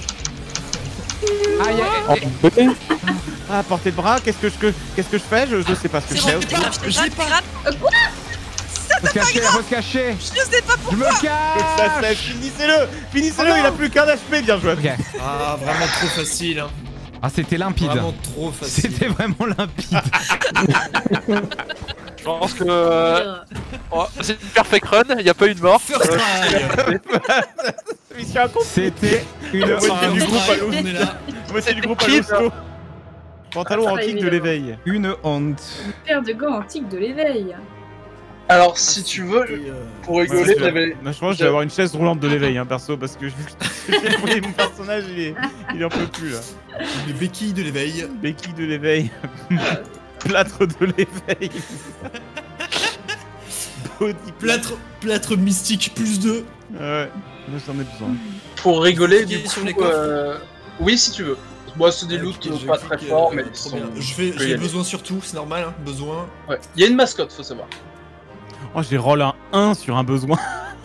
[SPEAKER 1] Aïe,
[SPEAKER 5] En
[SPEAKER 1] aïe,
[SPEAKER 5] B.
[SPEAKER 8] Ah, portée de bras, qu'est-ce que je, qu'est-ce que je fais je, je sais pas ce que
[SPEAKER 4] C'est
[SPEAKER 8] je fais.
[SPEAKER 4] bon,
[SPEAKER 8] ok.
[SPEAKER 4] t'es grave, t'es
[SPEAKER 7] Je l'ai
[SPEAKER 4] grave,
[SPEAKER 7] pas.
[SPEAKER 4] t'es grave.
[SPEAKER 1] faut se cacher, faut se cacher.
[SPEAKER 4] Je sais pas
[SPEAKER 1] Je
[SPEAKER 4] pourquoi.
[SPEAKER 1] me
[SPEAKER 8] Ça, ça,
[SPEAKER 1] cache.
[SPEAKER 8] finissez-le Finissez-le, il a plus qu'un H P, bien joué.
[SPEAKER 1] Ok.
[SPEAKER 7] Ah, vraiment trop facile. Hein.
[SPEAKER 1] Ah, c'était limpide.
[SPEAKER 7] Vraiment trop facile.
[SPEAKER 1] C'était vraiment limpide.
[SPEAKER 12] Je pense que. euh, oh, c'est une perfect run, y a pas eu de mort.
[SPEAKER 7] First try.
[SPEAKER 8] Mission accomplie.
[SPEAKER 1] C'était une
[SPEAKER 8] Moitié
[SPEAKER 7] First
[SPEAKER 8] du
[SPEAKER 7] try,
[SPEAKER 8] groupe à l'eau.
[SPEAKER 7] on est là.
[SPEAKER 8] Moitié du groupe à
[SPEAKER 12] Kid.
[SPEAKER 8] l'hosto. Pantalon
[SPEAKER 2] Ah,
[SPEAKER 8] antique de
[SPEAKER 2] évidemment.
[SPEAKER 8] l'éveil.
[SPEAKER 1] une honte.
[SPEAKER 2] Paire de gants antiques de l'éveil.
[SPEAKER 3] Alors, si tu veux,
[SPEAKER 7] Et, euh,
[SPEAKER 3] pour rigoler,
[SPEAKER 8] Ouais,
[SPEAKER 3] j'avais.
[SPEAKER 8] Moi, je pense que je vais avoir une chaise roulante de l'éveil, hein, perso, parce que je je- mon personnage, il, est... il en peut plus là.
[SPEAKER 7] Les béquilles de l'éveil.
[SPEAKER 8] Béquille de l'éveil. Plâtre de l'éveil. Body
[SPEAKER 7] Plâtre, plâtre mystique plus deux.
[SPEAKER 8] Ouais, moi j'en ai besoin.
[SPEAKER 3] Pour rigoler,
[SPEAKER 7] Cliquer
[SPEAKER 3] du
[SPEAKER 7] sur
[SPEAKER 3] coup,
[SPEAKER 7] les coffres.
[SPEAKER 3] euh, oui, si tu veux. Moi, c'est des loots
[SPEAKER 7] Ok,
[SPEAKER 3] euh,
[SPEAKER 7] je
[SPEAKER 3] pas
[SPEAKER 7] clique,
[SPEAKER 3] très
[SPEAKER 7] euh,
[SPEAKER 3] forts, mais ils
[SPEAKER 7] trop
[SPEAKER 3] sont.
[SPEAKER 7] bien. Je vais,
[SPEAKER 3] peux y
[SPEAKER 7] j'ai
[SPEAKER 3] aller.
[SPEAKER 7] besoin surtout, c'est normal, hein, besoin.
[SPEAKER 3] Ouais. Il y a une mascotte, faut savoir.
[SPEAKER 8] Oh, j'ai roll un un sur un besoin.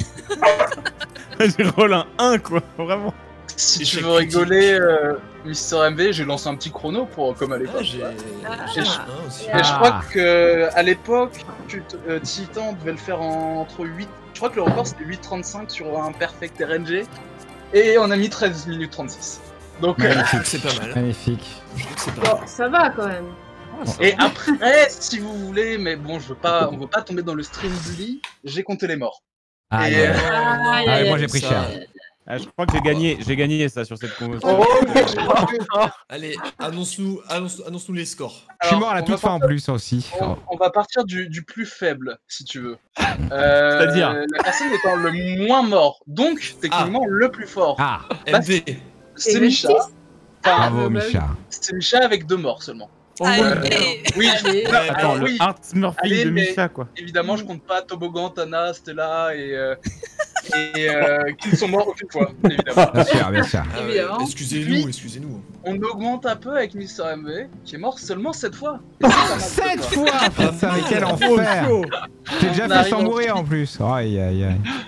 [SPEAKER 8] J'ai roll un un quoi, vraiment.
[SPEAKER 3] Si tu
[SPEAKER 7] Échec
[SPEAKER 3] veux
[SPEAKER 7] critique.
[SPEAKER 3] rigoler, euh, Mister M V, j'ai lancé un petit chrono pour comme à
[SPEAKER 7] Ah,
[SPEAKER 3] l'époque.
[SPEAKER 7] j'ai.
[SPEAKER 2] Ah.
[SPEAKER 7] j'ai
[SPEAKER 3] Et je-
[SPEAKER 7] un aussi.
[SPEAKER 3] Et je crois
[SPEAKER 1] Ah.
[SPEAKER 3] que à l'époque, tu t- euh, Titan devait le faire en, entre huit. Je crois que le record c'était huit trente-cinq sur un perfect R N G. Et on a mis treize minutes trente-six. Donc, euh,
[SPEAKER 7] Je trouve que c'est pas mal.
[SPEAKER 1] Magnifique.
[SPEAKER 7] Je trouve que c'est pas
[SPEAKER 2] Bon,
[SPEAKER 7] mal.
[SPEAKER 2] ça va quand même.
[SPEAKER 3] et après, si vous voulez, mais bon, je veux pas, on veut pas tomber dans le stream bully, j'ai compté les morts.
[SPEAKER 1] Aïe.
[SPEAKER 3] Et, euh,
[SPEAKER 2] Aïe,
[SPEAKER 1] Ah,
[SPEAKER 2] aïe,
[SPEAKER 1] ouais, moi
[SPEAKER 2] aïe.
[SPEAKER 1] j'ai pris
[SPEAKER 7] Ça-
[SPEAKER 1] cher.
[SPEAKER 8] Ah, je crois que j'ai gagné, j'ai gagné ça sur cette con.
[SPEAKER 3] Oh,
[SPEAKER 7] Allez, annonce-nous annonce, annonce les scores.
[SPEAKER 1] Je suis
[SPEAKER 3] Alors,
[SPEAKER 1] mort à la
[SPEAKER 3] on
[SPEAKER 1] toute
[SPEAKER 3] va
[SPEAKER 1] fin en
[SPEAKER 3] partir-
[SPEAKER 1] plus aussi.
[SPEAKER 3] On, on va partir du, du plus faible, si tu veux. Euh,
[SPEAKER 8] C'est-à-dire
[SPEAKER 3] la personne étant le moins mort, donc techniquement le plus fort.
[SPEAKER 1] Ah,
[SPEAKER 7] M V.
[SPEAKER 3] C'est
[SPEAKER 2] Et
[SPEAKER 3] Micha.
[SPEAKER 2] vingt-six
[SPEAKER 3] Enfin,
[SPEAKER 1] bravo
[SPEAKER 2] bah oui.
[SPEAKER 1] Micha.
[SPEAKER 3] c'est Micha avec deux morts seulement.
[SPEAKER 4] Allez.
[SPEAKER 3] Oui,
[SPEAKER 2] Allez.
[SPEAKER 3] non,
[SPEAKER 7] Ouais,
[SPEAKER 8] Attends,
[SPEAKER 3] alors
[SPEAKER 8] le
[SPEAKER 3] oui,
[SPEAKER 8] Art Murphy
[SPEAKER 3] Allez,
[SPEAKER 8] de
[SPEAKER 3] mais-
[SPEAKER 8] Micha quoi.
[SPEAKER 3] évidemment, je compte pas Toboggan, Tana, Stella et, euh, et euh, qui ne sont morts aucune fois, évidemment.
[SPEAKER 1] Bien sûr, bien sûr.
[SPEAKER 7] Ah ouais,
[SPEAKER 2] Évidemment.
[SPEAKER 7] excusez-nous,
[SPEAKER 3] Puis-
[SPEAKER 7] excusez-nous.
[SPEAKER 3] On augmente un peu avec Mister M V, qui est mort seulement sept fois. Et c'est pas mal,
[SPEAKER 1] Sept
[SPEAKER 3] sept fois.
[SPEAKER 1] fois. Putain, mais quel
[SPEAKER 8] Oh,
[SPEAKER 1] enfer.
[SPEAKER 8] chaud.
[SPEAKER 1] T'es déjà
[SPEAKER 3] On
[SPEAKER 1] fait
[SPEAKER 3] arrive
[SPEAKER 1] sans
[SPEAKER 3] en
[SPEAKER 1] mourir en plus. Aïe, aïe, aïe.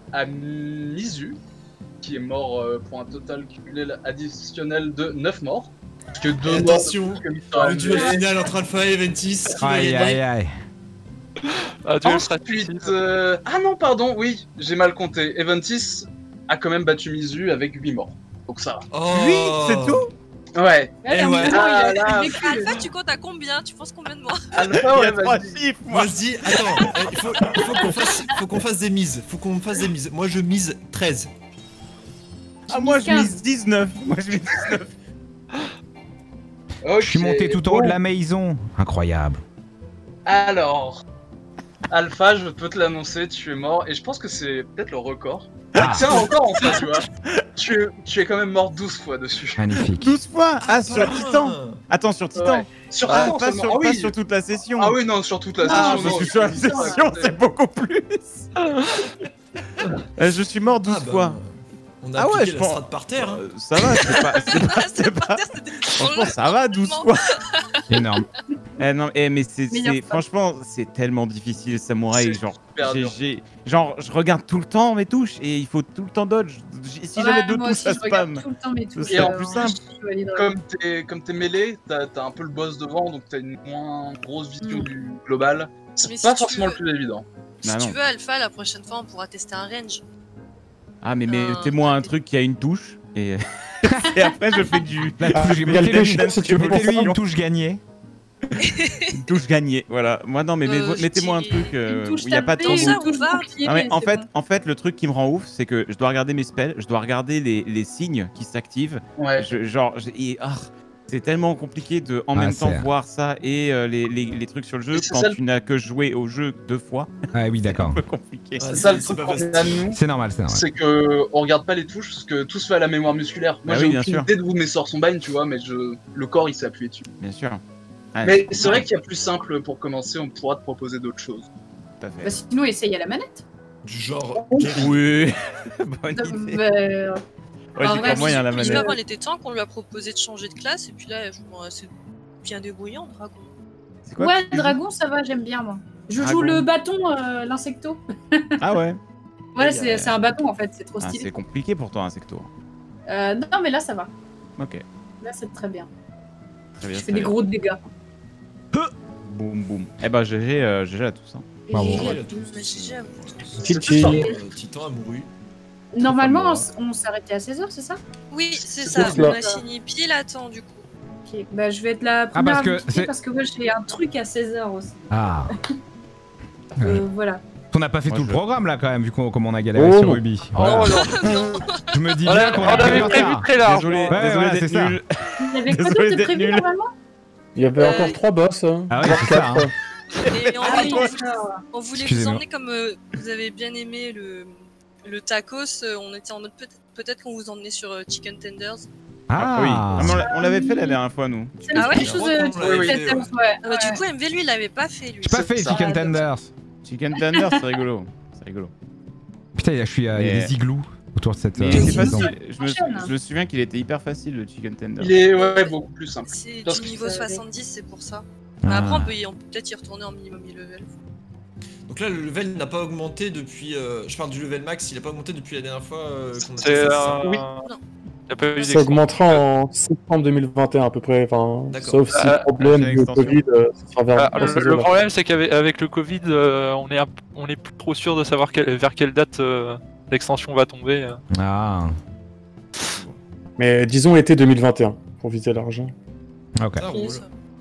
[SPEAKER 3] à Mizu, qui est mort euh, pour un total cumulé additionnel de neuf morts. Parce que deux
[SPEAKER 7] Attention,
[SPEAKER 3] morts,
[SPEAKER 7] le duel final entre Alpha et Ventis. Qui va
[SPEAKER 1] Aïe
[SPEAKER 7] gagner
[SPEAKER 1] aïe aïe.
[SPEAKER 12] Ah, duel
[SPEAKER 3] Ensuite, euh... ah non, pardon, oui, j'ai mal compté. Eventis a quand même battu Mizu avec huit morts. Donc ça va.
[SPEAKER 7] Oh.
[SPEAKER 8] huit, c'est tout?
[SPEAKER 3] Ouais.
[SPEAKER 7] Eh ouais.
[SPEAKER 3] Ah, là,
[SPEAKER 4] Mais Alpha, tu comptes à combien? Tu penses combien de mois?
[SPEAKER 3] Alpha, ouais,
[SPEAKER 8] trois
[SPEAKER 3] vas-y.
[SPEAKER 8] chiffres,
[SPEAKER 7] Moi je dis, attends, euh, il faut, il faut qu'on fasse, faut qu'on fasse des mises. Faut qu'on fasse des mises. Moi je mise treize.
[SPEAKER 8] Ah, moi je mise dix-neuf. Moi je mise dix-neuf.
[SPEAKER 3] Okay.
[SPEAKER 1] Je suis monté tout en haut de la maison. Incroyable.
[SPEAKER 3] Alors, Alpha, je peux te l'annoncer, tu es mort, et je pense que c'est peut-être le record.
[SPEAKER 1] Ah.
[SPEAKER 3] Tiens, encore en fait, tu vois. Tu es, tu es quand même mort douze fois dessus.
[SPEAKER 1] Magnifique.
[SPEAKER 8] douze fois. Ah, sur Titan. Attends, sur Titan.
[SPEAKER 3] Ouais. Sur
[SPEAKER 8] Ah,
[SPEAKER 3] Titan,
[SPEAKER 8] pas,
[SPEAKER 3] seulement.
[SPEAKER 8] sur,
[SPEAKER 3] Ah oui.
[SPEAKER 8] pas sur toute la session.
[SPEAKER 3] Ah oui, non, sur toute la
[SPEAKER 8] Ah,
[SPEAKER 3] session.
[SPEAKER 8] parce
[SPEAKER 3] non,
[SPEAKER 8] que sur la
[SPEAKER 3] je-
[SPEAKER 8] session, c'est beaucoup plus. Euh, je suis mort douze
[SPEAKER 7] Ah bah,
[SPEAKER 8] fois.
[SPEAKER 7] On a
[SPEAKER 8] Ah ouais,
[SPEAKER 7] appliqué
[SPEAKER 8] je
[SPEAKER 7] la
[SPEAKER 8] pense.
[SPEAKER 7] strat par terre. Hein.
[SPEAKER 8] Euh, ça va, c'est pas. C'est pas, c'est pas... Franchement, ça va, douze fois.
[SPEAKER 1] Énorme.
[SPEAKER 8] Eh non, eh, mais c'est,
[SPEAKER 2] Meilleure
[SPEAKER 8] c'est-
[SPEAKER 2] femme.
[SPEAKER 8] franchement, c'est tellement difficile, samouraï.
[SPEAKER 3] C'est
[SPEAKER 8] Genre,
[SPEAKER 3] super
[SPEAKER 8] j'ai,
[SPEAKER 3] dur.
[SPEAKER 8] j'ai- genre, je regarde tout le temps mes touches et il faut tout le temps dodge. J- Si j'avais
[SPEAKER 2] Ouais,
[SPEAKER 8] deux
[SPEAKER 2] moi
[SPEAKER 8] touches,
[SPEAKER 2] aussi,
[SPEAKER 8] ça
[SPEAKER 2] je regarde
[SPEAKER 8] spam.
[SPEAKER 2] tout le temps mes touches.
[SPEAKER 8] serait
[SPEAKER 3] en
[SPEAKER 8] plus
[SPEAKER 2] euh,
[SPEAKER 8] simple.
[SPEAKER 2] je validerai.
[SPEAKER 3] Comme t'es comme t'es mêlé, t'as t'as un peu le boss devant, donc t'as une moins grosse vision
[SPEAKER 2] Mm.
[SPEAKER 3] du global. C'est
[SPEAKER 4] Mais si
[SPEAKER 3] pas
[SPEAKER 4] tu
[SPEAKER 3] forcément
[SPEAKER 4] veux-
[SPEAKER 3] le plus évident.
[SPEAKER 4] Si
[SPEAKER 8] Bah
[SPEAKER 4] tu
[SPEAKER 8] non.
[SPEAKER 4] veux Alpha, la prochaine fois, on pourra tester un range.
[SPEAKER 8] Ah, mais
[SPEAKER 4] Non,
[SPEAKER 8] mettez-moi un
[SPEAKER 4] mais-
[SPEAKER 8] truc qui a une touche et, et après je fais du.
[SPEAKER 1] La touche,
[SPEAKER 5] il y a le
[SPEAKER 1] mettez-lui
[SPEAKER 5] péché,
[SPEAKER 1] une-
[SPEAKER 5] si tu veux, pour
[SPEAKER 1] mettez-lui
[SPEAKER 5] ça.
[SPEAKER 1] une touche gagnée.
[SPEAKER 8] Une touche gagnée, voilà. Moi, non, mais
[SPEAKER 4] Euh,
[SPEAKER 8] mais-
[SPEAKER 4] je
[SPEAKER 8] mettez-moi un
[SPEAKER 4] dis-
[SPEAKER 8] truc euh,
[SPEAKER 2] Une
[SPEAKER 8] où
[SPEAKER 2] touche
[SPEAKER 8] il n'y a pas de
[SPEAKER 2] tapée,
[SPEAKER 8] temps.
[SPEAKER 4] ça,
[SPEAKER 2] une
[SPEAKER 4] on
[SPEAKER 2] touche
[SPEAKER 4] va.
[SPEAKER 2] bouclier,
[SPEAKER 8] Ah, mais en
[SPEAKER 2] c'est
[SPEAKER 8] fait,
[SPEAKER 2] bon.
[SPEAKER 8] en fait, le truc qui me rend ouf, c'est que je dois regarder mes spells, je dois regarder les, les signes qui s'activent.
[SPEAKER 3] Ouais.
[SPEAKER 8] Je- genre, j'ai- et, ah, c'est tellement compliqué de en
[SPEAKER 1] Ah,
[SPEAKER 8] même temps
[SPEAKER 1] c'est-
[SPEAKER 8] voir ça et euh, les, les, les trucs sur le jeu
[SPEAKER 3] Mais c'est
[SPEAKER 8] quand
[SPEAKER 3] ça le-
[SPEAKER 8] tu n'as que joué au jeu deux fois.
[SPEAKER 1] Ah oui,
[SPEAKER 8] C'est
[SPEAKER 1] d'accord.
[SPEAKER 8] un peu compliqué.
[SPEAKER 7] Ah,
[SPEAKER 3] C'est ça le
[SPEAKER 7] c'est
[SPEAKER 3] truc
[SPEAKER 7] pas
[SPEAKER 3] qu'on
[SPEAKER 7] facile.
[SPEAKER 3] a nous,
[SPEAKER 1] C'est normal, c'est normal.
[SPEAKER 3] c'est que on regarde pas les touches parce que tout se fait à la mémoire musculaire. Moi
[SPEAKER 8] Bah
[SPEAKER 3] j'ai
[SPEAKER 8] oui, bien
[SPEAKER 3] aucune
[SPEAKER 8] sûr.
[SPEAKER 3] idée d'où mes sorts sont bind, tu vois, mais je... le corps il s'est appuyé dessus.
[SPEAKER 8] Bien sûr. Ah,
[SPEAKER 3] Mais c'est vrai qu'il y a plus simple pour commencer, on pourra te proposer d'autres choses.
[SPEAKER 8] tout à fait.
[SPEAKER 2] Bah, sinon, essaye à la manette.
[SPEAKER 7] Du genre.
[SPEAKER 8] Oui, bonne
[SPEAKER 2] Euh,
[SPEAKER 8] idée.
[SPEAKER 2] bah,
[SPEAKER 8] Ouais,
[SPEAKER 2] en
[SPEAKER 8] j'y
[SPEAKER 2] vrai,
[SPEAKER 8] crois moyen la
[SPEAKER 4] Il
[SPEAKER 8] manette.
[SPEAKER 4] va avoir était temps qu'on lui a proposé de changer de classe, et puis là, je bon, c'est bien débrouillant, Dragon.
[SPEAKER 8] C'est quoi
[SPEAKER 2] ouais,
[SPEAKER 8] que tu joues
[SPEAKER 2] dragon, ça va, j'aime bien moi. Je
[SPEAKER 8] Dragon.
[SPEAKER 2] joue le bâton, euh, l'insecto.
[SPEAKER 8] Ah ouais.
[SPEAKER 2] Ouais,
[SPEAKER 8] Et,
[SPEAKER 2] c'est
[SPEAKER 8] euh,
[SPEAKER 2] c'est un bâton en fait, c'est trop
[SPEAKER 8] Ah,
[SPEAKER 2] stylé.
[SPEAKER 8] c'est compliqué pour toi, Insecto.
[SPEAKER 2] Euh, non, mais là ça va.
[SPEAKER 8] Ok.
[SPEAKER 2] Là c'est très bien.
[SPEAKER 8] Très bien.
[SPEAKER 2] Je
[SPEAKER 8] très
[SPEAKER 2] fais des
[SPEAKER 8] bien.
[SPEAKER 2] gros dégâts.
[SPEAKER 8] Boum boum. Eh ben, G G, euh, G G à tous. Hein.
[SPEAKER 2] Et
[SPEAKER 1] Bravo.
[SPEAKER 2] G G à
[SPEAKER 7] Ouais,
[SPEAKER 2] tous.
[SPEAKER 4] Mais G G à vous tous.
[SPEAKER 5] Chill,
[SPEAKER 3] C'est
[SPEAKER 5] chill.
[SPEAKER 3] plus
[SPEAKER 7] Euh, Titan a mouru.
[SPEAKER 2] Normalement, on,
[SPEAKER 8] Enfin,
[SPEAKER 2] s- on s'arrêtait à seize heures, c'est ça?
[SPEAKER 4] Oui, c'est
[SPEAKER 5] C'est
[SPEAKER 4] ça,
[SPEAKER 5] pour cela.
[SPEAKER 4] on a fini pile à temps du coup.
[SPEAKER 2] Ok, bah je vais être la
[SPEAKER 1] Ah,
[SPEAKER 2] première
[SPEAKER 1] parce que
[SPEAKER 2] à vous quitter
[SPEAKER 1] c'est-
[SPEAKER 2] parce que moi j'ai un truc à seize heures aussi.
[SPEAKER 1] Ah.
[SPEAKER 2] Euh, voilà.
[SPEAKER 1] On n'a pas fait
[SPEAKER 8] Moi,
[SPEAKER 1] tout
[SPEAKER 8] je-
[SPEAKER 1] le programme là quand même, vu qu'on, comme on a galéré
[SPEAKER 5] Oh,
[SPEAKER 1] sur
[SPEAKER 5] non.
[SPEAKER 1] Ruby.
[SPEAKER 12] Oh
[SPEAKER 1] Voilà.
[SPEAKER 12] non,
[SPEAKER 1] Je me dis
[SPEAKER 12] on
[SPEAKER 1] bien
[SPEAKER 12] avait,
[SPEAKER 1] qu'on
[SPEAKER 12] on
[SPEAKER 1] a
[SPEAKER 12] avait
[SPEAKER 1] fait
[SPEAKER 12] prévu très large.
[SPEAKER 8] Désolé,
[SPEAKER 1] Ouais,
[SPEAKER 8] désolé
[SPEAKER 1] voilà,
[SPEAKER 8] d'être
[SPEAKER 1] c'est ça.
[SPEAKER 8] nul.
[SPEAKER 2] Il y avait quoi
[SPEAKER 8] Désolé
[SPEAKER 2] d'autre de
[SPEAKER 8] d'être
[SPEAKER 2] prévu
[SPEAKER 8] nul.
[SPEAKER 2] normalement?
[SPEAKER 5] Il y avait
[SPEAKER 4] Euh,
[SPEAKER 5] encore trois boss. Hein.
[SPEAKER 1] Ah ouais,
[SPEAKER 5] Voire
[SPEAKER 1] c'est ça,
[SPEAKER 5] quatre.
[SPEAKER 1] hein.
[SPEAKER 4] Et en
[SPEAKER 2] Ah
[SPEAKER 4] fait,
[SPEAKER 2] oui,
[SPEAKER 4] on, voulait-
[SPEAKER 2] d'accord.
[SPEAKER 4] on voulait vous
[SPEAKER 1] Excusez-moi.
[SPEAKER 4] emmener comme euh, vous avez bien aimé le, le tacos, euh, on était en mode peut-être peut-être qu'on vous emmenait sur euh, Chicken Tenders.
[SPEAKER 8] Ah, oui.
[SPEAKER 1] Ah.
[SPEAKER 8] Ah, mais on l'a- on l'avait fait la dernière fois, nous.
[SPEAKER 2] Ça me
[SPEAKER 4] Ah
[SPEAKER 2] fait
[SPEAKER 4] ouais
[SPEAKER 2] quelque chose
[SPEAKER 7] Je crois
[SPEAKER 2] de
[SPEAKER 7] qu'on l'avait
[SPEAKER 2] de-
[SPEAKER 7] fait,
[SPEAKER 2] de-
[SPEAKER 7] ouais.
[SPEAKER 2] ouais,
[SPEAKER 4] Ah bah,
[SPEAKER 2] ouais.
[SPEAKER 4] du coup, M V lui il l'avait pas fait lui.
[SPEAKER 1] J'ai pas fait les
[SPEAKER 3] ça.
[SPEAKER 1] Chicken Tenders.
[SPEAKER 8] Chicken Tender, c'est rigolo. C'est rigolo.
[SPEAKER 1] Putain, je suis, euh, il y a
[SPEAKER 8] Mais-
[SPEAKER 1] des igloos autour de cette.
[SPEAKER 8] Mais
[SPEAKER 1] euh,
[SPEAKER 8] c'est
[SPEAKER 1] maison.
[SPEAKER 8] facile. Je me,
[SPEAKER 2] Prochaine.
[SPEAKER 8] je me souviens qu'il était hyper facile, le Chicken Tender.
[SPEAKER 3] Il est ouais, beaucoup plus simple.
[SPEAKER 4] C'est
[SPEAKER 3] Parce
[SPEAKER 4] du
[SPEAKER 3] que-
[SPEAKER 4] niveau
[SPEAKER 2] euh,
[SPEAKER 4] soixante-dix, c'est pour ça. Mais
[SPEAKER 1] Ah.
[SPEAKER 4] après, on peut, y- on peut peut-être y retourner en minimum level.
[SPEAKER 7] Donc là, le level n'a pas augmenté depuis. euh, je parle du level max, il a pas augmenté depuis la dernière fois euh, qu'on a
[SPEAKER 12] C'est
[SPEAKER 7] fait
[SPEAKER 12] euh,
[SPEAKER 7] ça.
[SPEAKER 3] Oui.
[SPEAKER 12] y a pas eu
[SPEAKER 5] Ça
[SPEAKER 12] d'extension.
[SPEAKER 5] augmentera en septembre deux mille vingt et un à peu près. Enfin,
[SPEAKER 7] D'accord.
[SPEAKER 5] sauf si
[SPEAKER 12] Euh,
[SPEAKER 5] problème
[SPEAKER 8] avec
[SPEAKER 5] de
[SPEAKER 8] l'extension.
[SPEAKER 5] Covid, euh, ça sera vers
[SPEAKER 12] Ah,
[SPEAKER 5] dans
[SPEAKER 12] le,
[SPEAKER 5] ces
[SPEAKER 12] le
[SPEAKER 5] eaux-là.
[SPEAKER 12] problème, c'est qu'avec avec le Covid, euh, on est un- on est plus trop sûr de savoir quelle- vers quelle date euh, l'extension va tomber. euh.
[SPEAKER 1] Ah.
[SPEAKER 5] Mais disons été deux mille vingt et un pour viser l'argent.
[SPEAKER 1] Ok.
[SPEAKER 7] Ça roule.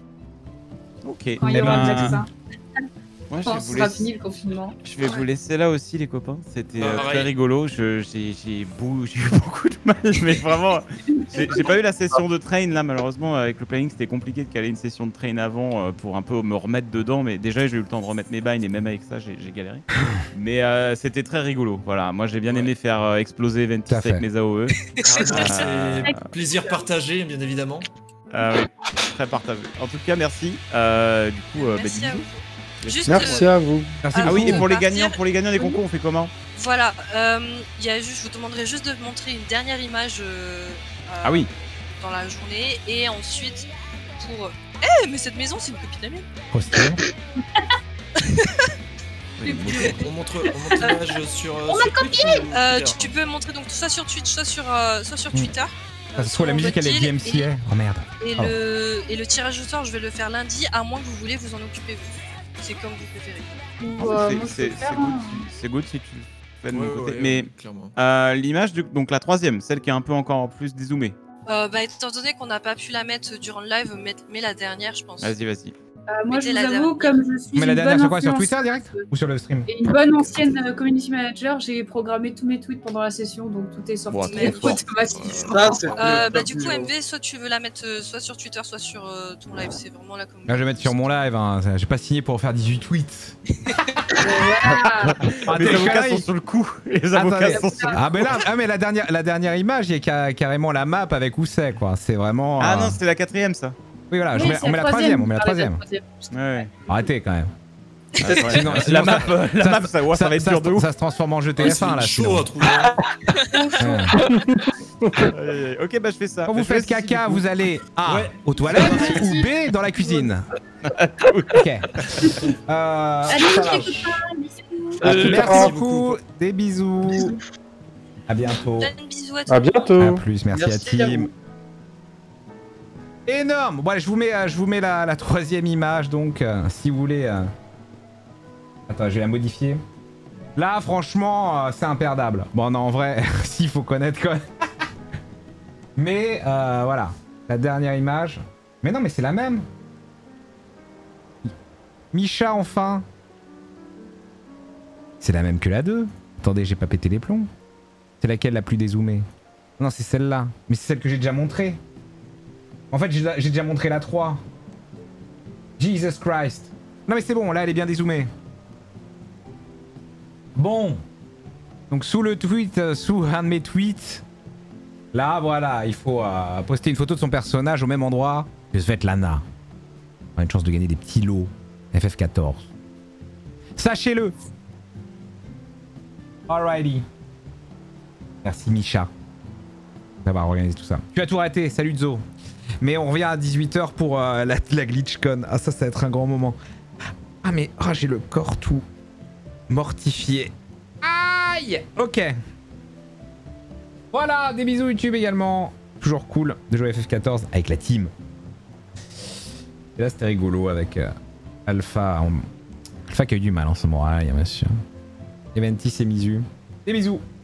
[SPEAKER 8] Ok. Eh
[SPEAKER 2] Quand il y aura
[SPEAKER 8] ben,
[SPEAKER 2] un vaccin.
[SPEAKER 8] moi, je
[SPEAKER 2] Quand
[SPEAKER 8] vais
[SPEAKER 2] ce
[SPEAKER 8] vous
[SPEAKER 2] sera
[SPEAKER 8] laisser-
[SPEAKER 2] fini le confinement.
[SPEAKER 8] Je vais vous laisser là aussi, les copains. C'était euh,
[SPEAKER 7] Pareil.
[SPEAKER 8] très rigolo. Je- J'ai j'ai bou- j'ai eu beaucoup de mal, mais vraiment, j'ai j'ai pas eu la session de train là, malheureusement. Avec le planning, c'était compliqué de caler une session de train avant euh, pour un peu me remettre dedans. Mais déjà, j'ai eu le temps de remettre mes binds et même avec ça, j'ai j'ai galéré. Mais euh, c'était très rigolo. Voilà, moi, j'ai bien aimé faire euh, exploser Ventis
[SPEAKER 1] Tout à fait.
[SPEAKER 8] avec mes A O E.
[SPEAKER 7] Ah, bah,
[SPEAKER 8] Euh,
[SPEAKER 7] c'est plaisir partagé, bien évidemment.
[SPEAKER 8] Ah oui, très partagé. En tout cas, merci. Euh, du coup, euh, bah,
[SPEAKER 4] Merci
[SPEAKER 8] des
[SPEAKER 4] à
[SPEAKER 8] bisous.
[SPEAKER 4] vous. Juste,
[SPEAKER 5] Merci
[SPEAKER 4] euh,
[SPEAKER 5] à vous.
[SPEAKER 1] Merci
[SPEAKER 4] Ah
[SPEAKER 8] Ah
[SPEAKER 1] beaucoup.
[SPEAKER 8] oui, et pour les
[SPEAKER 4] Partir.
[SPEAKER 8] gagnants, pour les gagnants des concours, on fait comment?
[SPEAKER 4] Voilà, euh, il y a juste, je vous demanderai juste de montrer une dernière image euh, euh,
[SPEAKER 8] Ah oui.
[SPEAKER 4] dans la journée et ensuite pour. Eh, mais cette maison, c'est une copine à mienne.
[SPEAKER 1] Trop stylé.
[SPEAKER 7] Oui, on montre, on montre l'image sur.
[SPEAKER 2] On
[SPEAKER 7] sur
[SPEAKER 2] m'a copié.
[SPEAKER 7] Twitch ou
[SPEAKER 4] Euh,
[SPEAKER 7] Twitter
[SPEAKER 4] tu, tu peux montrer donc soit sur Twitch, soit sur, euh, soit sur Twitter.
[SPEAKER 1] Ça se trouve, la musique, elle est D M C A. Oh merde.
[SPEAKER 4] Et,
[SPEAKER 1] Oh.
[SPEAKER 4] le, et le tirage au sort, je vais le faire lundi, à moins que vous voulez vous en occuper vous. C'est comme vous préférez.
[SPEAKER 2] Ouais,
[SPEAKER 8] C'est-
[SPEAKER 2] moi, je
[SPEAKER 8] C'est
[SPEAKER 2] peux
[SPEAKER 8] c'est
[SPEAKER 2] faire,
[SPEAKER 8] good,
[SPEAKER 2] hein.
[SPEAKER 8] si- c'est good si tu fais de
[SPEAKER 7] Ouais,
[SPEAKER 8] mon
[SPEAKER 7] ouais,
[SPEAKER 8] côté.
[SPEAKER 7] ouais,
[SPEAKER 8] Mais
[SPEAKER 7] clairement.
[SPEAKER 8] euh, l'image, du- donc la troisième, celle qui est un peu encore plus dézoomée.
[SPEAKER 4] Euh, bah, étant donné qu'on n'a pas pu la mettre durant le live, mais, mais la dernière, je pense.
[SPEAKER 8] Vas-y, vas-y.
[SPEAKER 2] Euh, moi, je
[SPEAKER 4] Mettez
[SPEAKER 2] vous
[SPEAKER 4] la
[SPEAKER 2] avoue,
[SPEAKER 4] dernière.
[SPEAKER 2] comme je suis
[SPEAKER 1] Mais la
[SPEAKER 2] une
[SPEAKER 1] dernière
[SPEAKER 2] bonne
[SPEAKER 1] sur quoi? Sur
[SPEAKER 2] influenceuse
[SPEAKER 1] Twitter direct ou sur le stream?
[SPEAKER 2] et une bonne ancienne euh, community manager, j'ai programmé tous mes tweets pendant la session, donc tout est sorti
[SPEAKER 8] Bon,
[SPEAKER 2] euh,
[SPEAKER 8] trop fort.
[SPEAKER 2] automatiquement.
[SPEAKER 3] Ça, c'est
[SPEAKER 4] Euh,
[SPEAKER 3] le
[SPEAKER 4] bah,
[SPEAKER 3] top
[SPEAKER 4] du coup,
[SPEAKER 3] niveau.
[SPEAKER 4] M V, soit tu veux la mettre euh, soit sur Twitter, soit sur euh, ton live. C'est vraiment la communauté.
[SPEAKER 1] Là, je vais mettre sur mon live. Hein. J'ai pas signé pour faire dix-huit tweets.
[SPEAKER 2] Voilà.
[SPEAKER 1] Ah,
[SPEAKER 8] Les
[SPEAKER 1] t'es
[SPEAKER 8] avocats
[SPEAKER 1] connerie.
[SPEAKER 8] sont sur le coup. Les avocats
[SPEAKER 1] Attendez.
[SPEAKER 8] sont sur le coup.
[SPEAKER 1] Ah, mais là, ah, mais la dernière, la dernière image, il y a ca- carrément la map avec où c'est, quoi. C'est vraiment.
[SPEAKER 8] Ah
[SPEAKER 1] euh,
[SPEAKER 8] non, c'était la quatrième, ça.
[SPEAKER 1] Oui, voilà, je
[SPEAKER 2] Oui,
[SPEAKER 1] mets-
[SPEAKER 2] c'est
[SPEAKER 1] on met la troisième. On met la
[SPEAKER 2] Ah,
[SPEAKER 1] troisième.
[SPEAKER 8] Ouais, ouais.
[SPEAKER 1] Arrêtez quand même.
[SPEAKER 8] Ah, ouais.
[SPEAKER 1] Sinon-
[SPEAKER 8] la
[SPEAKER 1] sinon,
[SPEAKER 8] map,
[SPEAKER 1] ça-
[SPEAKER 8] euh, la
[SPEAKER 1] ça-
[SPEAKER 8] map, ça, ouais, ça va être dur de
[SPEAKER 1] se-
[SPEAKER 8] ouf.
[SPEAKER 1] ça se transforme en jeu
[SPEAKER 7] Ouais,
[SPEAKER 1] T F un là.
[SPEAKER 7] c'est chaud
[SPEAKER 1] sinon.
[SPEAKER 7] à trouver.
[SPEAKER 1] Ouais.
[SPEAKER 8] Aïe, aïe, aïe. Ok, bah je fais ça.
[SPEAKER 1] Quand
[SPEAKER 8] Bah,
[SPEAKER 1] vous
[SPEAKER 8] je
[SPEAKER 1] faites
[SPEAKER 8] fais ceci,
[SPEAKER 1] caca,
[SPEAKER 8] du coup.
[SPEAKER 1] vous allez A
[SPEAKER 7] Ouais.
[SPEAKER 1] aux toilettes ou B dans la cuisine. Ok. Euh,
[SPEAKER 2] Allez,
[SPEAKER 1] ça
[SPEAKER 2] je
[SPEAKER 1] marche.
[SPEAKER 2] t'écoute pas, bisous.
[SPEAKER 5] À plus
[SPEAKER 1] Merci
[SPEAKER 5] tard.
[SPEAKER 1] beaucoup. Des bisous. À bientôt.
[SPEAKER 4] Plein de bisous à tous.
[SPEAKER 5] À bientôt.
[SPEAKER 1] À plus. Merci,
[SPEAKER 3] Merci
[SPEAKER 1] à
[SPEAKER 3] à
[SPEAKER 1] Team.
[SPEAKER 3] vous.
[SPEAKER 1] Énorme. Bon, allez, je vous mets, euh, je vous mets la, la troisième image, donc, euh, si vous voulez. euh, Attends, je vais la modifier. Là, franchement, euh, c'est imperdable. Bon, non, en vrai, s'il faut connaître quand même. Mais, euh, voilà. La dernière image. Mais non, mais c'est la même. Misha, enfin. C'est la même que la deux. Attendez, j'ai pas pété les plombs. C'est laquelle la plus dézoomée? Non, c'est celle-là. Mais c'est celle que j'ai déjà montrée. En fait, j'ai j'ai déjà montré la trois. Jesus Christ. Non mais c'est bon, là elle est bien dézoomée. Bon. Donc sous le tweet, euh, sous un de mes tweets, là voilà, il faut euh, poster une photo de son personnage au même endroit que Svetlana. On a une chance de gagner des petits lots F F quatorze. Sachez-le. Alrighty. Merci Misha d'avoir organisé tout ça. Tu as tout raté, salut Zo. Mais on revient à dix-huit heures pour euh, la, la GlitchCon. Ah ça, ça va être un grand moment. Ah mais oh, j'ai le corps tout mortifié. Aïe. Ok. Voilà, des bisous YouTube également. Toujours cool de jouer F F quatorze avec la team. Et là c'était rigolo avec euh, Alpha. On... Alpha qui a eu du mal en ce moment, hein, bien sûr. Eventis et Mizu. Des bisous.